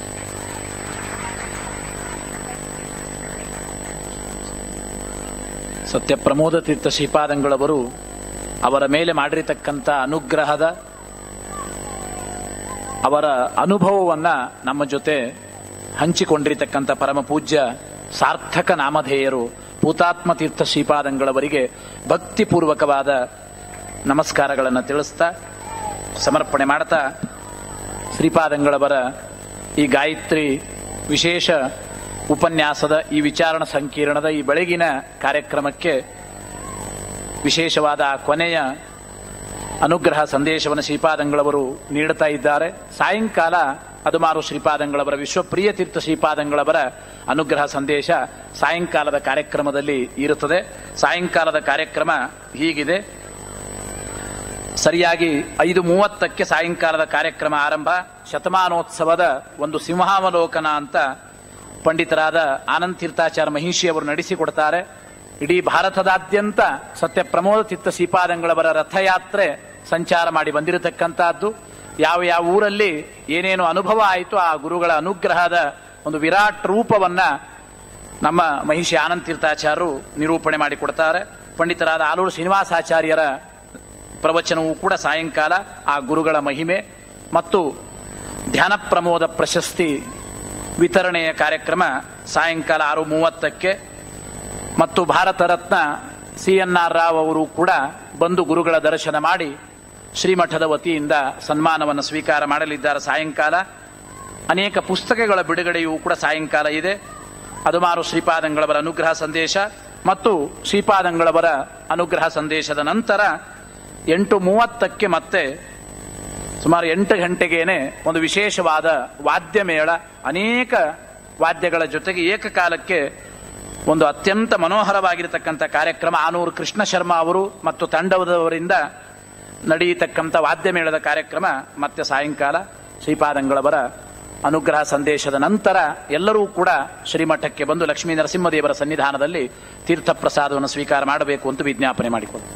ಸತ್ಯಪ್ರಮೋದ ತೀರ್ಥ ಶ್ರೀಪಾದಂಗಳವರು ಅವರ ಮೇಲೆ ಮಾಡಿರತಕ್ಕಂಥ ಅನುಗ್ರಹದ ಅವರ ಅನುಭವವನ್ನ ನಮ್ಮ ಜೊತೆ ಹಂಚಿಕೊಂಡಿರತಕ್ಕಂಥ ಪರಮ ಪೂಜ್ಯ ಸಾರ್ಥಕ ನಾಮಧೇಯರು ಭೂತಾತ್ಮ ತೀರ್ಥ ಶ್ರೀಪಾದಂಗಳವರಿಗೆ ಭಕ್ತಿಪೂರ್ವಕವಾದ ನಮಸ್ಕಾರಗಳನ್ನು ತಿಳಿಸ್ತಾ ಸಮರ್ಪಣೆ ಮಾಡ್ತಾ, ಶ್ರೀಪಾದಂಗಳವರ ಈ ಗಾಯತ್ರಿ ವಿಶೇಷ ಉಪನ್ಯಾಸದ ಈ ವಿಚಾರಣ ಸಂಕೀರ್ಣದ ಈ ಬೆಳಗಿನ ಕಾರ್ಯಕ್ರಮಕ್ಕೆ ವಿಶೇಷವಾದ ಕೊನೆಯ ಅನುಗ್ರಹ ಸಂದೇಶವನ್ನು ಶ್ರೀಪಾದಂಗಳವರು ನೀಡುತ್ತಾ ಇದ್ದಾರೆ. ಸಾಯಂಕಾಲ ಅದುಮಾರು ಶ್ರೀಪಾದಂಗಳವರ ವಿಶ್ವಪ್ರಿಯ ತೀರ್ಥ ಶ್ರೀಪಾದಂಗಳವರ ಅನುಗ್ರಹ ಸಂದೇಶ ಸಾಯಂಕಾಲದ ಕಾರ್ಯಕ್ರಮದಲ್ಲಿ ಇರುತ್ತದೆ. ಸಾಯಂಕಾಲದ ಕಾರ್ಯಕ್ರಮ ಹೀಗಿದೆ. ಸರಿಯಾಗಿ 5:30ಕ್ಕೆ ಸಾಯಂಕಾಲದ ಕಾರ್ಯಕ್ರಮ ಆರಂಭ. ಶತಮಾನೋತ್ಸವದ ಒಂದು ಸಿಂಹಾವಲೋಕನ ಅಂತ ಪಂಡಿತರಾದ ಆನಂದ ತೀರ್ಥಾಚಾರ್ಯ ಮಹಿಷಿಯವರು ನಡೆಸಿಕೊಡ್ತಾರೆ. ಇಡೀ ಭಾರತದಾದ್ಯಂತ ಸತ್ಯ ಪ್ರಮೋದ ತೀರ್ಥ ಶ್ರೀಪಾದಂಗಳವರ ರಥಯಾತ್ರೆ ಸಂಚಾರ ಮಾಡಿ ಬಂದಿರತಕ್ಕಂತಹದ್ದು. ಯಾವ ಯಾವ ಊರಲ್ಲಿ ಏನೇನು ಅನುಭವ ಆಯಿತು ಆ ಗುರುಗಳ ಅನುಗ್ರಹದ ಒಂದು ವಿರಾಟ್ ರೂಪವನ್ನ ನಮ್ಮ ಮಹಿಷಿ ಆನಂದ ತೀರ್ಥಾಚಾರ್ಯರು ನಿರೂಪಣೆ ಮಾಡಿಕೊಡ್ತಾರೆ. ಪಂಡಿತರಾದ ಆಲೂರು ಶ್ರೀನಿವಾಸಾಚಾರ್ಯರ ಪ್ರವಚನವೂ ಕೂಡ ಸಾಯಂಕಾಲ ಆ ಗುರುಗಳ ಮಹಿಮೆ ಮತ್ತು ಧ್ಯಾನ ಪ್ರಮೋದ ಪ್ರಶಸ್ತಿ ವಿತರಣೆಯ ಕಾರ್ಯಕ್ರಮ ಸಾಯಂಕಾಲ 6:30ಕ್ಕೆ ಮತ್ತು ಭಾರತ ರತ್ನ CNR ರಾವ್ ಅವರು ಕೂಡ ಬಂದು ಗುರುಗಳ ದರ್ಶನ ಮಾಡಿ ಶ್ರೀಮಠದ ವತಿಯಿಂದ ಸನ್ಮಾನವನ್ನು ಸ್ವೀಕಾರ ಮಾಡಲಿದ್ದಾರೆ. ಸಾಯಂಕಾಲ ಅನೇಕ ಪುಸ್ತಕಗಳ ಬಿಡುಗಡೆಯೂ ಕೂಡ ಸಾಯಂಕಾಲ ಇದೆ. ಅದುಮಾರು ಶ್ರೀಪಾದಂಗಳವರ ಅನುಗ್ರಹ ಸಂದೇಶ ಮತ್ತು ಶ್ರೀಪಾದಂಗಳವರ ಅನುಗ್ರಹ ಸಂದೇಶದ ನಂತರ 8:30ಕ್ಕೆ ಮತ್ತೆ ಸುಮಾರು 8 ಗಂಟೆಗೇನೆ ಒಂದು ವಿಶೇಷವಾದ ವಾದ್ಯ ಮೇಳ, ಅನೇಕ ವಾದ್ಯಗಳ ಜೊತೆಗೆ ಏಕಕಾಲಕ್ಕೆ ಒಂದು ಅತ್ಯಂತ ಮನೋಹರವಾಗಿರತಕ್ಕಂಥ ಕಾರ್ಯಕ್ರಮ ಆನೂರು ಕೃಷ್ಣ ಶರ್ಮಾ ಅವರು ಮತ್ತು ತಂಡದವರಿಂದ ನಡೆಯತಕ್ಕಂಥ ವಾದ್ಯ ಮೇಳದ ಕಾರ್ಯಕ್ರಮ ಮತ್ತೆ ಸಾಯಂಕಾಲ ಶ್ರೀಪಾದಂಗಳವರ ಅನುಗ್ರಹ ಸಂದೇಶದ ನಂತರ ಎಲ್ಲರೂ ಕೂಡ ಶ್ರೀಮಠಕ್ಕೆ ಬಂದು ಲಕ್ಷ್ಮೀ ನರಸಿಂಹದೇವರ ಸನ್ನಿಧಾನದಲ್ಲಿ ತೀರ್ಥ ಪ್ರಸಾದವನ್ನು ಸ್ವೀಕಾರ ಮಾಡಬೇಕು ಅಂತ ವಿಜ್ಞಾಪನೆ ಮಾಡಿಕೊಂಡು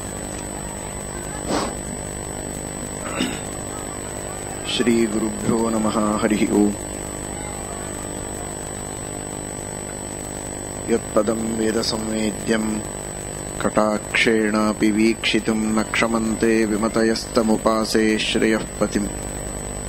ಶ್ರೀ ಗುರುಭ್ಯೋ ನಮಃ. ಹರಿ ಓಂ. ಯತ್ಪದಂ ವೇದ ಸಂವೇದ್ಯಂ ಕಟಾಕ್ಷೇಣಾಪಿ ವೀಕ್ಷಿತುಂ ನ ಕ್ಷಮಂತೆ ವಿಮತಯಸ್ತಮುಪಾಸೇ ಶ್ರೇಯಃ ಪತಿಂ.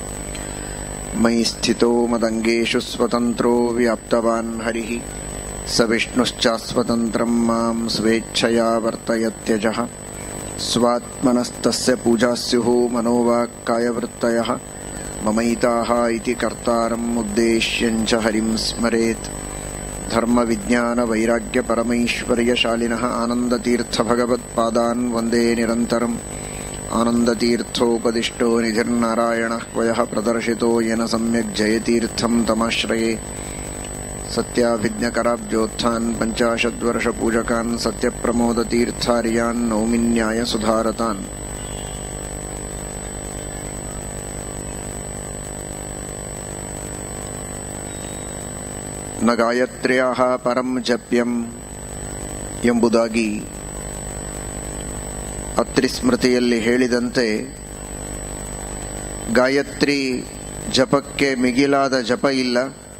ಮಯಿ ಸ್ಥಿತೋ ಮದಂಗೇಷು ಸ್ವತಂತ್ರೋ ವ್ಯಾಪ್ತವಾನ್ ಹರಿಃ ಸ ವಿಷ್ಣುಶ್ಚಾಸ್ವತಂತ್ರಂ ಮಾಂ ಸ್ವೇಚ್ಛಯಾ ವರ್ತಯತ್ಯಜಃ ಸ್ವಾತ್ಮನಸ್ತಸ್ಯ ಪೂಜಾಸ್ಯುಃ ಮನೋವಾಕ್ಕಾಯವೃತ್ತಯಃ ಮಮೈತಾಃ ಇತಿ ಕರ್ತಾರಂ ಉದ್ದೇಶ್ಯಂಚ ಹರಿಂ ಸ್ಮರೇತ್. ಧರ್ಮ ವಿಜ್ಞಾನ ವೈರಾಗ್ಯ ಪರಮೈಶ್ವರ್ಯಶಾಲಿನಃ ಆನಂದತೀರ್ಥ ಭಗವತ್ಪಾದಾನ್ ವಂದೇ ನಿರಂತರಂ. ಆನಂದತೀರ್ಥೋಪದಿಷ್ಟೋ ನಿಧಿರ್ನಾರಾಯಣಃ ವಯಃ ಪ್ರದರ್ಶಿತೋ ಯೇನ ಸಮ್ಯಕ್ ಜಯತೀರ್ಥಂ ತಮಾಶ್ರಯೇ. ಸತ್ಯಾಭಿಜ್ಞಕರಾಬ್ಜೋತ್ಥಾನ್ ಪಂಚಾಶದ್ವರ್ಷ ಪೂಜಕಾನ್ ಸತ್ಯಪ್ರಮೋದತೀರ್ಥಾರ್ಯಾನ್ ನೌಮಿನ್ಯಾಯ ಸುಧಾರತಾನ್. ನ ಗಾಯತ್ರ್ಯಾಃ ಪರಂ ಜಪ್ಯಂ ಎಂಬುದಾಗಿ ಅತ್ರಿ ಸ್ಮೃತಿಯಲ್ಲಿ ಹೇಳಿದಂತೆ ಗಾಯತ್ರಿ ಜಪಕ್ಕೆ ಮಿಗಿಲಾದ ಜಪ ಇಲ್ಲ.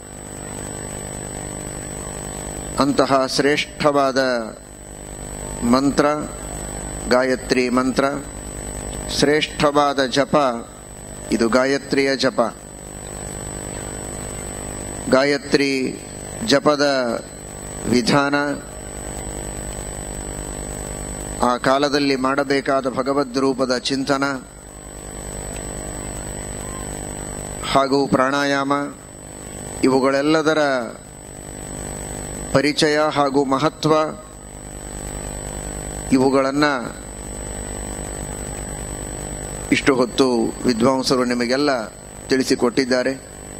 ಅಂತಹ ಶ್ರೇಷ್ಠವಾದ ಮಂತ್ರ ಗಾಯತ್ರಿ ಮಂತ್ರ, ಶ್ರೇಷ್ಠವಾದ ಜಪ ಇದು ಗಾಯತ್ರಿಯ ಜಪ. ಗಾಯತ್ರಿ ಜಪದ ವಿಧಾನ, ಆ ಕಾಲದಲ್ಲಿ ಮಾಡಬೇಕಾದ ಭಗವದ್ ರೂಪದ ಚಿಂತನ ಹಾಗೂ ಪ್ರಾಣಾಯಾಮ, ಇವುಗಳೆಲ್ಲದರ ಪರಿಚಯ ಹಾಗೂ ಮಹತ್ವ ಇವುಗಳನ್ನು ಇಷ್ಟು ಹೊತ್ತು ವಿದ್ವಾಂಸರು ನಿಮಗೆಲ್ಲ ತಿಳಿಸಿಕೊಟ್ಟಿದ್ದಾರೆ.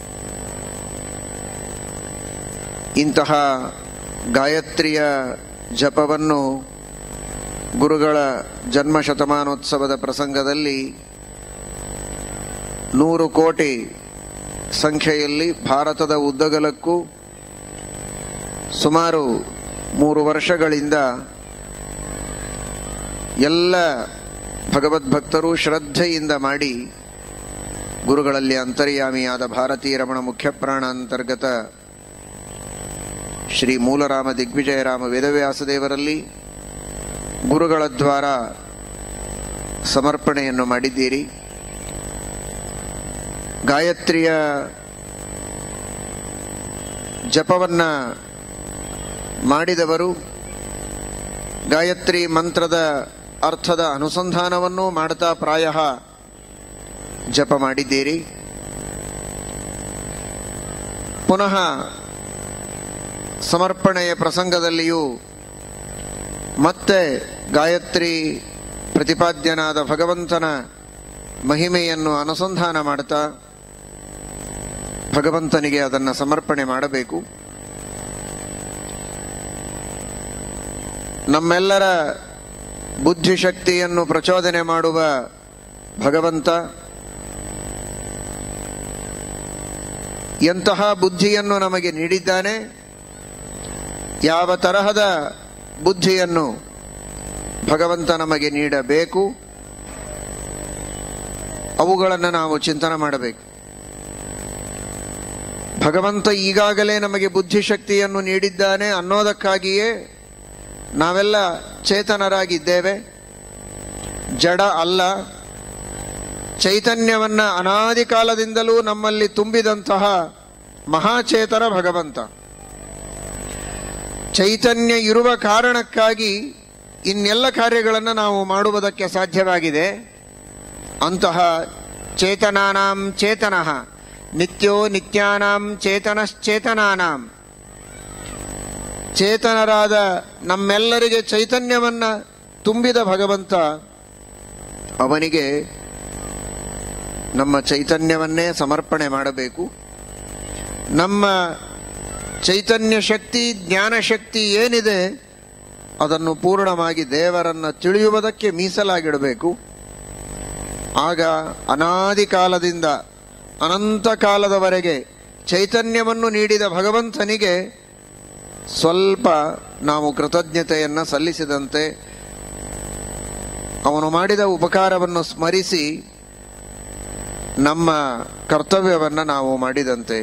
ಇಂತಹ ಗಾಯತ್ರಿಯ ಜಪವನ್ನು ಗುರುಗಳ ಜನ್ಮ ಶತಮಾನೋತ್ಸವದ ಪ್ರಸಂಗದಲ್ಲಿ 100 ಕೋಟಿ ಸಂಖ್ಯೆಯಲ್ಲಿ ಭಾರತದ ಉದ್ದಗಲಕ್ಕೂ ಸುಮಾರು 3 ವರ್ಷಗಳಿಂದ ಎಲ್ಲ ಭಗವದ್ಭಕ್ತರು ಶ್ರದ್ಧೆಯಿಂದ ಮಾಡಿ ಗುರುಗಳಲ್ಲಿ ಅಂತರ್ಯಾಮಿಯಾದ ಭಾರತೀ ರಮಣ ಮುಖ್ಯಪ್ರಾಣ ಅಂತರ್ಗತ ಶ್ರೀ ಮೂಲರಾಮ ದಿಗ್ವಿಜಯರಾಮ ವೇದವ್ಯಾಸದೇವರಲ್ಲಿ ಗುರುಗಳ ದ್ವಾರ ಸಮರ್ಪಣೆಯನ್ನು ಮಾಡಿದ್ದೀರಿ. ಗಾಯತ್ರಿಯ ಜಪವನ್ನ ಮಾಡಿದವರು ಗಾಯತ್ರಿ ಮಂತ್ರದ ಅರ್ಥದ ಅನುಸಂಧಾನವನ್ನು ಮಾಡ್ತಾ ಪ್ರಾಯಃ ಜಪ ಮಾಡಿದ್ದೀರಿ. ಪುನಃ ಸಮರ್ಪಣೆಯ ಪ್ರಸಂಗದಲ್ಲಿಯೂ ಮತ್ತೆ ಗಾಯತ್ರಿ ಪ್ರತಿಪಾದ್ಯನಾದ ಭಗವಂತನ ಮಹಿಮೆಯನ್ನು ಅನುಸಂಧಾನ ಮಾಡ್ತಾ ಭಗವಂತನಿಗೆ ಅದನ್ನು ಸಮರ್ಪಣೆ ಮಾಡಬೇಕು. ನಮ್ಮೆಲ್ಲರ ಬುದ್ಧಿಶಕ್ತಿಯನ್ನು ಪ್ರಚೋದನೆ ಮಾಡುವ ಭಗವಂತ ಎಂತಹ ಬುದ್ಧಿಯನ್ನು ನಮಗೆ ನೀಡಿದ್ದಾನೆ, ಯಾವ ತರಹದ ಬುದ್ಧಿಯನ್ನು ಭಗವಂತ ನಮಗೆ ನೀಡಬೇಕು, ಅವುಗಳನ್ನು ನಾವು ಚಿಂತನೆ ಮಾಡಬೇಕು. ಭಗವಂತ ಈಗಾಗಲೇ ನಮಗೆ ಬುದ್ಧಿಶಕ್ತಿಯನ್ನು ನೀಡಿದ್ದಾನೆ ಅನ್ನೋದಕ್ಕಾಗಿಯೇ ನಾವೆಲ್ಲ ಚೇತನರಾಗಿದ್ದೇವೆ, ಜಡ ಅಲ್ಲ. ಚೈತನ್ಯವನ್ನ ಅನಾದಿ ಕಾಲದಿಂದಲೂ ನಮ್ಮಲ್ಲಿ ತುಂಬಿದಂತಹ ಮಹಾಚೇತನ ಭಗವಂತ. ಚೈತನ್ಯ ಇರುವ ಕಾರಣಕ್ಕಾಗಿ ಇನ್ನೆಲ್ಲ ಕಾರ್ಯಗಳನ್ನು ನಾವು ಮಾಡುವುದಕ್ಕೆ ಸಾಧ್ಯವಾಗಿದೆ. ಅಂತಹ ಚೇತನಾನಾಂ ಚೇತನಃ ನಿತ್ಯೋ ನಿತ್ಯಾನಾಂ ಚೇತನಶ್ಚೇತನಾನಾಂ, ಚೇತನರಾದ ನಮ್ಮೆಲ್ಲರಿಗೆ ಚೈತನ್ಯವನ್ನ ತುಂಬಿದ ಭಗವಂತ, ಅವನಿಗೆ ನಮ್ಮ ಚೈತನ್ಯವನ್ನೇ ಸಮರ್ಪಣೆ ಮಾಡಬೇಕು. ನಮ್ಮ ಚೈತನ್ಯ ಶಕ್ತಿ, ಜ್ಞಾನ ಶಕ್ತಿ ಏನಿದೆ ಅದನ್ನು ಪೂರ್ಣವಾಗಿ ದೇವರನ್ನು ತಿಳಿಯುವುದಕ್ಕೆ ಮೀಸಲಾಗಿಡಬೇಕು. ಆಗ ಅನಾದಿ ಕಾಲದಿಂದ ಅನಂತ ಕಾಲದವರೆಗೆ ಚೈತನ್ಯವನ್ನು ನೀಡಿದ ಭಗವಂತನಿಗೆ ಸ್ವಲ್ಪ ನಾವು ಕೃತಜ್ಞತೆಯನ್ನು ಸಲ್ಲಿಸಿದಂತೆ, ಅವನು ಮಾಡಿದ ಉಪಕಾರವನ್ನು ಸ್ಮರಿಸಿ ನಮ್ಮ ಕರ್ತವ್ಯವನ್ನು ನಾವು ಮಾಡಿದಂತೆ.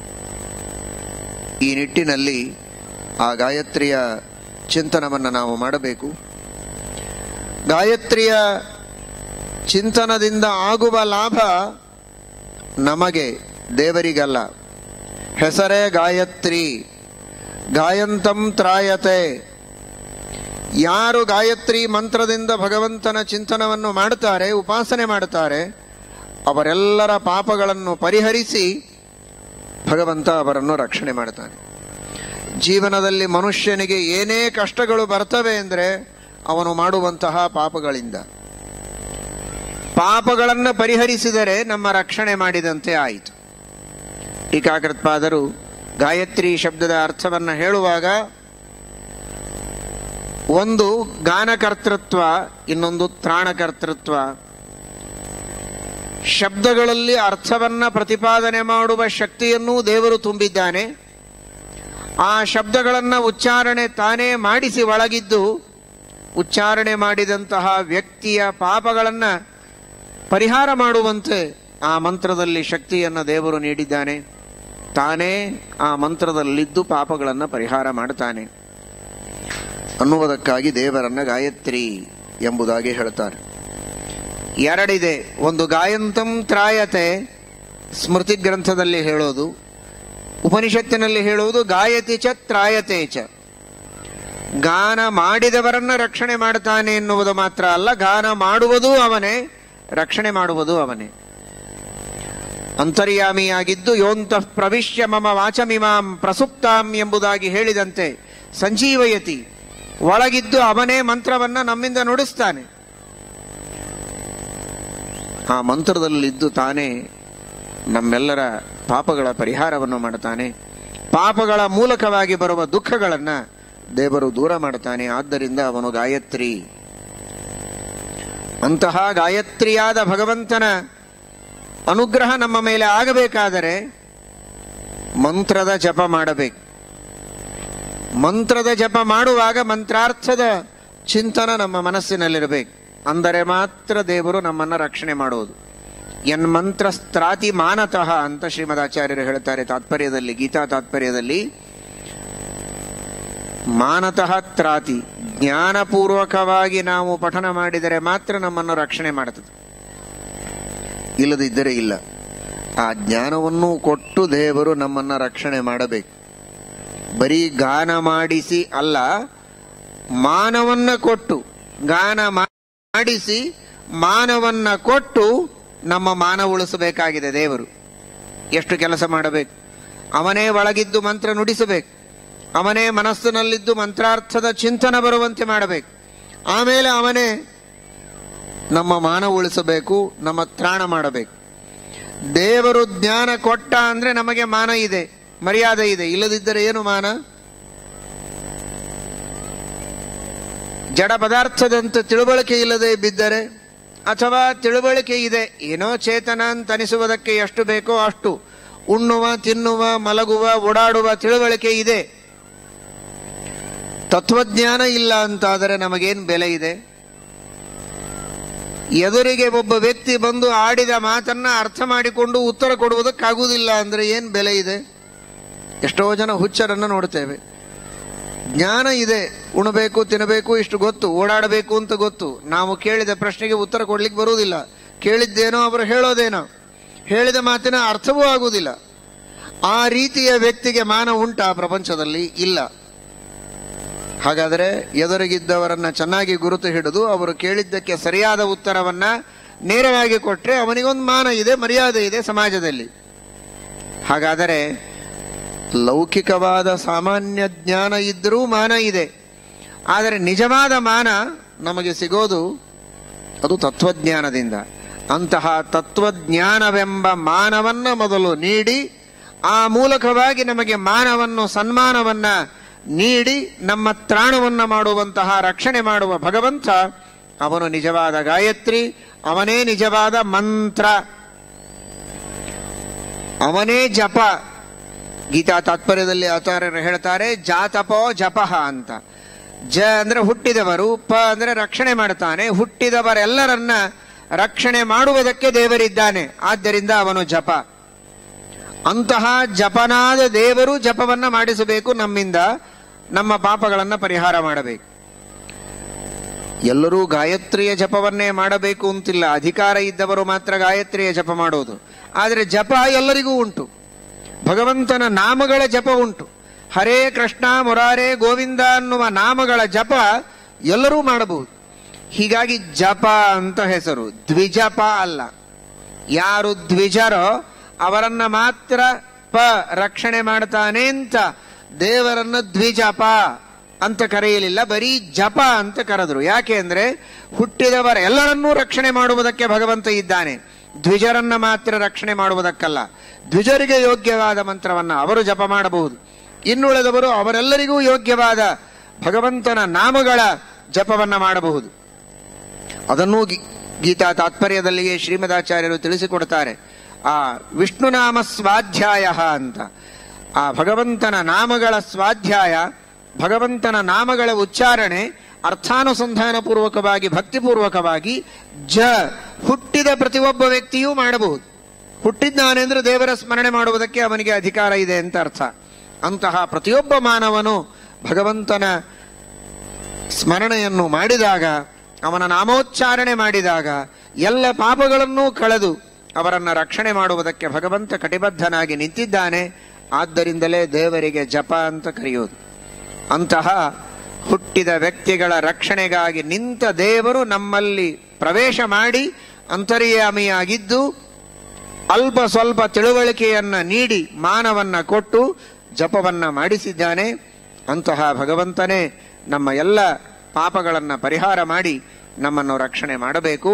ಈ ನಿಟ್ಟಿನಲ್ಲಿ ಆ ಗಾಯತ್ರಿಯ ಚಿಂತನವನ್ನು ನಾವು ಮಾಡಬೇಕು. ಗಾಯತ್ರಿಯ ಚಿಂತನದಿಂದ ಆಗುವ ಲಾಭ ನಮಗೆ, ದೇವರಿಗಲ್ಲ. ಹೆಸರೇ ಗಾಯತ್ರಿ. ಗಾಯಂತಂ ತ್ರಾಯತೆ. ಯಾರು ಗಾಯತ್ರಿ ಮಂತ್ರದಿಂದ ಭಗವಂತನ ಚಿಂತನವನ್ನು ಮಾಡುತ್ತಾರೆ, ಉಪಾಸನೆ ಮಾಡುತ್ತಾರೆ, ಅವರೆಲ್ಲರ ಪಾಪಗಳನ್ನು ಪರಿಹರಿಸಿ ಭಗವಂತ ಅವರನ್ನು ರಕ್ಷಣೆ ಮಾಡುತ್ತಾನೆ. ಜೀವನದಲ್ಲಿ ಮನುಷ್ಯನಿಗೆ ಏನೇ ಕಷ್ಟಗಳು ಬರ್ತವೆ ಅಂದರೆ ಅವನು ಮಾಡುವಂತಹ ಪಾಪಗಳಿಂದ. ಪಾಪಗಳನ್ನು ಪರಿಹರಿಸಿದರೆ ನಮ್ಮ ರಕ್ಷಣೆ ಮಾಡಿದಂತೆ ಆಯಿತು. ಟೀಕಾಕೃತ್ಪಾದರು ಗಾಯತ್ರಿ ಶಬ್ದದ ಅರ್ಥವನ್ನು ಹೇಳುವಾಗ ಒಂದು ಗಾನಕರ್ತೃತ್ವ, ಇನ್ನೊಂದು ತ್ರಾಣಕರ್ತೃತ್ವ. ಶಬ್ದಗಳಲ್ಲಿ ಅರ್ಥವನ್ನ ಪ್ರತಿಪಾದನೆ ಮಾಡುವ ಶಕ್ತಿಯನ್ನೂ ದೇವರು ತುಂಬಿದ್ದಾನೆ. ಆ ಶಬ್ದಗಳನ್ನು ಉಚ್ಚಾರಣೆ ತಾನೇ ಮಾಡಿಸಿ ಒಳಗಿದ್ದು ಉಚ್ಚಾರಣೆ ಮಾಡಿದಂತಹ ವ್ಯಕ್ತಿಯ ಪಾಪಗಳನ್ನು ಪರಿಹಾರ ಮಾಡುವಂತೆ ಆ ಮಂತ್ರದಲ್ಲಿ ಶಕ್ತಿಯನ್ನು ದೇವರು ನೀಡಿದ್ದಾನೆ. ತಾನೇ ಆ ಮಂತ್ರದಲ್ಲಿದ್ದು ಪಾಪಗಳನ್ನು ಪರಿಹಾರ ಮಾಡುತ್ತಾನೆ ಅನ್ನುವುದಕ್ಕಾಗಿ ದೇವರನ್ನ ಗಾಯತ್ರಿ ಎಂಬುದಾಗಿ ಹೇಳ್ತಾರೆ. ಎರಡಿದೆ. ಒಂದು ಗಾಯಂತಂ ತ್ರಾಯತೆ, ಸ್ಮೃತಿ ಗ್ರಂಥದಲ್ಲಿ ಹೇಳೋದು. ಉಪನಿಷತ್ತಿನಲ್ಲಿ ಹೇಳುವುದು ಗಾಯತಿ ಚ ತ್ರಾಯತೆ ಚ. ಗಾನ ಮಾಡಿದವರನ್ನ ರಕ್ಷಣೆ ಮಾಡುತ್ತಾನೆ ಎನ್ನುವುದು ಮಾತ್ರ ಅಲ್ಲ, ಗಾನ ಮಾಡುವುದೂ ಅವನೇ, ರಕ್ಷಣೆ ಮಾಡುವುದು ಅವನೇ. ಅಂತರ್ಯಾಮಿಯಾಗಿದ್ದು ಯೋಂತಃ ಪ್ರವಿಶ್ಯ ಮಮ ವಾಚಮಿಮಾಂ ಪ್ರಸುಪ್ತಾಂ ಎಂಬುದಾಗಿ ಹೇಳಿದಂತೆ ಸಂಜೀವಯತಿ, ಒಳಗಿದ್ದು ಅವನೇ ಮಂತ್ರವನ್ನ ನಮ್ಮಿಂದ ನುಡಿಸ್ತಾನೆ. ಆ ಮಂತ್ರದಲ್ಲಿದ್ದು ತಾನೇ ನಮ್ಮೆಲ್ಲರ ಪಾಪಗಳ ಪರಿಹಾರವನ್ನು ಮಾಡುತ್ತಾನೆ. ಪಾಪಗಳ ಮೂಲಕವಾಗಿ ಬರುವ ದುಃಖಗಳನ್ನು ದೇವರು ದೂರ ಮಾಡುತ್ತಾನೆ. ಆದ್ದರಿಂದ ಅವನು ಗಾಯತ್ರಿ. ಅಂತಹ ಗಾಯತ್ರಿಯಾದ ಭಗವಂತನ ಅನುಗ್ರಹ ನಮ್ಮ ಮೇಲೆ ಆಗಬೇಕಾದರೆ ಮಂತ್ರದ ಜಪ ಮಾಡಬೇಕು. ಮಂತ್ರದ ಜಪ ಮಾಡುವಾಗ ಮಂತ್ರಾರ್ಥದ ಚಿಂತನ ನಮ್ಮ ಮನಸ್ಸಿನಲ್ಲಿರಬೇಕು. ಅಂದರೆ ಮಾತ್ರ ದೇವರು ನಮ್ಮನ್ನು ರಕ್ಷಣೆ ಮಾಡುವುದು. ಎನ್ ಮಂತ್ರ ಸ್ತ್ರಾತಿ ಮಾನತಃ ಅಂತ ಶ್ರೀಮದಾಚಾರ್ಯರು ಹೇಳ್ತಾರೆ ತಾತ್ಪರ್ಯದಲ್ಲಿ, ಗೀತಾ ತಾತ್ಪರ್ಯದಲ್ಲಿ. ಮಾನತಃ ತ್ರಾತಿ, ಜ್ಞಾನಪೂರ್ವಕವಾಗಿ ನಾವು ಪಠನ ಮಾಡಿದರೆ ಮಾತ್ರ ನಮ್ಮನ್ನು ರಕ್ಷಣೆ ಮಾಡುತ್ತದೆ, ಇಲ್ಲದಿದ್ದರೆ ಇಲ್ಲ. ಆ ಜ್ಞಾನವನ್ನು ಕೊಟ್ಟು ದೇವರು ನಮ್ಮನ್ನು ರಕ್ಷಣೆ ಮಾಡಬೇಕು. ಬರೀ ಗಾನ ಮಾಡಿಸಿ ಅಲ್ಲ, ಮಾನವನ್ನ ಕೊಟ್ಟು, ಗಾನ ಮಾಡಿಸಿ ಮಾನವನ್ನ ಕೊಟ್ಟು ನಮ್ಮ ಮಾನ ಉಳಿಸಬೇಕಾಗಿದೆ ದೇವರು. ಎಷ್ಟು ಕೆಲಸ ಮಾಡಬೇಕು. ಅವನೇ ಒಳಗಿದ್ದು ಮಂತ್ರ ನುಡಿಸಬೇಕು, ಅವನೇ ಮನಸ್ಸಿನಲ್ಲಿದ್ದು ಮಂತ್ರಾರ್ಥದ ಚಿಂತನ ಬರುವಂತೆ ಮಾಡಬೇಕು. ಆಮೇಲೆ ಅವನೇ ನಮ್ಮ ಮಾನ ಉಳಿಸಬೇಕು, ನಮ್ಮ ತ್ರಾಣ ಮಾಡಬೇಕು. ದೇವರು ಜ್ಞಾನ ಕೊಟ್ಟ ಅಂದ್ರೆ ನಮಗೆ ಮಾನ ಇದೆ, ಮರ್ಯಾದೆ ಇದೆ. ಇಲ್ಲದಿದ್ದರೆ ಏನು ಮಾನ? ಜಡ ಪದಾರ್ಥದಂತೆ ತಿಳುವಳಿಕೆ ಇಲ್ಲದೆ ಬಿದ್ದರೆ, ಅಥವಾ ತಿಳುವಳಿಕೆ ಇದೆ, ಏನೋ ಚೇತನ ಅಂತ ಅನಿಸುವುದಕ್ಕೆ ಎಷ್ಟು ಬೇಕೋ ಅಷ್ಟು ಉಣ್ಣುವ, ತಿನ್ನುವ, ಮಲಗುವ, ಓಡಾಡುವ ತಿಳುವಳಿಕೆ ಇದೆ, ತತ್ವಜ್ಞಾನ ಇಲ್ಲ ಅಂತಾದರೆ ನಮಗೇನು ಬೆಲೆ ಇದೆ? ಎದುರಿಗೆ ಒಬ್ಬ ವ್ಯಕ್ತಿ ಬಂದು ಆಡಿದ ಮಾತನ್ನ ಅರ್ಥ ಮಾಡಿಕೊಂಡು ಉತ್ತರ ಕೊಡುವುದಕ್ಕಾಗುವುದಿಲ್ಲ ಅಂದ್ರೆ ಏನು ಬೆಲೆ ಇದೆ? ಎಷ್ಟೋ ಜನ ಹುಚ್ಚರನ್ನು ನೋಡ್ತೇವೆ. ಜ್ಞಾನ ಇದೆ, ಉಣಬೇಕು, ತಿನ್ನಬೇಕು, ಇಷ್ಟು ಗೊತ್ತು, ಓಡಾಡಬೇಕು ಅಂತ ಗೊತ್ತು. ನಾವು ಕೇಳಿದ ಪ್ರಶ್ನೆಗೆ ಉತ್ತರ ಕೊಡ್ಲಿಕ್ಕೆ ಬರುವುದಿಲ್ಲ. ಕೇಳಿದ್ದೇನೋ ಅವರು ಹೇಳೋದೇನೋ, ಹೇಳಿದ ಮಾತಿನ ಅರ್ಥವೂ ಆಗುವುದಿಲ್ಲ. ಆ ರೀತಿಯ ವ್ಯಕ್ತಿಗೆ ಮಾನ ಉಂಟಾ ಪ್ರಪಂಚದಲ್ಲಿ? ಇಲ್ಲ. ಹಾಗಾದರೆ ಎದುರಿಗಿದ್ದವರನ್ನ ಚೆನ್ನಾಗಿ ಗುರುತು ಹಿಡಿದು ಅವರು ಕೇಳಿದ್ದಕ್ಕೆ ಸರಿಯಾದ ಉತ್ತರವನ್ನ ನೇರವಾಗಿ ಕೊಟ್ಟರೆ ಅವನಿಗೊಂದು ಮಾನ ಇದೆ, ಮರ್ಯಾದೆ ಇದೆ ಸಮಾಜದಲ್ಲಿ. ಹಾಗಾದರೆ ಲೌಕಿಕವಾದ ಸಾಮಾನ್ಯ ಜ್ಞಾನ ಇದ್ದರೂ ಮಾನ ಇದೆ. ಆದರೆ ನಿಜವಾದ ಮಾನ ನಮಗೆ ಸಿಗೋದು ಅದು ತತ್ವಜ್ಞಾನದಿಂದ. ಅಂತಹ ತತ್ವಜ್ಞಾನವೆಂಬ ಮಾನವನ್ನ ಮೊದಲು ನೀಡಿ, ಆ ಮೂಲಕವಾಗಿ ನಮಗೆ ಮಾನವನ್ನು, ಸನ್ಮಾನವನ್ನ ನೀಡಿ ನಮ್ಮ ತ್ರಾಣವನ್ನ ಮಾಡುವಂತಹ, ರಕ್ಷಣೆ ಮಾಡುವ ಭಗವಂತ ಅವನು ನಿಜವಾದ ಗಾಯತ್ರಿ, ಅವನೇ ನಿಜವಾದ ಮಂತ್ರ, ಅವನೇ ಜಪ. ಗೀತಾ ತಾತ್ಪರ್ಯದಲ್ಲಿ ಆಚಾರ್ಯರು ಹೇಳ್ತಾರೆ ಜಾತಪೋ ಜಪಃ ಅಂತ. ಜ ಅಂದ್ರೆ ಹುಟ್ಟಿದವರು, ಪ ಅಂದ್ರೆ ರಕ್ಷಣೆ ಮಾಡ್ತಾನೆ. ಹುಟ್ಟಿದವರೆಲ್ಲರನ್ನ ರಕ್ಷಣೆ ಮಾಡುವುದಕ್ಕೆ ದೇವರಿದ್ದಾನೆ, ಆದ್ದರಿಂದ ಅವನು ಜಪ. ಅಂತಹ ಜಪನಾದ ದೇವರು ಜಪವನ್ನ ಮಾಡಿಸಬೇಕು ನಮ್ಮಿಂದ, ನಮ್ಮ ಪಾಪಗಳನ್ನ ಪರಿಹಾರ ಮಾಡಬೇಕು. ಎಲ್ಲರೂ ಗಾಯತ್ರಿಯ ಜಪವನ್ನೇ ಮಾಡಬೇಕು ಅಂತಿಲ್ಲ. ಅಧಿಕಾರ ಇದ್ದವರು ಮಾತ್ರ ಗಾಯತ್ರಿಯ ಜಪ ಮಾಡೋದು. ಆದರೆ ಜಪ ಎಲ್ಲರಿಗೂ ಉಂಟು. ಭಗವಂತನ ನಾಮಗಳ ಜಪ ಉಂಟು. ಹರೇ ಕೃಷ್ಣ ಮುರಾರೇ ಗೋವಿಂದ ಅನ್ನುವ ನಾಮಗಳ ಜಪ ಎಲ್ಲರೂ ಮಾಡಬಹುದು. ಹೀಗಾಗಿ ಜಪ ಅಂತ ಹೆಸರು, ದ್ವಿಜಪ ಅಲ್ಲ. ಯಾರು ದ್ವಿಜರೋ ಅವರನ್ನ ಮಾತ್ರ ರಕ್ಷಣೆ ಮಾಡ್ತಾನೆ ಅಂತ ದೇವರನ್ನ ದ್ವಿಜಪ ಅಂತ ಕರೆಯಲಿಲ್ಲ, ಬರೀ ಜಪ ಅಂತ ಕರೆದ್ರು. ಯಾಕೆ ಅಂದ್ರೆ ಹುಟ್ಟಿದವರ ಎಲ್ಲರನ್ನೂ ರಕ್ಷಣೆ ಮಾಡುವುದಕ್ಕೆ ಭಗವಂತ ಇದ್ದಾನೆ, ದ್ವಿಜರನ್ನ ಮಾತ್ರ ರಕ್ಷಣೆ ಮಾಡುವುದಕ್ಕಲ್ಲ. ದ್ವಿಜರಿಗೆ ಯೋಗ್ಯವಾದ ಮಂತ್ರವನ್ನ ಅವರು ಜಪ ಮಾಡಬಹುದು, ಇನ್ನುಳಿದವರು ಅವರೆಲ್ಲರಿಗೂ ಯೋಗ್ಯವಾದ ಭಗವಂತನ ನಾಮಗಳ ಜಪವನ್ನ ಮಾಡಬಹುದು. ಅದನ್ನೂ ಗೀತಾ ತಾತ್ಪರ್ಯದಲ್ಲಿಯೇ ಶ್ರೀಮದಾಚಾರ್ಯರು ತಿಳಿಸಿಕೊಡ್ತಾರೆ. ಆ ವಿಷ್ಣುನಾಮ ಸ್ವಾಧ್ಯಾಯ ಅಂತ, ಆ ಭಗವಂತನ ನಾಮಗಳ ಸ್ವಾಧ್ಯಾಯ, ಭಗವಂತನ ನಾಮಗಳ ಉಚ್ಚಾರಣೆ ಅರ್ಥಾನುಸಂಧಾನ ಪೂರ್ವಕವಾಗಿ ಭಕ್ತಿಪೂರ್ವಕವಾಗಿ ಹುಟ್ಟಿದ ಪ್ರತಿಯೊಬ್ಬ ವ್ಯಕ್ತಿಯೂ ಮಾಡಬಹುದು. ಹುಟ್ಟಿದ್ದಾನೆ ಅಂದ್ರೆ ದೇವರ ಸ್ಮರಣೆ ಮಾಡುವುದಕ್ಕೆ ಅವನಿಗೆ ಅಧಿಕಾರ ಇದೆ ಅಂತ ಅರ್ಥ. ಅಂತಹ ಪ್ರತಿಯೊಬ್ಬ ಮಾನವನು ಭಗವಂತನ ಸ್ಮರಣೆಯನ್ನು ಮಾಡಿದಾಗ, ಅವನ ನಾಮೋಚ್ಚಾರಣೆ ಮಾಡಿದಾಗ ಎಲ್ಲ ಪಾಪಗಳನ್ನೂ ಕಳೆದು ಅವರನ್ನ ರಕ್ಷಣೆ ಮಾಡುವುದಕ್ಕೆ ಭಗವಂತ ಕಟಿಬದ್ಧನಾಗಿ ನಿಂತಿದ್ದಾನೆ. ಆದ್ದರಿಂದಲೇ ದೇವರಿಗೆ ಜಪ ಅಂತ ಕರೆಯೋದು. ಅಂತಹ ಹುಟ್ಟಿದ ವ್ಯಕ್ತಿಗಳ ರಕ್ಷಣೆಗಾಗಿ ನಿಂತ ದೇವರು ನಮ್ಮಲ್ಲಿ ಪ್ರವೇಶ ಮಾಡಿ ಅಂತರ್ಯಾಮಿಯಾಗಿದ್ದು ಅಲ್ಪ ಸ್ವಲ್ಪ ತಿಳುವಳಿಕೆಯನ್ನ ನೀಡಿ ಮಾನವನ್ನ ಕೊಟ್ಟು ಜಪವನ್ನ ಮಾಡಿಸಿದ್ದಾನೆ. ಅಂತಹ ಭಗವಂತನೇ ನಮ್ಮ ಎಲ್ಲ ಪಾಪಗಳನ್ನು ಪರಿಹಾರ ಮಾಡಿ ನಮ್ಮನ್ನು ರಕ್ಷಣೆ ಮಾಡಬೇಕು.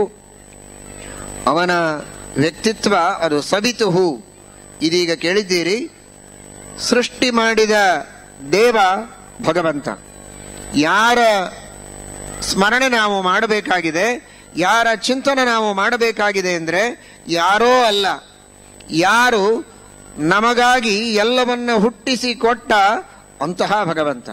ಅವನ ವ್ಯಕ್ತಿತ್ವ ಅದು ಸವಿತುಹು. ಇದೀಗ ಕೇಳಿದ್ದೀರಿ, ಸೃಷ್ಟಿ ಮಾಡಿದ ದೇವ ಭಗವಂತ. ಯಾರ ಸ್ಮರಣೆ ನಾವು ಮಾಡಬೇಕಾಗಿದೆ, ಯಾರ ಚಿಂತನೆ ನಾವು ಮಾಡಬೇಕಾಗಿದೆ ಅಂದ್ರೆ ಯಾರೋ ಅಲ್ಲ, ಯಾರು ನಮಗಾಗಿ ಎಲ್ಲವನ್ನ ಹುಟ್ಟಿಸಿ ಕೊಟ್ಟ ಅಂತಹ ಭಗವಂತ.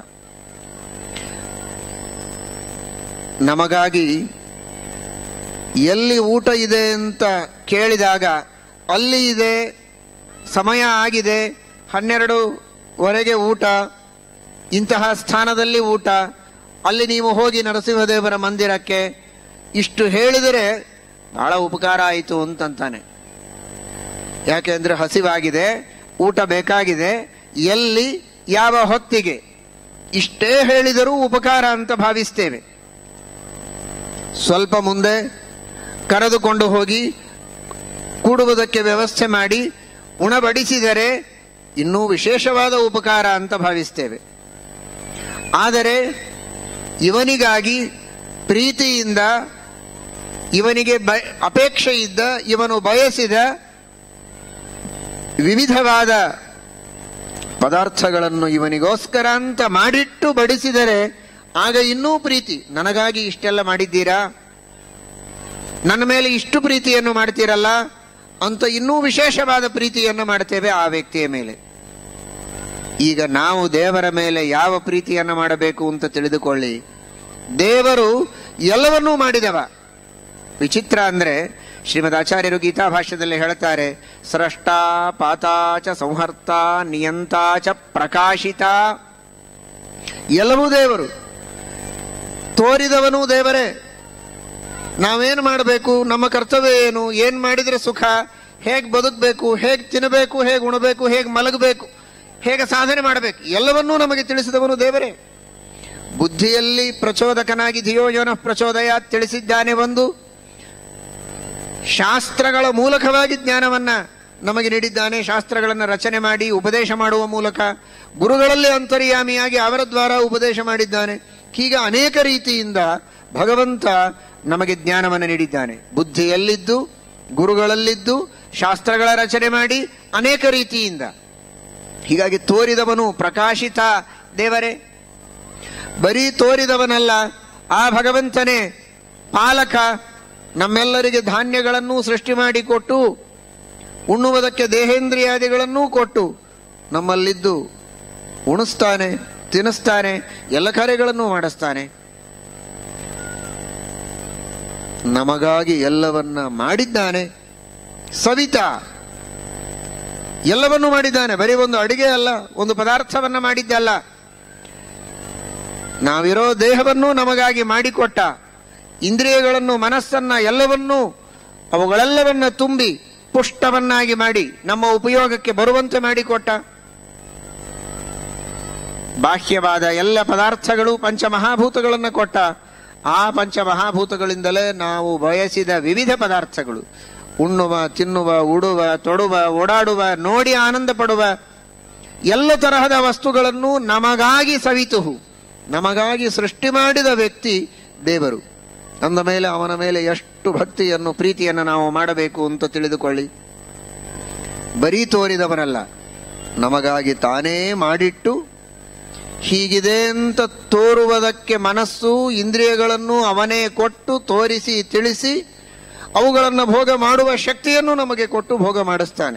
ನಮಗಾಗಿ ಎಲ್ಲಿ ಊಟ ಇದೆ ಅಂತ ಕೇಳಿದಾಗ ಅಲ್ಲಿ ಇದೆ, ಸಮಯ ಆಗಿದೆ, 12ವರೆಗೆ ಊಟ, ಇಂತಹ ಸ್ಥಾನದಲ್ಲಿ ಊಟ, ಅಲ್ಲಿ ನೀವು ಹೋಗಿ ನರಸಿಂಹದೇವರ ಮಂದಿರಕ್ಕೆ, ಇಷ್ಟು ಹೇಳಿದರೆ ಬಹಳ ಉಪಕಾರ ಆಯಿತು ಅಂತಂತಾನೆ. ಯಾಕೆಂದ್ರೆ ಹಸಿವಾಗಿದೆ, ಊಟ ಬೇಕಾಗಿದೆ, ಎಲ್ಲಿ ಯಾವ ಹೊತ್ತಿಗೆ, ಇಷ್ಟೇ ಹೇಳಿದರೂ ಉಪಕಾರ ಅಂತ ಭಾವಿಸ್ತೇವೆ. ಸ್ವಲ್ಪ ಮುಂದೆ ಕರೆದುಕೊಂಡು ಹೋಗಿ ಕೂಡುವುದಕ್ಕೆ ವ್ಯವಸ್ಥೆ ಮಾಡಿ ಉಣಬಡಿಸಿದರೆ ಇನ್ನೂ ವಿಶೇಷವಾದ ಉಪಕಾರ ಅಂತ ಭಾವಿಸ್ತೇವೆ. ಆದರೆ ಇವನಿಗಾಗಿ ಪ್ರೀತಿಯಿಂದ, ಇವನಿಗೆ ಅಪೇಕ್ಷೆಯಿದ್ದ, ಇವನು ಬಯಸಿದ ವಿವಿಧವಾದ ಪದಾರ್ಥಗಳನ್ನು ಇವನಿಗೋಸ್ಕರ ಅಂತ ಮಾಡಿಟ್ಟು ಬಡಿಸಿದರೆ ಆಗ ಇನ್ನೂ ಪ್ರೀತಿ. ನನಗಾಗಿ ಇಷ್ಟೆಲ್ಲ ಮಾಡಿದ್ದೀರಾ, ನನ್ನ ಮೇಲೆ ಇಷ್ಟು ಪ್ರೀತಿಯನ್ನು ಮಾಡ್ತೀರಲ್ಲ ಅಂತ ಇನ್ನೂ ವಿಶೇಷವಾದ ಪ್ರೀತಿಯನ್ನು ಮಾಡ್ತೇವೆ ಆ ವ್ಯಕ್ತಿಯ ಮೇಲೆ. ಈಗ ನಾವು ದೇವರ ಮೇಲೆ ಯಾವ ಪ್ರೀತಿಯನ್ನು ಮಾಡಬೇಕು ಅಂತ ತಿಳಿದುಕೊಳ್ಳಿ. ದೇವರು ಎಲ್ಲವನ್ನೂ ಮಾಡಿದವ. ವಿಚಿತ್ರ ಅಂದ್ರೆ ಶ್ರೀಮದ್ ಆಚಾರ್ಯರು ಗೀತಾ ಭಾಷ್ಯದಲ್ಲಿ ಹೇಳ್ತಾರೆ, ಸ್ರಷ್ಟ ಪಾತಾಚ ಸಂಹರ್ತ ನಿಯಂತಾಚ ಪ್ರಕಾಶಿತ. ಎಲ್ಲವೂ ದೇವರು, ತೋರಿದವನು ದೇವರೇ. ನಾವೇನು ಮಾಡಬೇಕು, ನಮ್ಮ ಕರ್ತವ್ಯ ಏನು, ಏನ್ ಮಾಡಿದ್ರೆ ಸುಖ, ಹೇಗೆ ಬದುಕಬೇಕು, ಹೇಗೆ ತಿನ್ನಬೇಕು, ಹೇಗೆ ಉಣಬೇಕು, ಹೇಗೆ ಮಲಗಬೇಕು, ಹೇಗೆ ಸಾಧನೆ ಮಾಡಬೇಕು, ಎಲ್ಲವನ್ನೂ ನಮಗೆ ತಿಳಿಸಿದವನು ದೇವರೇ. ಬುದ್ಧಿಯಲ್ಲಿ ಪ್ರಚೋದಕನಾಗಿ ಧಿಯೋ ಯೋನಃ ಪ್ರಚೋದಯ ತಿಳಿಸಿದ್ದಾನೆ ಒಂದು, ಶಾಸ್ತ್ರಗಳ ಮೂಲಕವಾಗಿ ಜ್ಞಾನವನ್ನ ನಮಗೆ ನೀಡಿದ್ದಾನೆ. ಶಾಸ್ತ್ರಗಳನ್ನು ರಚನೆ ಮಾಡಿ ಉಪದೇಶ ಮಾಡುವ ಮೂಲಕ ಗುರುಗಳಲ್ಲಿ ಅಂತರ್ಯಾಮಿಯಾಗಿ ಅವರ ದ್ವಾರ ಉಪದೇಶ ಮಾಡಿದ್ದಾನೆ. ಹೀಗೆ ಅನೇಕ ರೀತಿಯಿಂದ ಭಗವಂತ ನಮಗೆ ಜ್ಞಾನವನ್ನು ನೀಡಿದ್ದಾನೆ. ಬುದ್ಧಿಯಲ್ಲಿದ್ದು, ಗುರುಗಳಲ್ಲಿದ್ದು, ಶಾಸ್ತ್ರಗಳ ರಚನೆ ಮಾಡಿ ಅನೇಕ ರೀತಿಯಿಂದ. ಹೀಗಾಗಿ ತೋರಿದವನು ಪ್ರಕಾಶಿತ ದೇವರೇ. ಬರೀ ತೋರಿದವನಲ್ಲ, ಆ ಭಗವಂತನೇ ಪಾಲಕ. ನಮ್ಮೆಲ್ಲರಿಗೆ ಧಾನ್ಯಗಳನ್ನೂ ಸೃಷ್ಟಿ ಮಾಡಿಕೊಟ್ಟು, ಉಣ್ಣುವುದಕ್ಕೆ ದೇಹೇಂದ್ರಿಯಾದಿಗಳನ್ನೂ ಕೊಟ್ಟು ನಮ್ಮಲ್ಲಿದ್ದು ಉಣಿಸ್ತಾನೆ, ತಿನ್ನಿಸ್ತಾನೆ, ಎಲ್ಲ ಕಾರ್ಯಗಳನ್ನು ಮಾಡಿಸ್ತಾನೆ. ನಮಗಾಗಿ ಎಲ್ಲವನ್ನ ಮಾಡಿದ್ದಾನೆ. ಸವಿತಾ ಎಲ್ಲವನ್ನೂ ಮಾಡಿದ್ದಾನೆ. ಬರೀ ಒಂದು ಅಡಿಗೆ ಅಲ್ಲ, ಒಂದು ಪದಾರ್ಥವನ್ನ ಮಾಡಿದ್ದಲ್ಲ, ನಾವಿರೋ ದೇಹವನ್ನು ನಮಗಾಗಿ ಮಾಡಿಕೊಟ್ಟ. ಇಂದ್ರಿಯಗಳನ್ನು, ಮನಸ್ಸನ್ನ, ಎಲ್ಲವನ್ನೂ ಅವುಗಳೆಲ್ಲವನ್ನ ತುಂಬಿ ಪುಷ್ಟವನ್ನಾಗಿ ಮಾಡಿ ನಮ್ಮ ಉಪಯೋಗಕ್ಕೆ ಬರುವಂತೆ ಮಾಡಿಕೊಟ್ಟ. ಬಾಹ್ಯವಾದ ಎಲ್ಲ ಪದಾರ್ಥಗಳು ಪಂಚಮಹಾಭೂತಗಳನ್ನು ಕೊಟ್ಟ. ಆ ಪಂಚಮಹಾಭೂತಗಳಿಂದಲೇ ನಾವು ಬಯಸಿದ ವಿವಿಧ ಪದಾರ್ಥಗಳು, ಉಣ್ಣುವ, ತಿನ್ನುವ, ಉಡುವ, ತೊಡುವ, ಓಡಾಡುವ, ನೋಡಿ ಆನಂದ ಪಡುವ ಎಲ್ಲ ತರಹದ ವಸ್ತುಗಳನ್ನು ನಮಗಾಗಿ ಸವಿತುಹು, ನಮಗಾಗಿ ಸೃಷ್ಟಿ ಮಾಡಿದ ವ್ಯಕ್ತಿ ದೇವರು. ಅಂದ ಮೇಲೆ ಅವನ ಮೇಲೆ ಎಷ್ಟು ಭಕ್ತಿಯನ್ನು, ಪ್ರೀತಿಯನ್ನು ನಾವು ಮಾಡಬೇಕು ಅಂತ ತಿಳಿದುಕೊಳ್ಳಿ. ಬರೀ ತೋರಿದವನಲ್ಲ, ನಮಗಾಗಿ ತಾನೇ ಮಾಡಿಟ್ಟು ಹೀಗಿದೆ ಅಂತ ತೋರುವುದಕ್ಕೆ ಮನಸ್ಸು, ಇಂದ್ರಿಯಗಳನ್ನು ಅವನೇ ಕೊಟ್ಟು ತೋರಿಸಿ ತಿಳಿಸಿ ಅವುಗಳನ್ನು ಭೋಗ ಮಾಡುವ ಶಕ್ತಿಯನ್ನು ನಮಗೆ ಕೊಟ್ಟು ಭೋಗ ಮಾಡಿಸ್ತಾನೆ.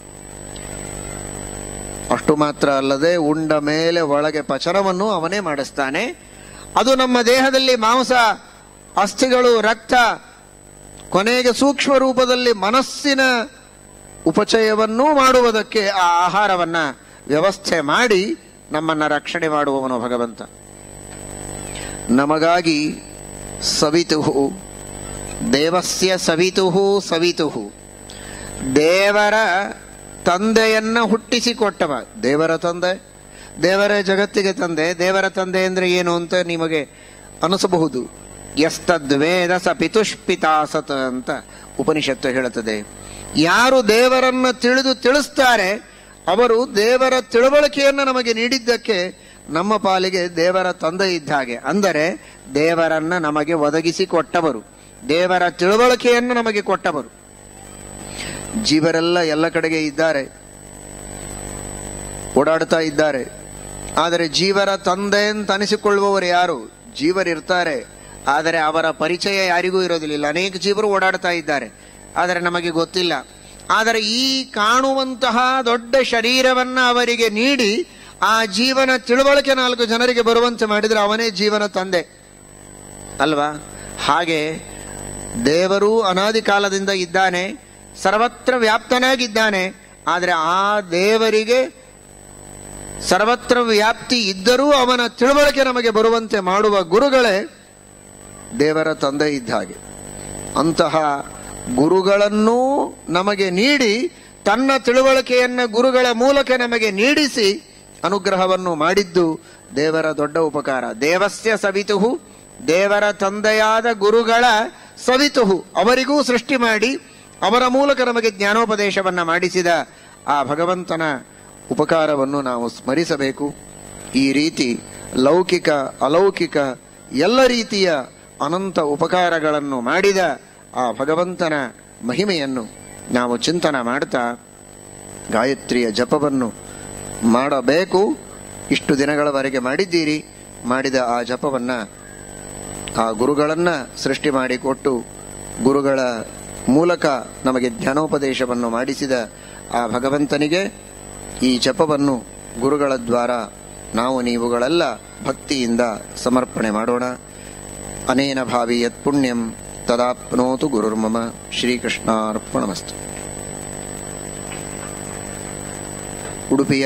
ಅಷ್ಟು ಮಾತ್ರ ಅಲ್ಲದೆ ಉಂಡ ಮೇಲೆ ಒಳಗೆ ಪಚನವನ್ನು ಅವನೇ ಮಾಡಿಸ್ತಾನೆ. ಅದು ನಮ್ಮ ದೇಹದಲ್ಲಿ ಮಾಂಸ, ಅಸ್ಥಿಗಳು, ರಕ್ತ, ಕೊನೆಗೆ ಸೂಕ್ಷ್ಮ ರೂಪದಲ್ಲಿ ಮನಸ್ಸಿನ ಉಪಚಯವನ್ನೂ ಮಾಡುವುದಕ್ಕೆ ಆ ಆಹಾರವನ್ನ ವ್ಯವಸ್ಥೆ ಮಾಡಿ ನಮ್ಮನ್ನ ರಕ್ಷಣೆ ಮಾಡುವವನು ಭಗವಂತ. ನಮಗಾಗಿ ಸವಿತುಹು, ದೇವಸ್ಯ ಸವಿತುಹು ಸವಿತುಹು, ದೇವರ ತಂದೆಯನ್ನ ಹುಟ್ಟಿಸಿಕೊಟ್ಟವ. ದೇವರ ತಂದೆ, ದೇವರ ಜಗತ್ತಿಗೆ ತಂದೆ. ದೇವರ ತಂದೆ ಅಂದ್ರೆ ಏನು ಅಂತ ನಿಮಗೆ ಅನಿಸಬಹುದು. ಯಸ್ತದ್ವೇದ ಸ ಪಿತುಷ್ಪಿತಾಸತ್ ಅಂತ ಉಪನಿಷತ್ತು ಹೇಳುತ್ತದೆ. ಯಾರು ದೇವರನ್ನ ತಿಳಿಸ್ತಾರೆ ಅವರು ದೇವರ ತಿಳುವಳಿಕೆಯನ್ನು ನಮಗೆ ನೀಡಿದ್ದಕ್ಕೆ ನಮ್ಮ ಪಾಲಿಗೆ ದೇವರ ತಂದೆ ಇದ್ದ ಹಾಗೆ. ಅಂದರೆ ದೇವರನ್ನ ನಮಗೆ ಒದಗಿಸಿಕೊಟ್ಟವರು, ದೇವರ ತಿಳುವಳಿಕೆಯನ್ನು ನಮಗೆ ಕೊಟ್ಟವರು. ಜೀವರೆಲ್ಲ ಎಲ್ಲ ಕಡೆಗೆ ಇದ್ದಾರೆ, ಓಡಾಡ್ತಾ ಇದ್ದಾರೆ. ಆದರೆ ಜೀವರ ತಂದೆ ಅಂತ ಅನಿಸಿಕೊಳ್ಳುವವರು ಯಾರು? ಜೀವರಿರ್ತಾರೆ, ಆದರೆ ಅವರ ಪರಿಚಯ ಯಾರಿಗೂ ಇರೋದಿಲ್ಲ. ಅನೇಕ ಜೀವರು ಓಡಾಡ್ತಾ ಇದ್ದಾರೆ, ಆದರೆ ನಮಗೆ ಗೊತ್ತಿಲ್ಲ. ಆದರೆ ಈ ಕಾಣುವಂತಹ ದೊಡ್ಡ ಶರೀರವನ್ನ ಅವರಿಗೆ ನೀಡಿ ಆ ಜೀವನ ತಿಳುವಳಿಕೆ 4 ಜನರಿಗೆ ಬರುವಂತೆ ಮಾಡಿದರೆ ಅವನೇ ಜೀವನ ತಂದೆ ಅಲ್ವಾ? ಹಾಗೆ ದೇವರು ಅನಾದಿ ಕಾಲದಿಂದ ಇದ್ದಾನೆ, ಸರ್ವತ್ರ ವ್ಯಾಪ್ತನಾಗಿದ್ದಾನೆ. ಆದರೆ ಆ ದೇವರಿಗೆ ಸರ್ವತ್ರ ವ್ಯಾಪ್ತಿ ಇದ್ದರೂ ಅವನ ತಿಳುವಳಿಕೆ ನಮಗೆ ಬರುವಂತೆ ಮಾಡುವ ಗುರುಗಳೇ ದೇವರ ತಂದೆ ಇದ್ದ ಹಾಗೆ. ಅಂತಹ ಗುರುಗಳನ್ನೂ ನಮಗೆ ನೀಡಿ ತನ್ನ ತಿಳುವಳಿಕೆಯನ್ನು ಗುರುಗಳ ಮೂಲಕ ನಮಗೆ ನೀಡಿಸಿ ಅನುಗ್ರಹವನ್ನು ಮಾಡಿದ್ದು ದೇವರ ದೊಡ್ಡ ಉಪಕಾರ. ದೇವಸ್ಯ ಸವಿತುಹು, ದೇವರ ತಂದೆಯಾದ ಗುರುಗಳ ಸವಿತುಹು, ಅವರಿಗೂ ಸೃಷ್ಟಿ ಮಾಡಿ ಅವರ ಮೂಲಕ ನಮಗೆ ಜ್ಞಾನೋಪದೇಶವನ್ನ ಮಾಡಿಸಿದ ಆ ಭಗವಂತನ ಉಪಕಾರವನ್ನು ನಾವು ಸ್ಮರಿಸಬೇಕು. ಈ ರೀತಿ ಲೌಕಿಕ ಅಲೌಕಿಕ ಎಲ್ಲ ರೀತಿಯ ಅನಂತ ಉಪಕಾರಗಳನ್ನು ಮಾಡಿದ ಆ ಭಗವಂತನ ಮಹಿಮೆಯನ್ನು ನಾವು ಚಿಂತನ ಮಾಡ್ತಾ ಗಾಯತ್ರಿಯ ಜಪವನ್ನು ಮಾಡಬೇಕು. ಇಷ್ಟು ದಿನಗಳವರೆಗೆ ಮಾಡಿದ್ದೀರಿ. ಮಾಡಿದ ಆ ಜಪವನ್ನ ಆ ಗುರುಗಳನ್ನ ಸೃಷ್ಟಿ ಮಾಡಿಕೊಟ್ಟು ಗುರುಗಳ ಮೂಲಕ ನಮಗೆ ಜ್ಞಾನೋಪದೇಶವನ್ನು ಮಾಡಿಸಿದ ಆ ಭಗವಂತನಿಗೆ ಈ ಜಪವನ್ನು ಗುರುಗಳ ದ್ವಾರ ನಾವು ನೀವುಗಳೆಲ್ಲ ಭಕ್ತಿಯಿಂದ ಸಮರ್ಪಣೆ ಮಾಡೋಣ. ಅನೇನ ಭಾವಿ ಯತ್ ಪುಣ್ಯಂ ತದಾಪ್ನೋತು ಗುರುರ್ಮಮ. ಶ್ರೀಕೃಷ್ಣಾರ್ಪಣಮಸ್ತು. ಉಡುಪಿಯ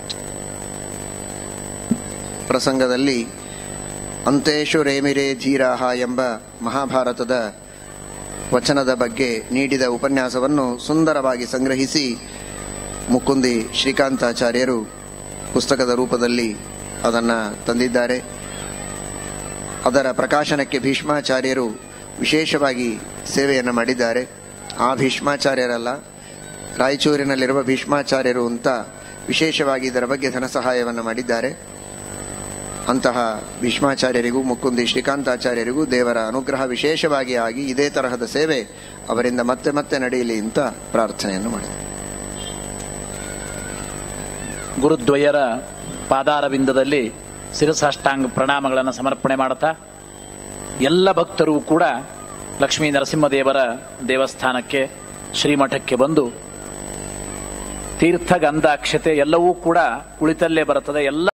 ಪ್ರಸಂಗದಲ್ಲಿ ಅಂತೇಶು ರೇಮಿರೇ ಧೀರಾಹ ಎಂಬ ಮಹಾಭಾರತದ ವಚನದ ಬಗ್ಗೆ ನೀಡಿದ ಉಪನ್ಯಾಸವನ್ನು ಸುಂದರವಾಗಿ ಸಂಗ್ರಹಿಸಿ ಮುಕುಂದಿ ಶ್ರೀಕಾಂತಾಚಾರ್ಯರು ಪುಸ್ತಕದ ರೂಪದಲ್ಲಿ ಅದನ್ನು ತಂದಿದ್ದಾರೆ. ಅದರ ಪ್ರಕಾಶನಕ್ಕೆ ಭೀಷ್ಮಾಚಾರ್ಯರು ವಿಶೇಷವಾಗಿ ಸೇವೆಯನ್ನು ಮಾಡಿದ್ದಾರೆ. ಆ ಭೀಷ್ಮಾಚಾರ್ಯರಲ್ಲ, ರಾಯಚೂರಿನಲ್ಲಿರುವ ಭೀಷ್ಮಾಚಾರ್ಯರು ಅಂತ ವಿಶೇಷವಾಗಿ ಇದರ ಬಗ್ಗೆ ಧನ ಸಹಾಯವನ್ನು ಮಾಡಿದ್ದಾರೆ. ಅಂತಹ ಭೀಷ್ಮಾಚಾರ್ಯರಿಗೂ ಮುಕುಂದಿ ಶ್ರೀಕಾಂತಾಚಾರ್ಯರಿಗೂ ದೇವರ ಅನುಗ್ರಹ ವಿಶೇಷವಾಗಿ ಆಗಿ ಇದೇ ತರಹದ ಸೇವೆ ಅವರಿಂದ ಮತ್ತೆ ಮತ್ತೆ ನಡೆಯಲಿ ಅಂತ ಪ್ರಾರ್ಥನೆಯನ್ನು ಮಾಡಿದ್ದಾರೆ. ಗುರುದ್ವಯರ ಪಾದಾರವಿಂದದಲ್ಲಿ ಶಿರಸಾಷ್ಟಾಂಗ ಪ್ರಣಾಮಗಳನ್ನು ಸಮರ್ಪಣೆ ಮಾಡುತ್ತಾ ಎಲ್ಲ ಭಕ್ತರು ಕೂಡ ಲಕ್ಷ್ಮೀ ನರಸಿಂಹದೇವರ ದೇವಸ್ಥಾನಕ್ಕೆ ಶ್ರೀಮಠಕ್ಕೆ ಬಂದು ತೀರ್ಥ ಗಂಧ ಅಕ್ಷತೆ ಎಲ್ಲವೂ ಕೂಡ ಕುಳಿತಲ್ಲೇ ಬರುತ್ತದೆ. ಎಲ್ಲ